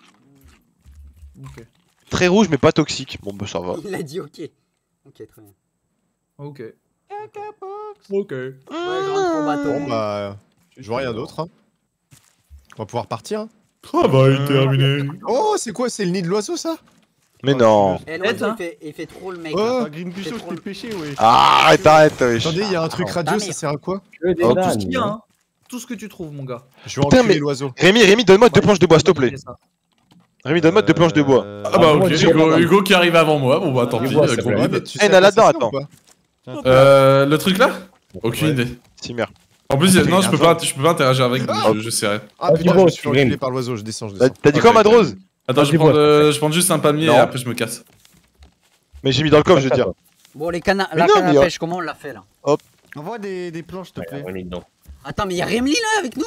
Ok. Très rouge, mais pas toxique. Bon, bah ça va. Il a dit ok. Ok, très bien. Ok. Ouais, Ok. je rentre au bateau. Bon, bah. Je vois rien d'autre. Hein. On va pouvoir partir. Hein. Travail terminé. Oh, c'est quoi? C'est le nid de l'oiseau, ça? Mais non. Eh, Peut-être, l'oiseau, hein. il fait trop le mec. Oh. là. Ah, Grim Cujo, je t'ai pêché, ouais. Ah, arrête, wesh. Attendez, il y a un truc Alors, radio, ta ça mère. sert à quoi? Que des Tout ce dames, qu'il y a, hein. Tout ce que tu trouves, mon gars. Je vais Putain, enculer mais- l'oiseau. Rémi, donne-moi 2 planches de bois, s'il te plaît. Rémi, donne-moi 2 planches de bois. Ah bah ok, moi, j'ai pas Hugo qui arrive avant moi, bon bah tant Je pis, vois, ça gros fait Ouais, bide. mais tu Eh, sais là, à quoi là-dedans, ça sert attends. ou pas? Le truc là? Aucune idée. Si, merde. En plus, Ok, non, je peux pas interagir avec Ah. vous, je sais rien. Ah putain, Dis-moi, je me suis tu enculé grimes. par l'oiseau, je descends, je T'as descends. dit quoi, Ok, Madrose? Attends, je prends juste un palmier et Non. après je me casse. Mais j'ai mis dans le coffre, je veux dire. Bon, les canards, Mais la non, canne à mais- pêche, comment on l'a fait là? Envoie des planches, s'il te plaît. Ouais, on est dedans. Attends, mais y'a Remly là avec nous?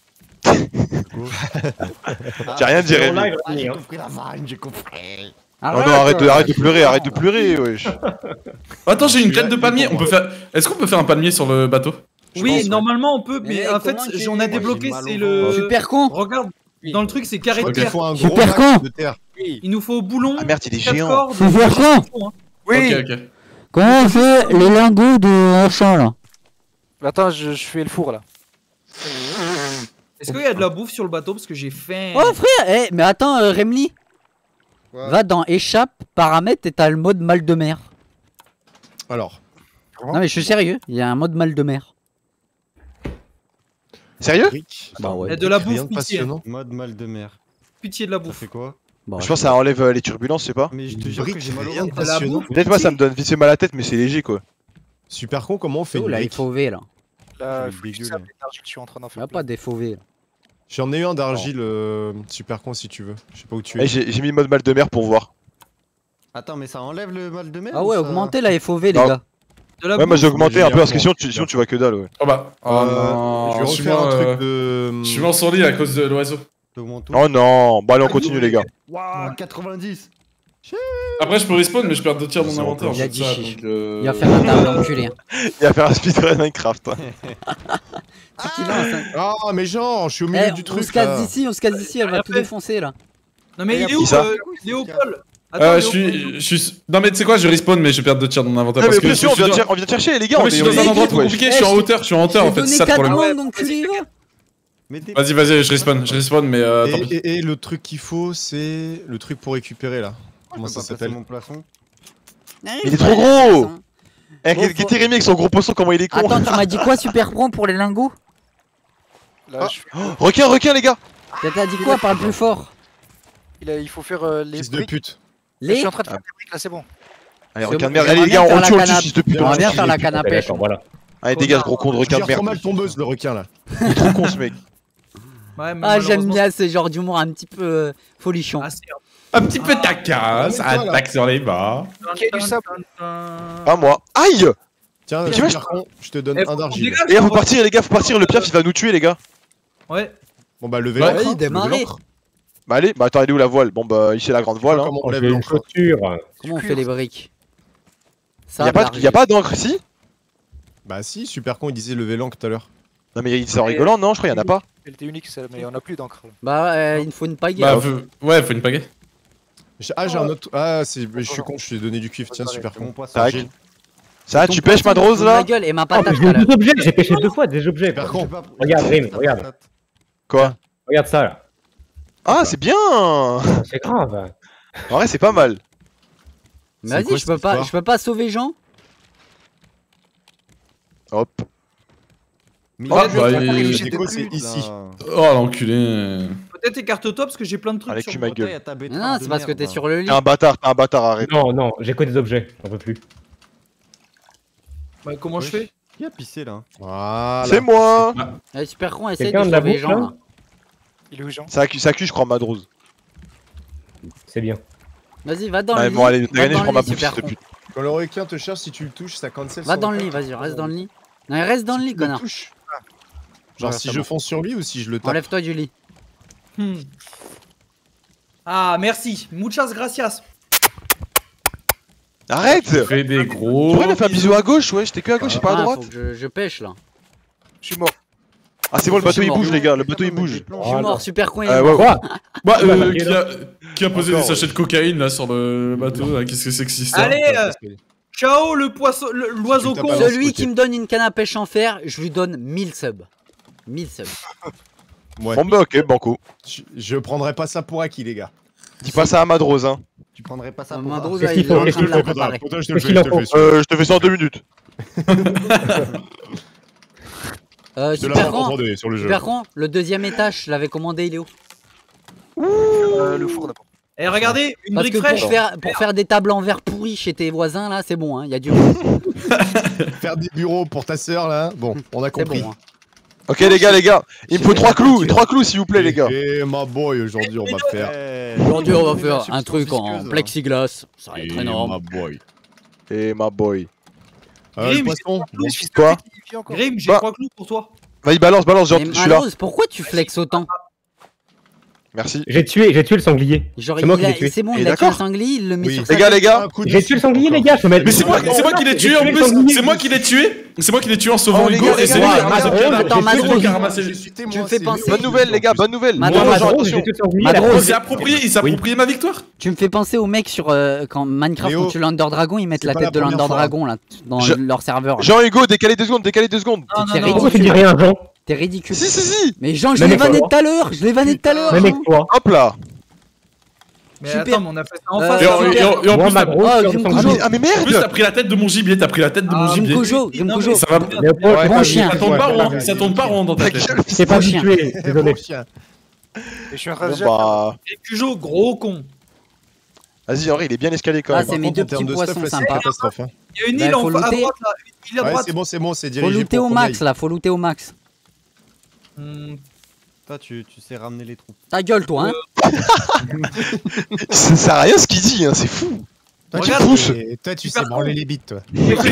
J'ai rien dit, C'est en Rémi. live, Ah, Rémi, j'ai hein. compris la vanne, j'ai compris. Oh non, arrête de pleurer, wesh. Attends, j'ai une graine de palmier, on peut faire... Est-ce qu'on peut faire un palmier sur le bateau? Oui, pense, normalement on peut, mais Mais en fait, comment on a tu- débloqué, Moi, j'ai c'est mal au le. ventre. Super con! Regarde, dans le truc, c'est Je carré de crois qu'il terre. faut un gros Super bac con. de terre. Il nous faut boulon, Ah merde, il est 4 géant. cordes. Super con! hein. Oui! Ok, ok. Comment on fait les lingots de Auchan là? Attends, je fais le four là. Est-ce qu'il y a de la bouffe sur le bateau? Parce que j'ai faim. Oh frère! Eh, mais attends, Remly! Quoi? Va dans échappe, paramètres et t'as le mode mal de mer. Alors, Non mais je suis sérieux, il y a un mode mal de mer. Sérieux? Rick. Bah Il y a ouais. de la Rien bouffe, de pitié. passionnant. Mode mal de mer. Pitié de la Ça bouffe. fait quoi? Bah, Je pense que ça enlève les turbulences, je sais pas. Mais je te jure que Brick, j'ai mal au rien de ventre. De la passionnant. bouffe. Peut-être moi ça me donne vite fait mal à la tête, mais c'est léger quoi. Super con, comment on fait Oh une là, il brique? faut V là. Là, Le faut que je dégueu, sape là. l'énergie que je suis en train d'en Il y faire. a pas des faux V là. J'en ai eu un d'argile, super con si tu veux. Je sais pas où tu Eh, es. j'ai mis mode mal de mer pour voir. Attends, mais ça enlève le mal de mer? Ah ou ouais, ça- augmentez la FOV les Non. gars. De la Ouais, moi bouffe. j'ai augmenté un peu parce que Génial. sinon tu vois que dalle, ouais. Oh bah, oh non, Je vais je suis refaire un mort, truc de. je suis mort sur lit à cause de l'oiseau. T'augmentes tout. Oh non, bon allez on continue les gars. Waouh, 90. Après, je peux respawn, mais je perds 2 tiers de mon C'est inventaire. Il a c'est dit ça, chiche. donc, Il va faire un table enculé. Il va faire un speedrun Minecraft. C'est qui lance, hein. Ah, mais genre, je suis au milieu Eh, du on truc. se casse là. d'ici, elle va tout Après. défoncer là. Non mais il est où Qui ça Léo Paul? Attends, je Léo suis. Non, mais tu sais quoi, je respawn, mais je perds 2 tiers de mon inventaire. Ah mais Parce que pression, je suis dans- on vient te chercher les gars, Non, on mais je est suis dans un on est endroit équipe, trop wesh. compliqué, je suis en hauteur, en fait, J'ai c'est donné ça le 4 problème. mangues, enculé, va. Vas-y, vas-y, je respawn, mais tant pis. Et le truc qu'il faut, c'est le truc pour récupérer là. Comment ça s'appelle? mon poisson. Il est trop gros. Eh, Guetti Rémi avec son gros poisson, comment il est con. Attends, tu m'as dit quoi, Super Pro pour les lingots? Là, Requin, les gars. T'as dit quoi? Parle plus fort. il faut faire les Fils de briques. pute. Je suis en train de faire des briques là, c'est bon. Allez, requin de merde. Allez, les gars, on le tue, fils de pute. On va bien faire la canne à pêche. Voilà. Allez, dégage, gros con de Il requin de gère trop merde. mal tombeuse, le requin là. Il est trop con, ce mec. Ouais, mais Ah, j'aime malheureusement, bien ce genre d'humour un petit peu folichon. Ah, c'est- Un petit peu taquin, ça attaque sur les bas. Ok, du sable. Pas moi. Aïe. Tiens, tu vois, super con, je te donne Eh, un faut d'argile. qu'on Les gars, faut partir, les gars, faut partir. Le piaf, il va nous tuer, les gars. Ouais. Bon bah levez Ouais, l'ancre. oui, hein, démarrez. levez l'ancre. Bah, allez, bah, attends, elle est où la voile? Bon, bah, ici, la grande voile, hein. Comment on Je lève fais une l'ancre? clôture. Comment on fait les briques? Y a pas d'encre ici? Bah si, super con, il disait lever l'ancre tout à l'heure. Non, mais c'est en rigolant, non? Je crois qu'il y en a pas. Elle était unique, celle, mais on a plus d'encre. Bah, il me faut une pagaie. Bah, ouais, faut une pagaie. Ah, j'ai un autre. Ah, je suis con, je t'ai donné du cuivre. Tiens, super con. Tac. Argile. Ça, tu pêches, Madrose, là? Ma gueule et ma Ah, patate. mais j'ai eu deux objets, j'ai pêché 2 fois des objets. Super con. Regarde, Rim, regarde. Quoi? Regarde ça là. Ah, c'est bien. C'est grave. En vrai, c'est pas mal. Mais C'est vas-y, quoi, je peux cette pas, histoire je peux pas sauver Jean. Hop. Mais Oh, il y a bah, des il- trucs déco, de c'est pute, ici. là. Oh, l'enculé. Peut-être écarte-toi parce que j'ai plein de trucs Allez, sur cul moi. ma gueule. Il y a ta betterave Non, de c'est parce que merde, t'es là. sur le lit. T'es un bâtard, arrête. Non, non, j'ai que des objets, j'en peux plus. Bah, comment je fais? Qui a pissé là? Voilà. C'est moi. Allez, super con, essaye de Quelqu'un de la sauver bouche, Jean là là. Il est où, Jean? Ça cuit, je crois, Madrose. C'est bien. Vas-y, va dans Ouais, le lit. bon, allez, Va t'as gagné, je dans prends le ma lit, bouffe, super s'il te con. plaît. Quand le requin te cherche, si tu le touches, ça cancel. Va son dans le attaque. lit, vas-y, reste dans le lit. Non, reste dans le lit, Si tu le connard. touches. Genre Ouais, si c'est je bon. fonce sur lui ou si je le tape. Enlève-toi du lit. Ah, merci. Muchas gracias. Arrête. Fais des Tu gros. pourrais lui faire un bisou à gauche, ouais, j'étais que à gauche et pas à Ah, droite. faut que je pêche là. Je suis mort. Ah, c'est bon, le bateau il mort. bouge, les gars, le bateau il bouge. Je suis Oh, mort, non. super con, il est Ouais, mort. ouais. Bah, Bah, qui a posé Encore, des sachets de cocaïne là sur le bateau là? Qu'est-ce que c'est que cette histoire? Allez, ciao le poisson, l'oiseau Tu con. t'as pas- Celui côté. qui me donne une canne à pêche en fer, je lui donne 1000 subs. 1000 subs. Ouais. Bon, bah, ok, banco. Je prendrai pas ça pour acquis, les gars. Dis pas ça à Madrose, hein. Tu prendrais pas ça pour Mandrose, Qu'est-ce il est qu'il faut, en train qu'est-ce de qu'il la faut, préparer. Faudra, je te Qu'est-ce le qu'il en fais, je te le faut fais. Je te fais ça en 2 minutes. De Super la con, entendez sur le jeu. super con, le deuxième étage, je l'avais commandé, il est où? Le four d'abord. Eh, regardez, une Parce brique que fraîche. pour faire des tables en verre pourris chez tes voisins là, c'est bon, hein, il y a du Faire des bureaux pour ta sœur là. Bon, on a c'est compris. bon. Hein. Ok, les gars, il me faut 3 clous s'il vous plaît, les gars. Et ma boy, aujourd'hui on va faire. Aujourd'hui, on va donner faire la un truc en substance plexiglas, ça va Et être ma énorme. boy. Et ma boy. Le Grim, poisson. Quoi? Grim, j'ai Bah. 3 clous pour toi. Vas-y, balance, genre, Mais je suis là. Malrose, pourquoi tu flexes autant? Merci. J'ai tué le sanglier. Genre, C'est moi qui l'ai tué. c'est bon, Et il a tué un d'accord. sanglier, il le met Oui. sur sa Les gars, tête. les gars. J'ai tué le sanglier, les gars, je peux mettre. Mais c'est moi qui l'ai tué en plus! C'est moi qui l'ai tué! C'est moi qui l'ai tué en sauvant Oh, les Hugo gars, et c'est lui les qui gars, a ramassé Madrose, le pied. attends, C'est lui Madrose. qui a ramassé le. Tu me fais penser- Bonne nouvelle, les gars, bonne nouvelle. Madrose, Moi, Madrose, attention. j'ai tué le sanglier. Madrose. la Il s'est approprié ma victoire! Tu me fais penser aux mecs sur quand Minecraft, Léo, quand tu l'Under Dragon, ils mettent c'est la pas tête la de première l'Under fois. Dragon là, dans Je- leur serveur. là. Jean-Hugo, décalez 2 secondes. Non, C'est non, ridicule. non. Pourquoi tu dis rien, Jean? T'es ridicule. Si. Mais Jean, je Même l'ai avec vanné toi. tout à l'heure, je l'ai vanné tout à l'heure. Même avec Jean. toi. Hop là. Mais Super. attends, mais on a fait ça en Euh, face. Et en- là. et en- et en Moi, plus, t'as- Madrose, Oh, tueur de Grim sanglier. Cougeot. Ah, mais en plus, merde. t'as pris la tête de mon gibier, t'as pris la tête de mon Ah, gibier. Grim Cougeot, Non, mais Ça va. Léopold, Bon chien. Ça tourne pas Ouais, rond, ouais, ça tourne pas rond dans ta Ta tête. gueule, c'est pas Bon chien. habitué, désolé. Bon chien. Et je suis en train de Bon, déjà. bah. Et Cujo, gros con. Vas-y, Henri, il est bien escalé quand Ah, même. c'est mes Par deux contre, en termes petits de poissons stuff, là, c'est sympas. une catastrophe. Hein. Il y a une Bah, île faut à looter. droite là. Une île à Ouais, droite. c'est bon, c'est Faut dirigé. looter pour au qu'on max aille. là, faut looter au max. Toi, tu sais ramener les troupes. Ta gueule toi, hein. Ça sert à rien ce qu'il dit, hein, c'est fou. Toi, Regarde, tu sais branler les bites, toi.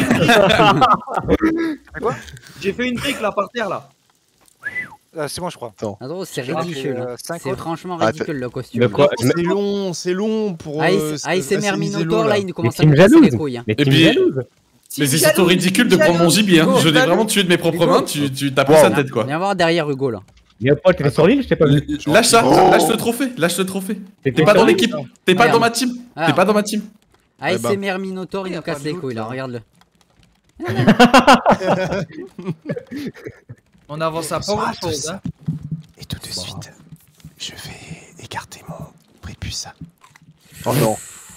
J'ai fait une brique là par terre là. C'est bon, je crois. Attends, c'est J'ai rappelé, ridicule. hein. 5 C'est autres. franchement Ah, ridicule le costume. De quoi? C'est long pour. ASMR assimiler Minotaur l'eau, là, il nous commence à tu nous me casser jalouses. les couilles. hein. Mais Et tu me puis- jalouses. Mais c'est surtout ridicule de prendre mon gibier. Hein. Je l'ai vraiment tué de mes propres mains, tu t'as pris Wow. sa tête quoi. Viens voir derrière Hugo là. Léopold, t'étais sur l'île, je t'ai pas vu. Lâche ça, Oh. lâche le trophée, lâche le trophée. T'étais T'es pas dans sur l'île l'équipe, t'es pas Regarde. dans ma team, Ah. t'es pas dans ma team. ASMR Minotaur, il nous casse les couilles là, regarde-le. On avance à pas grand chose. Hein. suite, je vais écarter mon prépuce. Oh non.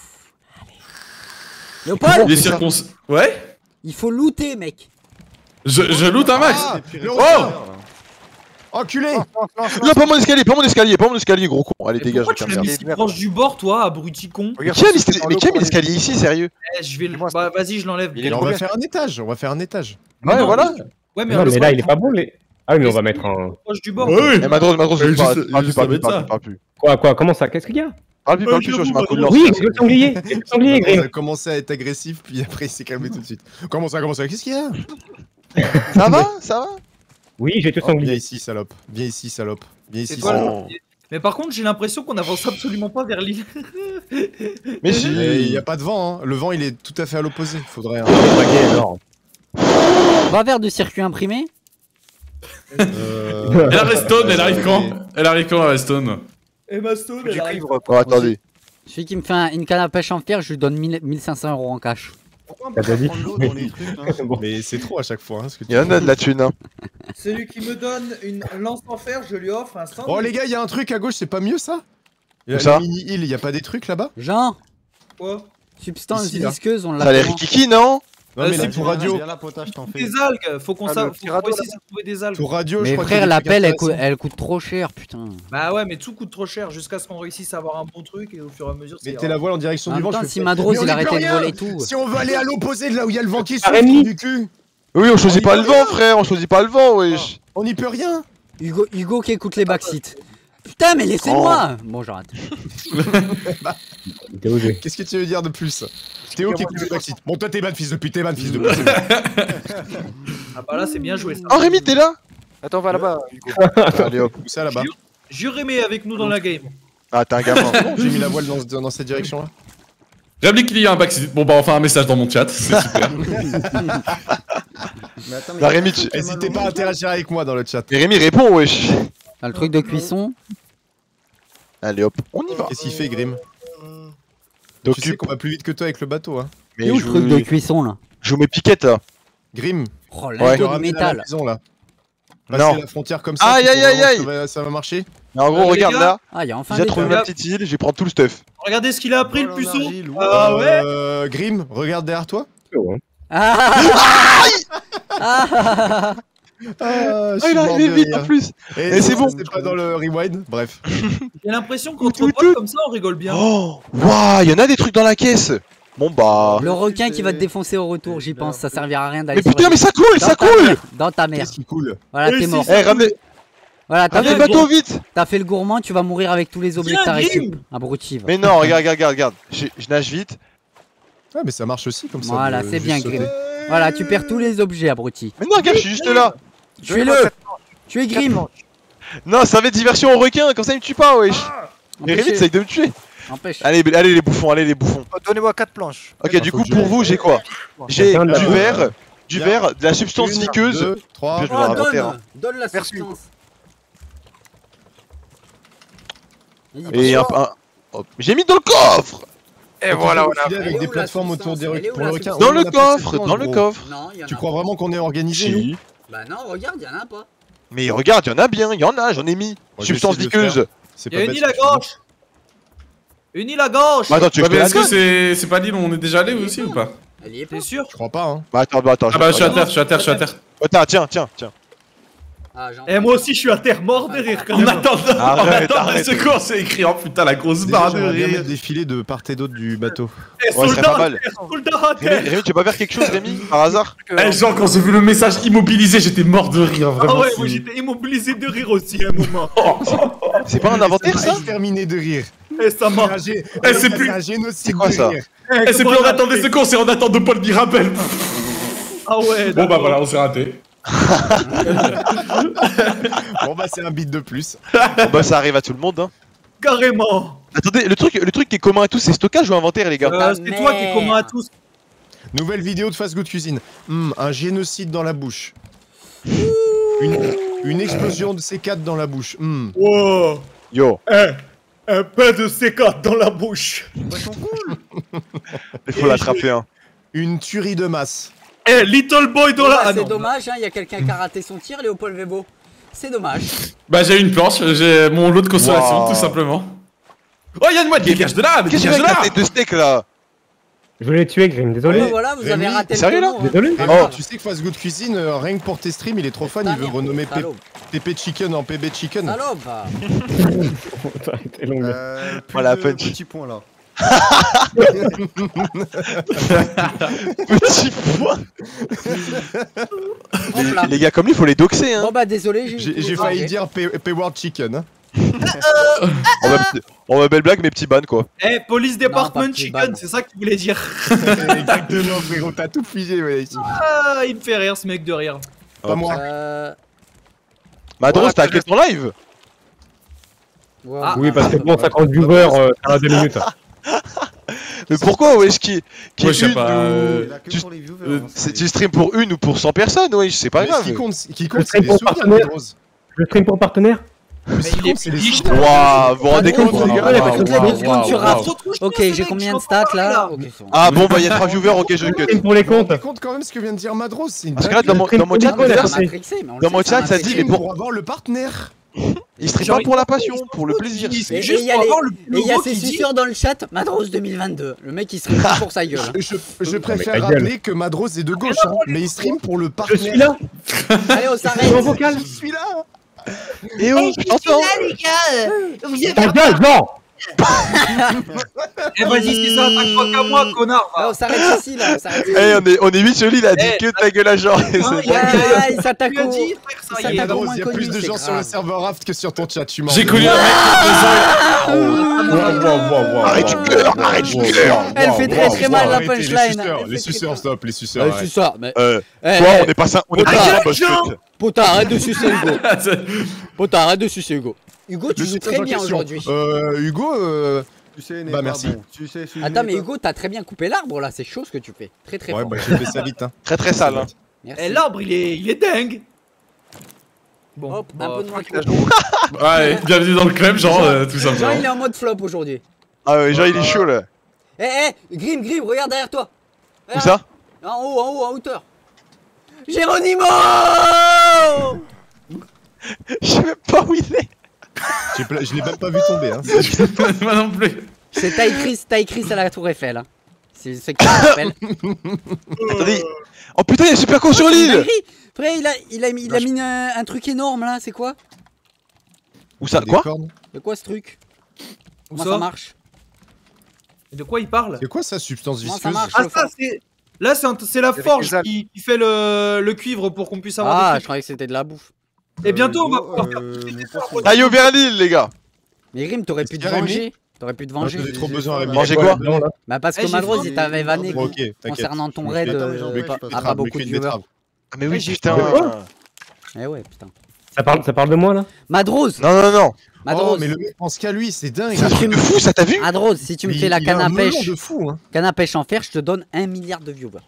Léopold, Il est circoncis. Ouais. il faut looter, mec. Je loot un max. Ah, Oh. enculé. Non, pas mon escalier, pas mon escalier, gros con. Allez, dégage, Pourquoi tu l'as mis si proche du bord, toi, abruti con? Mais qui a mis l'escalier ici, sérieux? Eh, je vais le. Bah, vas-y, je l'enlève. On va faire un étage, on va faire un étage. Ouais, non, voilà. Ouais, mais Non, mais le là, il est pas bon, les. Ah oui, mais on va mettre un. proche du bord. Oui. Eh, Madros, je juste- parle juste plus, mettre ça. parle plus. Quoi, comment ça? Qu'est-ce qu'il y a? Parle plus, je suis un coup de lance. Oui, c'est le sanglier. C'est le sanglier, Il Grim. a commencé à être agressif, puis après il s'est calmé tout de suite. Comment ça? Qu'est-ce qu'il y a? Ça va? Ça va? Oui, j'ai tout Viens sanglier. ici, salope. Viens ici, salope. Viens C'est ici, toi, salope. Mais par contre, j'ai l'impression qu'on avance absolument pas vers l'île. Mais si. Il n'y a pas de vent, hein. Le vent il est tout à fait à l'opposé. Faudrait. On va vers du circuit imprimé. Elle arrive Stone, elle arrive quand? Elle arrive quand la Redstone? Et ma stone, Du cuivre. Oh, attendez. Celui qui me fait une canne à pêche en fer, je lui donne 1500 € en cash. Pourquoi on T'as peut pas déjà dit. prendre l'eau dans les trucs hein Bon. Mais c'est trop à chaque fois. Hein, ce que tu Il y en a de la thune, hein. Celui qui me donne une lance en fer, je lui offre un sandwich. Oh les gars, il y a un truc à gauche, c'est pas mieux ça? Où ça? La mini-île, il y a pas des trucs là-bas? Jean, Quoi? substance Ici, là. visqueuse, on Ça a l'a l'air kiki, non? Non mais c'est la pour tour radio. Viens là, potage, t'en fais. Des algues, faut qu'on Ah, le petit radeau, essayer de trouver des algues. Tour radio, je Mais crois qu'il y a frère, des la trucs pelle, intéressants. elle coûte trop cher, putain. Bah ouais, mais tout coûte trop cher jusqu'à ce qu'on réussisse à avoir un bon truc et au fur et à mesure. ça Mettez ira. la voile en direction En du même vent. temps, je si fais- Madros, Mais on il y arrêtait peut de rien. voler tout. Si on veut aller à l'opposé de là où il y a le vent qui Rémi. souffle du cul, Oui, on choisit pas le vent, frère, on choisit pas le vent, wesh. on n'y peut rien. Hugo qui écoute les backseats. Putain, mais laissez-moi. Bon, j'arrête. T'es osé. Qu'est-ce que tu veux dire de plus? Théo qui écoute le backseat. Bon, toi t'es bad fils de pute, t'es bad fils de pute. Ah bah là, c'est bien joué ça. Oh, Rémi, t'es là? Attends, va là-bas, Hugo. Allez hop. Où ça là-bas? Jure Rémi avec nous dans la game. Ah, t'es un gamin. J'ai mis la voile dans cette direction là. J'applique qu'il y a un backseat. Bon bah enfin un message dans mon chat, c'est super. Mais attends, mais Bah, Rémi, tu- N'hésitez pas à interagir avec moi dans le chat. Mais Rémi, réponds, wesh. T'as le truc de cuisson. Allez hop, on y va. Qu'est-ce qu'il fait, Grim? Donc, Tu sais qu'on va plus vite que toi avec le bateau, hein. Et où le truc de cuisson là? Je vous mets piquette là. Grim, Oh, Ouais. je te l'ingo de ramène à la métal. maison là. Passer Non. la frontière comme ça. Aïe, tu aïe, trouves aïe, vraiment aïe. que ça va marcher? Mais en gros, les regarde gars. là. Ah, il y a enfin J'ai des trouvé trucs. ma petite île, je vais prendre tout le stuff. Regardez ce qu'il a appris le Oh, puceau. l'argile, ouais. Ah ouais. Grim, regarde derrière toi. Ah Ah, Ah, il est arrivé vite en plus. Et c'est bon. C'est pas dans le rewind. Bref. J'ai l'impression qu'entre potes comme ça, on rigole bien. Oh, waouh, il y en a des trucs dans la caisse. Bon bah. Le requin qui va te défoncer au retour, j'y pense, ça servira à rien d'aller Mais sur putain, la- mais ça coule, Dans ça ta coule. mère, dans ta mère. Qu'est-ce qui coule? Voilà, t'es mort. Eh, ramenez Voilà, ramenez le Allez, bateau vite. t'as fait le gourmand, tu vas mourir avec tous les objets Viens, que t'as récup. Grim. Abruti. va. Mais non, regarde. Je nage vite. Ah, mais ça marche aussi comme ça. Voilà, de c'est juste bien, sauter. Grim. Voilà, tu perds tous les objets, abruti. Mais non, regarde, je suis juste là. Tuez-le. Tu es Grim. Non, ça va être diversion au requin, comme ça il me tue pas, wesh. Mais Rémi, Empêchez. t'essayes de me tuer. Empêche. Allez les bouffons, allez les bouffons. Oh, donnez-moi 4 planches. Ok, du faut coup, que je- pour vous, j'ai quoi? J'ai Quelqu'un de du la- verre, du Bien. verre, de la substance 1, liqueuse. 2, 3. Je vais leur Oh, inventer, hein. donne la Merci. substance. Et un. Hop. J'ai mis dans le coffre. Et voilà, voilà. Avec Elle est des où, la plateformes autour des substance? Elle est où, pour le la requin. substance Dans On le en a pas assez de coffre, planches, dans le gros. coffre. Non, il y en a Tu pas. crois vraiment qu'on est organisé, nous? Si. Bah non, regarde, il y en a pas. Mais regarde, il y en a bien, il y en a, j'en ai mis. je vais Substance essayer de le liqueuse. faire. C'est Il y a pas une bête île à ce que tu dis. gauche. Une île à gauche. Bah attends, tu veux Ouais, que mais je est-ce te la que donne c'est pas l'île où on est déjà allé aussi ou pas? Elle y est pas. T'es sûr? Je crois pas, hein. Bah attends, Ah bah je suis à terre, je suis à terre, je suis à terre. Attends, tiens. Ah, j'en Et moi aussi, je suis à terre mort de rire quand En même. attendant, Arrête, le arrête. secours, c'est écrit, oh putain la grosse Déjà, barre de j'aimerais bien rire. mettre des filets de part et d'autre du bateau. Eh, Ouais, ce serait pas mal. soldat à terre. Rémi, tu veux pas faire quelque chose, Rémi, par hasard? Eh Jean, quand j'ai vu le message immobilisé, j'étais mort de rire, Ah vraiment. ouais, c'est- moi j'étais immobilisé de rire aussi à un moment. C'est pas un inventaire ça? Terminé de rire. Et ça m'a. c'est plus- un génocide C'est quoi, de ça rire. Eh c'est plus on attend des secours, c'est on attend de Paul Mirabel. Ah ouais, Bon bah voilà, on s'est raté. Bon bah c'est un bit de plus. Bah ça arrive à tout le monde, hein. carrément. Attendez, le truc qui est commun à tous, c'est stockage ou inventaire, les gars? C'est toi qui es commun à tous. Nouvelle vidéo de Fast Good Cuisine. Un génocide dans la bouche. Une explosion de C4 dans la bouche. Wow. Yo, Un peu de C4 dans la bouche. il faut l'attraper, hein. Une tuerie de masse. Eh, Little Boy dans la. Ah c'est non. dommage, hein, il y a quelqu'un qui a raté son tir, Léopold Vébo. C'est dommage. Bah j'ai une planche, j'ai mon lot de consolation Wow. tout simplement. Oh y'a une mouette, dégage de là, mais Qu'est-ce que dégage tu de fais là. avec la tête de steak là? Je voulais tuer Grim, désolé. Oh, voilà, vous avez Rémi, raté le sérieux, là tonneau, hein. Désolé. Rémi, Oh. tu sais que Fast Good Cuisine, rien que pour tes streams, il est trop fan, il veut renommer Salope. PP Chicken en PB Chicken. Salope. T'es long, mais- Plus Voilà, de punch. petits points là. Petit point. Hop là. Les gars, comme lui, faut les doxer, hein. Bon bah désolé, J'ai failli dire P-Word Chicken. Hein. On va belle blague, mais petit ban quoi. Eh, Police pas Department plus Chicken, ban. c'est ça que tu voulais dire. Exactement, frérot, t'as tout figé, ouais, ici. Ah, il me fait rire ce mec de rire. Pas moi. Madros, t'as hacké ton live? Ah. Oui, parce que bon, 50 viewers, ça a 2 minutes. Mais pourquoi, wesh, qui Ouais, je sais une pas, ou... Il a que tu- pour les viewers. hein, c'est- Tu stream pour une ou pour 100 personnes, wesh, c'est pas Mais grave. qui compte, c'est serai les pour souvenirs, partenaire. Rose. Je stream pour partenaire. Mais ce qui compte, c'est les souvenirs. Waouh, vous vous rendez Madros, compte, les gars? toutes les 2 secondes tu rates. Trop chiant, Ok, ce j'ai mec, combien je de stats peux pas là? parler, Ok, c'est bon. Ah bon, bah il y a 3 viewers, ok, je Je stream cut. pour les Vous vous comptes. rendez compte quand même ce que vient de dire Madros, c'est une Parce que là, dinguerie. dans mon chat, Stream pour les déjà, comptes. Ça m'a trixé, mais on le dans sait, mon ça chat, m'a ça trixé. dit, mais pour avoir le partenaire. il stream pas pour la passion, pour le plaisir. Et C'est et juste il y a pour les- avoir le et il y a logo ces qui dit- suceurs dans le chat, Madros 2022. Le mec il stream pas pour sa gueule. Je préfère ta gueule. rappeler que Madros est de gauche, hein, mais il stream pour le Je partenaire. suis là. Allez, on Je s'arrête. suis en vocal. Je suis là. Et oh, je t'entends. Ta gueule, non. Eh, vas-y, si ça attaque pas qu'à moi, connard. Ah, va. on s'arrête ici là, on s'arrête ici. Eh, on est 8 sur l'île, il a dit Eh, que ta gueule à genre. Ah, il s'attaque Tu as au... dit, frère, ça Ça y est. tape au Madros, moins il y a connu, plus de c'est gens sur grave. le serveur Raft que sur ton chat, tu m'en J'ai veux. connu un Arrête du cœur, arrête du cœur. Elle fait très très mal la Arrêtez, punchline. Les suceurs, stop, les suceurs. Ouais, arrête. c'est ça, mais... Toi, Eh, on est pas ça, on est pas ça, boss cut. Putain, arrête de sucer Hugo. Putain, arrête de sucer Hugo. Hugo, tu Le joues suceur très en bien question. aujourd'hui. Hugo, Tu sais, n'est Bah, pas merci. bon. Tu sais, celui Attends, n'est mais pas- Hugo, t'as très bien coupé l'arbre là, c'est chaud ce que tu fais. Très très ouais, fort. bah j'ai fait ça vite, hein. Très très sale, hein. Merci. Eh, l'arbre, il est dingue. Bon, Hop, un bah, peu de moins. Ouais, bienvenue dans le club, genre, tout Jean, simplement. il est en mode flop aujourd'hui. Ah ouais, genre il est chaud là. Grim, regarde derrière toi. Où ça? En haut, en hauteur. Géronimo. Je sais même pas où il est. Je l'ai même pas vu tomber, hein. Moi non plus. C'est Taï Chris à la Tour Eiffel. Hein. C'est ce qui s'appelle. Attendez. Oh putain, il y a super con sur l'île. Frère, il a mis un truc énorme là, c'est quoi? Où ça? Des Quoi? cornes. C'est quoi ce truc? Où Comment ça marche? De quoi il parle? C'est quoi ça, substance Comment ça visqueuse? marche? Ah, ça, c'est. Là, c'est la Avec forge les algues. qui fait le cuivre pour qu'on puisse avoir Ah, des je croyais que c'était de la bouffe. Et bientôt, on va Hugo, pouvoir faire mon pote, Taillot vers l'île, les gars. Mais Grim, t'aurais pu te Rémi venger. T'aurais pu te Moi, venger. j'ai trop besoin, Rémi. Manger quoi? Non, là. Bah parce Eh, que j'ai Madros, faim. il t'avait vanné Bon, ok, t'inquiète. concernant ton Je me raid fais- Attends, mais j'en veux pas. à pas Betterave, beaucoup de une viewers. betterave. Ah mais oui, j'ai putain. quoi Eh ouais, putain. Ça parle de moi là. Madros, Non. Madros, Oh, mais le mec pense qu'à lui, c'est dingue. C'est un truc de fou, ça t'a vu? Madros, si tu me Mais fais la il a canne un à melon pêche, de fou, hein. canne à pêche en fer, je te donne 1 milliard de viewers.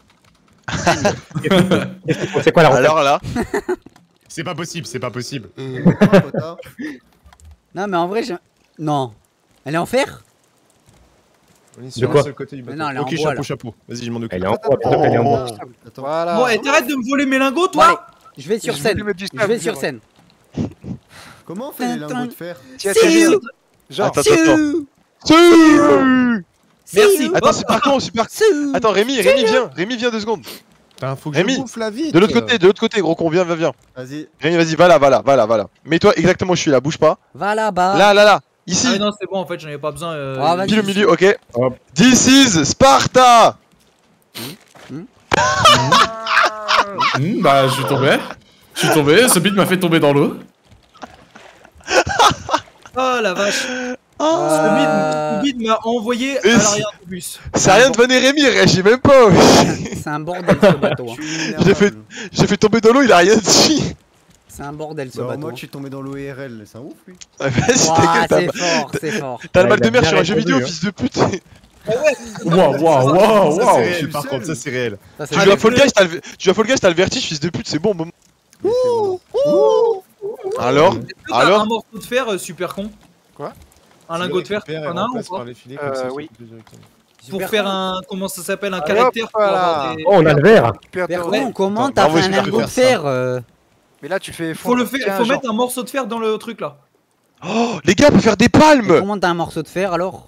C'est quoi la recette? Alors là. C'est pas possible, c'est pas possible. Quoi, Pota Non, mais en vrai, non. Elle est en fer? On est De sur quoi un seul côté du bateau. Mais non, elle est en Ok, bois, là. chapeau. Vas-y, je m'en occupe. Elle est en quoi? Peut-être qu'elle est en bois. Attends. Voilà. Bon, et t'arrêtes de me voler mes lingots, Bon, allez, toi? je vais sur Je scène. voulais mettre du Je vais sable, sur ouais. scène. Comment on fait les lingots de fer? Tiens, See tiens, you. genre, Attends. Siou. Merci. Attends, c'est par contre, super. Siou. Attends, Rémi viens. Rémi, viens 2 secondes. Putain, faut que Rémi, je bouffe la vie. De l'autre côté, gros con, viens. Vas-y. Rémi, vas-y, va là. Mets-toi exactement où je suis là, bouge pas. Va là-bas. Là. Ici. Ah, non, c'est bon, en fait, j'en avais pas besoin. Ah, vas-y. Pile au milieu, ok. Hop. This is Sparta. Bah, je suis tombé. Ce beat m'a fait tomber dans l'eau. Oh la vache. Ce bide m'a envoyé à Et l'arrière du bus. C'est rien de vanner Rémi, réagis même pas. C'est un bordel ce bateau. hein. Je suis J'ai fait tomber dans l'eau, il a rien dit. C'est un bordel ce Bah, bateau. moi, je suis tombé dans l'ORL, c'est un ouf, lui. Vas-y, Ouah, t'inquiète, c'est fort. t'as le mal Il a de mer bien sur un jeu répondu, vidéo, hein. fils de pute. Waouh. Ça, c'est réel, je suis par seul. contre, ça, c'est réel. Ça, c'est Tu joues à Fall Guys, t'as le vertige, fils de pute, c'est bon. Alors Est-ce que t'as Alors un morceau de fer super con? Quoi? Un lingot de fer, t'en as un ou pas? oui. Pour faire un. Comment ça s'appelle? Un Allez, caractère hop, pour avoir voilà. des. Oh, on a le verre. Super Père théorie. con, comment Attends, t'as bravo, fait je un peux lingot de faire fer Mais là, tu fais. Faut le faire, Tiens, faut genre. mettre un morceau de fer dans le truc là. Oh, les gars, on peut faire des palmes. Comment t'as un morceau de fer alors?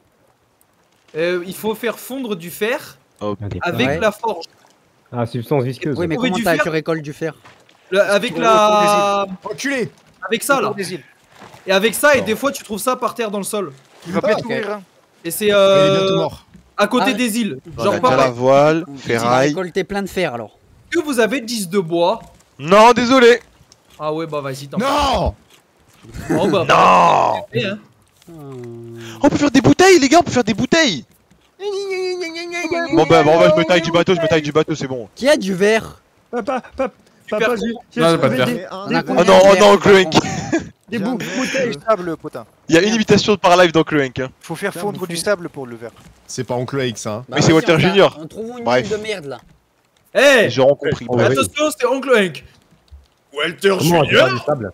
Il faut faire fondre du fer avec Ouais. la forge. Ah, substance visqueuse. Oui, mais Trouver comment du t'as fer. tu récoltes du fer? Avec la. Enculé. Avec ça là. Des îles. Et avec ça, et des fois tu trouves ça par terre dans le sol. Il va peut-être ouvrir. Hein. Et c'est Il est bientôt mort. à côté Ah, des îles. On Genre a déjà la pareil. voile, Tu vas ferraille. récolter plein de fer alors. Que vous avez 10 de bois. Non, désolé. Ah ouais, bah vas-y, t'en Non. Oh bah. Non. Hein. On peut faire des bouteilles, les gars, on peut faire des bouteilles. Bon bah, je me taille du bateau, c'est bon. Qui a du verre? Papa, Super j'ai Non, j'ai pas de verre. On a Oh combien non, de oh verres, non, par Cloenk. contre Des bouteilles de sable, potin. Il y a une imitation par live dans Cloenk. Hein. Faut faire fondre du sable pour le verre. C'est pas Oncle Aix, ça. Hein. Bah, Mais c'est vas-y, Walter on va- Junior. On trouve une Bref. île de merde là. Eh Les gens ont compris. Oh, Bref. oui. Attention, c'est Oncle Hank. Walter Comment on va faire du Junior. sable?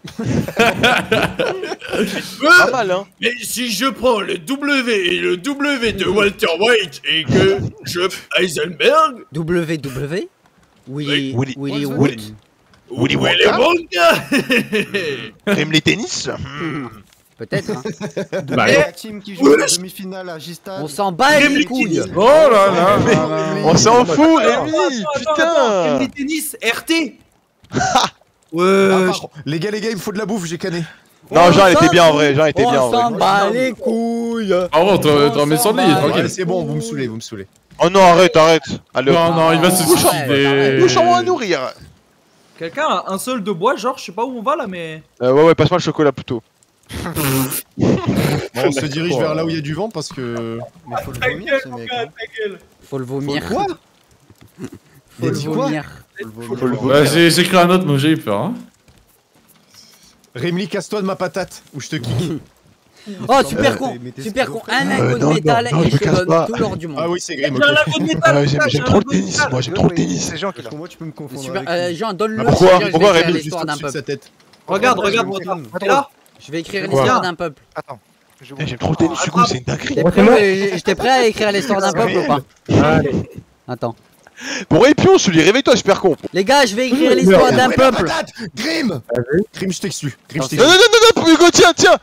Pas mal, hein. Mais si je prends le W et le W de Walter White et que je Heisenberg, WW? Willy. Willy. Willy Willy. Wood. Willy où est le Wonka. Wonka? Aime les tennis. Peut-être. Hein. Bah, La team qui joue la demi-finale à Gistad. On s'en bat les couilles. Oh là là. On s'en fout, Rémi. Putain. Putain. Les tennis, RT. Ah, Ouais. pardon. Les gars, il me faut de la bouffe, j'ai canné. Non, Jean, elle On était s'en bien en fout. vrai. Jean était bien en On s'en vrai. bat les couilles. Ah bon, t'en mets sur le lit, Ouais, tranquille. Ouais, c'est bon, vous me saoulez. Oh non, arrête. Allez, Non, non, il va se Bouchons. suicider. bouchons à nourrir. Quelqu'un a un seul de bois, genre, je sais pas où on va là, mais. Ouais, passe-moi le chocolat plutôt. Bon, on se dirige vers là où il y a du vent parce que. Mais faut le vomir, ce mec. Hein. Faut le vomir. Quoi? Faut Il a le dit quoi? vomir. Faut le vomir. Bah, j'ai écrit un autre, mais j'ai eu peur. Hein. Rémi, casse-toi de ma patate ou je te kick. Oh, super con. mais t'es Super con. schizophrène. Un lingot de non, métal non, et je je me te casse donne pas. tout l'or du monde. Ah oui, c'est Grim, J'ai un ok. lingot de métal. J'aime trop le tennis. Moi, j'aime trop le tennis. C'est Jean qui Parce l'a. que moi, tu peux me confondre Super. avec lui. Jean, donne-le. Pourquoi je vais Pourquoi, écrire Rémi, Juste l'histoire d'un au-dessus de sa peuple. tête. Regarde, Attends, t'es là. Je vais écrire Quoi l'histoire d'un peuple. Attends. Je J'aime trop le tennis, du coup, c'est une dinguerie. T'es prêt J'étais prêt à écrire l'histoire d'un peuple ou pas? Allez. Attends. Bon, Répion, celui, réveille-toi, super con. Les gars, je vais écrire l'histoire d'un Ouais, la peuple. patate. Grim. Grim, je t'exclus. Grim, je Non, t'exclus. Hugo, tiens.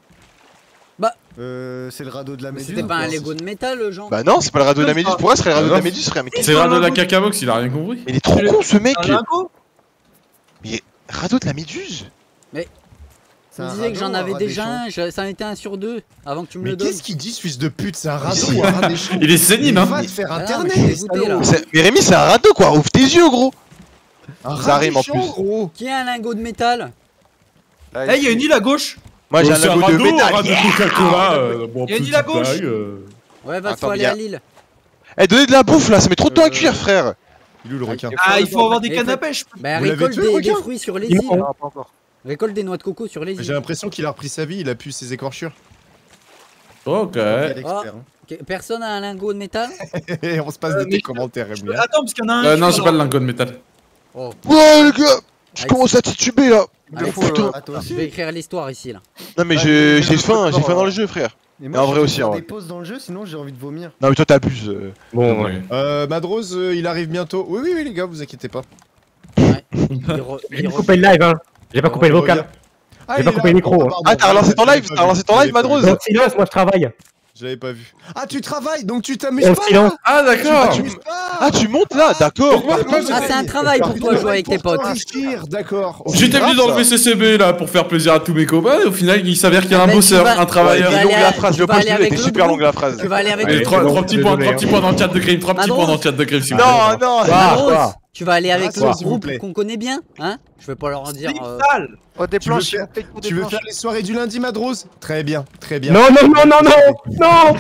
C'est le radeau de la méduse. C'était pas un Lego de métal, Jean? Bah non, c'est pas le radeau de la Méduse. Pourquoi ce serait le radeau de la Méduse, frère? Mais C'est le de la cacabox, il a rien compris. il est trop con, ce mec. Un lingot. Radeau de la Méduse. Tu me disais que j'en avais déjà un, ça en était un sur deux avant que tu me Mais le donnes. qu'est-ce qu'il dit, ce fils de pute? C'est un radeau Si. ou un rat des champs? Il est sénile, hein. Va te faire Ah non, mais internet. je suis dégoûté, là. Mais Rémi, c'est un radeau, quoi. Ouvre tes yeux, gros. Un Ça rat rime des en champs, plus. gros. Qui a un lingot de métal? Eh, il y a une île à gauche. Moi, j'ai un C'est lingot de radeau, un métal. radeau de Coca-Cola. Bon, Il y a une petite île à gauche. blague, Ouais, va Attends, faut aller mais à Lille. Eh, donnez de la bouffe, là. Ça met trop de temps à cuire, frère. Il est où le requin? Ah, il faut avoir des Mais cannes à faut- pêche. Bah Vous l'avez récolte tué, le des requin fruits sur les Ils îles. m'ont- Non, pas encore. Récolte des noix de coco sur les J'ai îles. l'impression qu'il a repris sa vie, il a pu ses écorchures. Ok. Quel expert, hein. Personne a un lingot de métal? Et on se passe de mais- tes commentaires, Rémi. hein. Attends, parce qu'il y en a un. Non, qui j'ai va pas de dans- lingot de métal. Ouais, les gars. Je Alex. commence à tituber, là. Alex, putain. Ah, toi je aussi. vais écrire l'histoire ici là. Non, mais Ouais, j'ai faim dans le jeu, frère. Et en moi, vrai je aussi, vais en faire vrai. des pauses dans le jeu, sinon j'ai envie de vomir. Non, mais toi, t'abuses. Bon, ouais. Madrose, il arrive bientôt. Oui, les gars, vous inquiétez pas. J'ai coupé le live, hein. J'ai pas coupé le vocal. Ah, J'ai il pas est coupé là. le micro, hein. Pardon, Ah, t'as relancé ton live, j'avais pas Madrose. vu. Dans le silence, moi je travaille. Je l'avais pas vu. Ah, tu travailles, donc tu t'amuses Dans le pas silence. là. Ah, d'accord. Tu t'amuses pas. Ah, tu montes là, d'accord. Ah, c'est un travail pour toi jouer avec tes potes. D'accord. J'étais venu dans le VCCB là pour faire plaisir à tous mes copains et au final il s'avère qu'il y a un Ben, bosseur, tu vas- un travailleur. tu vas Longue aller la à- phrase, tu le vas poste aller était avec le super groupe. longue la phrase. Tu vas aller avec Allez, le trois groupe. petits points dans le chat de Grim, 3 petits points dans le chat de Grim s'il vous plaît. Non, non. Madrose, tu vas aller avec Ah, le s'il vous groupe plaît. qu'on connaît bien, hein? Je vais pas leur dire. Sale. Oh, des Tu veux planches, faire- s'il vous plaît, Tu veux faire les soirées du lundi, Madrose? Très bien, très bien. Non, non.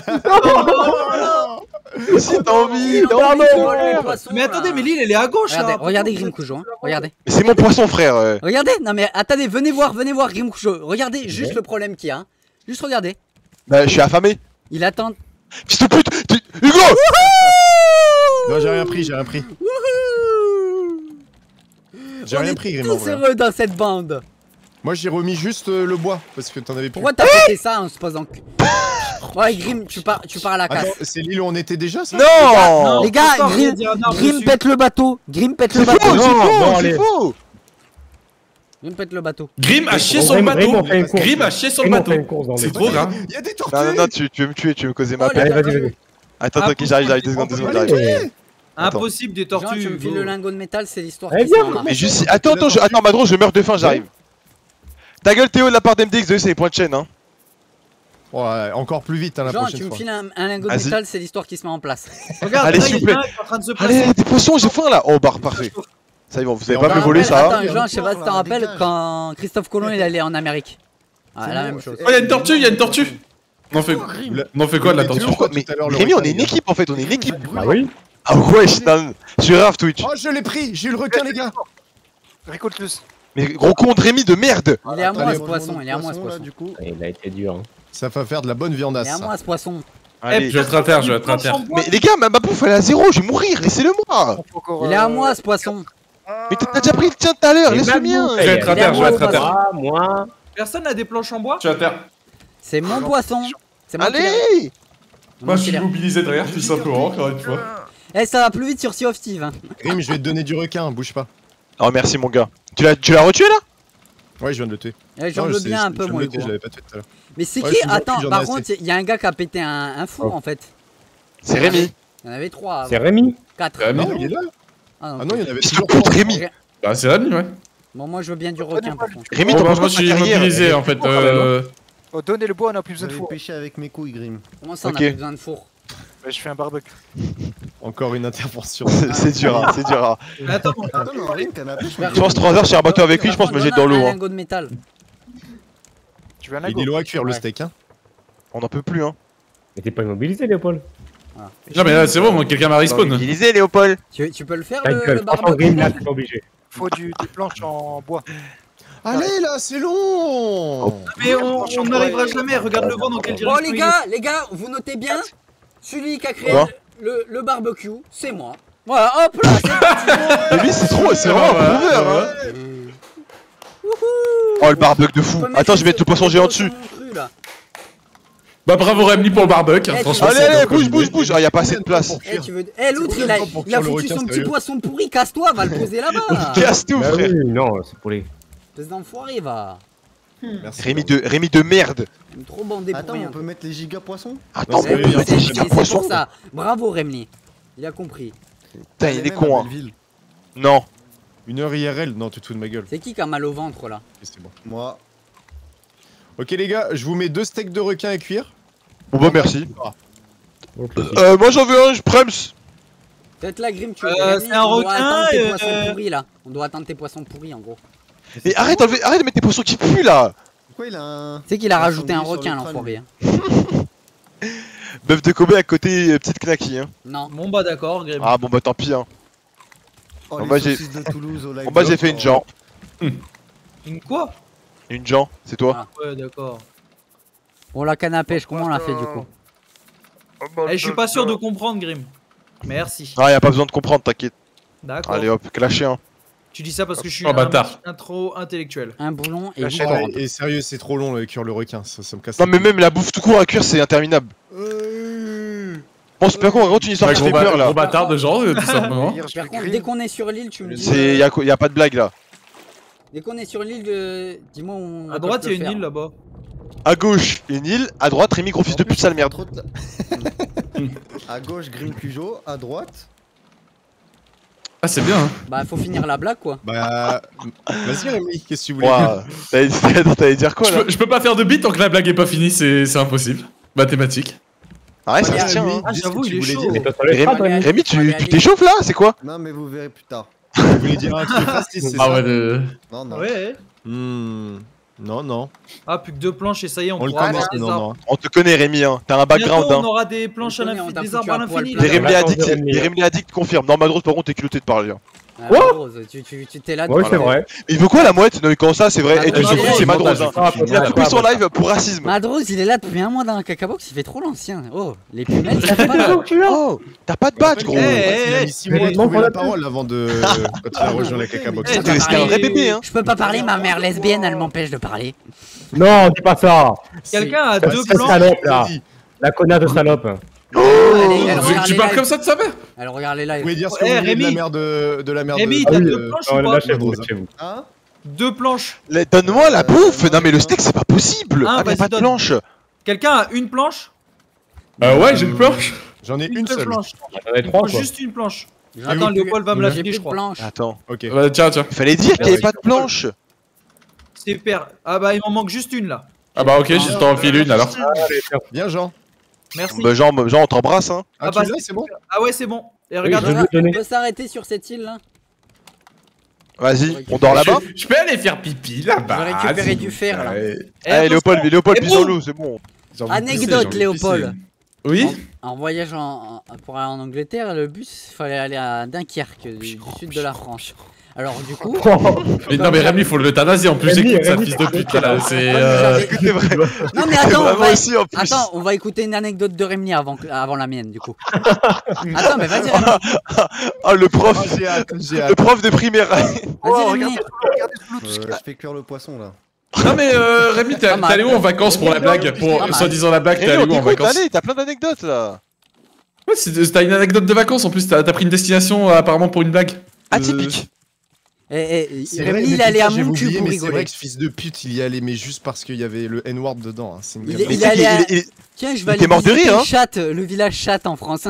Si t'as envie, Non, non, mais non. les poissons, Mais attendez, là. mais l'île elle est à gauche Regardez, là. regardez Grim Coujo, hein. Regardez. Mais c'est mon poisson, frère. Regardez, non mais attendez, venez voir Grim Coujo. Regardez juste le problème qu'il y a. Hein. Juste regardez. Bah, je suis affamé. Il attend. Fils de pute. Hugo. Non, j'ai rien pris. J'ai On rien est pris, Grim, tous en vrai. heureux dans cette bande. Moi, j'ai remis juste le bois parce que t'en avais plus. Pourquoi t'as pété ça en se posant cul? Ouais, Grim, tu pars à la casse. Attends, c'est l'île où on était déjà, ça? Non. Les On peut pas gars, Grim regarder un arbre Grim dessus. pète le bateau. Grim pète le C'est bateau. faux, Non, c'est bon, faux, allez. c'est faux. Je me pète le bateau. Grim a chié sur le bateau. Grim a chié sur le bateau. C'est trop grave. Y'a des tortues. Non, tu veux me tuer, tu veux me causer ma Oh, peine. Allez, vas-y. Attends, j'arrive, 2 secondes, j'arrive. Impossible des Jean, tortues. tu me files le lingot de métal, c'est l'histoire Eh qui bien, se met en marche. Mais juste, attends, Madros, je meurs de faim, j'arrive. Ta gueule, Théo, de la part d'MDX, c'est les points de chaîne, hein. Ouais, encore plus vite hein, la Jean, prochaine tu me fois. files un lingot de Vas-y. métal, c'est l'histoire qui se met en place. Regarde, Allez, là, s'il il vous y en a plaît. un qui est en train de se placer. Allez, des poissons, j'ai faim là. Oh, bah, parfait. Ça y est, bon, vous allez pas me le voler, ça. Attends, Jean, je sais pas si t'en rappelles quand Christophe Colomb il allait en Amérique. Ah, la même chose. Oh, y'a une tortue, y'a une tortue. On fait quoi de la tortue? Pourquoi? Mais Rémi, on est une équipe en fait, on est une équipe. Ah oui. Ah ouais, Shnan. Je suis rave Twitch. Oh, je l'ai pris, j'ai eu le requin, les gars. Récolte plus. Mais gros con de Rémi de merde. Il est à moi Attends, ce poisson, il est à moi ce poisson. Du coup. Il a été dur. Ça va faire de la bonne Il viandasse. est à moi ce poisson. Allez. Je vais être à terre, je vais être à terre. Mais les gars, ma bouffe elle est à 0, je vais mourir, laissez-le moi. Il est à moi ce poisson. Mais t'as déjà pris le tien tout à l'heure, laisse le mien. Je vais être à terre, je vais être à terre. Ah, moi. Personne n'a des planches en bois? Je suis à terre. C'est mon poisson. C'est moi qui l'ai- Allez. Moi, je qui suis l'ai- mobilisé derrière, tout simplement, encore une fois. Eh, ça va plus vite sur Sea of Thieves. Hein. Grim, je vais te donner du requin, bouge pas. Oh merci mon gars. Tu l'as retué là? Ouais, je viens de le tuer. Eh, J'en Non, veux je bien sais, un peu je moi. le tuer, Hugo. je l'avais pas tué tout à l'heure. Mais c'est Ouais, qui? je suis bon, Attends, j'en ai par assez. contre, il y a un gars qui a pété un four en fait. C'est Rémi. Il y en avait 3. C'est Rémi. 4. Rémi. Non, il est là. Ah Ah non, il y en avait Qu'est-ce toujours que contre 3. Rémi? Bah, c'est Rémi, ouais. Bon, moi je veux bien du requin par contre. Rémi, Oh, t'en bah, penses moi, quoi je de ta suis carrière? mobilisé en fait. Oh, donnez le bois, on a plus besoin de J'avais four. pêché avec mes couilles, Grim. Comment ça on a Ok. plus besoin de four? Bah, je fais un barbecue. Encore une intervention. C'est dur, hein, c'est dur. Hein. Mais attends, Attends, non, rien, canapé. Je pense 3 heures sur un bateau avec lui, je pense que je me jette dans l'eau. Un Hein. lingot de métal. Tu veux un Il lago? est loin à cuire le Ouais. steak, hein. On en peut plus, hein. Mais t'es pas immobilisé, Léopold. Non, mais là, c'est bon, moi, quelqu'un m'a respawn. Utilisez Léopold. Tu peux le faire Ta le gueule. Franchement, barbecue? Grim, là, t'es pas obligé. Faut des planches en bois. Allez là, c'est long. mais on n'arrivera jamais. Regarde le vent dans quelle Bon direction il est. les gars, vous notez bien. Celui qui a créé Quoi le barbecue, c'est moi. Voilà, hop là, c'est parti. Mais lui, c'est trop, c'est vraiment un prouveur, hein. Oh le barbecue de fou. Attends, je vais mettre le poisson géant dessus. Bah, bravo Rémi pour le barbecue, hein, Eh, franchement. Allez, allez, bouge. Ah, y a pas assez de place. Eh, tu veux... eh l'autre, il a foutu son petit poisson pourri, casse-toi, va le poser là-bas. Casse tout, Bah frère. oui, non, c'est pour les. Espèce d'enfoiré, va. Merci. Rémi de merde. Il est trop bandé pour Attends, rien. on peut mettre les giga poissons? Attends, c'est- mais c'est- C'est pour ça. Bravo, Remly. Il a compris. Putain, il est con, hein. Belleville. Non. Une heure IRL, non, tu te fous de ma gueule. C'est qui a mal au ventre là? C'est bon. Moi. Ok les gars, je vous mets 2 steaks de requin à cuire. Bon bah merci. Ok. Moi j'en veux un, je prems. Peut-être la Grim, tu C'est un on doit requin, attendre tes poissons pourris là. On doit attendre tes poissons pourris en gros. Mais arrête de mettre des poissons qui puent là. Pourquoi il a un. Tu sais qu'il a Un rajouté un sanglier sur requin le crâne, l'enfoiré. Hein. Bœuf de Kobe à côté, petite knacky, hein. Non. Bon bah d'accord, Grim. Ah bon bah tant pis, hein. Oh, Bon, les bah, j'ai- saucisses de Toulouse au lac. Bon bah j'ai fait une Jean. Une quoi? Une Jean, c'est toi. Ouais, d'accord. Bon, la canne à pêche, comment on l'a fait du coup? Eh, je suis pas sûr de comprendre, Grim. Merci. Ah, y a pas besoin de comprendre, t'inquiète. D'accord. Allez hop, clashé, hein. Tu dis ça parce que je suis Oh, bâtard. un trop intellectuel. Un boulon et La vous chaîne, cordes. Et sérieux, c'est trop long le cuire le requin, ça me casse. Non mais même la bouffe tout court à cuire, c'est interminable. Bon, c'est pas con, gros, une histoire qui fait peur là. Gros bâtard de genre, tout simplement. Par contre, dès qu'on est sur l'île, tu me dis. C'est y a pas de blague là. Dès qu'on est sur l'île, dis-moi où on. À droite, il y a une île là-bas. À gauche, une île, à droite, Rémi gros fils de pute sale merde. À gauche, Grim Cujo. À droite. Ah, c'est bien, hein. Bah, faut finir la blague quoi. Bah. Vas-y Rémi, qu'est-ce que tu voulais Ouah, t'allais dire quoi là? Je peux pas faire de beat tant que la blague est pas finie, c'est impossible. Mathématiques. Ah ouais, ça se tient, hein. Ah, j'avoue, il est chaud. Mais toi, ça laisse pas, toi, Rémi. Rémi, tu t'échauffes là? C'est quoi? Non, mais vous verrez plus tard. Tu voulais dire un truc raciste, c'est Ah ça? ouais, de... Non, non. Ouais. Non. Ah, plus que 2 planches et ça y est, on On le pourra connaît, avoir des non, arbres. non. On te connaît Rémi, hein. T'as un background, Bientôt, on hein. aura des planches à On t'a l'infini, des foutu arbres à à poil l'infini. plein. Les Rémi Vacances addicts, de Rémi, les hein. Rémi addicts confirment. Non, Madros, par contre, t'es culotté de parler. Hein. Ah, Quoi Rose, tu t'es là. Ouais, c'est vrai. Il veut quoi la mouette? Non, mais comment ça, c'est vrai? Ah, Et tu bah, sais, ouais, c'est ouais, Madros, montage, hein. Ah, Il a coupé son live pour racisme. Madros, il est là depuis un mois dans la cacabox, il fait trop l'ancien. Oh, les pumelles, ça fait pas là. Oh, t'as pas de badge, gros. Il Eh, a mis 6 mois à trouver la parole avant de. Quand il a rejoint la cacabox. Eh, C'était un vrai bébé, hein. Je peux pas parler, ma mère lesbienne, elle m'empêche de parler. Non, dis pas ça. Quelqu'un a Bah, 2 c'est planches. salope, là. La connasse de salope. Tu parles comme ça de sa mère? Elle regarde les Vous lives. pouvez dire ce que Eh, vous voulez Rémi. de la merde Rémi, de- t'as de- 2 planches Non, ou là, pas? chez vous, chez vous. Hein? 2 planches. Donne-moi la bouffe. Non mais le steak c'est pas possible. Ah, Ah, mais vas-y, pas de donne. planche. Quelqu'un a une planche? Ouais, j'ai une planche. J'en ai une seule seule. planche. J'en ai Il 3 faut quoi. juste une planche. J'ai Attends, plus- Léopold va me la j'ai filer, plus je de crois. planche. Attends, ok. Ouais, tiens. Il fallait dire qu'il y avait pas de planche. C'est père. Ah bah il m'en manque juste une là. Ah bah ok, je t'en file une alors. Bien, Jean. Merci. Bah genre on t'embrasse hein. Ah, bah, tu l'as, c'est bon? Ah ouais c'est bon. Et Oui, regarde. je vais le On donner. peut s'arrêter sur cette île là. Vas-y, on dort là-bas. Je peux aller faire pipi Je vais là-bas. récupérer du fer là. Allez Léopold, Et bisous-nous, c'est bon. Anecdote Léopold. Oui. En voyage pour aller en Angleterre, le bus, il fallait aller à Dunkerque, du sud de la France. Alors du coup... Mais non mais Rémi, faut l'euthanasier en plus, Rémi, j'écoute sa Rémi, fils de pute là, c'est... Écoutez vrai. Non mais attends, Vraiment aussi en plus. attends, on va écouter une anecdote de Rémi avant la mienne du coup. Attends mais vas-y Rémi. Ah le prof. Ah, j'ai hâte, j'ai Le hâte. prof de primaire. Vas-y Rémi. Je fais cuire le poisson là. Non mais Rémi, t'es Pas mal. allé où en vacances pour la blague? Pas Pour mal. soi-disant la blague, t'es Eh allé on où en t'écoute, vacances? allez, t'as plein d'anecdotes là. Ouais, t'as une anecdote de vacances en plus, t'as pris une destination apparemment pour une blague. Atypique. C'est vrai, Rémi mais il allait à putain, j'avais Moncu oublié, pour mais c'est vrai rigoler. que ce fils de pute, il y allait, mais juste parce qu'il y avait le N-word dedans. Hein. C'est une Il gamme. est- il allait à... il Tiens, je vais il était aller mort de visiter rire, hein. Chatte, le village Chatte en France.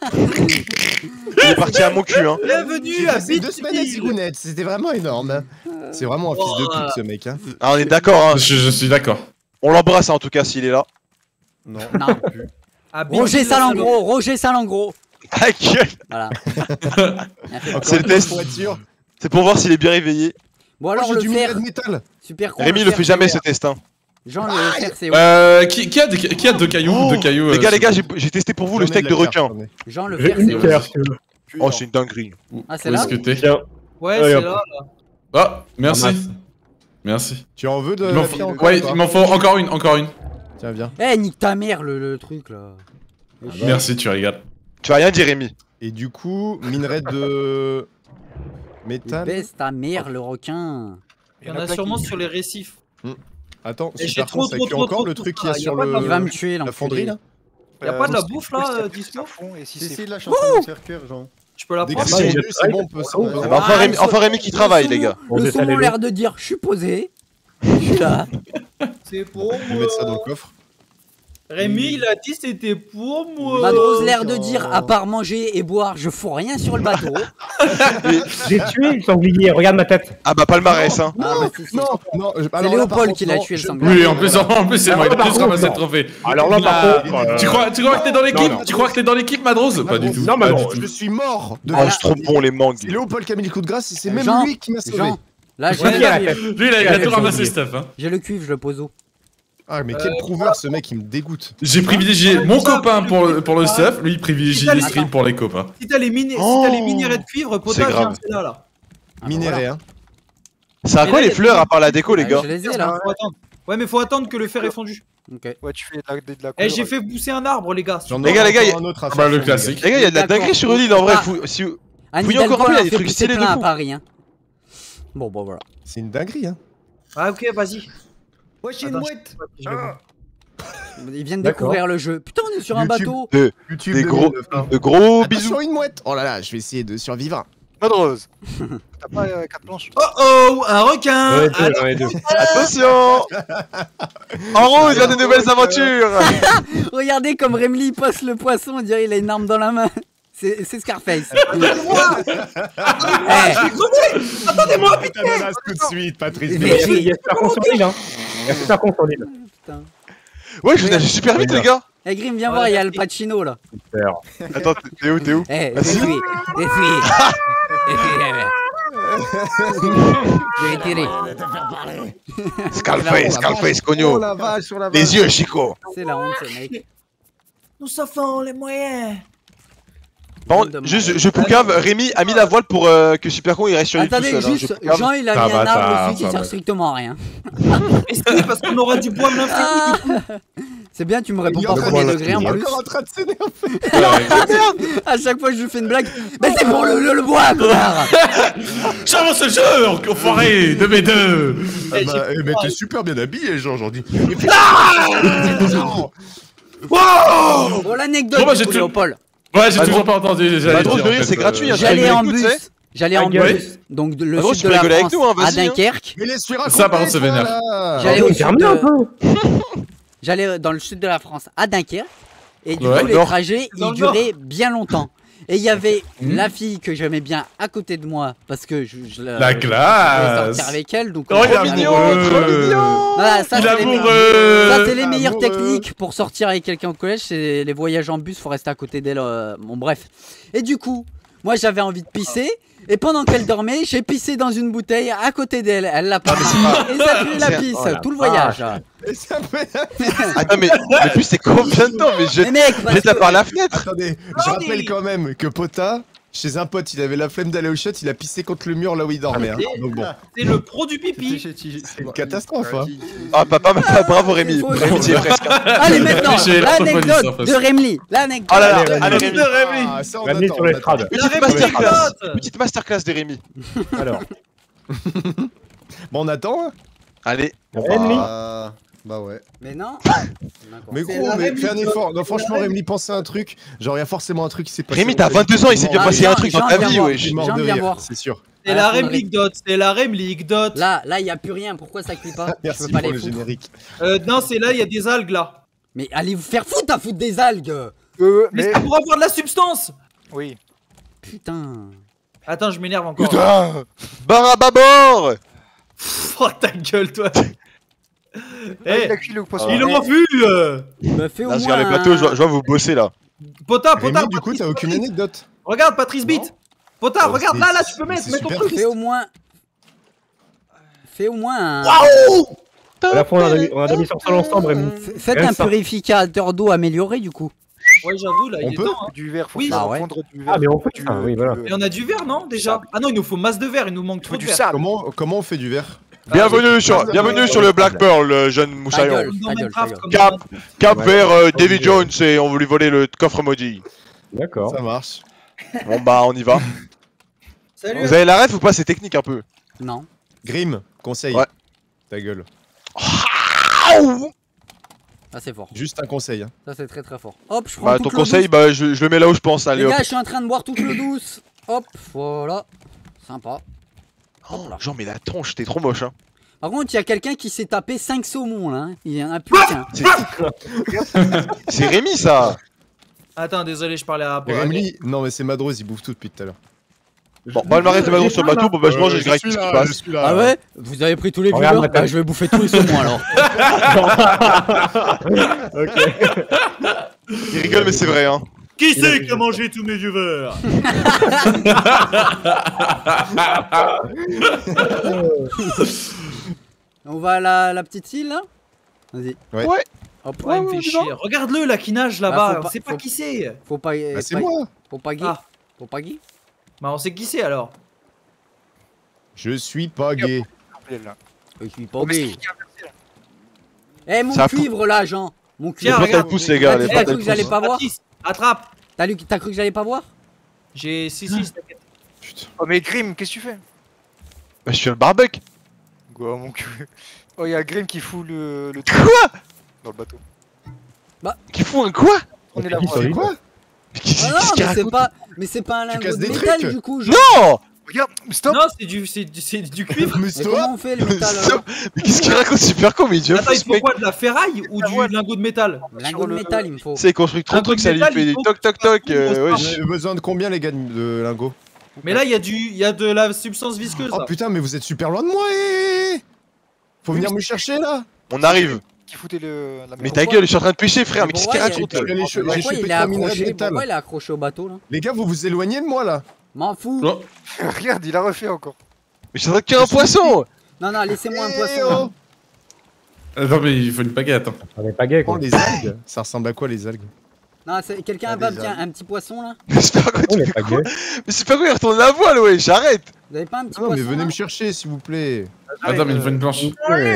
est parti à mon cul hein. Bienvenue J'ai à passé 2 semaines à Bit. Zigounette, c'était vraiment énorme. Hein. C'est vraiment un fils de pute ce mec. Hein. Ah, on est d'accord hein. Je suis d'accord. On l'embrasse en tout cas s'il est là. Non. Non. À Bit, Roger la salope. Salengro, Roger Salengro. Ah gueule. Voilà. C'est le test. Voiture. C'est pour voir s'il est bien réveillé. Bon alors J'ai le du fer, minerai de métal. super con. Rémi le le fer, fait jamais c'est ce test hein. Jean le fer c'est où? Qui a deux cailloux? Oh, Deux cailloux Les gars, j'ai testé pour vous le J'en ai steak de de la carte, requin. j'en ai. Jean le J'ai fer une c'est où? terre, si tu veux. Oh c'est une dinguerie. Ah c'est Où là? est-ce que t'es? Tiens. Ouais Allez, c'est hop. là. Ah, merci. Ramasse. Merci. Tu en veux de Il m'en la faut... pierre encore Ouais, ou pas il m'en faut encore une, Tiens, viens. Eh nique ta mère le truc là. Merci, tu rigoles. Tu vas rien dire Rémi. Et du coup, minerai de métal. Baisse ta mère le requin. Il y en a sûrement sur les récifs. Attends, Et j'ai super trop, con, ça trop, cuit trop, encore trop, le trop, truc trop, qu'il y a là, y a sur pas de le... Il va me tuer la l'enculé. fonderie là. Y'a pas de la bouffe là, dispo? Si Si, là, je suis en train de faire cuire, Jean. Tu peux la Dès prendre? que Ah, c'est il bon, y a c'est bon, on peut s'en Ah, Bah, enfin Rémi qui travaille les gars. On Le détaille son a les l'air de dire je suis posé. Je suis là. C'est pour Je vais mettre ça dans le coffre. Rémi, il a dit c'était pour moi. Madrose l'air de dire à part manger et boire je fous rien sur le bateau. J'ai tué le sanglier, regarde ma tête. Ah bah palmarès hein. Ah, bah, si, si. Non, non, C'est alors là, par Léopold contre, qui l'a non, tué le je- sanglier. Oui, en plus c'est moi, il a plus ramassé le trophée. Alors là, par contre. Tu crois que t'es dans l'équipe? Non, non. Tu crois que t'es dans l'équipe, Madrose? Pas du tout. Non, mais pas bon, du tout. Je suis mort de Oh c'est trop bon les mangues. C'est Léopold qui a mis le coup de grâce et c'est même Jean, lui qui m'a sauvé. Jean, là j'ai Ouais, le qui a la cuivre. tête. Lui, il a Allez, tout ramassé, sanglier. Steph. Hein. J'ai le cuivre, je le pose où? Ah mais quel prouveur ce mec, il me dégoûte. J'ai privilégié mon copain pour le stuff, lui il privilégie les Attends. streams pour les copains. Si t'as les minéraux de cuivre, C'est potage, grave. hein, c'est là là. Minéré hein. C'est à Mais quoi là, les y a fleurs plus- à part la déco les gars? Je les ai là. Faut attendre. Ouais, mais faut attendre que le fer est fondu. Ok. Ouais, tu fais de la Eh, j'ai fait pousser un arbre, les gars. J'en Les ai gars, encore un autre à Bah faire. le classique. Les gars, il y a de la D'accord. dinguerie sur l'île en vrai. Ah. Si vous- Anne Fouillez encore Hidalgo, plus, il y a elle des fait trucs pousser stylés de plein à fou. Paris. Hein. Bon, voilà. C'est une dinguerie hein. Ah, ok, vas-y. Ouais, j'ai une Attends, mouette. Ils viennent D'accord. découvrir le jeu. Putain, on est sur un YouTube. bateau. YouTube Des 2009, hein. De gros bisous. Attention une mouette. Oh là là, je vais essayer de survivre. Pas de rose. T'as pas 4 planches? Oh oh, un requin. J'en ai deux, j'en ai deux. Attention. En rose, il y a de nouvelles aventures. Regardez comme Remly poste le poisson, on dirait il a une arme dans la main. C'est Scarface. Attendez-moi, Ta menace tout de suite, Patrice. Mais- Il y a super con sur l'île, hein. Il y a super con sur l'île. Putain. Ouais, je vous nage super vite les gars. Eh Grim, viens voir, il y a le Pacino là. Super. Attends, t'es où? Eh, Vas-y. suis. Je vais tirer. Scarface, Oh cogno. la vache, sur la vache. Les yeux, Chico. C'est la honte, ce mec. Nous avons les moyens. Par contre, juste, je poucave, Rémi a mis la voile pour que Supercon il reste sur l'île tout Attendez, seul. hein. juste, Je poucave. Jean il a Ça mis va, un arbre ça dessus qui va. sert strictement à rien. Et c'est parce qu'on aura du bois plein Ah. C'est bien, tu me réponds Il est pas en au train premier de- degré en il est plus. encore en train de s'énerver. À chaque fois que je lui fais une blague, mais c'est pour le bois, connard. J'avance le jeu, enfoiré, 2v2. Ah bah, mais t'es super bien habillé, Jean, j'en dis. Bon, l'anecdote Bon, bah, du j'ai coup, tout- Léopold. Ouais, j'ai Bah, toujours pas entendu. Bah, drôle de rire, c'est gratuit. hein, J'allais tu en m'écoutes, bus. tu sais. J'allais en bus, donc le gros, sud tu de la rigoles avec France nous, hein, à vas-y, hein. Dunkerque. Mais laisse-lui raconter. Ça, par contre, c'est toi, vénère. là. J'allais au sud Ferme-le un peu. J'allais dans le sud de la France à Dunkerque. Et du Ouais. coup, les Nord. trajets, Dans ils le nord. duraient bien longtemps. Et il y avait la fille que j'aimais bien à côté de moi parce que La je classe. voulais sortir avec elle. Donc Oh, il est Trop mignon, amoureux. trop mignon. voilà, ça, Il c'est est les amoureux. ça, c'est les meilleures Amoureux. techniques pour sortir avec quelqu'un au collège. C'est les voyages en bus, faut rester à côté d'elle. Bon, bref. Et du coup, moi j'avais envie de pisser. Et pendant qu'elle dormait, j'ai pissé dans une bouteille à côté d'elle. Elle l'a pas remarqué. Et ça pue la pisse, Oh la tout le voyage. Et ça fait- Attends, mais plus c'est combien de temps? Mais Mais mec, parce jette-la que- par la fenêtre. Attendez, je rappelle quand même que Pota, chez un pote, il avait la flemme d'aller au shot, il a pissé contre le mur là où il dormait. Hein. Donc bon, C'est le pro du pipi. c'est une catastrophe. Hein. Ah, papa, bravo Rémi. Faut- Rémi, t'y es presque. Allez, maintenant, J'ai la l'anecdote propolis, de Remly. L'anecdote Oh là là, de allez, Remly. Rémi. Ah, ça, on Ramenez attend, sur on les attend. trades. Petite masterclass. Petite masterclass de Rémi. Alors, Bon, on attend. Hein. Allez. Rémi. Bah ouais. Mais non. Mais C'est gros, la mais Rémi, fais un effort. Non, c'est franchement, la Rémi, pensez à un truc. Genre, il y a forcément un truc qui s'est passé. Rémi, t'as 22 ans, il s'est bien Ah, passé un Jean- truc dans Jean ta vient vie, voir. wesh. Je suis mort Jean de vient rire, voir. c'est sûr. C'est Ah, la faudrait- Remlick Dot. C'est la Remlick Dot. Là, il y a plus rien. Pourquoi ça clique pas? Je Merci peux pas pour les le foutre. générique. Non, c'est là, il y a des algues là. Mais allez vous faire foutre à foutre des algues. Mais Mais c'est pour avoir de la substance. oui. Putain. Attends, je m'énerve encore. Putain. Barre à bâbord. Oh ta gueule, toi. Ah, Eh, il a cuit le poisson. ils l'ont vu. Me fais au Là, je moins. regarde les plateaux, je vois vous bosser là. Pota, Rémi, Pota. du coup, Patrice, t'as aucune Patrice. anecdote. Regarde, Patrice Beat. Pota, Oh, regarde c'est- là, tu peux mettre, c'est mets ton super truc. Fais au moins. Fais au moins un. À la fois, on a dormi sur ça ensemble, Rémi. Faites Rien un que ça. purificateur d'eau amélioré du coup. Ouais, j'avoue, là, On il est peut temps. Hein. Du verre, faut Oui. faire Ah ouais. fondre du verre. Ah, mais on peut. Du- Ah, oui, voilà. Et on a du verre, non, déjà? Ah non, il nous faut masse de verre, il nous manque trop de du verre. sable. Comment on fait du verre? Bienvenue sur le Black Pearl, jeune Ta moussaillon. gueule, Comme dans ta gueule, ta Minecraft, gueule. comme Cap. dans- Cap Ouais. vers Davy Jones et on veut lui voler le coffre maudit. D'accord. Ça marche. Bon bah on y va. Salut. Vous avez la ref ou pas? C'est technique un peu. Non. Grim, conseil. Ouais. Ta gueule. Ça c'est fort. Juste un conseil. Hein. Ça c'est très très fort. Hop, je prends Bah toute ton l'eau conseil, douce. bah je le mets là où je pense. Allez Les hop. gars, je suis en train de boire toute l'eau douce. Hop, voilà. Sympa. Oh, Jean, mais la tronche, t'es trop moche hein. Par contre, il y a quelqu'un qui s'est tapé 5 saumons là. Hein. Il y en a plus qu'un. C'est Rémi ça. Attends, désolé, je parlais à. Et Rémi, non, mais c'est Madrose, il bouffe tout depuis tout à l'heure. Bon, palmarès de Madron sur le bateau, bon bah je mange et je grille tout ce qui passe. Ah ouais? Vous avez pris tous les Regarde, viewers? Mathieu. Bah, je vais bouffer tous les saumons alors. Il rigole mais c'est vrai hein. Qui c'est qui a mangé tous mes viewers? On va à la petite île là? Vas-y. Ouais. Ouais. Hop. Ouais, il me fait chier. Regarde-le là qui nage Bah, là-bas. faut pas- On sait pas faut- qui c'est. Faut pas. Bah, c'est pas- moi. Faut pas gay. Ah. Faut pas gay. Bah, on sait qui c'est alors. Je suis pas gay. Je suis pas gay. Eh mon Ça fout. cuivre là, Jean. Mon Tiens, Les cuivre. plantes elles regarde. poussent les gars, les T'as plantes cru elles que j'allais poussent. pas voir? Patrice, attrape. T'as cru que j'allais pas voir? J'ai. Si, t'inquiète. Oh, mais Grim, qu'est-ce que tu fais? Bah je suis le barbecue. Quoi, mon cul. Oh, il y a Grim qui fout le Quoi? dans le bateau. Qui fout un quoi? On est là. qui, C'est quoi? Qu'est-ce Ah non, qu'il mais c'est raconte? pas. Mais c'est pas un lingot casses de des métal trucs. du coup. Jean. Non. Regarde, stop. Non, c'est du cuivre. Mais Mais stop. comment on fait le métal Mais qu'est-ce qu'il raconte? Super con mais il Attends, il ce faut mec. quoi? De la ferraille ou Ah ouais. du lingot de métal? Lingot de métal, il me faut. C'est construit trop de trucs, ça lui métal, fait il des faut toc que toc tu fasses toc. une grosse Ouais. part. Vous avez besoin de combien, les gars, de lingots? Mais là, il y a de la substance visqueuse. Oh là. putain, mais vous êtes super loin de moi, Faut venir me chercher là. On arrive. Qui foutait la Mais ta gueule, je suis en train de pêcher frère, mais qu'est-ce qu'il Ouais, raconte? J'ai Pourquoi chopé il est 3 minerais de accroché? métal. Pourquoi il est accroché au bateau là? Les gars, vous vous éloignez de moi là. M'en fous. Non. Regarde, il a refait encore. Mais je suis en train de tuer un poisson! Non, non, laissez-moi un Eh poisson. oh. là. Non, mais il faut une baguette. Hein. On est pas gay, Oh, quoi. les algues. Ça ressemble à quoi les algues? Non, quelqu'un Ah, va des bien algues. un petit poisson là? Mais c'est pas quoi, On tu est fais pas quoi? gay. Mais c'est pas quoi, il retourne la voile, ouais, j'arrête! Vous avez pas un petit Non, poisson? mais venez là me chercher s'il vous plaît. Attends, mais il faut une planche. S'il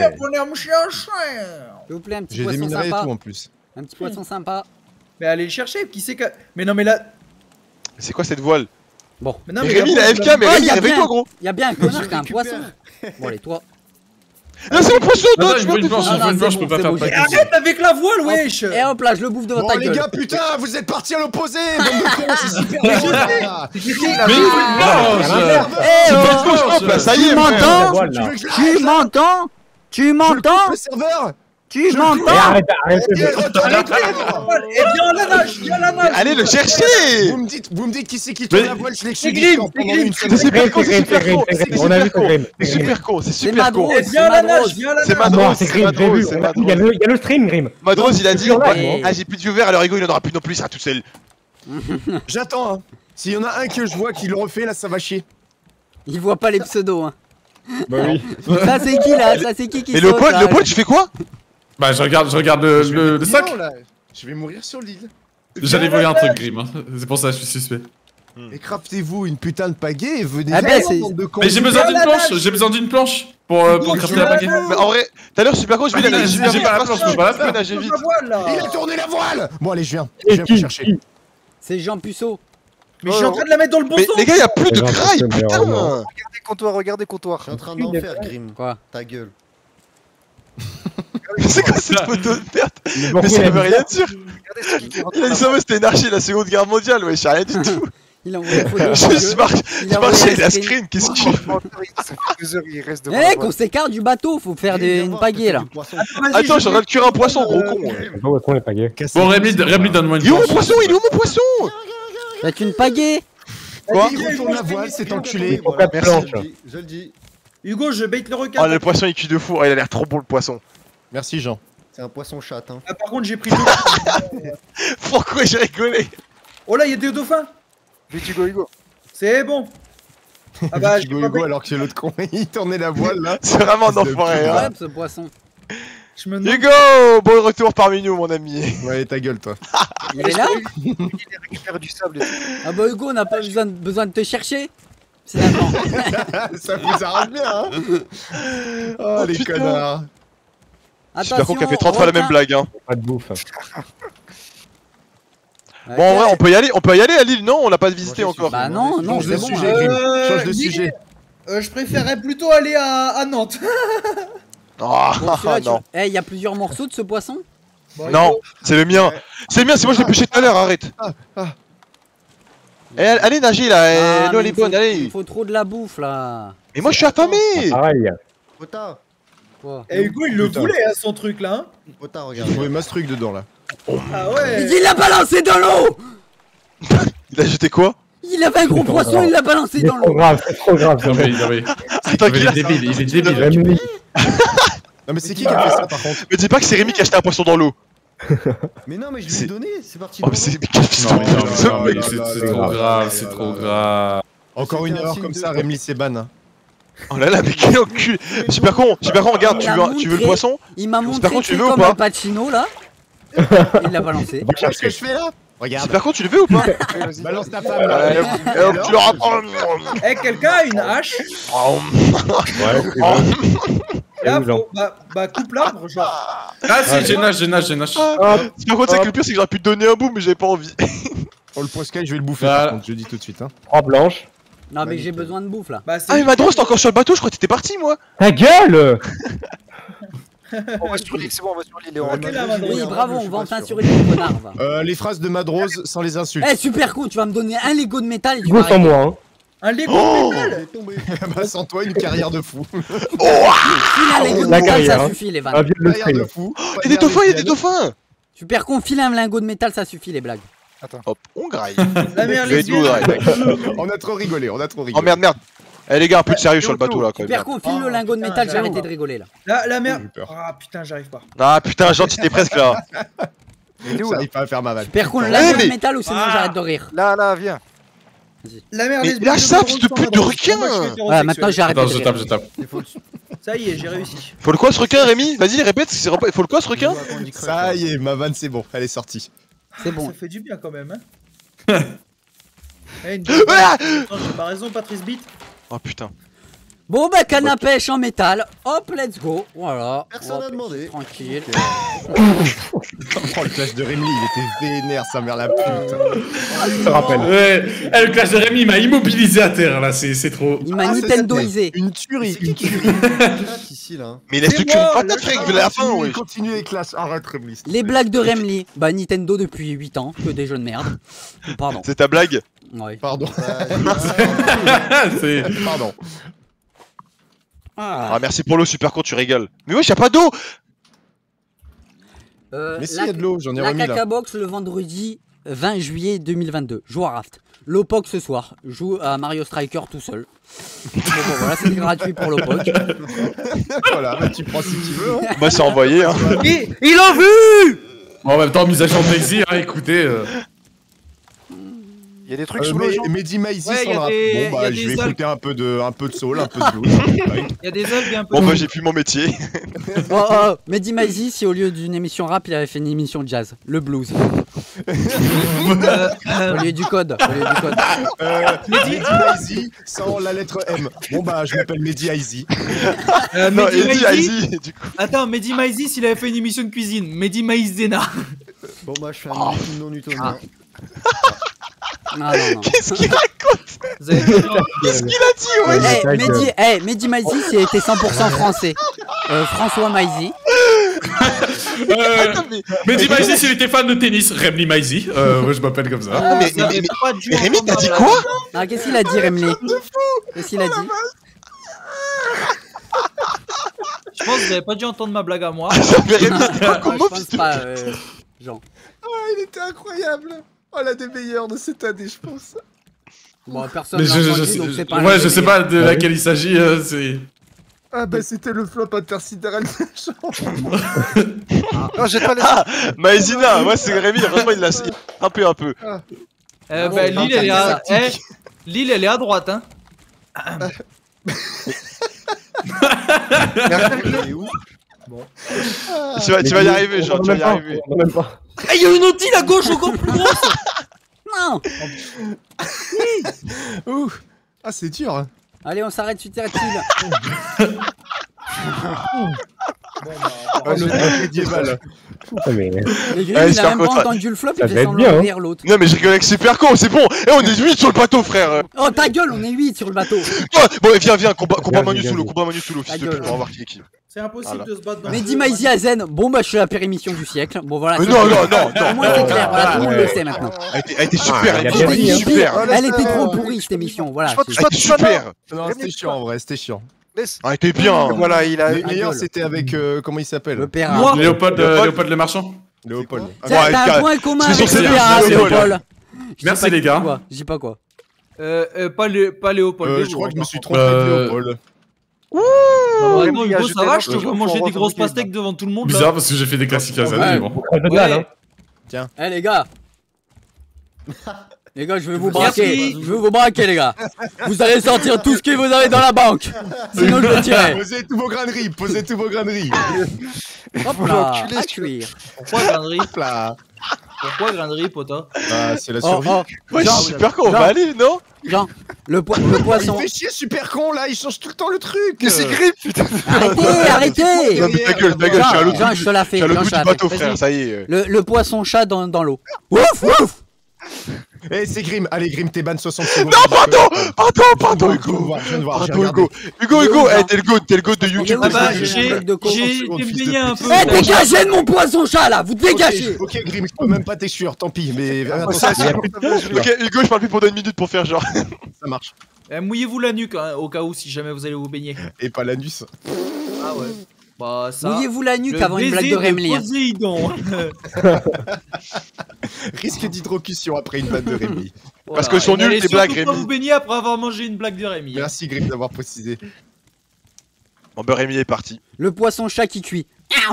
vous plaît, un petit J'ai des poisson minerais et sympa. tout en plus. Un petit poisson sympa. Mais allez le chercher. Qui c'est que. Mais non, mais là. C'est quoi cette voile? Bon. Mais non, Mais mais Rémi, il là, a FK, mais Oh, Rémi, y a réveille-toi bien- gros! Il y a bien un connard qui a un poisson. Bon, allez, toi. Là, c'est le poisson, Non, toi, il tu faut vois, une planche, il faut une planche, je peux pas faire de paquet. Arrête avec la voile, wesh. Et hop là, je le bouffe devant Bon ta les gueule. gars, putain, vous êtes partis à l'opposé. Bande de cons, c'est super Mais il faut une planche. Eh hop, là, ça y est, tu frère. m'entends? Tu m'entends? Tu m'entends? Le serveur. Tu m'entends? Arrête. Et viens à la nage, viens à la nage. Allez le chercher. Vous me dites qui c'est qui tourne la voile, je l'excuse pendant une C'est semaine. super con, c'est super con, On a vu ton Grim. c'est super con, c'est C'est super con. Madros, Et viens à la nage, viens à la C'est nage. Madros, C'est c'est Grim, j'ai vu. Madros, c'est Il y Madros. a le stream, Grim. Madros, il a dit, Sur la- ah j'ai plus de viewers, alors Rigo il en aura plus non plus, il sera tout seul. J'attends, hein. S'il y en a un que je vois qui le refait, là, ça va chier. Il voit pas les pseudos, hein. Bah oui. Ça c'est qui là? Ça c'est qui Mais saute, là le pote, tu fais quoi? Bah, je regarde le sac. Non, là. Je vais mourir sur l'île. J'allais voler un truc, Grim. C'est pour ça que je suis suspect. Et craftez-vous une putain de pagaie et venez. Ah ben, c'est- bande de cons. Mais j'ai besoin d'une planche. J'ai besoin d'une planche pour crafter la baguette. Mais en vrai, tout à l'heure super con, je vais Ah, aller super j'ai vite, pas la parce que planche, je peux pas la faire. nager vite. La voile, là. Il a tourné la voile. Bon allez, je viens Et vous qui chercher. C'est Jean Puceau. Mais je suis en train de la mettre dans le bon Mais sens. les gars, y'a plus de Mais non, graille, mais putain. vraiment. Regardez comptoir. Je suis en train d'en faire, Grim. Quoi? Ta gueule. C'est quoi cette photo de perte? Mais Mais ça veut rien dire. Regardez ce qui rentre Il a dit ça, mais c'était une archi la seconde guerre mondiale, ouais, j'ai rien du tout. Il a envoyé une photo. Je marche, Il a envoyé la un screen. screen, qu'est-ce que tu fais? Ça fait 2 heures, il reste devant Eh la mec, on voile. s'écarte du bateau, faut faire une pagaie là. Attends, je suis en train de cuire un poisson, gros con. Je sais pas où sont les pagaies. Bon, Rémi, donne-moi une Il est où mon planche. poisson? Il est où mon poisson? Faites une pagaie. Quoi? Il retourne la voile, cet enculé. Faut 4 Merci. planches. Je le dis. Hugo, je bait le requin. Oh, le poisson il cuit de fou. Oh, il a l'air trop bon le poisson. Merci Jean. C'est un poisson chat, hein. Ah, par contre, j'ai pris deux. Pourquoi j'ai rigolé? Oh là, il y a des dauphins. Vite, Hugo. C'est bon. Ah bah, j'ai Hugo pas Hugo bait. alors que l'autre con il tournait la voile là. C'est vraiment un enfoiré, hein. Incroyable ce poisson. Je me demande. Hugo, bon retour parmi nous, mon ami. Ouais, ta gueule toi. Il est là? Il récupère du sable. Ah bah Hugo, on n'a pas besoin de te chercher. Finalement. Ça vous arrange bien, hein. Oh les putain. connards. Super con qui a fait 30 fois la même blague, hein. Pas de bouffe. Bon, en vrai, on peut y aller à Lille, non? On l'a pas visité encore. Bah non, non, Change de c'est bon. sujet, hein. Grim. Change de Guy, sujet. Je préférerais plutôt aller à Nantes. Oh, Bon, celui-là, non. Eh, il y a plusieurs morceaux de ce poisson? Non, c'est le mien. C'est le mien, c'est moi je l'ai pêché tout à l'heure, arrête. Eh, allez nager là, Ah, l'eau mais elle est il faut- bonne, Il allez. faut trop de la bouffe là. Mais moi je suis affamé. Pareil. Pota, Quoi? Et Hugo, il le Putain. voulait, hein, son truc là. Hein. Pota, J'ai regarde. trouvé masse truc dedans là. Ah ouais. Il l'a balancé dans l'eau. Il a jeté quoi? Il avait un gros poisson, il l'a balancé C'est dans trop l'eau. grave, c'est trop grave. Non, mais Attends, il est débile, il est débile. Rémi, Non mais c'est qui a fait ça par contre? Me dis pas que c'est Rémi qui a acheté un poisson dans l'eau. Mais non, mais je lui C'est- ai donné, c'est parti. Oh mais c'est quel fils de Non, mais non, pute. mais non, mais là, c'est là, c'est là, trop là, grave, là, c'est là, trop là. grave. Encore une C'était un erreur signe comme de- ça, Rémi c'est ban. Oh là là, mais quel enculé. Super con, regarde, Il a tu veux le montré- poisson? Il m'a Par montré contre, tu que veux ou comme pas Al Pacino là. Il l'a balancé. va Tu vois ce que chercher. je fais là? Regarde. Super con, tu le veux ou pas? Balance ta femme là. Et hop, tu le rapprends. Eh, quelqu'un a une hache? Oh. Ouais, c'est bon. Là, où, Jean faut... bah coupe l'arbre, genre. Ah si, j'ai nage. Par contre, c'est que le pire, c'est que j'aurais pu te donner un bout, mais j'avais pas envie. Oh le poiscaille, je vais le bouffer Voilà. par contre, je le dis tout de suite. Hein. 3 blanches. Non mais j'ai besoin de bouffe là. Bah c'est. Ah, mais Madros, t'es encore sur le bateau, je crois que t'étais parti, moi. Ta gueule. On va sur l'île, c'est bon, on va sur l'île et on Ouais, recule. là, Madros, Madros. Oui, je bravo, suis on va pas enfin sûr. sur une connard va. Les phrases de Madrose sans les insultes. Eh super con, tu vas me donner un Lego de métal et tu Hugo vas sans arrêter. moi, hein. Un Lego Oh. de métal. C'est tombé. Bah sans toi une carrière de fou. File un Lego de La métal, carrière, ça hein. suffit les Ah, vannes. viens de le Carrière de stream. fou. Il y a des dauphins, il y a des dauphins. Super con, file un lingot de métal, ça suffit les blagues. Hop, on graille. La mère Je vais tout lesbienne. graille. On a trop rigolé, on a trop Oh rigolé. merde, merde. Eh les gars, un peu de sérieux sur le bateau là quand Super même. con, file le Oh, lingot de putain, métal, j'ai j'avoue. arrêté de rigoler là. La mère. J'ai eu peur. Ah putain, j'arrive pas. Ah putain, gentil, t'es presque là. Il est où là? J'arrive pas à faire ma vanne. Super con, le Ouais, lingot mais- de métal ou sinon Ah. j'arrête de rire. Là, viens. La mère Mais lesbienne. lâche ça, fils de pute de requin. Ouais, maintenant j'arrête de Attends, je rire. tape. Il faut le Ça y est, j'ai réussi. Faut le quoi ce requin, Rémi? Vas-y, répète, faut le quoi ce requin? Ça y est, ma vanne c'est bon, elle est sortie. C'est bon. Ça fait du bien quand même, hein. Eh, une... Ah Non, j'ai pas raison, Patrice Beat. Oh putain. Bon bah canne à pêche en métal, hop let's go, voilà. Personne n'a demandé. Tranquille. Oh le clash de Rémi, il était vénère sa mère la pute. Je te rappelle. Ouais, le clash de Rémi m'a immobilisé à terre là, c'est trop. Il m'a Nintendoisé. Une tuerie, C'est une qui tuerie. ici là? Mais laisse-le tuer une patate, frère, de la fin, ouais. Continue les clashs, arrête Rémi. Les blagues de Remly, bah Nintendo depuis 8 ans, que des jeux de merde. Pardon. C'est ta blague? Ouais. Pardon. C'est... Pardon. Ah, merci pour l'eau, super con, tu régales. Mais wesh, y'a pas d'eau! Mais si, y a de l'eau, j'en ai remis La là. Caca Box le vendredi 20 juillet 2022. Joue à Raft. Lopoc ce soir. Joue à Mario Striker tout seul. Bon, voilà, c'est gratuit pour Lopoc. Voilà, tu prends si tu veux. Hein. Moi, c'est envoyé, hein. Il l'a vu! Bon, en même temps, mise à jour de Daisy, hein, écoutez. Il y a des trucs sous l'eau, genre. Mehdi Maizy Ouais, sans le rap. Bon bah je vais écouter un peu de soul, un peu de blues. Il y a des algues un peu. Bon, bah, j'ai plus mon métier. Oh, Mehdi Maizy, si au lieu d'une émission rap, il avait fait une émission jazz. Le blues. Au lieu du code. Mehdi Maizy sans la lettre M. Bon bah je m'appelle Mehdi Aizy. Non, Mehdi Eddie, Maizy. Eddie, du coup. Attends, Mehdi Maizy, s'il avait fait une émission de cuisine. Mehdi Maïzena. Bon bah je fais un non newtonien. Non. Qu'est-ce qu'il raconte? Qu'est-ce qu'il a dit, ouais? Mehdi Maizy, c'est était 100% français. François Maizy. Mehdi Maizy, s'il était fan de tennis, Remly Maizy. Ouais, je m'appelle comme ça. Mais Rémi, t'as dit quoi? Ah, qu'est-ce qu'il a dit, Remly? Qu'est-ce qu'il a dit? Je pense que vous avez pas dû entendre ma blague à moi. Ça fait Rémi, c'était pas Je comme moi, pense putain. pas, Jean. Ah il était incroyable. Oh la des meilleures de cette année je pense. Bon, personne Mais n'a entendu, donc c'est pas un ouais, je jeu, sais mais- pas de laquelle il s'agit, c'est... Ah bah c'était le flop intersidéral de Jean. Non, j'ai pas les. Ah, Maïzina, ouais, c'est Rémi, vraiment, il l'a un peu. Bah, Lille, elle est à... Lille, elle est à droite, hein. Tu vas y arriver, Jean, tu vas y arriver. Même pas. Ah, il y a une autre île à gauche encore plus grosse. Non. Ouh. Ah c'est dur. Allez, on s'arrête sur Terre-Île. Oh, le médiéval. Putain, mais... Les grilles, Allez, il a même pas super entendu le flop, Ça il va fait être semblant bien, de hein. rire l'autre. Non, mais je rigole avec super con, c'est bon. Eh, on est 8 sur le bateau, frère. Oh, ta gueule, on est 8 sur le bateau. Oh, bon, viens, combat Manu Viens, sous l'eau, viens. combat Manu sous l'eau, s'il te plaît, on va voir qui est qui. C'est impossible de se battre dans Mehdi Maizy à Zen, bon bah je suis la pire émission du siècle. Bon voilà. Mais c'est non, clair. non. Au moins c'est clair, voilà, tout le monde le sait maintenant. Elle était super, Ah, elle il y a était bien dit, super. Elle était trop pourrie cette émission, voilà. Je Elle était super. Non c'était chiant en vrai, c'était chiant. Elle était bien. Voilà, il a. Les meilleurs c'était avec comment il s'appelle? Le père. Moi. Léopold Le Marchand. Léopold. T'as un point commun c'est avec sur le ses père, nerfs, Léopold. Merci les gars. Je dis pas quoi. Pas Léopold. Je crois que je me suis trompé de Léopold. Non, Rémi, il a Hugo, jeté ça va, l'autre, je te vois faut manger des avoir grosses son week-end, pastèques devant tout le monde. là. Bizarre parce que j'ai fait des classiques à Zen, mais bon. De dalle, hein. Eh les gars. Les gars, je vais vous Merci. braquer. Je vais vous braquer les gars. Vous allez sortir tout ce que vous avez dans la banque. Sinon je le tirerai. Posez tous vos graineries, posez tous vos graineries. Hop là, à cuire. Pourquoi grainerie? Hop là. Pourquoi grainerie, pota? Ah c'est la Oh, survie. oh. Ouais, Jean, super con, on Jean. va aller, non? Jean, le poisson. Il fait chier super con là, il change tout le temps le truc. Mais c'est Grip, putain. Arrêtez. Non, mais ta gueule, je suis à l'autre Jean, je te la fais. bout Jean, je te du la bateau, fais. frère, ça y est. Le poisson chat dans l'eau. Ouf, ouf. Eh c'est Grim, allez Grim t'es ban 60 secondes. Non, pardon, Hugo. Je viens de voir, j'ai Pardon, regardé. Hugo, eh, t'es le goat de YouTube. Ah bah, J'ai j'ai un truc de con. été secondes, me fils de baigner un pute. peu. Eh, dégagez de mon poisson chat là. Vous dégagez. Ok Grim, je peux même pas t'échouer, tant pis, mais Ça, attention, Ok, Hugo, je parle plus pendant une minute pour faire genre. ça marche. Mouillez-vous la nuque hein, au cas où si jamais vous allez vous baigner. Et pas l'anus. Ah ouais. Bah ça. Mouillez-vous la nuque Le avant une blague baiser de Remly. hein. Poséidon. Risque d'hydrocution après une vanne de Rémi. Parce que sont nuls, N'allez tes blagues, surtout pas Rémi. vous baigner après avoir mangé une blague de Rémi. Merci Grim d'avoir précisé. Bon, bah, Rémi est parti. Le poisson chat qui cuit.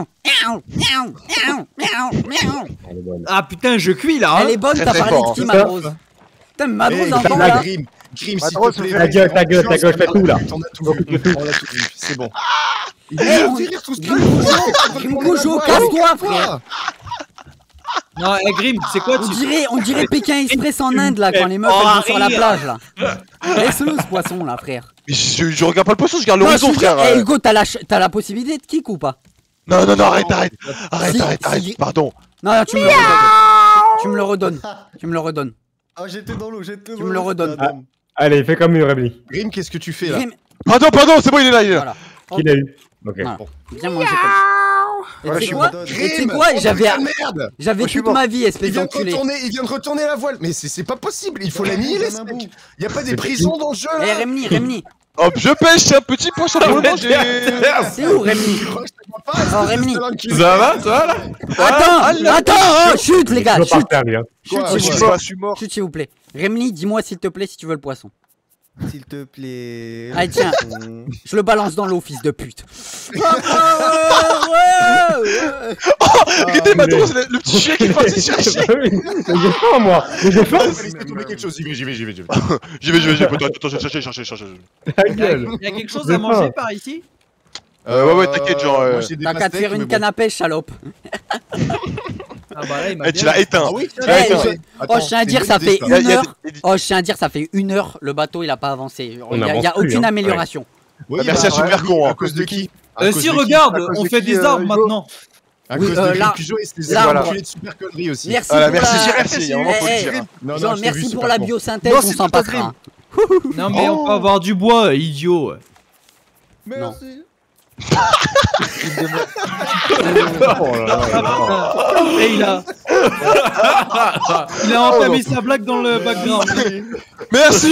Elle est bonne. Ah putain, je cuis là. Elle est bonne, Très, t'as très parlé fort, de qui, hein. Madrose? Putain, mais Madrose Eh, entend Grim, là. Grim, s'il Madrose, te plaît. Ta gueule, je fais tout là. On a tout vu, on a tout vu, c'est bon. Il Eh, est on- rire tout ce Grimgoujo, casse-toi, frère. Non, Grim, c'est quoi On dirait Pékin Express en Inde là, quand les meufs elles vont sur la plage là. Laisse-le ce poisson là, frère. Mais je regarde pas le poisson, je regarde l'horizon, frère. Eh Hugo, t'as la possibilité de kick ou pas? Non, arrête, pardon. Non, tu me le redonnes. Tu me le redonnes. Ah, j'étais dans l'eau, Tu me le redonnes. Allez, fais comme une Rémi. Grim, qu'est-ce que tu fais là? Pardon, c'est bon, il est là. Voilà. Qui l'a eu? Ok. Voilà. Viens manger comme ça. Et tu sais quoi? J'avais toute ma vie, espèce d'enculé. Il vient de retourner la voile. Mais c'est pas possible, il faut l'annihiler ce mec. Y'a pas des prisons dans le jeu là. Eh Remni. Hop, je pêche un petit poisson pour le manger. C'est où Remni? Oh Remni. Ça va là? Attends, chute les gars, chute. Je suis mort. Chute s'il vous plaît. Remni, dis-moi s'il te plaît si tu veux le poisson. S'il te plaît. Allez tiens, je le balance dans l'eau, fils de pute. Regardez Matros, le petit chien qui est parti chercher. J'ai faim moi. J'ai faim. Il s'est tombé quelque chose, j'y vais. J'y vais, chercher. Il y a quelque chose à manger par ici? Ouais, t'inquiète, genre. T'as qu'à te faire une canne à pêche, salope. Ah bah là, il m'a Tu l'as éteint. Oh, je tiens à dire, ça fait 1 heure. Oh, je tiens à dire, ça fait 1 heure, le bateau il a pas avancé. Il y a aucune amélioration. Merci à Super Con. À cause de qui? Si, regarde, on fait des arbres maintenant. À cause de Pigeot et ses enculés de super conneries aussi. Merci merci pour la biosynthèse, on s'en passera. Non mais on peut avoir du bois, idiot. Merci. Et il a entamé sa blague dans le background. Merci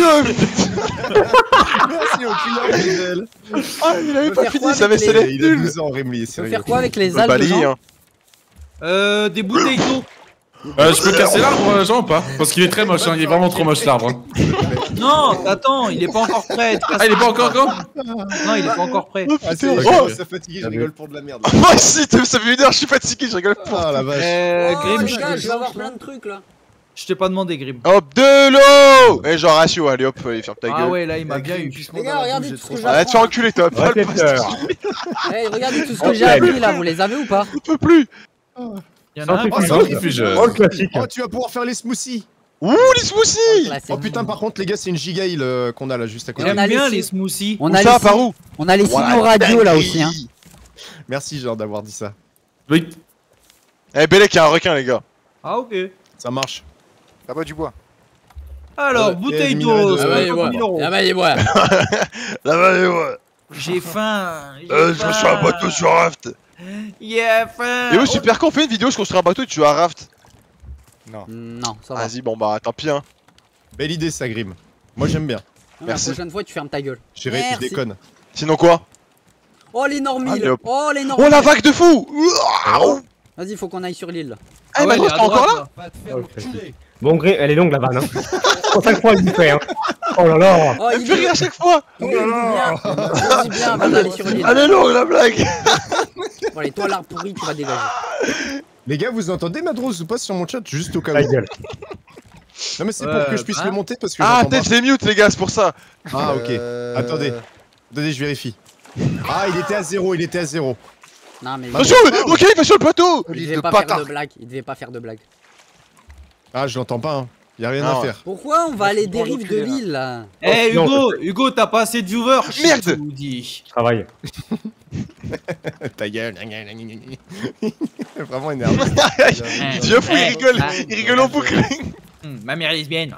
Merci au client fidèle. Ah, il avait pas fini, ça avait scellé. Il a 12 ans, Rémi. Tu peux faire quoi avec les algues? Des bouteilles d'eau. Je peux casser l'arbre, Jean, ou pas? Parce qu'il est très moche, il est vraiment trop moche l'arbre. Non, attends, il est pas encore prêt. Ah, il est pas encore grand? Non, il est pas encore prêt. Ah, ça fatigue, je rigole pour de la merde. Moi aussi, ça fait 1 heure, je suis fatigué, je rigole pour. Ah la vache. Grim, je vais avoir plein de trucs là. Je t'ai pas demandé, Grim. Hop, de l'eau. Et genre ratio, allez hop, ferme ta gueule. Ah ouais, là il m'a bien eu. Les gars, regardez tout ce que j'ai Ah, tu as enculé, top. Regardez tout ce que j'ai appris là, vous les avez ou pas? On peut plus. Il y en a un Oh le classique. Oh, tu vas pouvoir faire les smoothies. Ouh, les smoothies. Oh putain, par contre, les gars, c'est une giga île qu'on a là juste à côté. J'aime bien les smoothies. On a les signaux radio là aussi. Hein. Merci, genre, d'avoir dit ça. Oui. Eh, Bélec, il y a un requin, les gars. Ah, ok. Ça marche. Là-bas du bois. Alors, bouteille d'eau. Là-bas, il boit. J'ai faim. Je suis un bateau sur raft. Yeah, faim. Et où Super Con, on fait une vidéo, je construis un bateau et tu joues à raft. Non, ça va. Vas-y, bon bah tant pis hein. Belle idée ça, Grim. Moi j'aime bien. Merci. La prochaine fois, tu fermes ta gueule. Chérie, tu déconnes. Sinon quoi? Oh l'énorme île. Allez, Oh l'énorme. Oh la vague de fou. Vas-y, faut qu'on aille sur l'île. Eh Matros, t'es encore là? Bon, Grim, elle est longue la vanne. Hein. 5 fois il fait. Hein. Oh là là. Oh, il fait rire à chaque fois. Oh là là. Vas-y bien, avant d'aller sur l'île. Elle est longue la blague. Bon allez, toi l'arbre pourri, tu vas dégager. Les gars, vous entendez Madros ou pas sur mon chat? Juste au cas où. Ta gueule. Non mais c'est pour que je puisse le monter parce que peut-être c'est mute les gars, c'est pour ça. Ah ok. Attendez, je vérifie. Ah, il était à 0, Non mais... Attention, ok, il va sur le plateau. Il devait pas faire de blague, il devait pas faire de blague. Ah, je l'entends pas, hein. Y'a rien à faire. Pourquoi on va aller des rives de l'île là? Eh Hugo, t'as pas assez de viewers. Merde. Je travaille. Ta gueule. Vraiment énervé. Dieu fou, il rigole en boucle. Ma mère est lesbienne.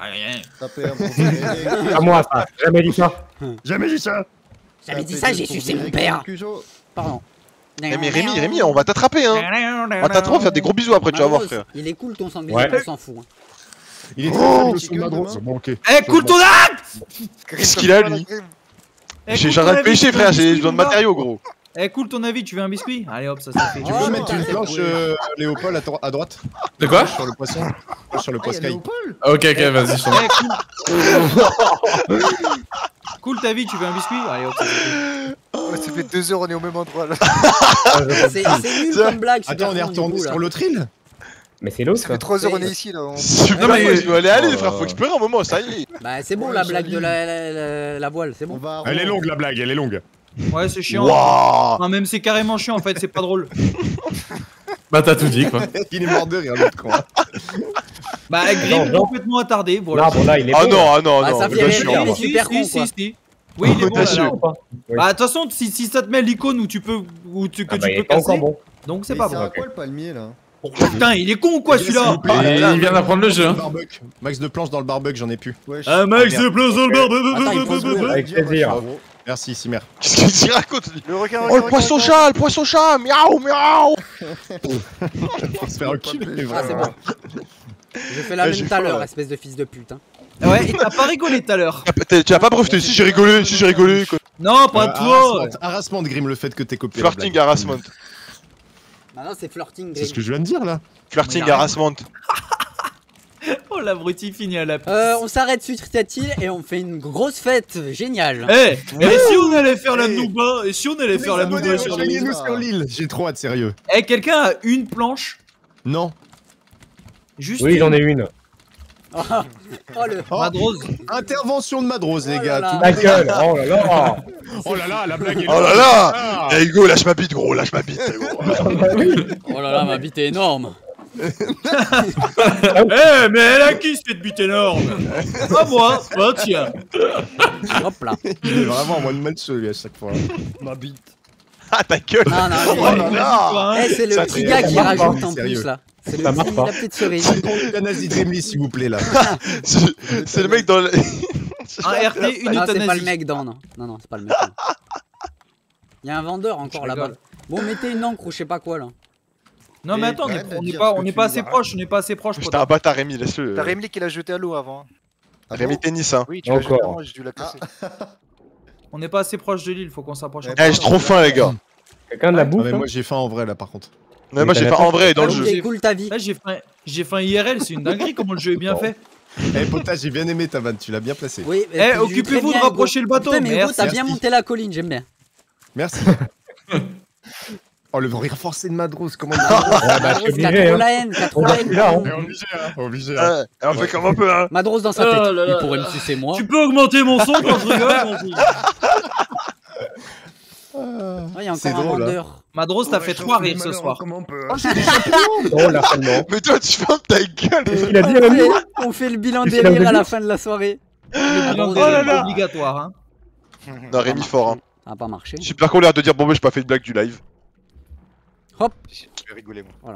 À moi ça. Jamais dit ça. Jamais dit ça. J'avais dit ça, j'ai sucé mon père. Pardon. Eh mais Rémi, on va t'attraper hein. On va t'attraper, faire des gros bisous après, tu vas voir frère. Il est cool ton sanglier, on s'en fout. Il est très faible son Madros. Bon ok. Eh, cool ton acte. Qu'est-ce qu'il a lui? J'ai rien de pêcher frère, j'ai besoin de matériaux gros. Eh, cool ton avis, tu veux un biscuit? Allez hop, ça fait. Tu peux mettre une planche Léopold à droite? De quoi? Sur le poisson. Sur le poiscaille. Ok, vas-y, je t'en Cool ta vie, tu veux un biscuit? Allez hop, ça fait. Ça fait 2 heures, on est au même endroit là. C'est nul comme blague. Attends, on est retourné sur l'autre île? Mais c'est l'autre. Ça fait 3 heures, on est ici là. Super, je vais aller frère, faut explorer un moment, ça y est. Bah c'est bon la blague de la voile, c'est bon. Elle est longue la blague, elle est longue. Ouais, c'est chiant. Non, même c'est carrément chiant en fait, c'est pas drôle. Bah t'as tout dit quoi. Il est mort de rire, l'autre con. Bah, Grim est complètement attardé. Voilà. L'arbre là, il est Ah bon. non, ah non, Ah, non. ça mais fait bien rire, sûr. il est super con, quoi. Si. Oui, il est bon. Bien là, sûr. là. Ou pas Oui. Bah, de toute façon, si ça te met l'icône où tu peux, que tu Ah bah, il est peux pas encore casser, bon. donc c'est Mais pas c'est bon. à quoi le palmier là? Oh, putain, il est con ou quoi celui-là? Il vient d'apprendre le jeu. Hein. Barbecue. Max de planches dans le barbecue, j'en ai plus. Wesh. Un max merde. de place dans le Attends, il faut se barbecue. Avec plaisir. Merci, Simer. Qu'est-ce qu'il s'y raconte lui? Le requin, Oh, le poisson chat, miaou, miaou. Faut se faire enculer, Ah, c'est vraiment. bon. Je fais la Ouais, même j'ai tout à faim, l'heure, là. espèce de fils de pute. Hein. Ouais, et t'as pas rigolé tout à l'heure. Tu as pas breveté? Si j'ai rigolé, quoi. Non, pas toi. Harassment de Grim, le fait que t'aies copié. la Flirting, blague. harassment. Maintenant, c'est flirting. C'est ce que je viens de dire là. Flirting, Mais harassment. Oh, l'abruti finit à la piste. On s'arrête sur cette île et on fait une grosse fête géniale. Eh, et si on allait faire la nouba? Et si on allait faire la nouba sur les... Rejoignez-nous sur l'île. J'ai trop hâte, sérieux. Eh, quelqu'un a une planche? Non. Juste Oui, une. j'en ai une. Oh, le... Oh, Madrose. intervention de Madrose, les Oh gars. là Tout- là. La gueule. Oh là là. Oh là là, la blague est Oh là là. Eh Hugo, lâche ma bite, gros, lâche ma bite. gros. Oh là là, ma bite est énorme. Eh, mais elle a qui cette bite énorme? Pas moi. Bah tiens. Hop là. Il est vraiment en mode match lui à chaque fois. Ma bite. Ah, ta gueule. Non, non, Oh là là. Eh, c'est le Ça, petit c'est- gars ça qui marche rajoute pas, en sérieux. plus là. C'est Ça le marche petit, pas. la petite cerise. La nazi Dreamly, s'il vous plaît là. C'est le mec dans le. Un RT, une Non, c'est pas le euthanasie. mec dans, non. Non, non, c'est pas le mec. Non. Il y a un vendeur encore Je là-bas. rigole. Bon, mettez une encre ou je sais pas quoi là. Non, mais attends, arrête de on n'est dire pas, ce on que n'est tu pas nous assez as proche, on n'est pas assez proche. J'étais un bâtard, Rémi, laisse-le. T'as Rémi qui l'a jeté à l'eau avant. Ah Rémi bon Tennis, hein. Oui, tu l'as jeté Encore. avant, j'ai dû la casser. On n'est pas assez proche de l'île, faut qu'on s'approche. Eh, j'ai trop faim, les gars. Quelqu'un de la Ah, bouffe mais hein moi j'ai faim en vrai là par contre. Ouais, moi, j'ai faim en vrai dans le Ah, jeu. j'ai- C'est cool ta vie. Là, j'ai fait un IRL, c'est une dinguerie comment le jeu est bien Bon. fait. Eh Pota, j'ai bien aimé ta vanne, tu l'as bien placé. Oui, Eh, puis, occupez-vous très de bien, rapprocher Hugo. le bateau, Putain, mais Hugo, merci. t'as bien Merci. monté la colline, j'aime bien. Merci. Oh le rire forcé de Madrose, comment il Ah bah, je suis Madrose, obligé. t'as trop hein. la haine, t'as trop On la va haine. plus là, hein. Obligé, hein. Obligé. Hein. On fait comme un peu, hein. Madrose dans sa Oh tête. là là Il pourrait là. me sucer moi. Tu peux augmenter mon son quand je rigole, mon fils. Ouais, il y a C'est encore un drôle, hein. vendeur. Madrose, t'as fait 3 rires ce soir. Comment on peut Oh là, tellement. Mais toi, tu fermes ta gueule. Qu'est-ce qu'il a dit, On Rémi fait- On fait le bilan Qu'est-ce qu'il a délire à dit la fin de la soirée. Le bilan Oh des là rires obligatoire, hein. Non, Rémi fort, hein. Ça a pas marché. Super cool, l'air de dire bon, bah, j'ai pas fait de blague du live. Hop. Je vais rigoler, moi.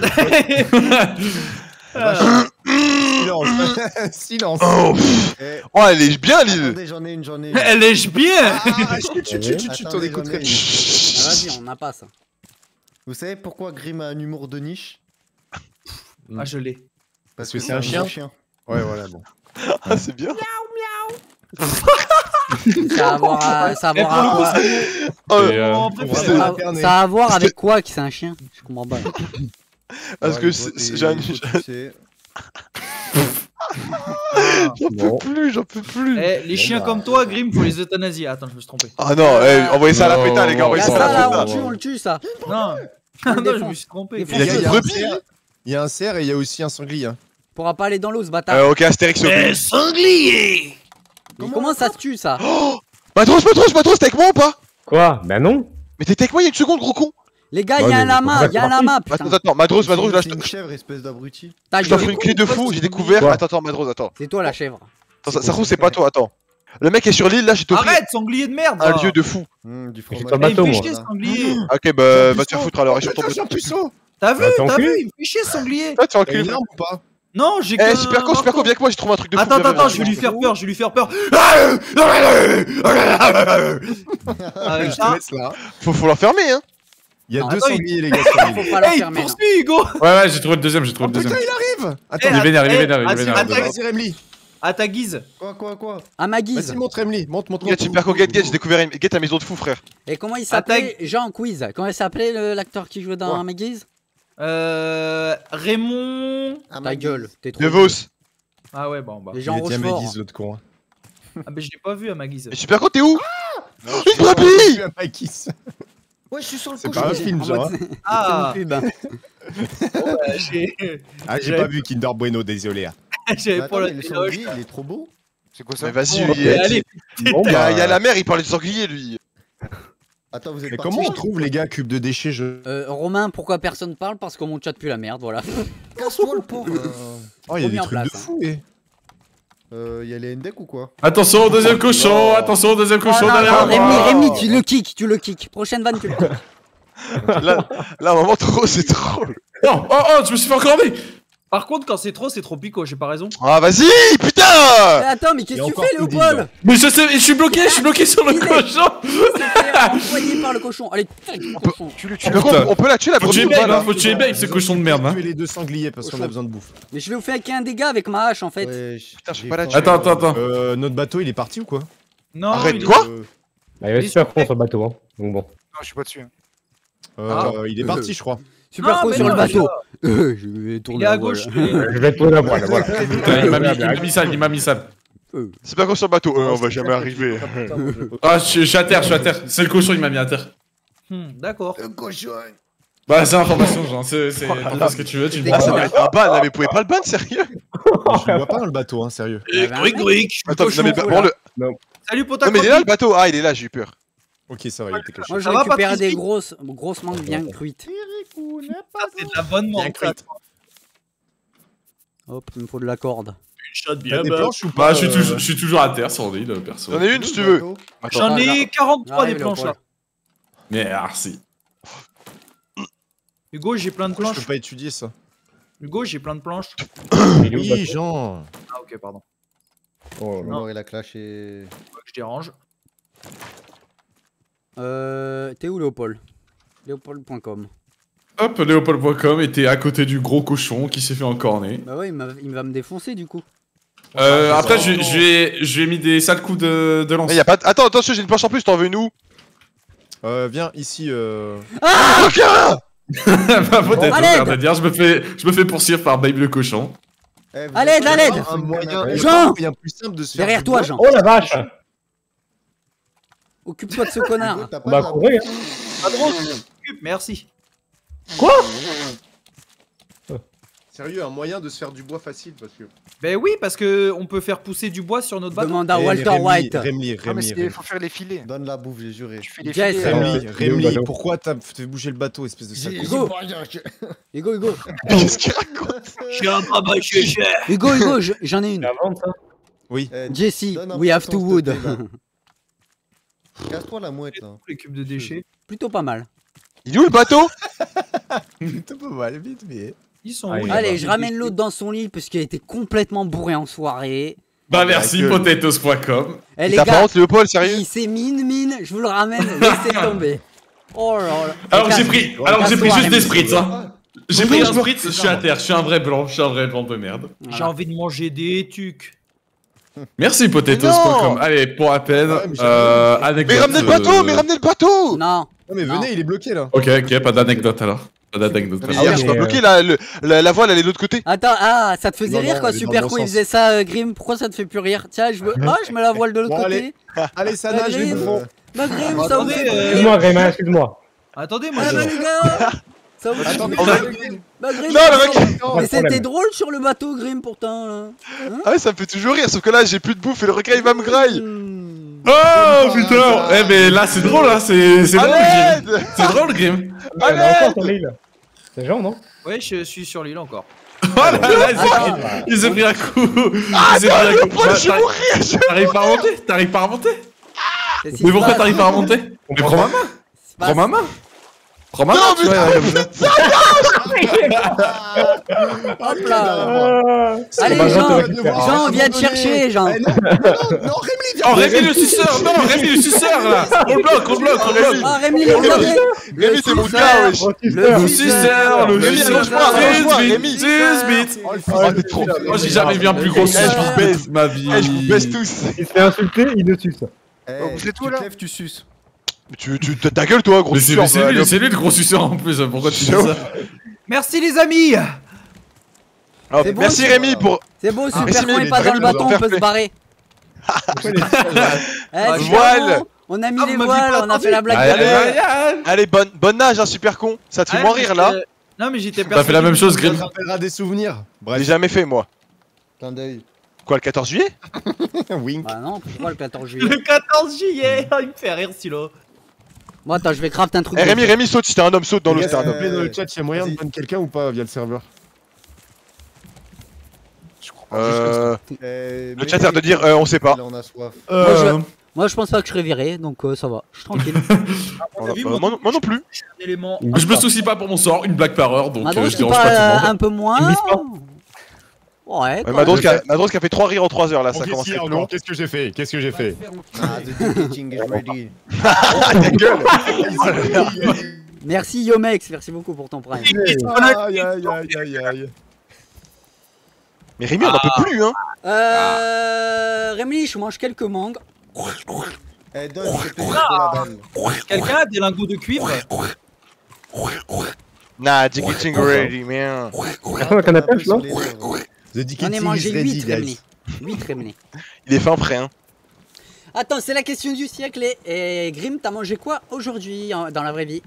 Silence. Silence. Oh, Eh, oh, elle est bien, l'île. Attendez, j'en ai une. Elle lèche bien. Ah, chut, on Attendez, écoute. j'en ai une. Ah, vas-y, on n'a pas ça. Vous savez pourquoi Grim a un humour de niche? Ah, je l'ai. Parce que c'est un chien. Ouais, voilà, bon. Ah, c'est bien. Ça a à voir à, ça a à Eh, voir pour le à coup, quoi c'est Oh, mon préféré. c'est- ça a- ça a à voir avec quoi que c'est un chien? Je comprends pas. Parce que j'ai un. J'en peux plus. Eh, les chiens comme toi, Grim, faut les euthanasier. Attends, je me suis trompé. Ah non, envoyez ça à la péta, les gars, Il y envoyez a ça à ça la là, péta. on le tue ça. Non, On le non, je défonce. me suis trompé. Il faut Il y a que une ça- brebis. Il y a un cerf et il y a aussi un sanglier. Hein. Pourra pas aller dans l'eau ce bâtard. Ok, Astérix, Eh, ok. sanglier. Mais comment ça se tue ça? Matros, t'es avec moi ou pas? Quoi Bah non. Mais t'étais avec moi il y a une seconde, gros con. Les gars, il Ouais, y a un mais lama, il y a un lama, putain. Attends, Madros, là, C'est une chèvre, espèce d'abruti. Ta je t'offre gueule. une clé de fou, j'ai découvert. Quoi Attends, Madros, attends. C'est toi la chèvre. Attends, ça se trouve, c'est pas toi, attends. Le mec est sur l'île, là, j'ai t'offert Arrête, sanglier de merde. un va. lieu de fou. Du J'ai fromage. pas Eh, il bateau, me moi. fait chier, sanglier. Ok, bah, va te faire foutre alors, et je tombe. J'ai un puceau. T'as vu, Bah, t'es t'as enculé. vu, il me fait chier, sanglier. Toi, tu es T'as enculé. une arme ou pas? Non, j'ai Eh, qu'un super con, marteau. viens avec moi, j'ai trouvé un truc de fou. Attends, viens, attends, viens, je vais viens. lui faire peur, je vais lui faire peur. Avec Je te ça. laisse là. Faut l'enfermer, hein. Il y a Non, deux attends, sangliers, les gars, sur l'île. Faut pas la Eh, il fermer. non. poursuit, Hugo. Ouais, j'ai trouvé le deuxième, j'ai trouvé Oh le putain, deuxième. il arrive. Eh, Attends, Il est vénère, il est vénère, il est attends, vénère. attends, vas-y, Remly. à ta guise. Quoi? À ma guise. Vas-y, montre Remly. Montre. Regarde, super con, get, j'ai découvert une. Get ta maison de fou, frère. Et comment il s'appelait? Jean Quiz. Comment il s'appelait l'acteur qui jouait dans ma guise? Raymond. Ta gueule, t'es trop. De Vos. Ah ouais, bon, bah. Et Il Jean est bien Rochefort. Maguise, l'autre con. hein. Ah, mais je l'ai pas vu à ma guise. Et super con, t'es où? Une J'ai brebis. vu un Maguise. Ouais, je suis sur le C'est cochon. pas un film, En genre. mode- hein. Ah, c'est une pub. hein. Ah, j'ai pas vu Kinder Bueno, désolé. hein. j'avais Mais pas attends, la mais le sanglier, il est trop beau. C'est quoi ça? Mais vas-y, Bon, il y a- allez, Bon, il y bah, a la mer, il parlait de sanglier, lui. Attends, vous êtes Mais partis comment on trouve les gars cube de déchets Romain, pourquoi personne parle? Parce que mon chat pue la merde, voilà. Casse-toi le pauvre. Oh, il y a des Remis en trucs de place, fou, eh. Il y a les NDEC ou quoi? Attention au deuxième cochon, attention au deuxième cochon derrière moi. Rémi, tu le kick. Prochaine vanne, tu le kick. Là, vraiment trop, c'est trop. Oh, je me suis fait encorner. Par contre, quand c'est trop pico, j'ai pas raison. Ah, vas-y, Mais putain. attends, mais qu'est-ce que tu fais, tout dit, Léopold? Mais je sais, je suis bloqué sur le cochon. Envoyé par le cochon. Allez, le cochon. On peut la tuer la Faut tuer première Babe, fois, hein, faut tuer Babe, ce cochon de merde. Hein. Tuer les deux sangliers parce qu'on a besoin de bouffe. Mais je vais vous faire qu'un dégât avec ma hache en fait. Putain, je peux pas la tuer. Attends. Notre bateau il est parti ou quoi? Non, Arrête, quoi? Bah, il va super con sur le bateau, hein. Donc bon. Non, je suis pas dessus. Il est parti, je crois. Super Non, pro mais sur non, le bateau. il Je vais Il tourner est à la gauche. voile. Je vais tourner la voile, voilà. Putain, il m'a mis sale. C'est pas quoi sur le bateau. On va jamais arriver. Ah, je suis à terre. C'est le cochon, il m'a mis à terre. D'accord. Bah, c'est information, genre. C'est t'en fais ce que tu veux, tu le Ah, ça prends. mérite un ban, là, mais vous pouvez pas le ban, sérieux? Je le vois pas le bateau, hein, sérieux. Gric. Attends, non, mais bon, le. Salut, Pota. Non, mais il est là le bateau. Ah, il est là, j'ai eu peur. Ok, ça va, il était caché. Moi je Ça va, récupère Patrick des grosses mangues bien cuites. C'est de la bonne Bien menthe. cuite. Hop, il me faut de la corde. Une shot T'as bien des bonne. planches ou Bah, pas? je suis toujours à terre sur l'île, perso. J'en ai une si tu veux. J'en ai 43 des J'arrive, planches là. Merci. Hugo, j'ai plein de Je peux planches. pas étudier ça. Hugo, j'ai plein de planches. Oui, Jean. Ah, ok, pardon. Oh, Non, il a clashé. Je dérange. T'es où Léopold? Léopold.com. Hop, Léopold.com était à côté du gros cochon qui s'est fait encorner. Bah ouais, il va me défoncer du coup. Après, je lui ai mis des sales coups de lance. Mais y a pas. Attends, attention, j'ai une planche en plus, t'en veux une où? Viens ici. Ah, Bah, peut-être, À l'aide. l'air de dire, je me fais poursuivre par Babe le cochon. À l'aide, à l'aide. Un moyen Jean plus simple de se faire Derrière du toi, bois. Jean. Oh la vache! Occupe-toi de ce connard. On va courir, hein. Pas drôle. Merci. Sérieux, un moyen de se faire du bois facile parce que. Ben oui, parce que on peut faire pousser du bois sur notre bateau. Demande à Walter White. Remly, Ah, mais il faut faire les filets. Donne la bouffe, j'ai juré. Tu fais les Jess. filets. Remly, pourquoi t'as fait bouger le bateau, espèce de sale J'ai- con? Hugo. Qu'est-ce qu'il raconte? Je suis un travail chez cher. Hugo, j'en ai une. La vente, ça? Oui. Jesse, Donne un we have peu to de wood. temps, s'il te plaît, là. Casse-toi la mouette là. Les cubes de déchets. Plutôt pas mal. Il est où le bateau? T'as pas mal vite, mais. Ils sont Ah, où il les- est Allez, bah, je ramène l'autre dans son lit parce qu'il a été complètement bourré en soirée. Bah, merci, gueule. potatoes.com. Eh les T'as pas gars, honte, Léopold, sérieux? il s'est mine, je vous le ramène, laissez tomber. Oh là là. Alors, j'ai Casse- pris casse-toi, juste des Rémi. spritz, hein. J'ai pris un spritz, je suis à terre, je suis un vrai blanc de merde. J'ai envie de manger des tucs. Merci, potatoes.com. Allez, pour à peine, Ouais, mais anecdote. Mais ramenez le bateau, mais ramenez le bateau! Non. Non, mais venez, il est bloqué là. Ok, pas d'anecdote alors. Pas d'anecdote. Mais Ah hier, oui, je mais, pas bloqué, la voile, elle est de l'autre côté. Attends, ah, ça te faisait Non, rire non, quoi, elle est dans super le con, bon il sens. faisait ça, Grim, pourquoi ça te fait plus rire? Tiens, je mets la voile de l'autre Bon, côté. Allez, ça nage les Grim. bouffons. Bah Grim, Bon, ça vous attendez, fait rire. Excuse-moi, Gréma, excuse-moi. Attendez, moi Ah je... bah les gars, ça vous fait Attends, rire. Bah Grim, Non, le mec! mais c'était drôle sur le bateau, Grim, pourtant là. Ah ouais, ça me fait toujours rire, sauf que là, j'ai plus de bouffe et le requin il va me graille. Oh putain! Eh, mais là, c'est drôle, là, c'est drôle, À Grim. l'aide! C'est drôle, Grim. On est encore sur l'île. C'est Jean, non? Ouais, je suis sur l'île encore. Oh là là, il s'est pris un coup. Il s'est pris un coup. Léopold, je vais mourir! T'arrives pas à remonter? T'arrives pas à remonter? Qu'est-ce qui Mais se pourquoi passe t'arrives pas à remonter? Mais prends ma main! Prends ma main! Prends ma main, tu vois, comme ça. Hop là. Allez Bah, Jean, Jean, te récupère. Jean, viens te chercher, Jean. Non, Rémi, viens. Oh, Rémi le suceur! Non, Rémi le suceur, là! On le bloque! Ah Rémi, le regardez. Rémi, t'es mon suceur. gars, wesh! Le suceur! Le Rémi, suceur! allonge-moi, Rémi. 18 bits! Oh, t'es trop. Moi, j'ai jamais vu un plus gros suceur de toute ma vie. Eh, je vous baisse tous! Il se fait insulter, il ne suce. vous êtes où, Tu là te lèves, tu suces. Tu ta gueule, toi, gros Mais suceur! c'est lui le gros suceur en plus, pourquoi tu dis ça? Merci les amis. Oh, C'est bon, merci c'est- Rémi pour. C'est beau, merci, super mais con il est est pas dans le très bateau, on fair peut se play. barrer. Eh, super Voile. con. On a mis Ah, les vous m'aviez voiles, pas on a fait la blague Allez, de Allez, bonne nage, hein, super con! Ça te fait Ouais, moins rire là? Non mais j'étais T'as fait la même chose, Ça Grim. te rappellera des souvenirs. J'ai Bref, jamais fait, moi. Clin d'œil. Quoi, le 14 juillet? wink. Ah non, pourquoi le 14 juillet? Le 14 juillet. Il me fait rire celui-là. Bon, attends, je vais craft un truc. Eh, Rémi, saute, si t'es un homme, saute dans l'eau, si t'es un homme. Dans le chat, y'a moyen de ban quelqu'un ou pas via le serveur? Le chat a l'air de dire on sait pas. Moi je pense pas que je serai viré, donc ça va, je suis tranquille. Moi non plus. Je me soucie pas pour mon sort, une blague par heure, donc je dérange pas tout le monde. Un peu moins. Ouais, Madros qui a fait 3 rires en 3 heures là, ça commence à être long. Qu'est-ce que j'ai fait? Qu'est-ce que j'ai fait? Ah, the editing is ready. Ta gueule. Merci Yomex, merci beaucoup pour ton prime. Aïe aïe aïe aïe aïe. Mais Rémi on en peut plus hein. Rémi, je mange quelques mangues. Eh, donne, je te paye pour la balle. Quelqu'un a des lingots de cuivre? Nah, the kitchen ready, man. Attends, canne à pêche, non? J'en ai mangé 8 Rémi. 8 Rémi. Il est fin prêt hein. Attends, c'est la question du siècle et Grim, t'as mangé quoi aujourd'hui dans la vraie vie?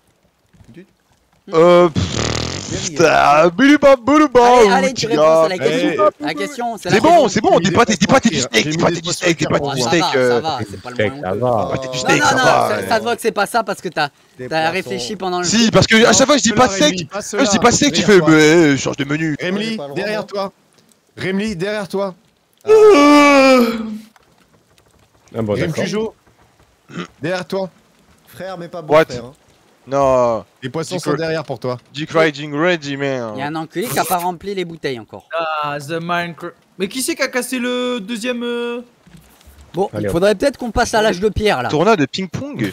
Allez, tu réponds à la question. La question, c'est la question. C'est bon, dis pas t'es du steak, dis pas t'es du steak, dis pas t'es du steak. Ça va, c'est pas le moins. Non, ça te voit que c'est pas ça parce que t'as réfléchi pendant le. Si, parce que à chaque fois je dis pas steak, tu fais mais change de menu. Remly, derrière toi. Remly, derrière toi. Rem Cujo, derrière toi. Frère, mais pas bon frère. Non. Les poissons sont derrière pour toi. Dick Riding ready, man. Il y a un enculé qui a pas rempli les bouteilles encore. Ah, The Minecraft. Mais qui c'est qui a cassé le deuxième Bon, il faudrait peut-être qu'on passe à l'âge de pierre là. Tournoi de ping-pong.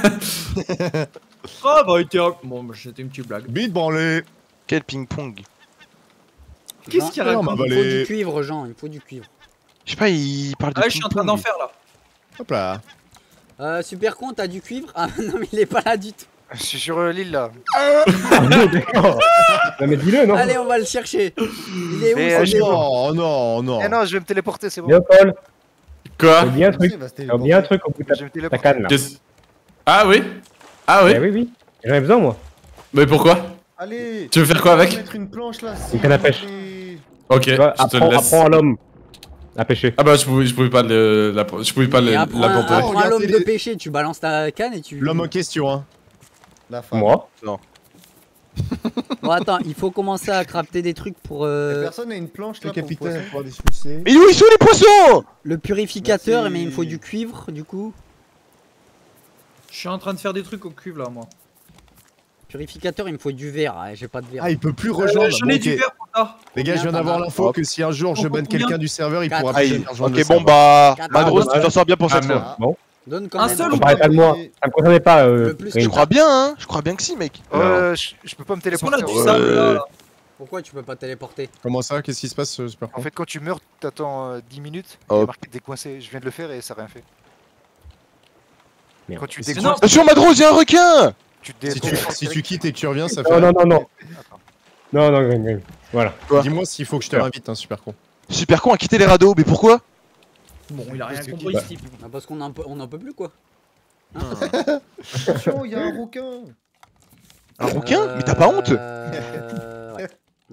Oh, bah, bon, c'était une petite blague. Bite branlé. Quel ping-pong? Qu'est-ce qu'il y a là? Il faut du cuivre, Jean, il faut du cuivre. Je sais pas, il parle de ping-pong. Ah, je suis en train d'en faire là. Hop là. Super con, t'as du cuivre? Ah non, mais il est pas là du tout. Je suis sur l'île là. D'accord. Non mais dis-le, non? Allez, on va le chercher. Il est où ce Oh non, non. Eh non, je vais me téléporter, c'est bon. Bien, Paul. Quoi? T'as bien un truc. T'as bien un truc au bout de ta canne là. Ah oui? Ah oui? Oui, oui. J'en ai besoin moi. Mais pourquoi? Allez. Tu veux faire quoi avec? Mettre une planche là. Une canne à pêche. Ok, je te le laisse. Apprends à l'homme à pêcher. Ah bah je pouvais pas la planter. Apprends à l'homme de pêcher, tu balances ta canne et tu... L'homme en question hein. La femme. Moi? Non. Bon attends, il faut commencer à crafter des trucs pour... Personne n'a une planche là capitaine pour des succès. Mais où ils sont les poissons? Le purificateur, mais il me faut du cuivre du coup. Je suis en train de faire des trucs au cuivre là, moi. Purificateur, il me faut du verre, j'ai pas de verre. Ah, il peut plus rejoindre. J'en ai du verre pour ça. Les gars, je viens d'avoir l'info que si un jour je banne quelqu'un du serveur, il pourra plus rejoindre. Ok, bon bah, Madros, tu t'en sors bien pour cette fois. Bon. Donne quand même. Un seul On parlait pas de moi. Ça me concernait pas. Je crois bien, hein. Je crois bien que si, mec. Je peux pas me téléporter. Est-ce qu'on a du sable là? Pourquoi tu peux pas téléporter? Comment ça? Qu'est-ce qui se passe, super En fait, quand tu meurs, t'attends 10 minutes. Il y a marqué décoincé. Je viens de le faire et ça a rien fait. Merde. Quand tu décoinces. Attention, Madros, y'a un requin! Si tu quittes et que tu reviens, ça fait. Non, Green. Voilà. Dis-moi s'il faut que je te réinvite, hein, super con. Super con à quitter les radeaux, mais pourquoi? Bon, il a rien compris ce type. Parce qu'on en peut plus quoi. Attention, il y a un rouquin. Un rouquin? Mais t'as pas honte? Ouais.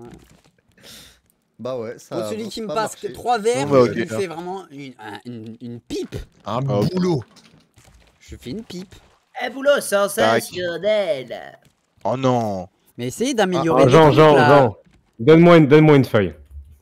Bah ouais, ça. Celui qui me passe 3 verres, okay. il fait vraiment une pipe. Un boulot. Je fais une pipe. Un boulot sensationnel. Oh non. Mais essayez d'améliorer. Jean. Donne-moi une feuille.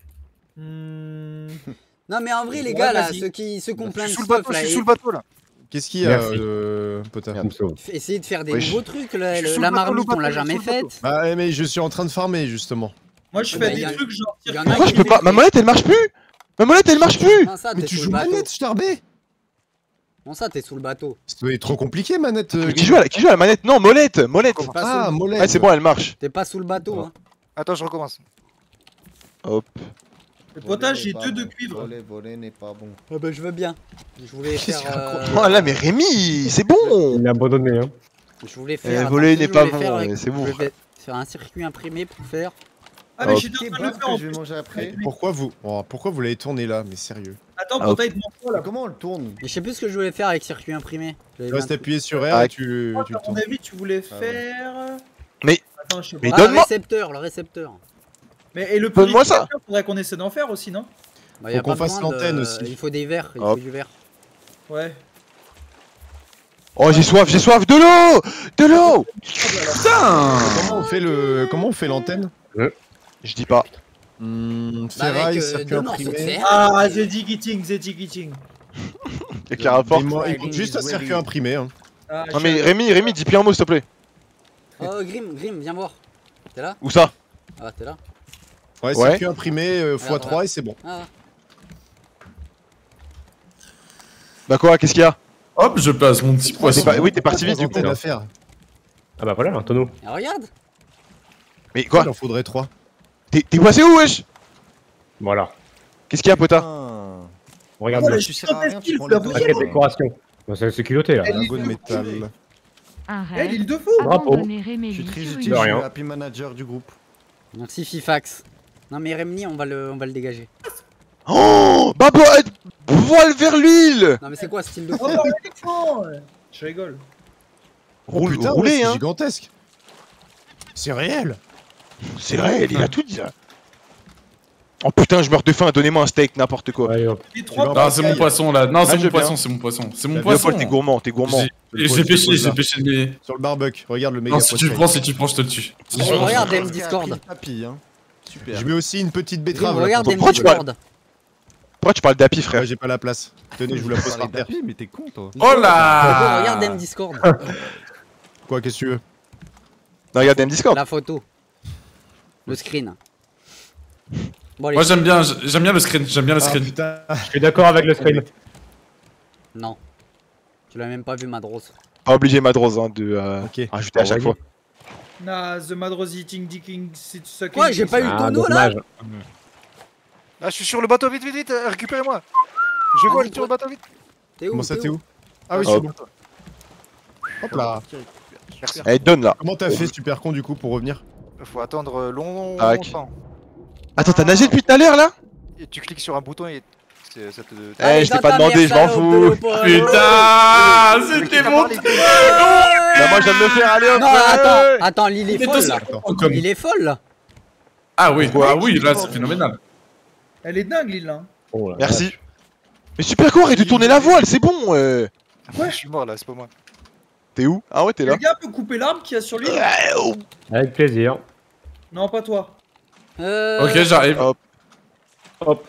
Non mais en vrai les gars là, ceux qui se complaignent Je suis sous le bateau là. Qu'est-ce qu'il y a, Potin? Essayez de faire des nouveaux trucs, la marmite on l'a jamais faite. Bah mais je suis en train de farmer justement. Moi je fais des trucs genre... Pourquoi je peux pas? Ma molette elle marche plus! Ma molette elle marche plus! Mais tu joues manette, Starbé! Bon ça t'es sous le bateau. C'est trop compliqué manette. Qui joue à la manette? Non, molette! Ah, molette! Ah c'est bon, elle marche. T'es pas sous le bateau hein. Attends, je recommence. Hop. Le potage, j'ai 2 de cuivre. Voler n'est pas bon. Ah bah je veux bien. Je voulais faire... Oh là mais Rémi, c'est bon! Il a abandonné hein. Je voulais faire... Voler n'est pas bon, c'est bon. Je vais faire un circuit imprimé pour faire... Ah mais j'étais en train de le faire en je vais manger après. Pourquoi vous l'avez tourné là? Mais sérieux. Attends, potage, montre-moi là. Comment on le tourne? Mais je sais plus ce que je voulais faire avec circuit imprimé. Tu restes appuyé sur R et tu le À tournes. mon avis, tu voulais faire... Mais... Attends, je sais pas. Mais Ah, donne-moi... le récepteur. Mais et le Donne-moi ça. faudrait qu'on essaie d'en faire aussi, non? Bah, faut qu'on fasse l'antenne aussi. Il faut des verres, il faut du verre. Ouais. Oh, j'ai soif, de l'eau! De l'eau! Putain! Comment on fait l'antenne? Je dis pas. Ferraille, circuit imprimé. Ah, The Ticketing, The Ticketing. Y'a qu'un rapport. Écoute juste un circuit imprimé. Hein. Non mais Rémi, dis plus un mot s'il te plaît. Oh, Grim, viens voir. T'es là? Où ça? Ah, t'es là? Ouais, circuit imprimé x3 et c'est bon. Ah. Bah quoi, qu'est-ce qu'il y a? Hop, je passe mon petit poisson. Oui, t'es parti vite du coup. Ah bah voilà, un tonneau. Ah, regarde. Mais quoi? Il en faudrait 3. T'es passé où, wesh? Voilà. Qu'est-ce qu'il y a, Pota? Regarde. Oh, je suis Paquet de décoration. C'est culotté là. Un goût de métal. Eh, l'île de fou. Bravo. Je suis très utile, De je rien. suis happy manager du groupe. Merci Fifax. Non mais Remni, on va le dégager. Oh! Bah, voile vers l'île! Non mais c'est quoi ce style de fou? Oh, l'éléphant. Je rigole. Roulez, c'est hein! gigantesque! C'est réel! C'est réel, il a tout dit. Oh putain, je meurs de faim, donnez-moi un steak, n'importe quoi. Allez hop. Non, c'est mon poisson là. Non, c'est je mon viens. poisson, c'est mon poisson. C'est mon Léopold, poisson. t'es gourmand, t'es gourmand. J'ai pêché le. Sur le barbecue, regarde le méga Non, si tu prends, je te tue. Regarde DM Discord. Super. Je mets aussi une petite Grim, betterave. regarde DM Pourquoi tu parles- Discord. Pourquoi tu parles d'Happy, frère? Ouais, j'ai pas la place. Tenez, je vous la pose par terre. Mais t'es con toi. Oh là! Regarde DM Discord. Quoi, qu'est-ce que tu veux? Non, regarde DM Discord. La photo. Le screen. Bon, allez. Moi j'aime bien le screen, Ah, putain. Je suis d'accord avec le screen. Non. Tu l'as même pas vu Madros. Pas obligé, Madrose, hein, de rajouter à Ah, chaque vas-y. fois. Nah, The Madros Eating Dicking, c'est ça. Quoi, j'ai pas eu le Ah, tonneau là? dommage. Ah, je suis sur le bateau, vite, récupérez-moi. Je vole sur le bateau, vite. T'es où? Comment ça, t'es où? Ah Ah oui, oui, c'est bon. Hop là. Allez, donne là. Comment t'as fait, super con, du coup, pour revenir? Faut attendre Tac. longtemps. Attends, t'as nagé depuis tout à l'heure là? Et tu cliques sur un bouton et ça te... Eh, je t'ai pas demandé, je m'en fous. Putain, c'était bon. Bah, moi, je viens de le faire, allez hop. Non, attends, l'île est folle là. L'île est folle là. Ah oui, là c'est phénoménal. Elle est dingue l'île là. Oh là, Merci. Mais super con, arrête de tourner la voile, c'est bon. Ouais, je suis mort là, c'est pas moi. T'es où? Ah ouais, t'es là. Quelqu'un peut couper l'arbre qu'il y a sur l'île? avec plaisir. Non, pas toi. Ok, j'arrive. Hop. Hop.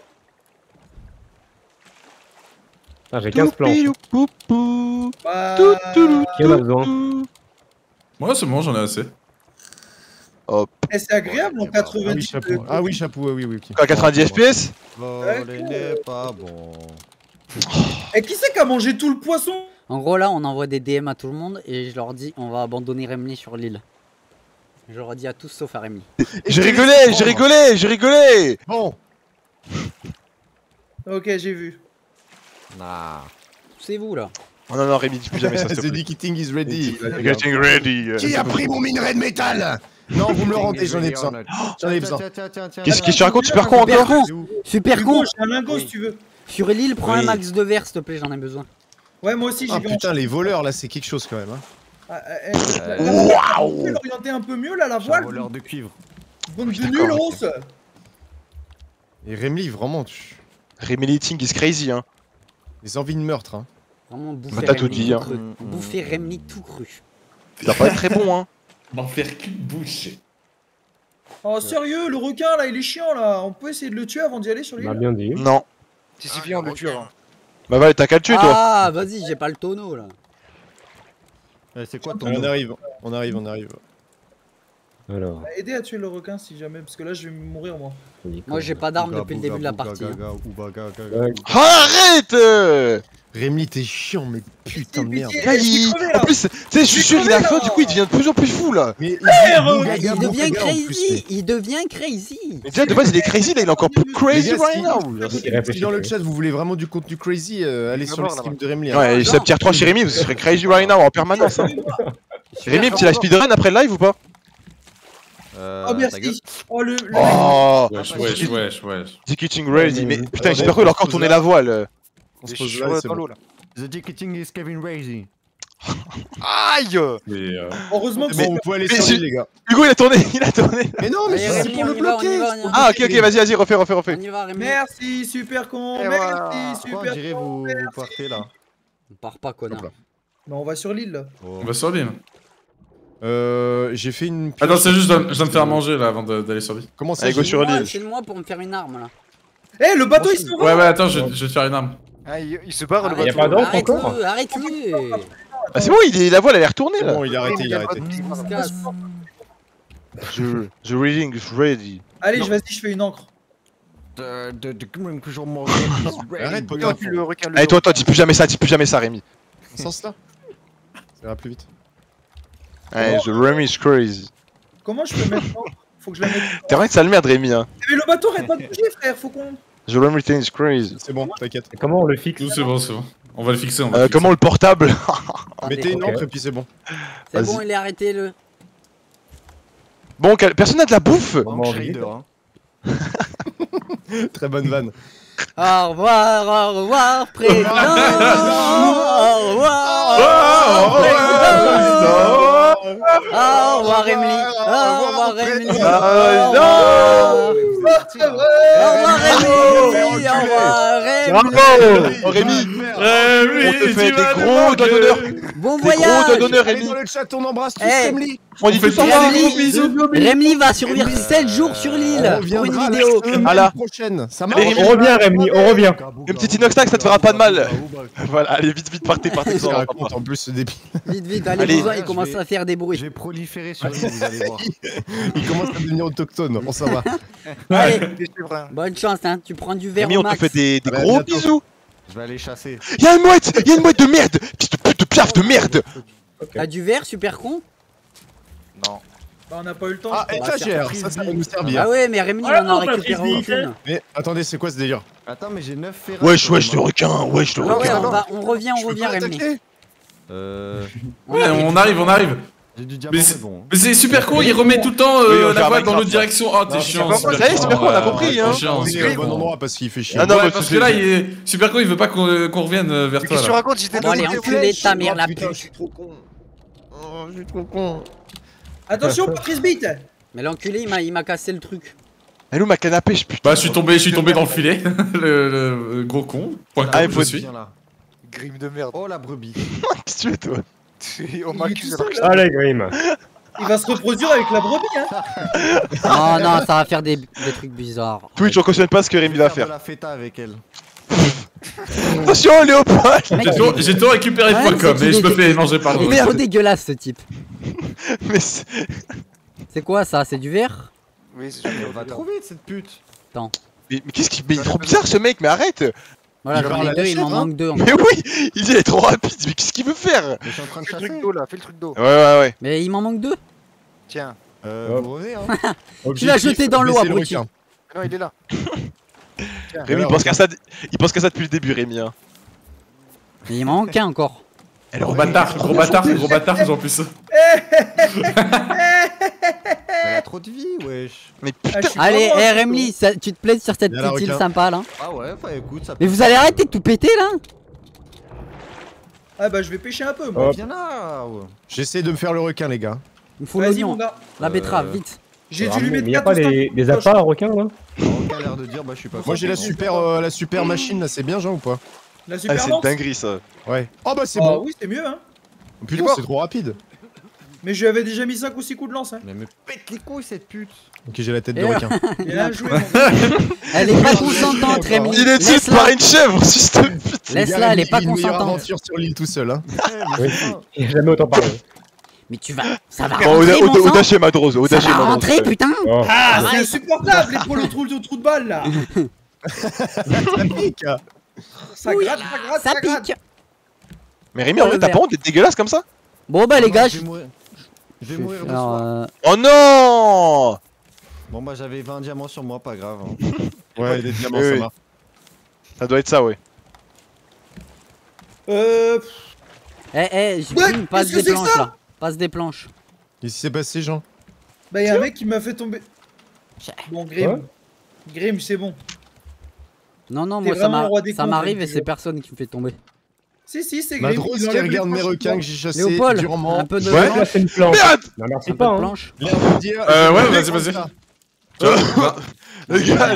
Ah, j'ai 15 planches. Bah... Qui en a besoin? Moi c'est bon, j'en ai assez. Hop. Eh, c'est agréable en 90. Ah oui, chapeau. Ah oui, chapeau, oui, ok. Quoi, 90 FPS? Voler n'est pas bon. Et qui c'est qui a mangé tout le poisson? En gros là, on envoie des DM à tout le monde et je leur dis on va abandonner Remni sur l'île. Je leur dis à tous sauf à Remni. J'ai rigolé. Bon. Ok, j'ai vu. Nah. C'est vous là. Oh non, Rémi, dis plus jamais ça, s'il te The plaît. Ticketing is ready. Getting ready. Qui a pris mon minerai de métal? Non, vous me le rendez, j'en ai besoin. J'en ai besoin. Qu'est-ce que tu racontes, super con encore? Super Hugo, con. j'ai un lingot si tu veux. Sur l'île, prends un Oui. max de verre s'il te plaît, j'en ai besoin. Ouais, moi aussi j'ai Ah vu. putain, les voleurs là, c'est quelque chose quand même. Hein. Waouh! On peut l'orienter un peu mieux là, la voile. Voleur de cuivre. Bande de d'accord, nuls, ok. Rose. Et Remly, vraiment, tu... Remelating is crazy, hein. les envies de meurtre. Hein. Vraiment bouffer Bah, t'as tout Remni dit, hein. cru. Bouffer Remni tout cru. Ça va pas être très bon, hein. M'en faire qu'une bouche. Oh, sérieux, le requin là, il est chiant là. On peut essayer de le tuer avant d'y aller sur On l'île? m'a bien dit. Non. Si suffit, on le tue avant. Bah, ouais, t'as qu'à le tuer, toi. Ah, vas-y, j'ai pas le tonneau là. C'est quoi ton On arrive, on arrive. Alors. Aider à tuer le requin si jamais, parce que là je vais mourir moi. Moi j'ai pas d'arme depuis le début de la partie. Arrête! Remly, t'es chiant, mais putain de merde. Là, en plus, tu sais, je suis sûr, il a faim, du coup, il devient de plus en plus fou, là. Mais Il devient crazy. Il devient crazy. Mais déjà, de base, il est crazy, là, il est encore plus crazy Les gars, right now. Si dans le chat vous voulez vraiment du contenu crazy, allez sur le stream de Remly. Ouais, il s'est tier 3 chez Rémi, vous serez crazy right now en permanence. Hein. Rémi, petit la speedrun après le live ou pas? Oh merci. Oh le. Oh, Wesh. Ticketing ready, mais putain, j'espère qu'il a encore tourné la voile. On se Je pose suis là, dans l'eau là. The ticketing is Kevin Razy. Aïe! Heureusement que Bon, vous pouvez aller sur l'île, les gars. Hugo, il a tourné. Mais non, mais Allez, c'est Rémi, pour le on y va, bloquer. Ah, ok, vas-y, refais. On y va, Rémi. Merci, super con. Et Merci, voilà. super Pourquoi on dirait con. vous partez là? On part pas, connard. Bah, on va sur l'île là. On va sur l'île. J'ai fait une. Attends, c'est juste, je dois me faire manger là avant d'aller sur l'île. Comment ça? Allez, go sur l'île. File-moi pour me faire une arme là. Eh, le bateau il se va. Ouais, attends, je vais te faire une arme. Ah, il se barre le Y'a bateau. pas d'encre encore? Arrête-le. Ah, c'est bon, la voile elle est retournée là. Bon, il a arrêté, il a arrêté. On se casse. The reading is ready. Allez, vas-y, je fais une encre. Arrête, Oh, Potin. puis le requin le Allez, toi, dos. dis plus jamais ça, Rémi. Dans ce sens là. Ça ira plus vite. Allez, the Rémi is crazy. Comment je peux mettre l'encre? Faut que je la mette. T'es vrai que ça le merde, Rémi, hein. Mais le bateau arrête pas de bouger, frère, faut qu'on. The Rémi is crazy. C'est bon, t'inquiète. Comment on le fixe? C'est bon, c'est bon. On va le fixer, on va le fixer. Comment le portable? Mettez une Ok. encre et puis c'est bon. C'est Vas-y. bon, il est arrêté le. Bon, personne n'a de la bouffe? Comment on vit? Très bonne vanne. Au revoir, président. Au revoir, Au revoir, Emily. Au revoir, Emily. Au revoir, Emily. Au revoir, Emily. Bravo Rémi. On te fait des gros doigts d'honneur. Bon Des gros voyage. doigts d'honneur, Allez Rémi. dans le chat, on embrasse tous Eh. Emily. On dit tout au revoir. Rémi va survivre 7 jours sur l'île pour une vidéo. Ah là. Prochaine, ça marche. Allez, On revient, Rémi, on revient. Une petite inoxtag, ça te fera pas de mal. Voilà, allez, vite, partez. Il raconte en plus ce débile. Vite, Allez. allez, il commence à faire des bruits. Je vais proliférer sur l'île, vous allez voir. Il commence à devenir autochtone, on s'en va. Allez, Des chèvres. bonne chance, hein. Tu prends du verre Rémi, au on te max. fait des Ah bah, gros bientôt. bisous. Je vais aller chasser. Y'a une mouette de merde. Fils de pute de piaf de merde. T'as du verre, super con. Non. Bah, on n'a pas eu le temps. Ah, étagère, ça va nous servir. Ah ouais, mais Rémi, on en récupère aucune. Mais attendez, c'est quoi ce délire? Attends, mais j'ai 9 ferrailles. Wesh, le requin, wesh, le Ah ouais, requin. on revient, Rémi. Ouais, on arrive. J'ai du diamant, Mais c'est bon. Mais c'est super con, il remet tout le temps Oui, on va la faire voile dans Minecraft, l'autre direction. Oh, t'es chiant. Ça y est, super con, on a compris, hein. T'es chiant, On est super au bon con. endroit parce qu'il fait chier. Ah non, Ouais, mais parce c'est- que là, il est super con, il veut pas qu'on revienne vers Mais toi. qu'est-ce que tu là. racontes? J'étais Bon, allez, dans enculé de ta mère, la Putain, je pute. suis trop con. Oh, je suis trop con. Attention, Patrice Beat. Mais l'enculé, il m'a cassé le truc. Elle est où ma canne à pêche, putain? Bah, je suis tombé dans le filet. le gros con. Point Ah, com, il faut je suis. Viens là. Grime de merde. Oh la brebis. Qu'est-ce que tu fais, toi? On m'accuse tout alors que seul, Allez, Grim. Il va se reproduire avec la brebis, hein. Non, ça va faire des trucs bizarres. Twitch, on cautionne pas ce que Rémi va de faire. la feta avec elle. Attention, Léopold. Mec, J'ai tout récupéré Ouais, de .com c'est et je qu'il me est- fais manger par il le est trop dégueulasse, ce type. Mais C'est quoi ça? C'est du verre? Oui, c'est Elle va trop vite cette pute. mais qu'est-ce qu'il. Mais il est trop bizarre ce mec, mais arrête. Voilà, Il va j'en ai la deux, il lâcher, m'en hein. manque deux encore. Mais oui, il est trop rapide, mais qu'est-ce qu'il veut faire? Mais je suis en train de Fais le chasser. truc d'eau là, fais le truc d'eau. Ouais. Mais il m'en manque deux. Tiens. Vous revenez, hein. Tu l'as jeté dans l'eau, baisser le abruti. requin. Non, il est là. Rémi, il pense qu'à ça depuis le début, Rémi. Hein. Mais il m'en manque un encore. Gros bâtard, en plus. Elle a trop de vie, wesh. Mais Ah, putain, je suis Allez, vraiment un Remly, tu te plais sur cette Il y a la petite île requin. sympa là? Ah ouais, bah écoute, ça Mais vous allez arrêter de tout péter là? Ah bah je vais pêcher un peu moi. Hop. Viens là. Ouais. J'essaie de me faire le requin, les gars. Il me faut Vas-y mon l'oignon, gars. la betterave, vite. J'ai Mais dû lui il mettre n'y a 4 pas des appâts à requins là? On a l'air de dire, bah je suis pas. Moi j'ai la super machine là, c'est bien Jean ou pas? La ah, super c'est lance. dinguerie ça. Ouais. Oh bah c'est Ah bon. oui c'est mieux hein. Putain, c'est trop rapide. Mais je lui avais déjà mis 5 ou 6 coups de lance hein. Mais me pète les couilles cette pute. Ok, j'ai la tête de Et requin. Bien joué mon gars. Elle est pas consentante, Remly. Il est dessus par une chèvre, si je te pute. Laisse-la, elle est pas Il a une meilleure consentante. aventure sur l'île tout seul, hein. Oui, j'ai jamais autant parlé. Mais tu vas. Ça va Bon, rentrer, mon sang. audacieux Madrose, Ça audacieux va Madrose. rentrer, putain. Oh. Ah c'est ouais. insupportable les poils au trou de balle là. Ça Oui, gratte, Ça ça gratte. pique. Mais Rémi, en vrai, t'as pas honte d'être dégueulasse comme ça? Bon bah les gars, Je vais mourir de alors, soir. Oh non! Bon bah j'avais 20 diamants sur moi, pas grave. Hein. Ouais, des diamants, Oui, ça oui. marche. Ça doit être ça, ouais. Euh. Jim, passe qu'est-ce que des c'est que planches ça là. Passe des planches. Qu'est-ce qui s'est passé, Jean? Bah y'a un mec qui m'a fait tomber. Bon Grim. Grim c'est bon. Non, T'es moi vraiment le roi des ça cons, m'arrive Grim, et tu c'est vois. personne qui me fait tomber. Si c'est Grim. Madrose il qui enlève les regarde mes planches, requins que j'ai chassés Léopold, durement. un peu de Ouais. planche. Là, c'est une planche. Merde! Non, Un merci peu pas. de Hein. planche. L'air de dire. Ouais, je vas-y, fais vas-y. comme ça. Les gars,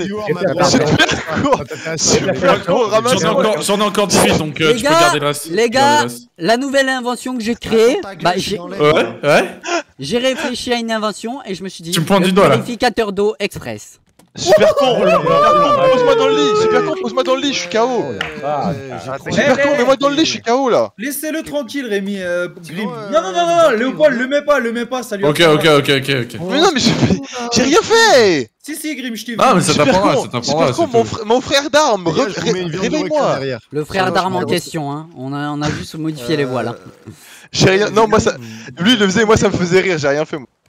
super court, ramasse. J'en ai encore 18, donc tu peux garder le reste. Les gars, la nouvelle invention que j'ai créée, bah ouais. J'ai réfléchi à une invention et je me suis dit, tu me pointes du doigt là. Purificateur d'eau express. Super con, pose-moi dans le lit, super con, pose-moi dans le lit, je suis KO. Super con, mets-moi dans le lit, je suis KO là. Laissez-le tranquille, Rémi. Grim. Non, Léopold, le mets pas, ça lui. Ok. Mais non, mais j'ai rien fait. Si, Grim, je t'ai vu. Ah, mais ça t'apprendra, Super con, mon frère d'armes, réveille-moi. Le frère d'armes en question, hein. On a juste modifié les voiles. J'ai rien, non, moi ça. Lui il le faisait, moi ça me faisait rire, j'ai rien fait moi.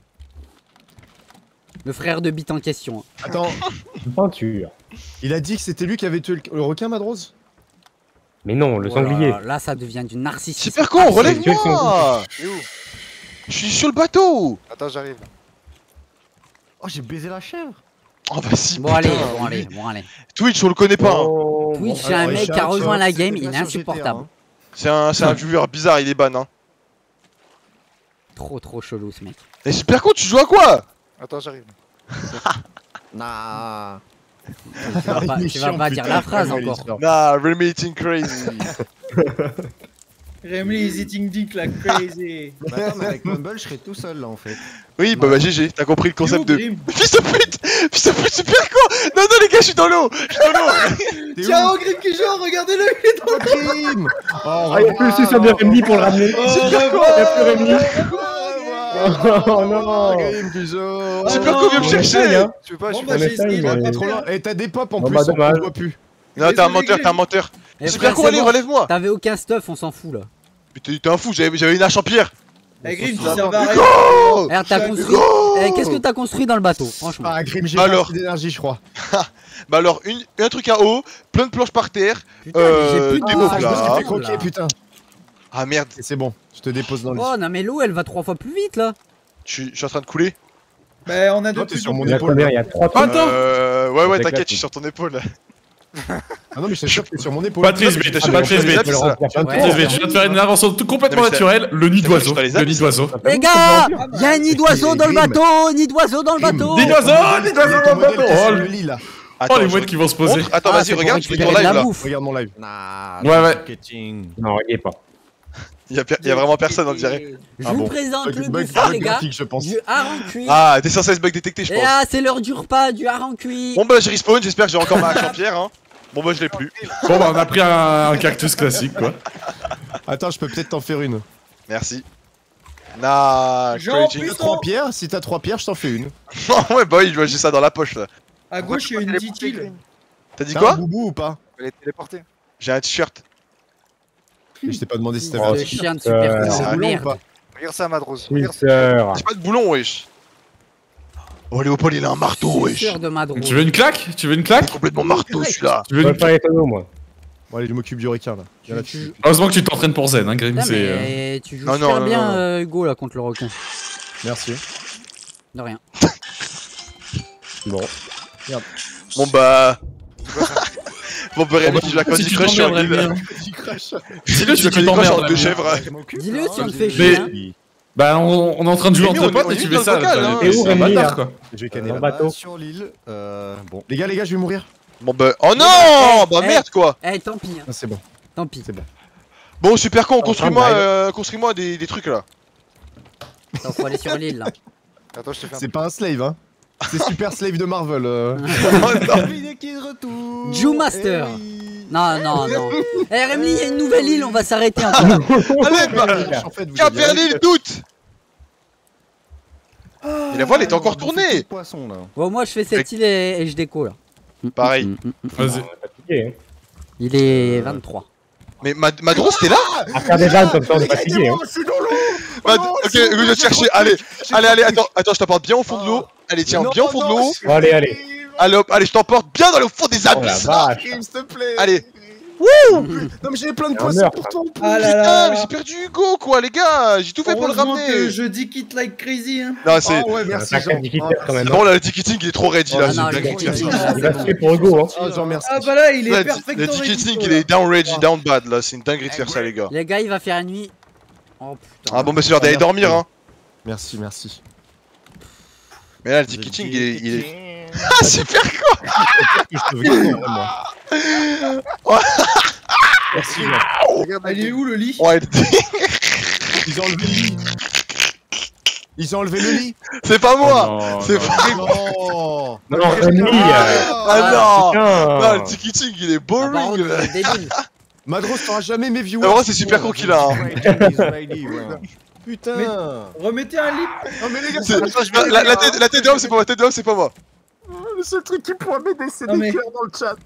Le frère de bite en question. Attends, peinture. Il a dit que c'était lui qui avait tué le requin, Madrose? Mais non, le sanglier. Là, ça devient du narcissisme. Super con, relève-moi. Je suis sur le bateau. Attends, j'arrive. Oh, j'ai baisé la chèvre. Oh bah si. Bon allez. Twitch, on le connaît pas. Twitch, c'est un mec qui a rejoint la game, il est insupportable. C'est un viewer bizarre, il est ban. Trop chelou ce mec. Et super con, tu joues à quoi? Attends, j'arrive. Nah. Tu vas pas dire la phrase encore. Nah, Remy eating crazy. Remy is eating dick like crazy. Bah attends, mais avec Mumble, je serais tout seul là en fait. Oui, bah GG, t'as compris le concept de. Fils de pute, super con. Non, les gars, je suis dans l'eau. Tiens, Grim qui joue, regardez-le, il est dans le Grim. Oh, il y a plus le succès de Rémi pour le ramener. Super con. Il y a plus Rémi. Oh non. Super con, viens me chercher. Tu veux pas, Bon, bah j'ai essayé, Pas trop loin. Et t'as des pop en plus, bah, on dommage. voit plus. Non, t'es un menteur. Super con, allez, relève-moi. T'avais aucun stuff, on s'en fout là. T'es un fou, j'avais une hache en pierre. Eh Grim, tu serves à rien. Regarde, t'as construit. Qu'est-ce que t'as construit dans le bateau, franchement? Ah, Grim, j'ai pas assez d'énergie, je crois. Bah alors, un truc à eau, plein de planches par terre. Putain, j'ai plus de des bouffe, mots Je me suis là. fait croquer, putain. Ah merde, C'est bon, je te dépose dans le lit. Oh non mais l'eau elle va 3 fois plus vite là. je suis en train de couler. Bah on a Toi, deux t'es sur mon Il y a épaule. combien? Il y a 3 Attends. Ouais, Avec t'inquiète, la je suis sur ton épaule. Ah non, mais je t'assure que t'es sur mon épaule. Patrice B, je viens de faire une invention tout complètement naturelle, le nid d'oiseau. Le nid d'oiseau. Les gars, il y a un nid d'oiseau dans le bateau, nid d'oiseau dans le bateau. Nid d'oiseau dans le bateau. Le lit là. Oh les mouettes qui vont se poser. Attends, vas-y, regarde, je fais ton live là. Regarde mon live. Nah. Ouais. Marketing. Non, il est pas. Y'a vraiment personne, on dirait. Je vous présente le buffet les gars. Je pense. Du hareng cuit. Ah, des 116 bugs détectés, je Et pense. là, c'est l'heure du repas, du hareng cuit. Bon bah, j'ai respawn, j'espère que j'ai encore ma hache en pierre. Hein. Bon bah, je l'ai plus. Bon bah on a pris un cactus classique quoi. Attends, je peux peut-être t'en faire une. Merci. Nah, Jean-Puissant. Si t'as 3 pierres, si t'as 3 pierres, je t'en fais une. Ouais, bah oui, j'ai ça dans la poche là. À gauche, il y a une petite île. T'as dit T'as quoi? un boubou ou pas? Elle est téléportée. J'ai un t-shirt. Et je t'ai pas demandé si t'avais Oh, un Le t-shirt. chien de super C'est un boulon ou merde. pas? Regarde ça, Madrose. Suceur. J'ai pas de boulon, wesh. Oh, Léopold, il a un marteau, wesh. Suceur de madro. Tu veux une claque? Tu veux une claque? Complètement marteau, celui-là. Tu veux Je veux une pas les tonneaux, moi. Bon, allez, je m'occupe du requin là. Viens là-dessus. Heureusement que tu t'entraînes pour Zen, hein, Grim. Putain, C'est. mais tu joues Non, super non, bien non. Hugo là contre le requin. Merci. De rien. Bon. Bon bah. Bon bah, Rémi, tu joues à Si Candy tu Crush sur t'emmerdes, l'île. Rémi, hein. Tu Dis-le joues si à tu Candy Crush en t'emmerdes. deux Rémi. chèvres. Dis-le si on te fait Mais- chier. Hein. Bah on est en train de jouer Rémi, entre on potes est et tu dans fais le ça. vocal, hein. Et où, C'est un Rémi, bâtard là quoi. Je vais canner Dans là. le bateau. Sur l'île. Bon. Les gars, je vais mourir. Bon bah. Oh non! Bah Eh, merde quoi! Eh, tant pis. Hein. Ah, c'est bon. Tant pis. C'est bon. Bon, super con, train construis-moi des trucs là. Attends, faut aller sur l'île là. Attends, je te fais un. C'est pas un slave, hein. C'est super slave de Marvel. Il est qui de retour. Jew Master. Eh oui. Non. Eh Rémi, il y a une nouvelle île, on va s'arrêter encore. Allez, bah! En fait, vous Cap avez vers raison. l'île d'août! Et la voile est encore tournée! Poisson là. Bon, moi je fais cette île et je déco là. Pareil. Vas-y. Fatigué, hein. Il est 23. Mais Madros, t'es là? À faire des vannes comme ça, on est fatigué, hein. Je suis dans l'eau. Ok, je vais te chercher. Allez, attends, je t'emporte bien au fond de l'eau. Allez, tiens, bien au fond de l'eau. Bon, allez. Allez, hop, allez, je t'emporte bien dans le fond des Oh la abysses. vache. S'il te plaît. Allez. Non, mais j'ai plein de Un poissons meurtre. pour toi. Ah là Putain, là. mais j'ai perdu Hugo, quoi, les gars. J'ai tout fait pour le Heureusement que ramener. je dis quitte like crazy. Hein. Non, c'est. Ah ouais, Un merci sacré Jean. difficile quand même. Non, là, le ticketing, il est trop ready là. Ah C'est non, une le dinguerie de faire ticketing, ça. Il va se tuer pour Hugo, hein. Ah, Jean, merci. Ah bah là, il est Ouais, perfect. le ticketing, il est down ready, down bad là. C'est une dinguerie de faire ça, les gars. Les gars, il va faire la nuit. Oh putain. Ah bon, bah, c'est l'heure d'aller dormir, hein. Merci. Mais là, le ticketing, il est. Ah, super con. Merci. Il est où le lit? Ouais, Ils ont enlevé le lit. Ils ont enlevé le lit. c'est pas moi. C'est pas Non. Non, Rémi. Ah non. Putain. Non, le ticketing il est Ah, par boring. contre, là. débile. Madros, t'auras jamais mes viewers. En vrai, c'est super con qu'il a. Hein. Putain. Remettez un lit. Non mais les gars, C'est- La tête d'homme, c'est pas moi. La tête d'homme, c'est pas moi. le seul truc qui pourrait m'aider, c'est Non, mais- des cœurs dans le chat.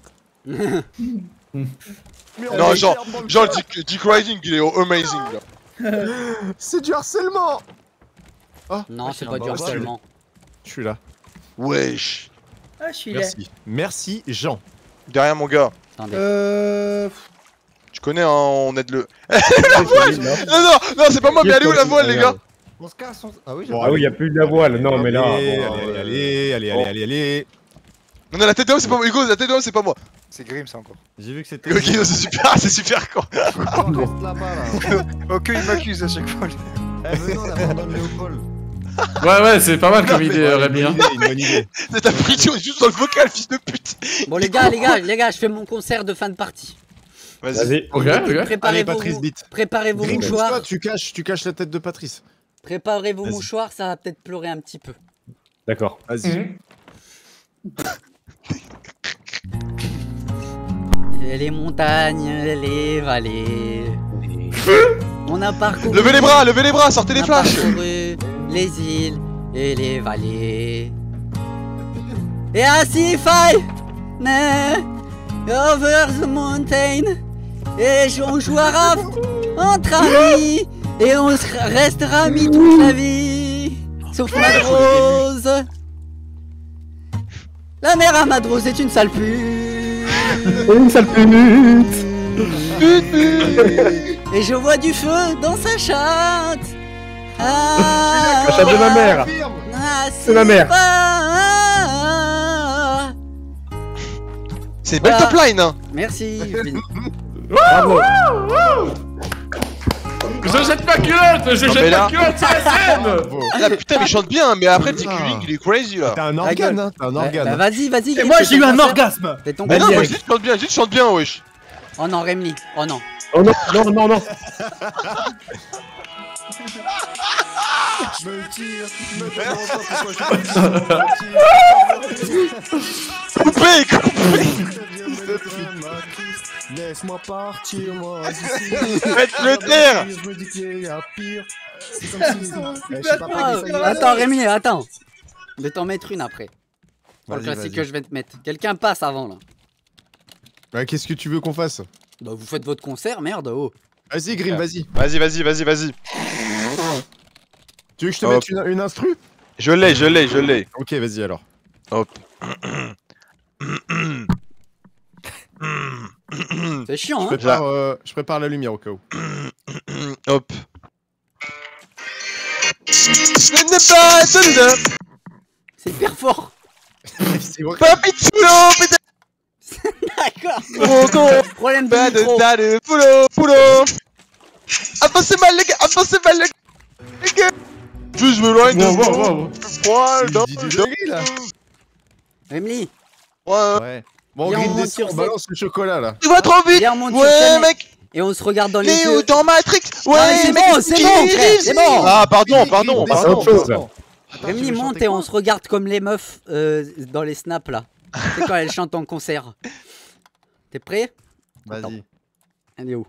Mais on Non, a genre, des cœurs dans le genre chat. le Dick Riding, il est amazing là. C'est du harcèlement. Ah, Non, c'est ah, pas bah, du ouais, harcèlement. Je suis là. Wesh. Ah, je suis là. Merci. Merci, Jean. Derrière mon gars. Attendez. Tu connais, hein, on aide le. La voile. Non, c'est pas moi, mais elle est où la voile, les gars? On se casse, Ah oui, Ah oui, y a plus de la voile. Non, mais là. Allez. Non, la tête d'homme, c'est pas moi. Hugo, la tête d'homme, c'est pas moi. C'est Grim, ça encore. J'ai vu que c'était. Ok, c'est super con. Reste là-bas là. Ok, il m'accuse à chaque fois. Eh, venez, on abandonne Léopold. Ouais, c'est pas mal comme idée, Rémi. Une bonne idée. T'as pris juste dans le vocal, fils de pute. Bon, les gars, je fais mon concert de fin de partie. Vas-y. Ok. Allez, Patrice, vite. Préparez vos Grim, mouchoirs. toi, tu caches la tête de Patrice. Préparez vos Vas-y. mouchoirs, ça va peut-être pleurer un petit peu. D'accord. Vas-y. Les montagnes, les vallées. On a parcouru. Levez les bras, sortez les flashs. Parcouru les îles et les vallées. Et ainsi faille over the mountain. Et on jouera entre amis. Et on restera amis toute la vie. Sauf Madrose. La mère à Madrose est une sale pute. Une sale pute. Et je vois du feu dans sa chatte. Ah, La chatte de ma mère. ah, C'est ma mère. pas- C'est belle top line, hein. Merci. Bravo. Je jette ma culotte, mais c'est la là- scène. Ah la putain, mais il chante bien, mais après le ticketing, il est crazy là. T'as un organe, hein. T'as un organe. Bah, vas-y. Et moi j'ai eu un orgasme. Fais ton Mais non, concert. moi je chante bien, wesh. Oh non, Rémi. Oh non. Oh non. Me tire, me demande pas pourquoi je Coupez. Laisse-moi partir, moi. Faites-le taire. Je me dis qu'il y a pire. C'est comme si. Je sais pas Ah, ça y est. attends, Rémi, attends. Je vais t'en mettre une après. Pour le Vas-y, classique vas-y. que je vais te mettre. Quelqu'un passe avant là. Ouais, qu'est-ce que tu veux qu'on fasse? Bah, vous faites votre concert, merde. Oh. Vas-y, Grim, vas-y. Vas-y. Tu veux que je te Hop. mette une instru? Je l'ai. Ok, vas-y alors. Hop. C'est chiant, hein. Je prépare la lumière au cas où. Hop. C'est hyper fort. C'est vrai. Papitsulo, putain. D'accord. Problème de Pas micro. de poulo. Avancez mal les gars. Juste me loin de Wow. poil dans Il dit des dingueries, là. Emily, Ouais. Bon, Viens, on Grim, monte descends, sur on cette- balance le chocolat là. Tu vas trop vite. viens, on monte sur Ouais scène mec. et on se regarde dans les Néo yeux. dans Matrix. mais c'est mec, bon, c'est bon, frère, c'est bon. Ah pardon. C'est autre chose. Rémi, monte et on se regarde comme les meufs dans les snaps là. C'est quand elles chantent en concert. T'es prêt? Vas-y. Elle est où?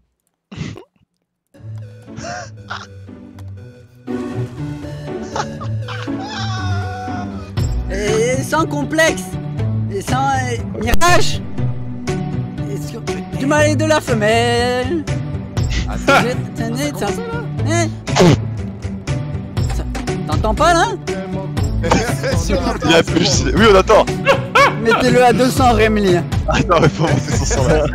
Et sans complexe, et sans mirage, et du mal et de la femelle. T'entends pas là? Il a plus. Oui, on attend. Mettez-le à 200, Rémi. Attends, mais faut monter son son là.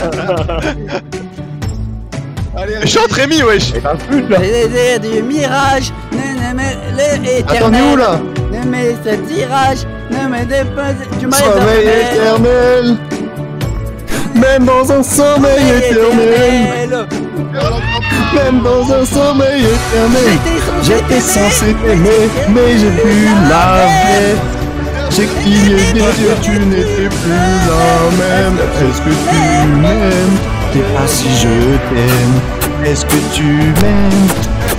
Allez, Chante Rémi, wesh. Du mirage, ne me Attendez où là? Ne me ce tirage, ne me dépose du mal Sommeil éternel. Même dans un sommeil éternel. Même dans un sommeil éternel. J'étais censé t'aimer, mais j'ai vu la vraie. J'ai cligné des yeux, tu n'étais plus la même. Est-ce que tu m'aimes? Je sais pas si je t'aime. Est-ce que tu m'aimes?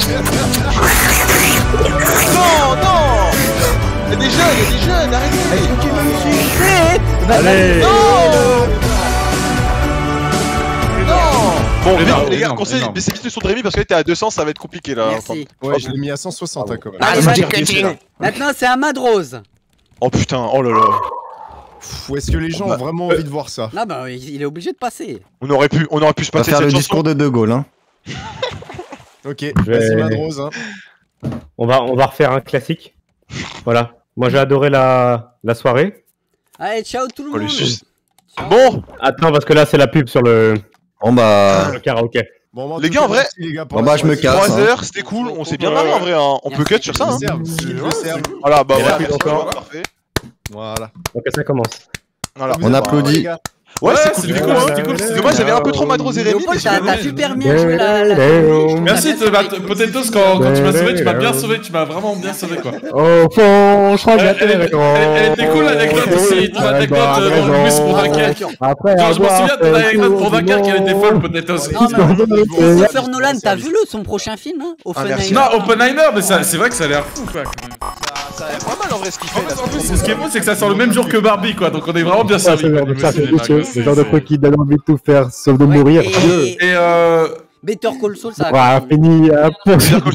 Non, non. Il y a des jeunes, arrêtez. Est-ce que tu veux me sucer? Allez. Non. Bon, Énorme, les gars, énorme, conseil, énorme. baissez vite le son de Rémi parce que là t'es à 200, ça va être compliqué là. Merci. Ouais, je l'ai mis à 160 quand même. Allez, vas-y, vas-y. vas-y, là. Maintenant, c'est à Madrose. Oh putain, oh là là. Ou est-ce que les gens ont vraiment envie de voir ça? Non, bah, il est obligé de passer. On aurait pu se On va passer faire cette le chanson. discours de De Gaulle, hein. Ok, vas-y Madrose, hein. On va refaire un classique. Voilà. Moi j'ai adoré la soirée. Allez, ciao tout le Oh, le monde. sus. Bon, Attends, parce que là c'est la pub sur le karaoké. Bon, les gars, en vrai, bon bah je me casse. 3 heures, c'était cool, on s'est bien marré en vrai, hein. On peut cut sur ça, hein. Voilà, bah Et la ouais, pub encore. parfait. Voilà. Ok, ça commence. Voilà. On applaudit. Ouais, c'est cool, c'était du cool, coup, c'était hein. cool, Parce c'était que moi cool. j'avais un peu trop Madrose et Rémi. Léopold, mais t'as super bien joué la Merci, Potatoes, quand tu m'as sauvé, tu m'as bien sauvé, tu m'as vraiment bien sauvé quoi. Oh, je crois que Elle était cool l'anecdote aussi, ton anecdote dans le bus pour Dunkerque. Après, Genre, je me souviens de ton anecdote pour Dunkerque qui était folle, Potatoes. Christopher Nolan, t'as vu son prochain film, hein? Oppenheimer. Non, Oppenheimer, mais c'est vrai que ça a l'air fou quoi. Ça a l'air pas mal en vrai ce qu'il fait là. En plus, ce qui est beau, c'est que ça sort le même jour que Barbie quoi, donc on est vraiment bien servi. Le genre de truc qui donne envie de tout faire sauf de mourir. Et Better Call Saul, ça a Voilà, fini pour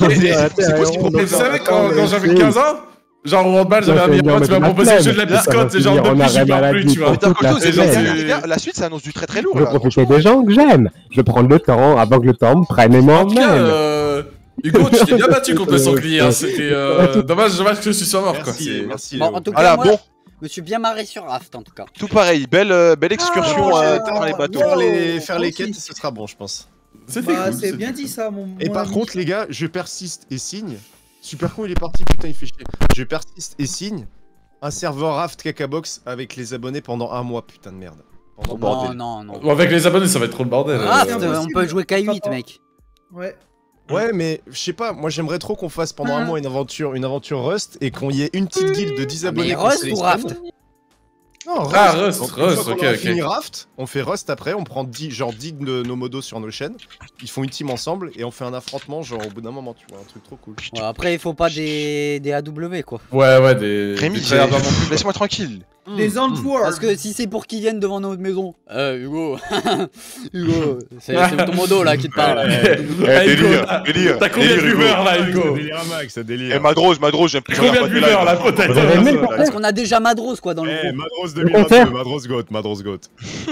vous savez, quand j'avais 15 ans, genre au handball, j'avais un meilleur pote qui m'a proposé le jeu de la biscotte, et genre depuis j'y parle plus, tu vois. Les gars, la suite ça annonce du très très lourd Je veux là. profiter des gens que j'aime. Je veux prendre le temps avant que le temps me prenne En moi tout cas, même. Hugo, tu t'es bien battu contre le sanglier, hein. C'était dommage que je sois mort quoi. Merci. Bon, en tout cas, Voilà, moi, bon, je me suis bien marré sur Raft en tout cas. tout pareil, belle excursion dans les bateaux. Faire les quêtes, ce sera bon, je pense. C'était cool. C'est bien dit ça, mon. Et par contre, les gars, je persiste et signe. Super con, il est parti, putain, il fait chier. Je persiste et signe un serveur Raft Cacabox avec les abonnés pendant un mois, putain de merde. Non. Bon, avec les abonnés, ça va être trop le bordel. Raft, on peut jouer qu'à 8, mec. Ouais. Ouais, mais je sais pas, moi j'aimerais trop qu'on fasse pendant un mois une aventure Rust et qu'on y ait une petite guilde de 10 abonnés. Mais Rust ou Raft? Non, Rust. Ah, Rust, Donc, Rust, quand ok, on a ok. fini Raft, on fait Rust après, on prend 10 de nos modos sur nos chaînes, ils font une team ensemble et on fait un affrontement genre au bout d'un moment, tu vois, un truc trop cool. Ouais, après, il faut pas des AW quoi. Ouais, des. Rémi, laisse-moi tranquille. Des Antwerp. Parce que si c'est pour qu'ils viennent devant notre maison. Hugo. Hugo, c'est ton modo là qui te parle. Délire. T'as combien de viewers là, Hugo? Délire à max, ça délire. Eh, Madrose, j'aime plus. Combien de viewers là, peut-être? Parce qu'on a déjà Madrose quoi dans le Eh, groupe. Madrose 2022, Madrose Goat.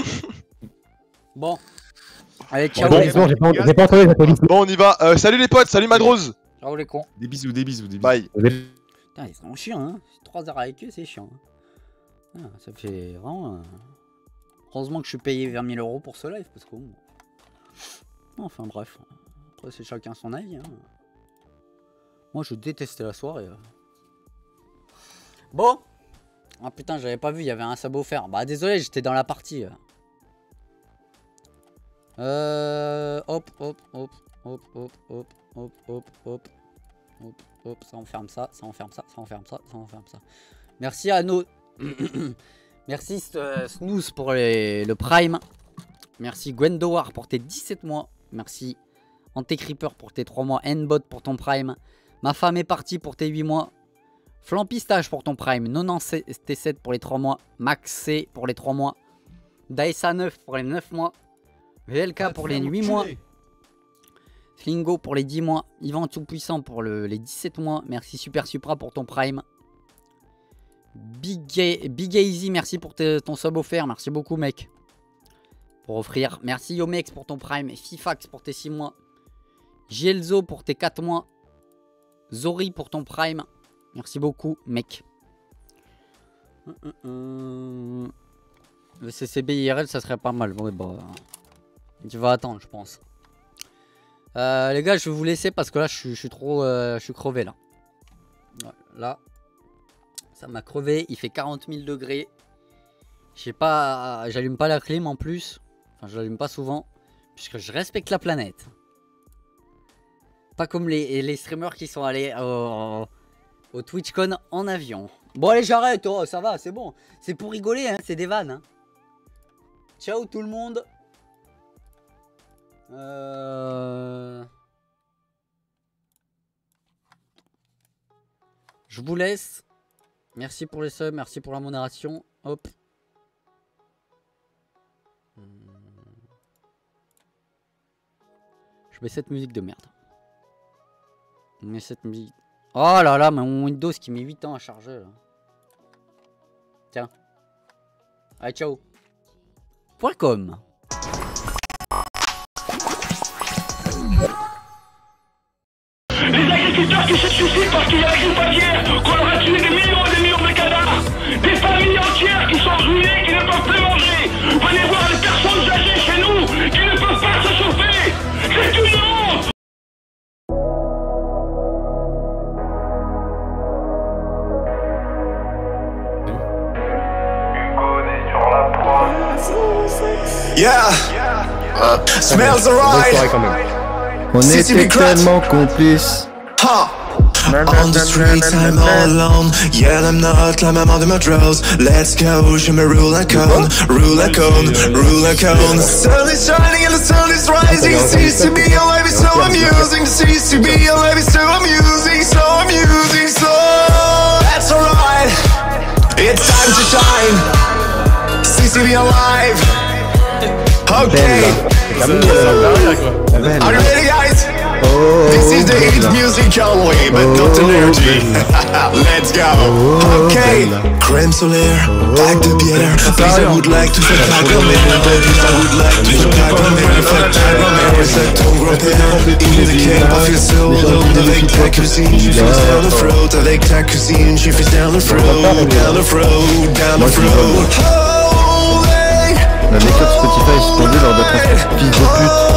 Bon. Allez, ciao Bon, les bon, j'ai pas entendu la police. Bon, on y va. Salut les potes, salut Madrose. Ciao les cons. Des bisous. Bye. Putain, ils sont chiants, hein. 3 heures avec eux, c'est chiant. Ah, ça fait vraiment. Heureusement que je suis payé vers 1000 € pour ce live, parce que. Enfin bref. Après, c'est chacun son avis. Hein. Moi, je détestais la soirée. Bon. Ah putain, j'avais pas vu, il y avait un sabot offert. Bah, désolé, j'étais dans la partie. Hop, ça enferme ça. Merci à nos... Merci Snooze pour le Prime. Merci Gwendowar pour tes 17 mois. Merci Antécreeper pour tes 3 mois. Nbot pour ton Prime. Ma femme est partie pour tes 8 mois. Flampistage pour ton Prime. 97 pour les 3 mois. Max C pour les 3 mois. Daesa 9 pour les 9 mois. VLK pour les 8 mois. Slingo pour les 10 mois. Yvan Tout-Puissant pour les 17 mois. Merci Super Supra pour ton Prime. Big Easy, merci pour ton sub offert. Merci beaucoup, mec. Pour offrir. Merci Yomex pour ton Prime. Fifax pour tes 6 mois. Gielzo pour tes 4 mois. Zori pour ton Prime. Merci beaucoup, mec. Le CCB IRL, ça serait pas mal. Ouais, bah, tu vas attendre, je pense. Les gars, je vais vous laisser parce que là, je suis crevé là. Là, ça m'a crevé. Il fait 40 000 degrés. J'allume pas la clim en plus. Enfin, je l'allume pas souvent puisque je respecte la planète. Pas comme les streamers qui sont allés au TwitchCon en avion. Bon allez j'arrête, oh, ça va, c'est bon. C'est pour rigoler, hein, c'est des vannes. Hein. Ciao tout le monde. Je vous laisse. Merci pour les subs, merci pour la modération. Hop. Je mets cette musique de merde. Je mets cette musique. Oh là là, mon Windows qui met 8 ans à charger là. Tiens. Allez, ciao. .com. Les agriculteurs qui se suicident parce qu'il y a la grippe aviaire, qu'on leur a tué des millions et des millions de cadavres, des familles entières qui sont ruinées, qui ne peuvent plus manger. Venez voir les personnes âgées chez nous qui ne peuvent pas se chauffer. C'est une honte. Yeah, smells alright. On était tellement complices. On the streets, I'm all alone. Yeah, I'm not la maman de ma rose. Let's go, je me roule un cône, roule un cône, roule un cône. The sun is shining and the sun is rising. Seems to be alive, it's so amusing. Seems to be alive, it's so amusing, so amusing, so. That's alright. It's time to shine. Seems to be alive. Okay. Are you ready, guys? This is the hit music only, but not energy. Let's go. Okay. Crème solaire, pack de bière. Please, I would like to fuck ta grand-mère. Please, I would like to fuck ta grand-mère. Fuck ta grand-mère, fuck ton grand-père. In the camp, I feel so alone. Avec ta cousine, she feels down the throat. Avec ta cousine, she feels down the throat. Down the throat, down the throat. La méthode Spotify est suspendue lors de ton fils de pute.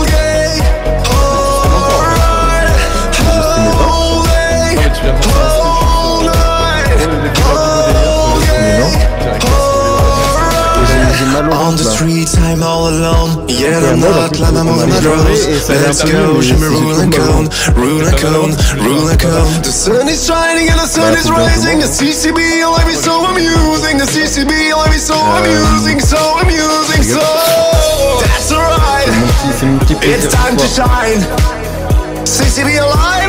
On the streets, I'm all alone. Yeah, I'm not la maman de ma rose. Let's go, je me roule un cône, roule un cône, roule un cône. The sun is shining and the sun is rising. The CCB life is so amusing. The CCB life is so amusing, so amusing, so. That's alright. It's time to shine. CCB alive.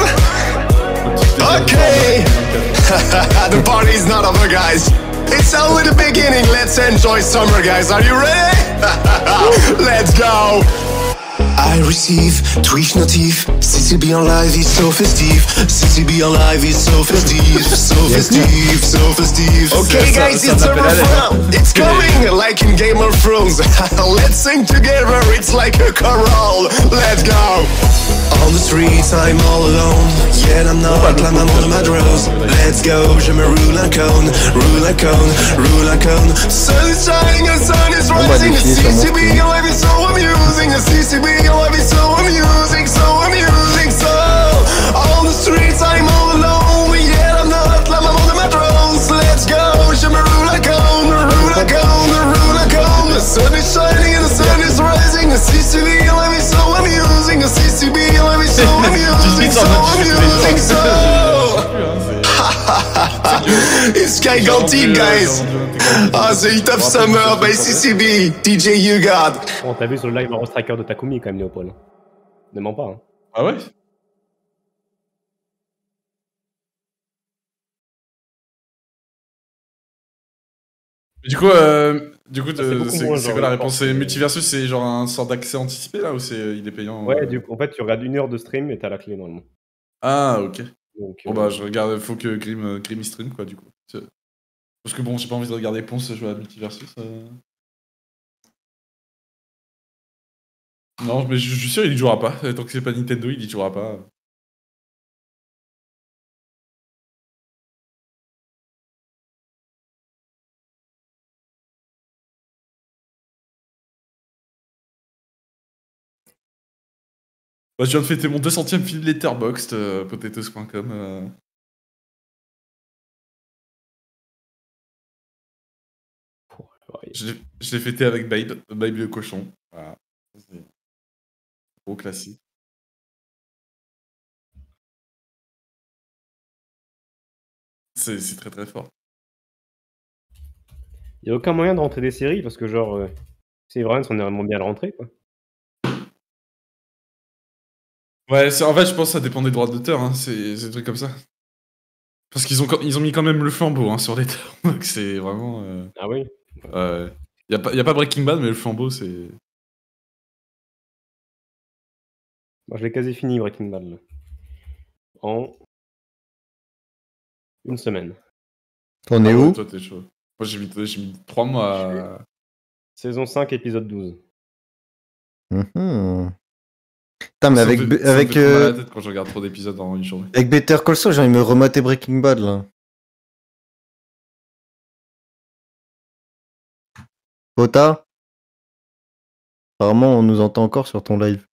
Okay. The party is not over, guys. It's only the beginning. Let's enjoy summer, guys. Are you ready? Let's go. I receive Twitch notif. CCB en live is so festive. CCB en live is so festive. So festive, so festive. Okay, guys, it's a refrain. It's coming like in Game of Thrones. Let's sing together. It's like a chorale. Let's go. On the streets, I'm all alone. Yeah, I'm not la maman de ma rose. Let's go, je me roule un cône, roule un cône, roule un cône. Sun is shining and sun is rising. The CCB life is so amusing. The CCB life is so amusing, so amusing, so. On the streets, I'm all alone. Yeah, I'm not la maman de ma rose. Let's go, je me roule un cône, roule un cône, roule un cône. The sun is shining and the sun is rising. The CCB life is so amusing. The CCB life is so amusing, so amusing, so. It's gigantic, guys. Ah, the hit of summer by CCB, DJ YouGod. On t'a vu sur le live en striker de Takumi quand même, Léopold. Ne mens pas, hein. Ah ouais? Du coup, c'est quoi la réponse? C'est Multiversus, c'est genre un sort d'accès anticipé là ou c'est il est payant? Ouais, du coup, en fait, tu regardes 1 heure de stream et t'as la clé normalement. Ah, ok. Donc, bon, bah, je regarde, faut que Grim y stream quoi, du coup. Parce que bon, j'ai pas envie de regarder Ponce jouer à Multiversus. Non, mais je suis sûr, il y jouera pas. Tant que c'est pas Nintendo, il y jouera pas. Bah, je viens de fêter mon 200ème film Letterboxd, potatoes.com. Je l'ai fêté avec Babe le cochon. Voilà. C'est gros classique. C'est très très fort. Il y a aucun moyen de rentrer des séries parce que genre Severance on est vraiment bien à le rentrer quoi. Ouais, en fait, je pense que ça dépend des droits d'auteur, hein, c'est des trucs comme ça. Parce qu'ils ont mis quand même le flambeau hein, sur les termes, donc c'est vraiment. Ah oui. Y a pas Breaking Bad, mais le flambeau, c'est. Moi, je l'ai quasi fini Breaking Bad là. En une semaine. T'en es où? Toi, t'es chaud. Moi, j'ai mis 3 mois. Saison 5, épisode 12. Putain, mais avec. Ça me fait trop mal à la tête quand je regarde trop d'épisodes en une journée. Avec Better Call Saul, j'ai envie de me remater Breaking Bad là. Pota? Apparemment, on nous entend encore sur ton live.